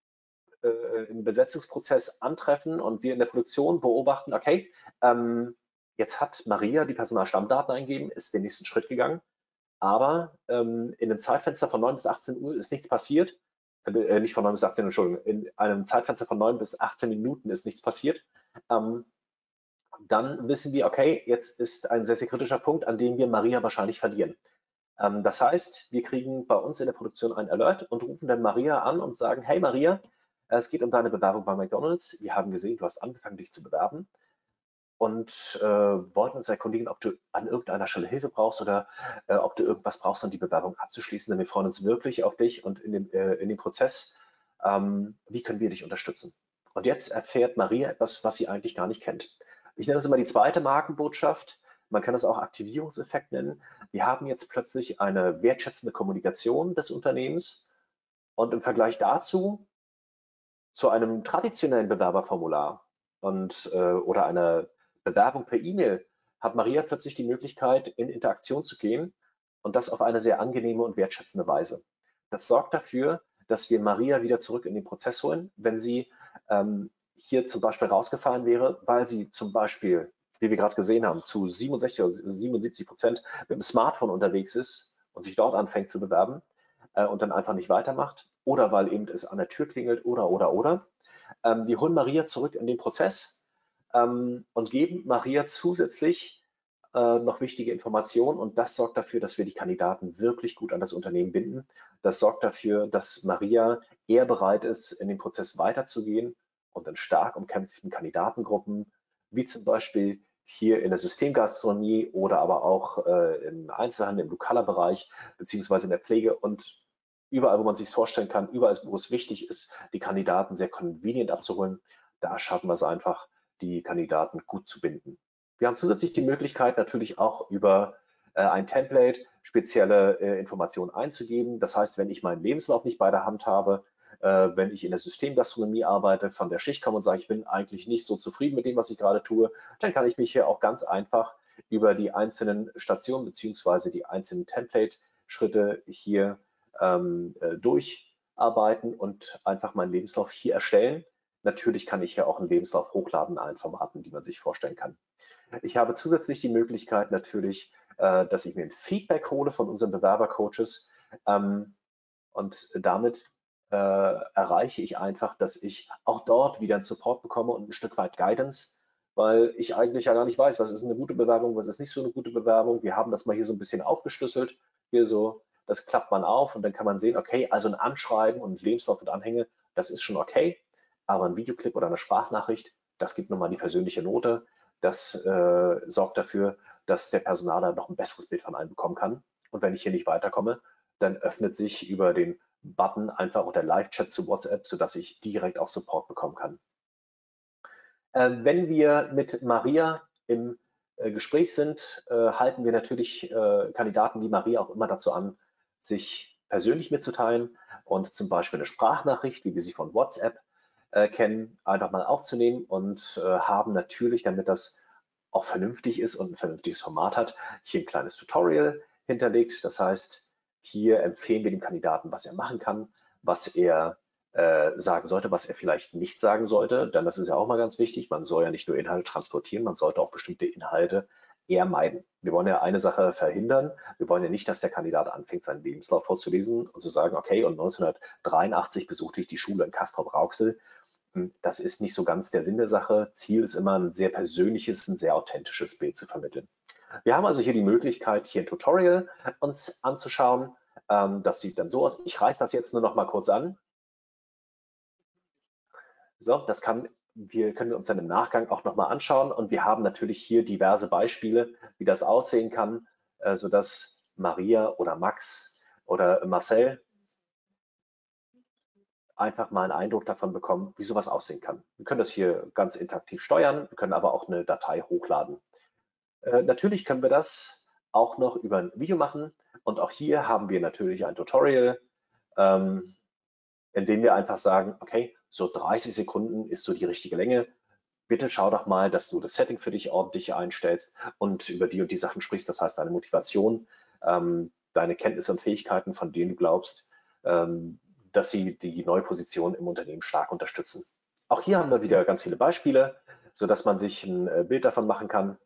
äh, im Besetzungsprozess antreffen und wir in der Produktion beobachten, okay, ähm, jetzt hat Maria die Personalstammdaten eingegeben, ist den nächsten Schritt gegangen, aber ähm, in einem Zeitfenster von neun bis achtzehn Uhr ist nichts passiert, äh, nicht von neun bis achtzehn Uhr, Entschuldigung, in einem Zeitfenster von neun bis achtzehn Minuten ist nichts passiert, ähm, dann wissen wir, okay, jetzt ist ein sehr, sehr kritischer Punkt, an dem wir Maria wahrscheinlich verlieren. Ähm, das heißt, wir kriegen bei uns in der Produktion ein Alert und rufen dann Maria an und sagen, hey Maria, es geht um deine Bewerbung bei McDonald's. Wir haben gesehen, du hast angefangen, dich zu bewerben und äh, wollten uns erkundigen, ob du an irgendeiner Stelle Hilfe brauchst oder äh, ob du irgendwas brauchst, um die Bewerbung abzuschließen. Denn wir freuen uns wirklich auf dich und in dem, äh, in dem Prozess. Ähm, wie können wir dich unterstützen? Und jetzt erfährt Maria etwas, was sie eigentlich gar nicht kennt. Ich nenne das immer die zweite Markenbotschaft. Man kann das auch Aktivierungseffekt nennen. Wir haben jetzt plötzlich eine wertschätzende Kommunikation des Unternehmens und im Vergleich dazu zu einem traditionellen Bewerberformular und, äh, oder einer Bewerbung per E-Mail hat Maria plötzlich die Möglichkeit, in Interaktion zu gehen und das auf eine sehr angenehme und wertschätzende Weise. Das sorgt dafür, dass wir Maria wieder zurück in den Prozess holen, wenn sie ähm, hier zum Beispiel rausgefallen wäre, weil sie zum Beispiel, wie wir gerade gesehen haben, zu siebenundsechzig oder siebenundsiebzig Prozent mit dem Smartphone unterwegs ist und sich dort anfängt zu bewerben äh, und dann einfach nicht weitermacht oder weil eben es an der Tür klingelt oder, oder, oder. Ähm, wir holen Maria zurück in den Prozess ähm, und geben Maria zusätzlich äh, noch wichtige Informationen und das sorgt dafür, dass wir die Kandidaten wirklich gut an das Unternehmen binden. Das sorgt dafür, dass Maria eher bereit ist, in den Prozess weiterzugehen und in stark umkämpften Kandidatengruppen, wie zum Beispiel hier in der Systemgastronomie oder aber auch äh, im Einzelhandel, im Lokaler-Bereich, beziehungsweise in der Pflege und überall, wo man sich vorstellen kann, überall, wo es wichtig ist, die Kandidaten sehr convenient abzuholen, da schaffen wir es einfach, die Kandidaten gut zu binden. Wir haben zusätzlich die Möglichkeit, natürlich auch über äh, ein Template spezielle äh, Informationen einzugeben. Das heißt, wenn ich meinen Lebenslauf nicht bei der Hand habe, äh, wenn ich in der Systemgastronomie arbeite, von der Schicht komme und sage, ich bin eigentlich nicht so zufrieden mit dem, was ich gerade tue, dann kann ich mich hier auch ganz einfach über die einzelnen Stationen beziehungsweise die einzelnen Template-Schritte hier ähm, äh, durcharbeiten und einfach meinen Lebenslauf hier erstellen. Natürlich kann ich hier auch einen Lebenslauf hochladen in allen Formaten, die man sich vorstellen kann. Ich habe zusätzlich die Möglichkeit natürlich, äh, dass ich mir ein Feedback hole von unseren Bewerbercoaches ähm, und damit äh, erreiche ich einfach, dass ich auch dort wieder einen Support bekomme und ein Stück weit Guidance, weil ich eigentlich ja gar nicht weiß, was ist eine gute Bewerbung, was ist nicht so eine gute Bewerbung. Wir haben das mal hier so ein bisschen aufgeschlüsselt, hier so, das klappt man auf und dann kann man sehen, okay, also ein Anschreiben und Lebenslauf und Anhänge, das ist schon okay, aber ein Videoclip oder eine Sprachnachricht, das gibt nochmal die persönliche Note. Das äh, sorgt dafür, dass der Personaler noch ein besseres Bild von einem bekommen kann. Und wenn ich hier nicht weiterkomme, dann öffnet sich über den Button einfach unter Live-Chat zu WhatsApp, sodass ich direkt auch Support bekommen kann. Äh, wenn wir mit Maria im äh, Gespräch sind, äh, halten wir natürlich äh, Kandidaten wie Maria auch immer dazu an, sich persönlich mitzuteilen und zum Beispiel eine Sprachnachricht, wie wir sie von WhatsApp äh, kennen, einfach mal aufzunehmen und äh, haben natürlich, damit das auch vernünftig ist und ein vernünftiges Format hat, hier ein kleines Tutorial hinterlegt. Das heißt, hier empfehlen wir dem Kandidaten, was er machen kann, was er äh, sagen sollte, was er vielleicht nicht sagen sollte, denn das ist ja auch mal ganz wichtig. Man soll ja nicht nur Inhalte transportieren, man sollte auch bestimmte Inhalte eher meiden. Wir wollen ja eine Sache verhindern. Wir wollen ja nicht, dass der Kandidat anfängt, seinen Lebenslauf vorzulesen und zu sagen, okay, und neunzehnhundertdreiundachtzig besuchte ich die Schule in Castrop-Rauxel. Das ist nicht so ganz der Sinn der Sache. Ziel ist immer, ein sehr persönliches, ein sehr authentisches Bild zu vermitteln. Wir haben also hier die Möglichkeit, hier ein Tutorial uns anzuschauen. Das sieht dann so aus. Ich reiße das jetzt nur noch mal kurz an. So, das kann, wir können uns dann im Nachgang auch noch mal anschauen. Und wir haben natürlich hier diverse Beispiele, wie das aussehen kann, sodass Maria oder Max oder Marcel einfach mal einen Eindruck davon bekommen, wie sowas aussehen kann. Wir können das hier ganz interaktiv steuern, wir können aber auch eine Datei hochladen. Äh, natürlich können wir das auch noch über ein Video machen und auch hier haben wir natürlich ein Tutorial, ähm, in dem wir einfach sagen, okay, so dreißig Sekunden ist so die richtige Länge. Bitte schau doch mal, dass du das Setting für dich ordentlich einstellst und über die und die Sachen sprichst, das heißt deine Motivation, ähm, deine Kenntnisse und Fähigkeiten, von denen du glaubst, ähm, dass sie die neue Position im Unternehmen stark unterstützen. Auch hier haben wir wieder ganz viele Beispiele, sodass man sich ein äh, Bild davon machen kann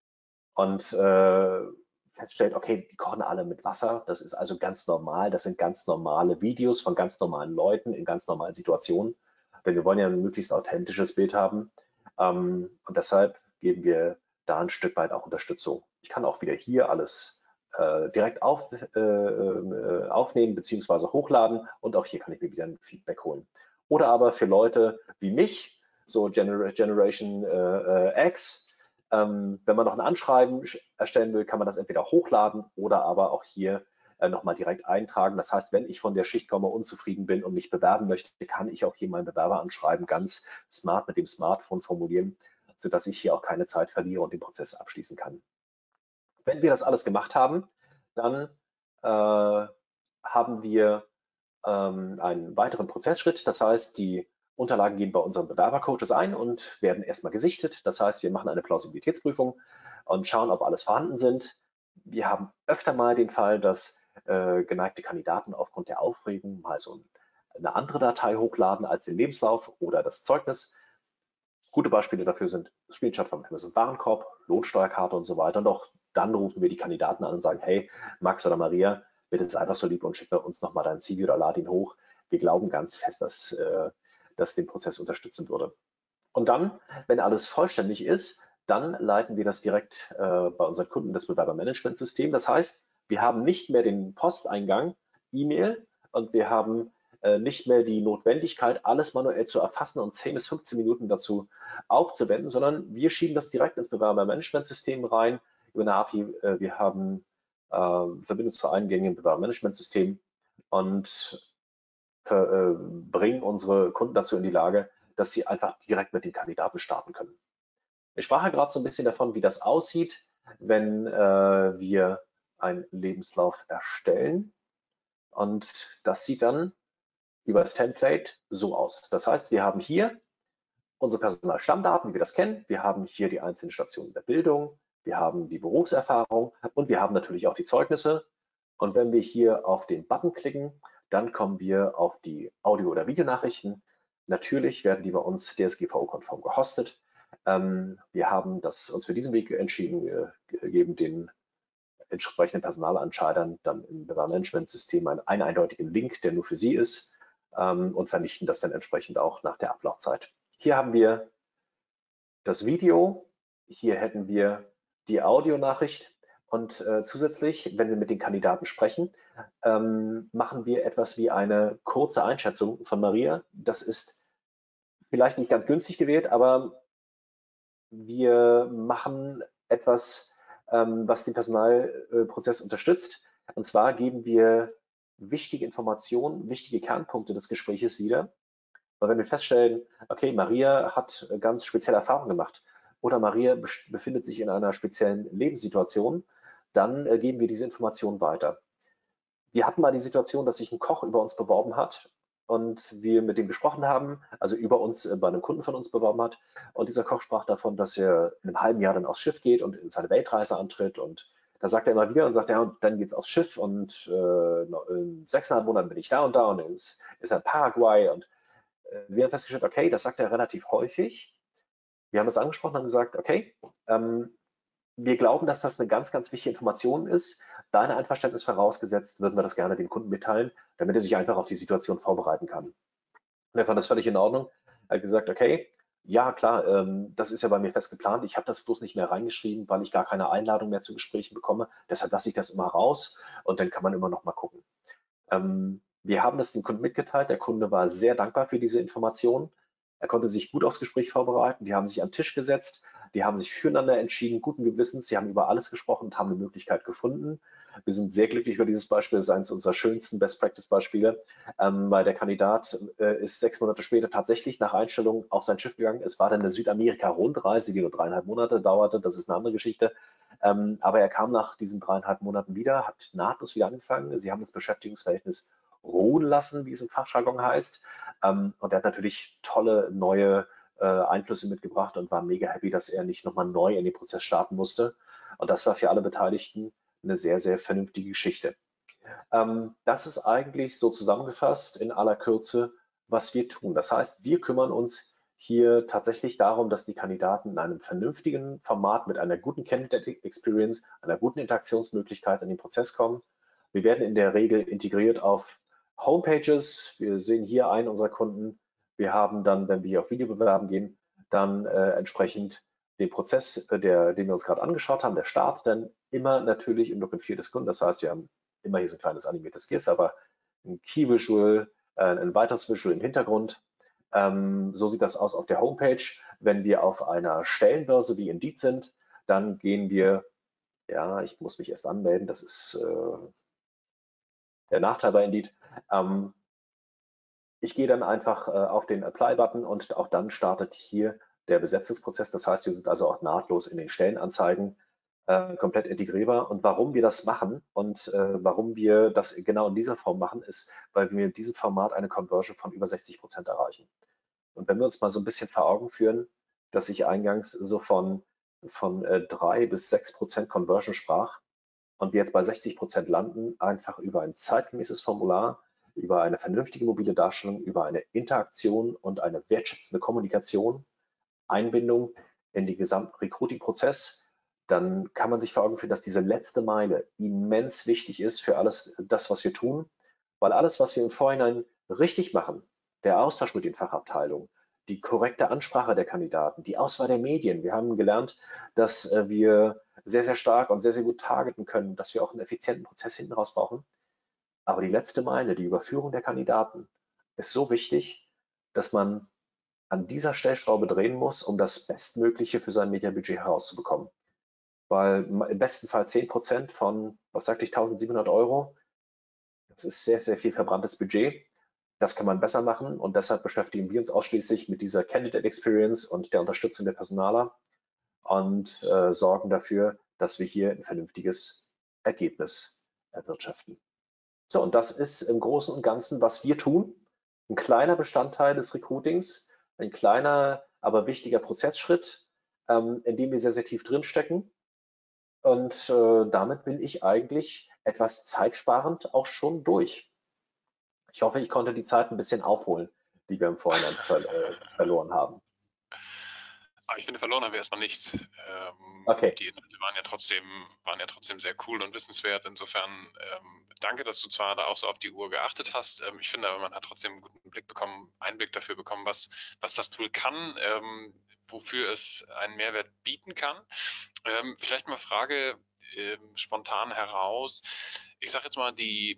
und äh, feststellt, okay, die kochen alle mit Wasser. Das ist also ganz normal. Das sind ganz normale Videos von ganz normalen Leuten in ganz normalen Situationen. Denn wir wollen ja ein möglichst authentisches Bild haben. Ähm, und deshalb geben wir da ein Stück weit auch Unterstützung. Ich kann auch wieder hier alles äh, direkt auf, äh, äh, aufnehmen bzw. hochladen und auch hier kann ich mir wieder ein Feedback holen. Oder aber für Leute wie mich, so Gener Generation äh, X, ähm, wenn man noch ein Anschreiben erstellen will, kann man das entweder hochladen oder aber auch hier äh, nochmal direkt eintragen. Das heißt, wenn ich von der Schicht komme, unzufrieden bin und mich bewerben möchte, kann ich auch hier mein Bewerberanschreiben ganz smart mit dem Smartphone formulieren, sodass ich hier auch keine Zeit verliere und den Prozess abschließen kann. Wenn wir das alles gemacht haben, dann äh, haben wir ähm, einen weiteren Prozessschritt. Das heißt, die Unterlagen gehen bei unseren Bewerbercoaches ein und werden erstmal gesichtet. Das heißt, wir machen eine Plausibilitätsprüfung und schauen, ob alles vorhanden sind. Wir haben öfter mal den Fall, dass äh, geneigte Kandidaten aufgrund der Aufregung mal so eine andere Datei hochladen als den Lebenslauf oder das Zeugnis. Gute Beispiele dafür sind Screenshot vom Amazon Warenkorb, Lohnsteuerkarte und so weiter. Und auch dann rufen wir die Kandidaten an und sagen, hey, Max oder Maria, bitte sei einfach so lieb und schicke uns nochmal dein C V oder lad ihn hoch. Wir glauben ganz fest, dass äh, das den Prozess unterstützen würde. Und dann, wenn alles vollständig ist, dann leiten wir das direkt äh, bei unseren Kunden das Bewerbermanagementsystem. Das heißt, wir haben nicht mehr den Posteingang, E-Mail und wir haben äh, nicht mehr die Notwendigkeit, alles manuell zu erfassen und zehn bis fünfzehn Minuten dazu aufzuwenden, sondern wir schieben das direkt ins Bewerbermanagementsystem rein über eine A P I. Äh, wir haben äh, Verbindung zu Eingängen im Bewerbermanagementsystem und äh, bringen unsere Kunden dazu in die Lage, dass sie einfach direkt mit den Kandidaten starten können. Ich sprach ja gerade so ein bisschen davon, wie das aussieht, wenn äh, wir einen Lebenslauf erstellen. Und das sieht dann über das Template so aus. Das heißt, wir haben hier unsere Personalstammdaten, wie wir das kennen. Wir haben hier die einzelnen Stationen der Bildung. Wir haben die Berufserfahrung und wir haben natürlich auch die Zeugnisse. Und wenn wir hier auf den Button klicken, dann kommen wir auf die Audio- oder Videonachrichten. Natürlich werden die bei uns D S G V O-konform gehostet. Ähm, wir haben das, uns für diesen Weg entschieden. Wir geben den entsprechenden Personalentscheidern dann im Bewerbermanagementsystem einen, einen eindeutigen Link, der nur für sie ist, ähm, und vernichten das dann entsprechend auch nach der Ablaufzeit. Hier haben wir das Video. Hier hätten wir die Audionachricht. Und äh, zusätzlich, wenn wir mit den Kandidaten sprechen, ähm, machen wir etwas wie eine kurze Einschätzung von Maria. Das ist vielleicht nicht ganz günstig gewählt, aber wir machen etwas, ähm, was den Personalprozess unterstützt. Und zwar geben wir wichtige Informationen, wichtige Kernpunkte des Gespräches wieder. Weil wenn wir feststellen, okay, Maria hat ganz spezielle Erfahrungen gemacht oder Maria befindet sich in einer speziellen Lebenssituation, dann äh, geben wir diese Informationen weiter. Wir hatten mal die Situation, dass sich ein Koch über uns beworben hat und wir mit dem gesprochen haben, also über uns äh, bei einem Kunden von uns beworben hat. Und dieser Koch sprach davon, dass er in einem halben Jahr dann aufs Schiff geht und in seine Weltreise antritt. Und da sagt er immer wieder und sagt, ja, und dann geht's aufs Schiff und äh, in sechseinhalb Monaten bin ich da und da und dann ist, ist er in Paraguay. Und äh, wir haben festgestellt, okay, das sagt er relativ häufig. Wir haben das angesprochen und haben gesagt, okay, ähm, wir glauben, dass das eine ganz, ganz wichtige Information ist. Dein Einverständnis vorausgesetzt, würden wir das gerne dem Kunden mitteilen, damit er sich einfach auf die Situation vorbereiten kann. Und er fand das völlig in Ordnung. Er hat gesagt, okay, ja klar, ähm, das ist ja bei mir fest geplant. Ich habe das bloß nicht mehr reingeschrieben, weil ich gar keine Einladung mehr zu Gesprächen bekomme. Deshalb lasse ich das immer raus und dann kann man immer noch mal gucken. Ähm, wir haben das dem Kunden mitgeteilt. Der Kunde war sehr dankbar für diese Information. Er konnte sich gut aufs Gespräch vorbereiten. Die haben sich an den Tisch gesetzt. Die haben sich füreinander entschieden, guten Gewissens. Sie haben über alles gesprochen und haben eine Möglichkeit gefunden. Wir sind sehr glücklich über dieses Beispiel. Das ist eines unserer schönsten Best-Practice-Beispiele, ähm, weil der Kandidat äh, ist sechs Monate später tatsächlich nach Einstellung auf sein Schiff gegangen. Es war dann eine Südamerika-Rundreise, die nur dreieinhalb Monate dauerte. Das ist eine andere Geschichte. Ähm, aber er kam nach diesen dreieinhalb Monaten wieder, hat nahtlos wieder angefangen. Sie haben das Beschäftigungsverhältnis ruhen lassen, wie es im Fachjargon heißt. Ähm, und er hat natürlich tolle neue äh, Einflüsse mitgebracht und war mega happy, dass er nicht nochmal neu in den Prozess starten musste. Und das war für alle Beteiligten eine sehr, sehr vernünftige Geschichte. Ähm, das ist eigentlich so zusammengefasst in aller Kürze, was wir tun. Das heißt, wir kümmern uns hier tatsächlich darum, dass die Kandidaten in einem vernünftigen Format mit einer guten Candidate Experience, einer guten Interaktionsmöglichkeit in den Prozess kommen. Wir werden in der Regel integriert auf Homepages. Wir sehen hier einen unserer Kunden. Wir haben dann, wenn wir hier auf Videobewerben gehen, dann äh, entsprechend den Prozess, äh, der, den wir uns gerade angeschaut haben, der Start, dann immer natürlich im Look and Feel des Kunden. Das heißt, wir haben immer hier so ein kleines animiertes GIF, aber ein Key Visual, äh, ein weiteres Visual im Hintergrund. Ähm, so sieht das aus auf der Homepage. Wenn wir auf einer Stellenbörse wie Indeed sind, dann gehen wir, ja, ich muss mich erst anmelden, das ist äh, der Nachteil bei Indeed. Ähm, ich gehe dann einfach äh, auf den Apply-Button und auch dann startet hier der Besetzungsprozess. Das heißt, wir sind also auch nahtlos in den Stellenanzeigen äh, komplett integrierbar. Und warum wir das machen und äh, warum wir das genau in dieser Form machen, ist, weil wir in diesem Format eine Conversion von über sechzig Prozent erreichen. Und wenn wir uns mal so ein bisschen vor Augen führen, dass ich eingangs so von, von äh, drei bis sechs Prozent Conversion sprach und wir jetzt bei sechzig Prozent landen, einfach über ein zeitgemäßes Formular, über eine vernünftige mobile Darstellung, über eine Interaktion und eine wertschätzende Kommunikation, Einbindung in den gesamten Recruiting-Prozess, dann kann man sich vor Augen führen, dass diese letzte Meile immens wichtig ist für alles das, was wir tun, weil alles, was wir im Vorhinein richtig machen, der Austausch mit den Fachabteilungen, die korrekte Ansprache der Kandidaten, die Auswahl der Medien. Wir haben gelernt, dass äh, wir sehr, sehr stark und sehr, sehr gut targeten können, dass wir auch einen effizienten Prozess hinten raus brauchen. Aber die letzte Meile, die Überführung der Kandidaten, ist so wichtig, dass man an dieser Stellschraube drehen muss, um das Bestmögliche für sein Medienbudget herauszubekommen. Weil im besten Fall zehn Prozent von, was sagte ich, eintausendsiebenhundert Euro, das ist sehr, sehr viel verbranntes Budget. Das kann man besser machen und deshalb beschäftigen wir uns ausschließlich mit dieser Candidate Experience und der Unterstützung der Personaler und äh, sorgen dafür, dass wir hier ein vernünftiges Ergebnis erwirtschaften. So, und das ist im Großen und Ganzen, was wir tun. Ein kleiner Bestandteil des Recruitings, ein kleiner, aber wichtiger Prozessschritt, ähm, in dem wir sehr, sehr tief drinstecken. Und äh, damit bin ich eigentlich etwas zeitsparend auch schon durch. Ich hoffe, ich konnte die Zeit ein bisschen aufholen, die wir im Vorhinein ver äh, verloren haben. Aber ich finde, verloren haben wir erstmal nichts. Ähm, okay. Die Inhalte waren ja trotzdem, waren ja trotzdem sehr cool und wissenswert. Insofern ähm, danke, dass du zwar da auch so auf die Uhr geachtet hast. Ähm, ich finde aber, man hat trotzdem einen guten Blick bekommen, Einblick dafür bekommen, was, was das Tool kann, ähm, wofür es einen Mehrwert bieten kann. Ähm, vielleicht mal Frage ähm, spontan heraus. Ich sage jetzt mal, die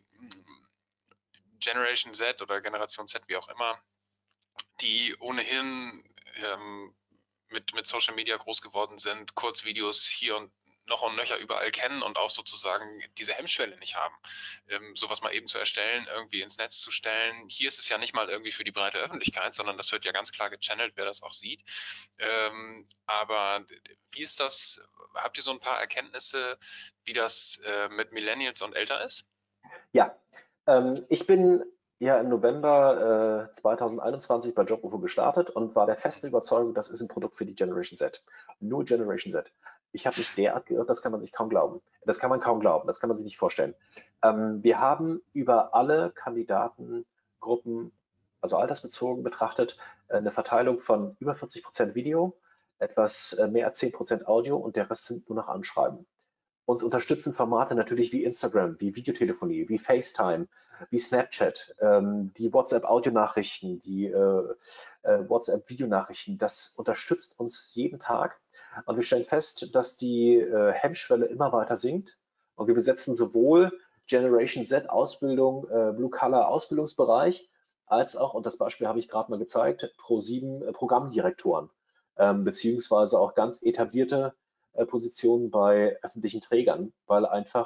Generation Z oder Generation Z, wie auch immer, die ohnehin ähm, mit, mit Social Media groß geworden sind, Kurzvideos hier und noch und nöcher überall kennen und auch sozusagen diese Hemmschwelle nicht haben, ähm, sowas mal eben zu erstellen, irgendwie ins Netz zu stellen. Hier ist es ja nicht mal irgendwie für die breite Öffentlichkeit, sondern das wird ja ganz klar gechannelt, wer das auch sieht. Ähm, aber wie ist das? Habt ihr so ein paar Erkenntnisse, wie das äh, mit Millennials und älter ist? Ja, ähm, ich bin ja im November äh, zweitausendeinundzwanzig bei JobUFO gestartet und war der festen Überzeugung, das ist ein Produkt für die Generation Z. Nur Generation Z. Ich habe mich derart geirrt, das kann man sich kaum glauben. Das kann man kaum glauben, das kann man sich nicht vorstellen. Ähm, wir haben über alle Kandidatengruppen, also altersbezogen betrachtet, eine Verteilung von über vierzig Prozent Video, etwas mehr als zehn Prozent Audio und der Rest sind nur noch Anschreiben. Uns unterstützen Formate natürlich wie Instagram, wie Videotelefonie, wie FaceTime, wie Snapchat, ähm, die WhatsApp-Audionachrichten, die äh, äh, WhatsApp-Videonachrichten. Das unterstützt uns jeden Tag. Und wir stellen fest, dass die äh, Hemmschwelle immer weiter sinkt. Und wir besetzen sowohl Generation Z Ausbildung, äh, Blue-Color Ausbildungsbereich, als auch, und das Beispiel habe ich gerade mal gezeigt, Pro sieben äh, Programmdirektoren, ähm, beziehungsweise auch ganz etablierte Positionen bei öffentlichen Trägern, weil einfach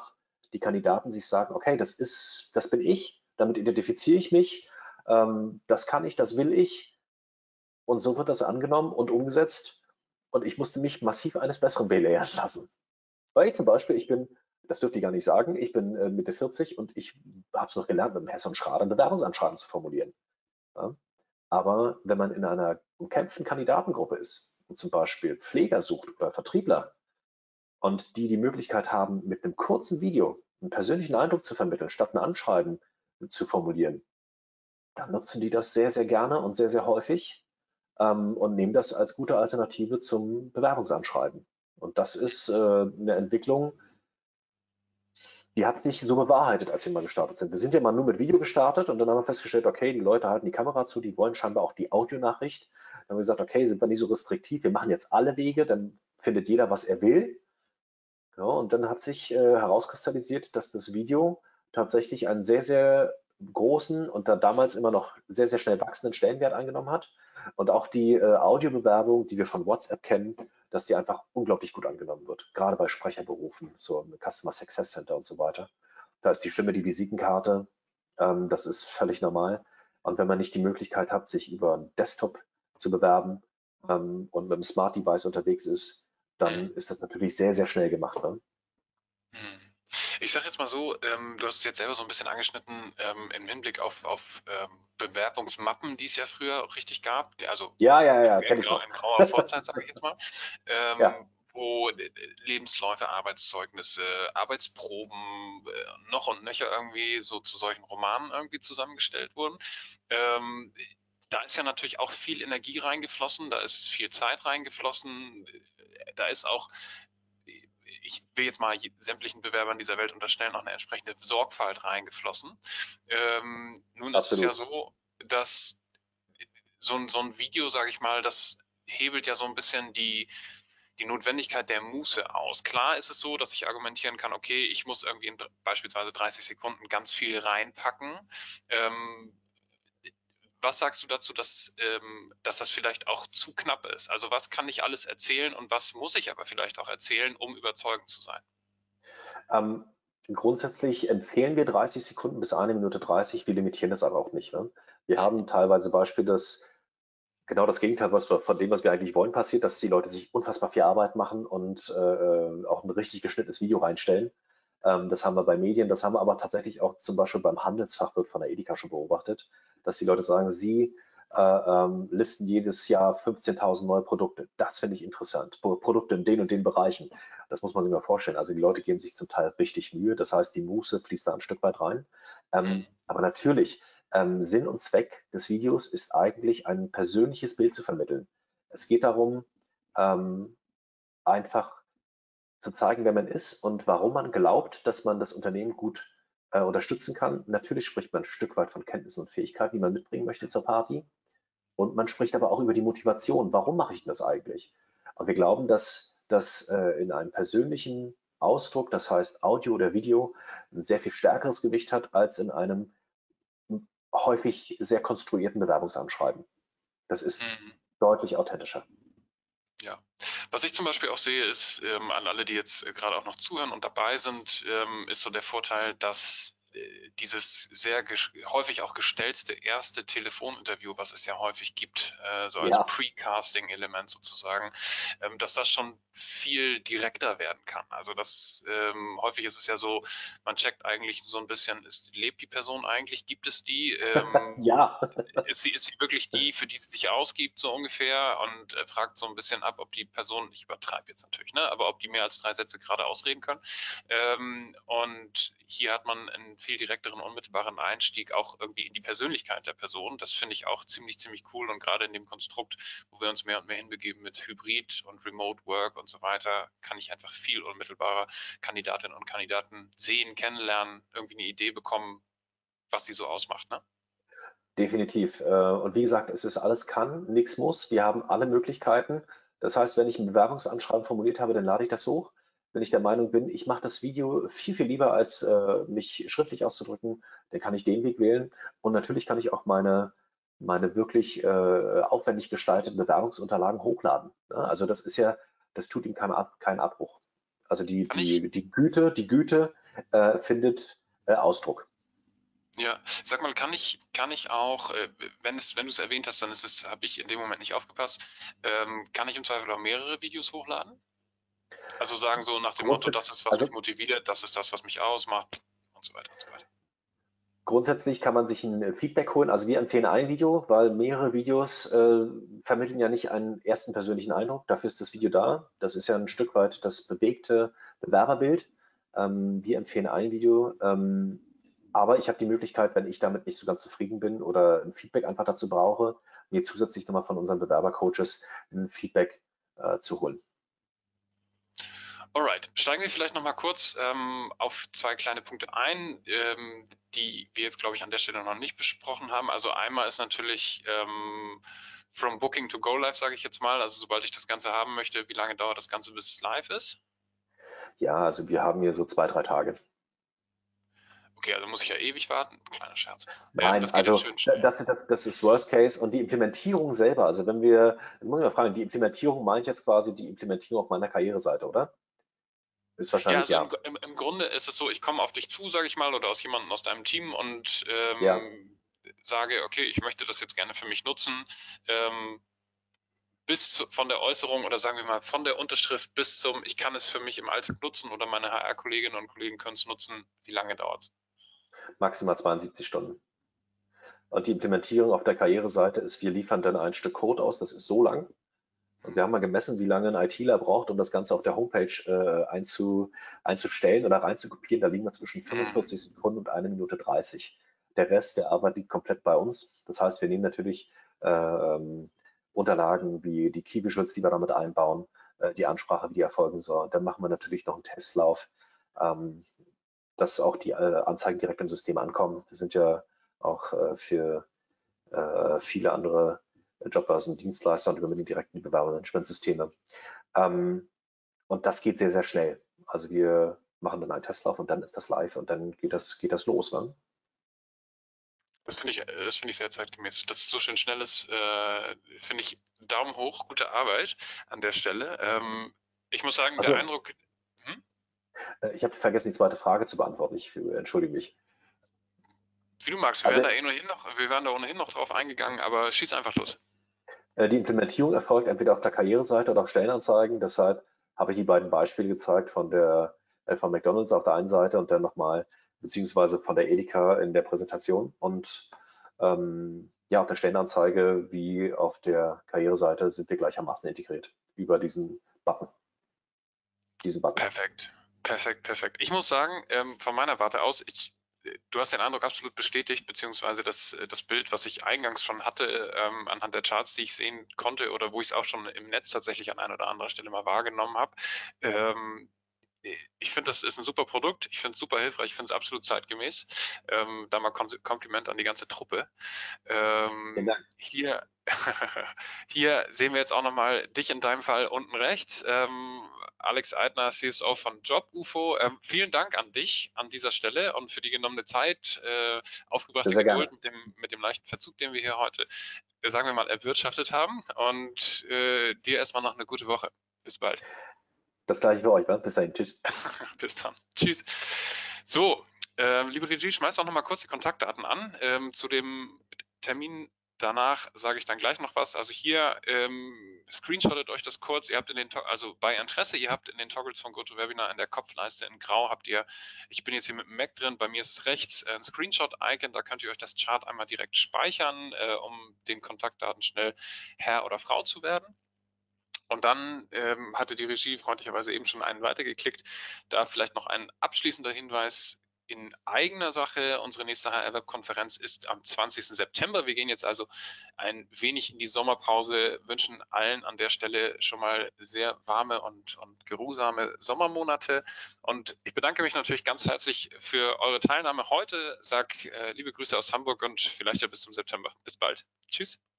die Kandidaten sich sagen, okay, das ist, das bin ich, damit identifiziere ich mich, ähm, das kann ich, das will ich. Und so wird das angenommen und umgesetzt. Und ich musste mich massiv eines Besseren belehren lassen. Weil ich zum Beispiel, ich bin, das dürfte ich gar nicht sagen, ich bin äh, Mitte vierzig und ich habe es noch gelernt, mit dem Hess und Schrader ein Bewerbungsanschreiben zu formulieren. Ja? Aber wenn man in einer umkämpften Kandidatengruppe ist und zum Beispiel Pfleger sucht oder Vertriebler und die die Möglichkeit haben, mit einem kurzen Video einen persönlichen Eindruck zu vermitteln, statt ein Anschreiben zu formulieren, dann nutzen die das sehr, sehr gerne und sehr, sehr häufig ähm, und nehmen das als gute Alternative zum Bewerbungsanschreiben. Und das ist äh, eine Entwicklung, die hat sich so bewahrheitet, als wir mal gestartet sind. Wir sind ja mal nur mit Video gestartet und dann haben wir festgestellt, okay, die Leute halten die Kamera zu, die wollen scheinbar auch die Audionachricht. Dann haben wir gesagt, okay, sind wir nicht so restriktiv, wir machen jetzt alle Wege, dann findet jeder, was er will. Ja, und dann hat sich äh, herauskristallisiert, dass das Video tatsächlich einen sehr, sehr großen und da damals immer noch sehr, sehr schnell wachsenden Stellenwert eingenommen hat. Und auch die äh, Audiobewerbung, die wir von WhatsApp kennen, dass die einfach unglaublich gut angenommen wird. Gerade bei Sprecherberufen, so im Customer Success Center und so weiter. Da ist die Stimme die Visitenkarte. Ähm, das ist völlig normal. Und wenn man nicht die Möglichkeit hat, sich über einen Desktop zu bewerben ähm, und mit einem Smart Device unterwegs ist, dann Mhm. ist das natürlich sehr, sehr schnell gemacht. Ne? Mhm. Ich sage jetzt mal so, ähm, du hast es jetzt selber so ein bisschen angeschnitten ähm, im Hinblick auf, auf ähm, Bewerbungsmappen, die es ja früher auch richtig gab, die- also Ja, ja, ja, in, kenne ich grau, noch. in grauer Vorzeit, sage ich jetzt mal, Ja, ähm, wo äh, Lebensläufe, Arbeitszeugnisse, Arbeitsproben äh, noch und nöcher irgendwie so zu solchen Romanen irgendwie zusammengestellt wurden. Ähm, da ist ja natürlich auch viel Energie reingeflossen, da ist viel Zeit reingeflossen, äh, da ist auch, ich will jetzt mal sämtlichen Bewerbern dieser Welt unterstellen, auch eine entsprechende Sorgfalt reingeflossen. Ähm, nun ist es ja absolut. so, dass so ein, so ein Video, sage ich mal, das hebelt ja so ein bisschen die, die Notwendigkeit der Muße aus. Klar ist es so, dass ich argumentieren kann, okay, ich muss irgendwie in beispielsweise dreißig Sekunden ganz viel reinpacken. Ähm, was sagst du dazu, dass, ähm, dass das vielleicht auch zu knapp ist? Also was kann ich alles erzählen und was muss ich aber vielleicht auch erzählen, um überzeugend zu sein? Ähm, grundsätzlich empfehlen wir dreißig Sekunden bis eine Minute dreißig. Wir limitieren das aber auch nicht. Ne? Wir haben teilweise Beispiele, dass genau das Gegenteil was von dem, was wir eigentlich wollen, passiert, dass die Leute sich unfassbar viel Arbeit machen und äh, auch ein richtig geschnittenes Video reinstellen. Ähm, das haben wir bei Medien, das haben wir aber tatsächlich auch zum Beispiel beim Handelsfachwirt von der Edeka schon beobachtet, dass die Leute sagen, sie äh, ähm, listen jedes Jahr fünfzehntausend neue Produkte. Das finde ich interessant. Pro Produkte in den und den Bereichen. Das muss man sich mal vorstellen. Also die Leute geben sich zum Teil richtig Mühe. Das heißt, die Muße fließt da ein Stück weit rein. Ähm, aber natürlich, ähm, Sinn und Zweck des Videos ist eigentlich, ein persönliches Bild zu vermitteln. Es geht darum, ähm, einfach zu zeigen, wer man ist und warum man glaubt, dass man das Unternehmen gut äh, unterstützen kann. Natürlich spricht man ein Stück weit von Kenntnissen und Fähigkeiten, die man mitbringen möchte zur Party. Und man spricht aber auch über die Motivation. Warum mache ich denn das eigentlich? Und wir glauben, dass das äh, in einem persönlichen Ausdruck, das heißt Audio oder Video, ein sehr viel stärkeres Gewicht hat als in einem häufig sehr konstruierten Bewerbungsanschreiben. Das ist Mhm. deutlich authentischer. Ja, was ich zum Beispiel auch sehe, ist ähm, an alle, die jetzt äh, gerade auch noch zuhören und dabei sind, ähm, ist so der Vorteil, dass äh, dieses sehr häufig auch gestellte erste Telefoninterview, was es ja häufig gibt, äh, so als Ja, Pre-Casting-Element sozusagen, ähm, dass das schon viel direkter werden kann. Also das ähm, häufig ist es ja so, man checkt eigentlich so ein bisschen, ist, lebt die Person eigentlich, gibt es die? Ähm, ja, ist sie, ist sie wirklich die, für die sie sich ausgibt, so ungefähr, und äh, fragt so ein bisschen ab, ob die Person, ich übertreibe jetzt natürlich, ne, aber ob die mehr als drei Sätze gerade ausreden können. Ähm, und hier hat man einen viel direkteren, unmittelbaren Einstieg auch irgendwie in die Persönlichkeit der Person. Das finde ich auch ziemlich, ziemlich cool. Und gerade in dem Konstrukt, wo wir uns mehr und mehr hinbegeben mit Hybrid und Remote Work und so weiter, kann ich einfach viel unmittelbarer Kandidatinnen und Kandidaten sehen, kennenlernen, irgendwie eine Idee bekommen, was sie so ausmacht, ne? definitiv. Äh, Und wie gesagt, es ist alles kann, nichts muss. Wir haben alle Möglichkeiten. Das heißt, wenn ich ein Bewerbungsanschreiben formuliert habe, dann lade ich das hoch. Wenn ich der Meinung bin, ich mache das Video viel, viel lieber, als äh, mich schriftlich auszudrücken, dann kann ich den Weg wählen. Und natürlich kann ich auch meine, meine wirklich äh, aufwendig gestalteten Bewerbungsunterlagen hochladen. Ne? Also das ist ja, das tut ihm keinen Ab, keinen Abbruch. Also die, Kann ich die, die Güte, die Güte äh, findet äh, Ausdruck. Ja, sag mal, kann ich, kann ich auch, äh, wenn es, wenn du es erwähnt hast, dann ist es, habe ich in dem Moment nicht aufgepasst, ähm, kann ich im Zweifel auch mehrere Videos hochladen? Also sagen so nach dem Motto, das ist, was also, mich motiviert, das ist das, was mich ausmacht und so weiter und so weiter. Grundsätzlich kann man sich ein Feedback holen. Also wir empfehlen ein Video, weil mehrere Videos äh, vermitteln ja nicht einen ersten persönlichen Eindruck. Dafür ist das Video da. Das ist ja ein Stück weit das bewegte Bewerberbild. Ähm, wir empfehlen ein Video. Ähm, aber ich habe die Möglichkeit, wenn ich damit nicht so ganz zufrieden bin oder ein Feedback einfach dazu brauche, mir zusätzlich nochmal von unseren Bewerbercoaches ein Feedback äh, zu holen. Alright, steigen wir vielleicht noch mal kurz ähm, auf zwei kleine Punkte ein, ähm, die wir jetzt, glaube ich, an der Stelle noch nicht besprochen haben. Also einmal ist natürlich ähm, from Booking to Go Live, sage ich jetzt mal. Also sobald ich das Ganze haben möchte, wie lange dauert das Ganze, bis es live ist? Ja, also wir haben hier so zwei, drei Tage. Okay, also muss ich ja ewig warten. Kleiner Scherz. Nein, ähm, das geht also ja schön schnell. das, das, das ist Worst Case und die Implementierung selber, also wenn wir, jetzt muss ich mal fragen, die Implementierung meine ich jetzt quasi die Implementierung auf meiner Karriereseite, oder? Ist Ja, wahrscheinlich also ja. im, im, im Grunde ist es so, ich komme auf dich zu, sage ich mal, oder aus jemandem aus deinem Team und Ja. ähm, sage, okay, ich möchte das jetzt gerne für mich nutzen. Ähm, bis zu, von der Äußerung oder sagen wir mal von der Unterschrift bis zum, ich kann es für mich im Alltag nutzen oder meine H R-Kolleginnen und Kollegen können es nutzen, wie lange dauert es? Maximal zweiundsiebzig Stunden. Und die Implementierung auf der Karriereseite ist, wir liefern dann ein Stück Code aus, das ist so lang. Und wir haben mal gemessen, wie lange ein ITler braucht, um das Ganze auf der Homepage äh, einzu, einzustellen oder reinzukopieren. Da liegen wir zwischen fünfundvierzig Sekunden und eine Minute dreißig. Der Rest der Arbeit liegt komplett bei uns. Das heißt, wir nehmen natürlich ähm, Unterlagen wie die Key Visuals, die wir damit einbauen, äh, die Ansprache, wie die erfolgen soll. Und dann machen wir natürlich noch einen Testlauf, ähm, dass auch die äh, Anzeigen direkt im System ankommen. Wir sind ja auch äh, für äh, viele andere Jobbörsen, Dienstleister und übermitteln direkt in die Bewerbermanagementsysteme. Ähm, und das geht sehr, sehr schnell. Also wir machen dann einen Testlauf und dann ist das live und dann geht das, geht das los. Ne? Das finde ich, das finde ich sehr zeitgemäß. Dass es so schön schnell ist, äh, finde ich Daumen hoch, gute Arbeit an der Stelle. Ähm, ich muss sagen, Also, der Eindruck. Hm? Ich habe vergessen, die zweite Frage zu beantworten. Ich entschuldige mich. Wie du magst, wir Also, wären da ohnehin noch, wir wären da ohnehin noch drauf eingegangen, aber schieß einfach los. Die Implementierung erfolgt entweder auf der Karriereseite oder auf Stellenanzeigen. Deshalb habe ich die beiden Beispiele gezeigt von der äh, von McDonald's auf der einen Seite und dann nochmal beziehungsweise von der Edeka in der Präsentation. Und ähm, ja, auf der Stellenanzeige wie auf der Karriereseite sind wir gleichermaßen integriert über diesen Button. Diesen Button. Perfekt, perfekt, perfekt. Ich muss sagen, ähm, von meiner Warte aus, ich, du hast den Eindruck absolut bestätigt, beziehungsweise das, das Bild, was ich eingangs schon hatte, ähm, anhand der Charts, die ich sehen konnte oder wo ich es auch schon im Netz tatsächlich an einer oder anderen Stelle mal wahrgenommen habe. Ähm, ich finde, das ist ein super Produkt. Ich finde es super hilfreich. Ich finde es absolut zeitgemäß. Ähm, da mal Kompliment an die ganze Truppe. Ähm, hier, hier sehen wir jetzt auch nochmal dich in deinem Fall unten rechts. Ähm, Alex Eitner, C S O von JobUFO. Ähm, vielen Dank an dich an dieser Stelle und für die genommene Zeit, äh, aufgebrachte Sehr Geduld gerne. mit dem, mit dem leichten Verzug, den wir hier heute, äh, sagen wir mal, erwirtschaftet haben. Und äh, dir erstmal noch eine gute Woche. Bis bald. Das gleiche für euch. Ne? Bis dahin. Tschüss. Bis dann. Tschüss. So, äh, liebe Regie, schmeiß auch noch mal kurz die Kontaktdaten an. Ähm, zu dem Termin danach sage ich dann gleich noch was. Also hier ähm, screenshottet euch das kurz. Ihr habt in den, also bei Interesse, ihr habt in den Toggles von GoToWebinar in der Kopfleiste in Grau habt ihr, ich bin jetzt hier mit dem Mac drin, bei mir ist es rechts ein Screenshot-Icon, da könnt ihr euch das Chart einmal direkt speichern, äh, um den Kontaktdaten schnell Herr oder Frau zu werden. Und dann ähm, hatte die Regie freundlicherweise eben schon einen weitergeklickt. Da vielleicht noch ein abschließender Hinweis in eigener Sache. Unsere nächste H R-Web-Konferenz ist am zwanzigsten September. Wir gehen jetzt also ein wenig in die Sommerpause, wünschen allen an der Stelle schon mal sehr warme und, und geruhsame Sommermonate. Und ich bedanke mich natürlich ganz herzlich für eure Teilnahme heute. Sag äh, liebe Grüße aus Hamburg und vielleicht ja bis zum September. Bis bald. Tschüss.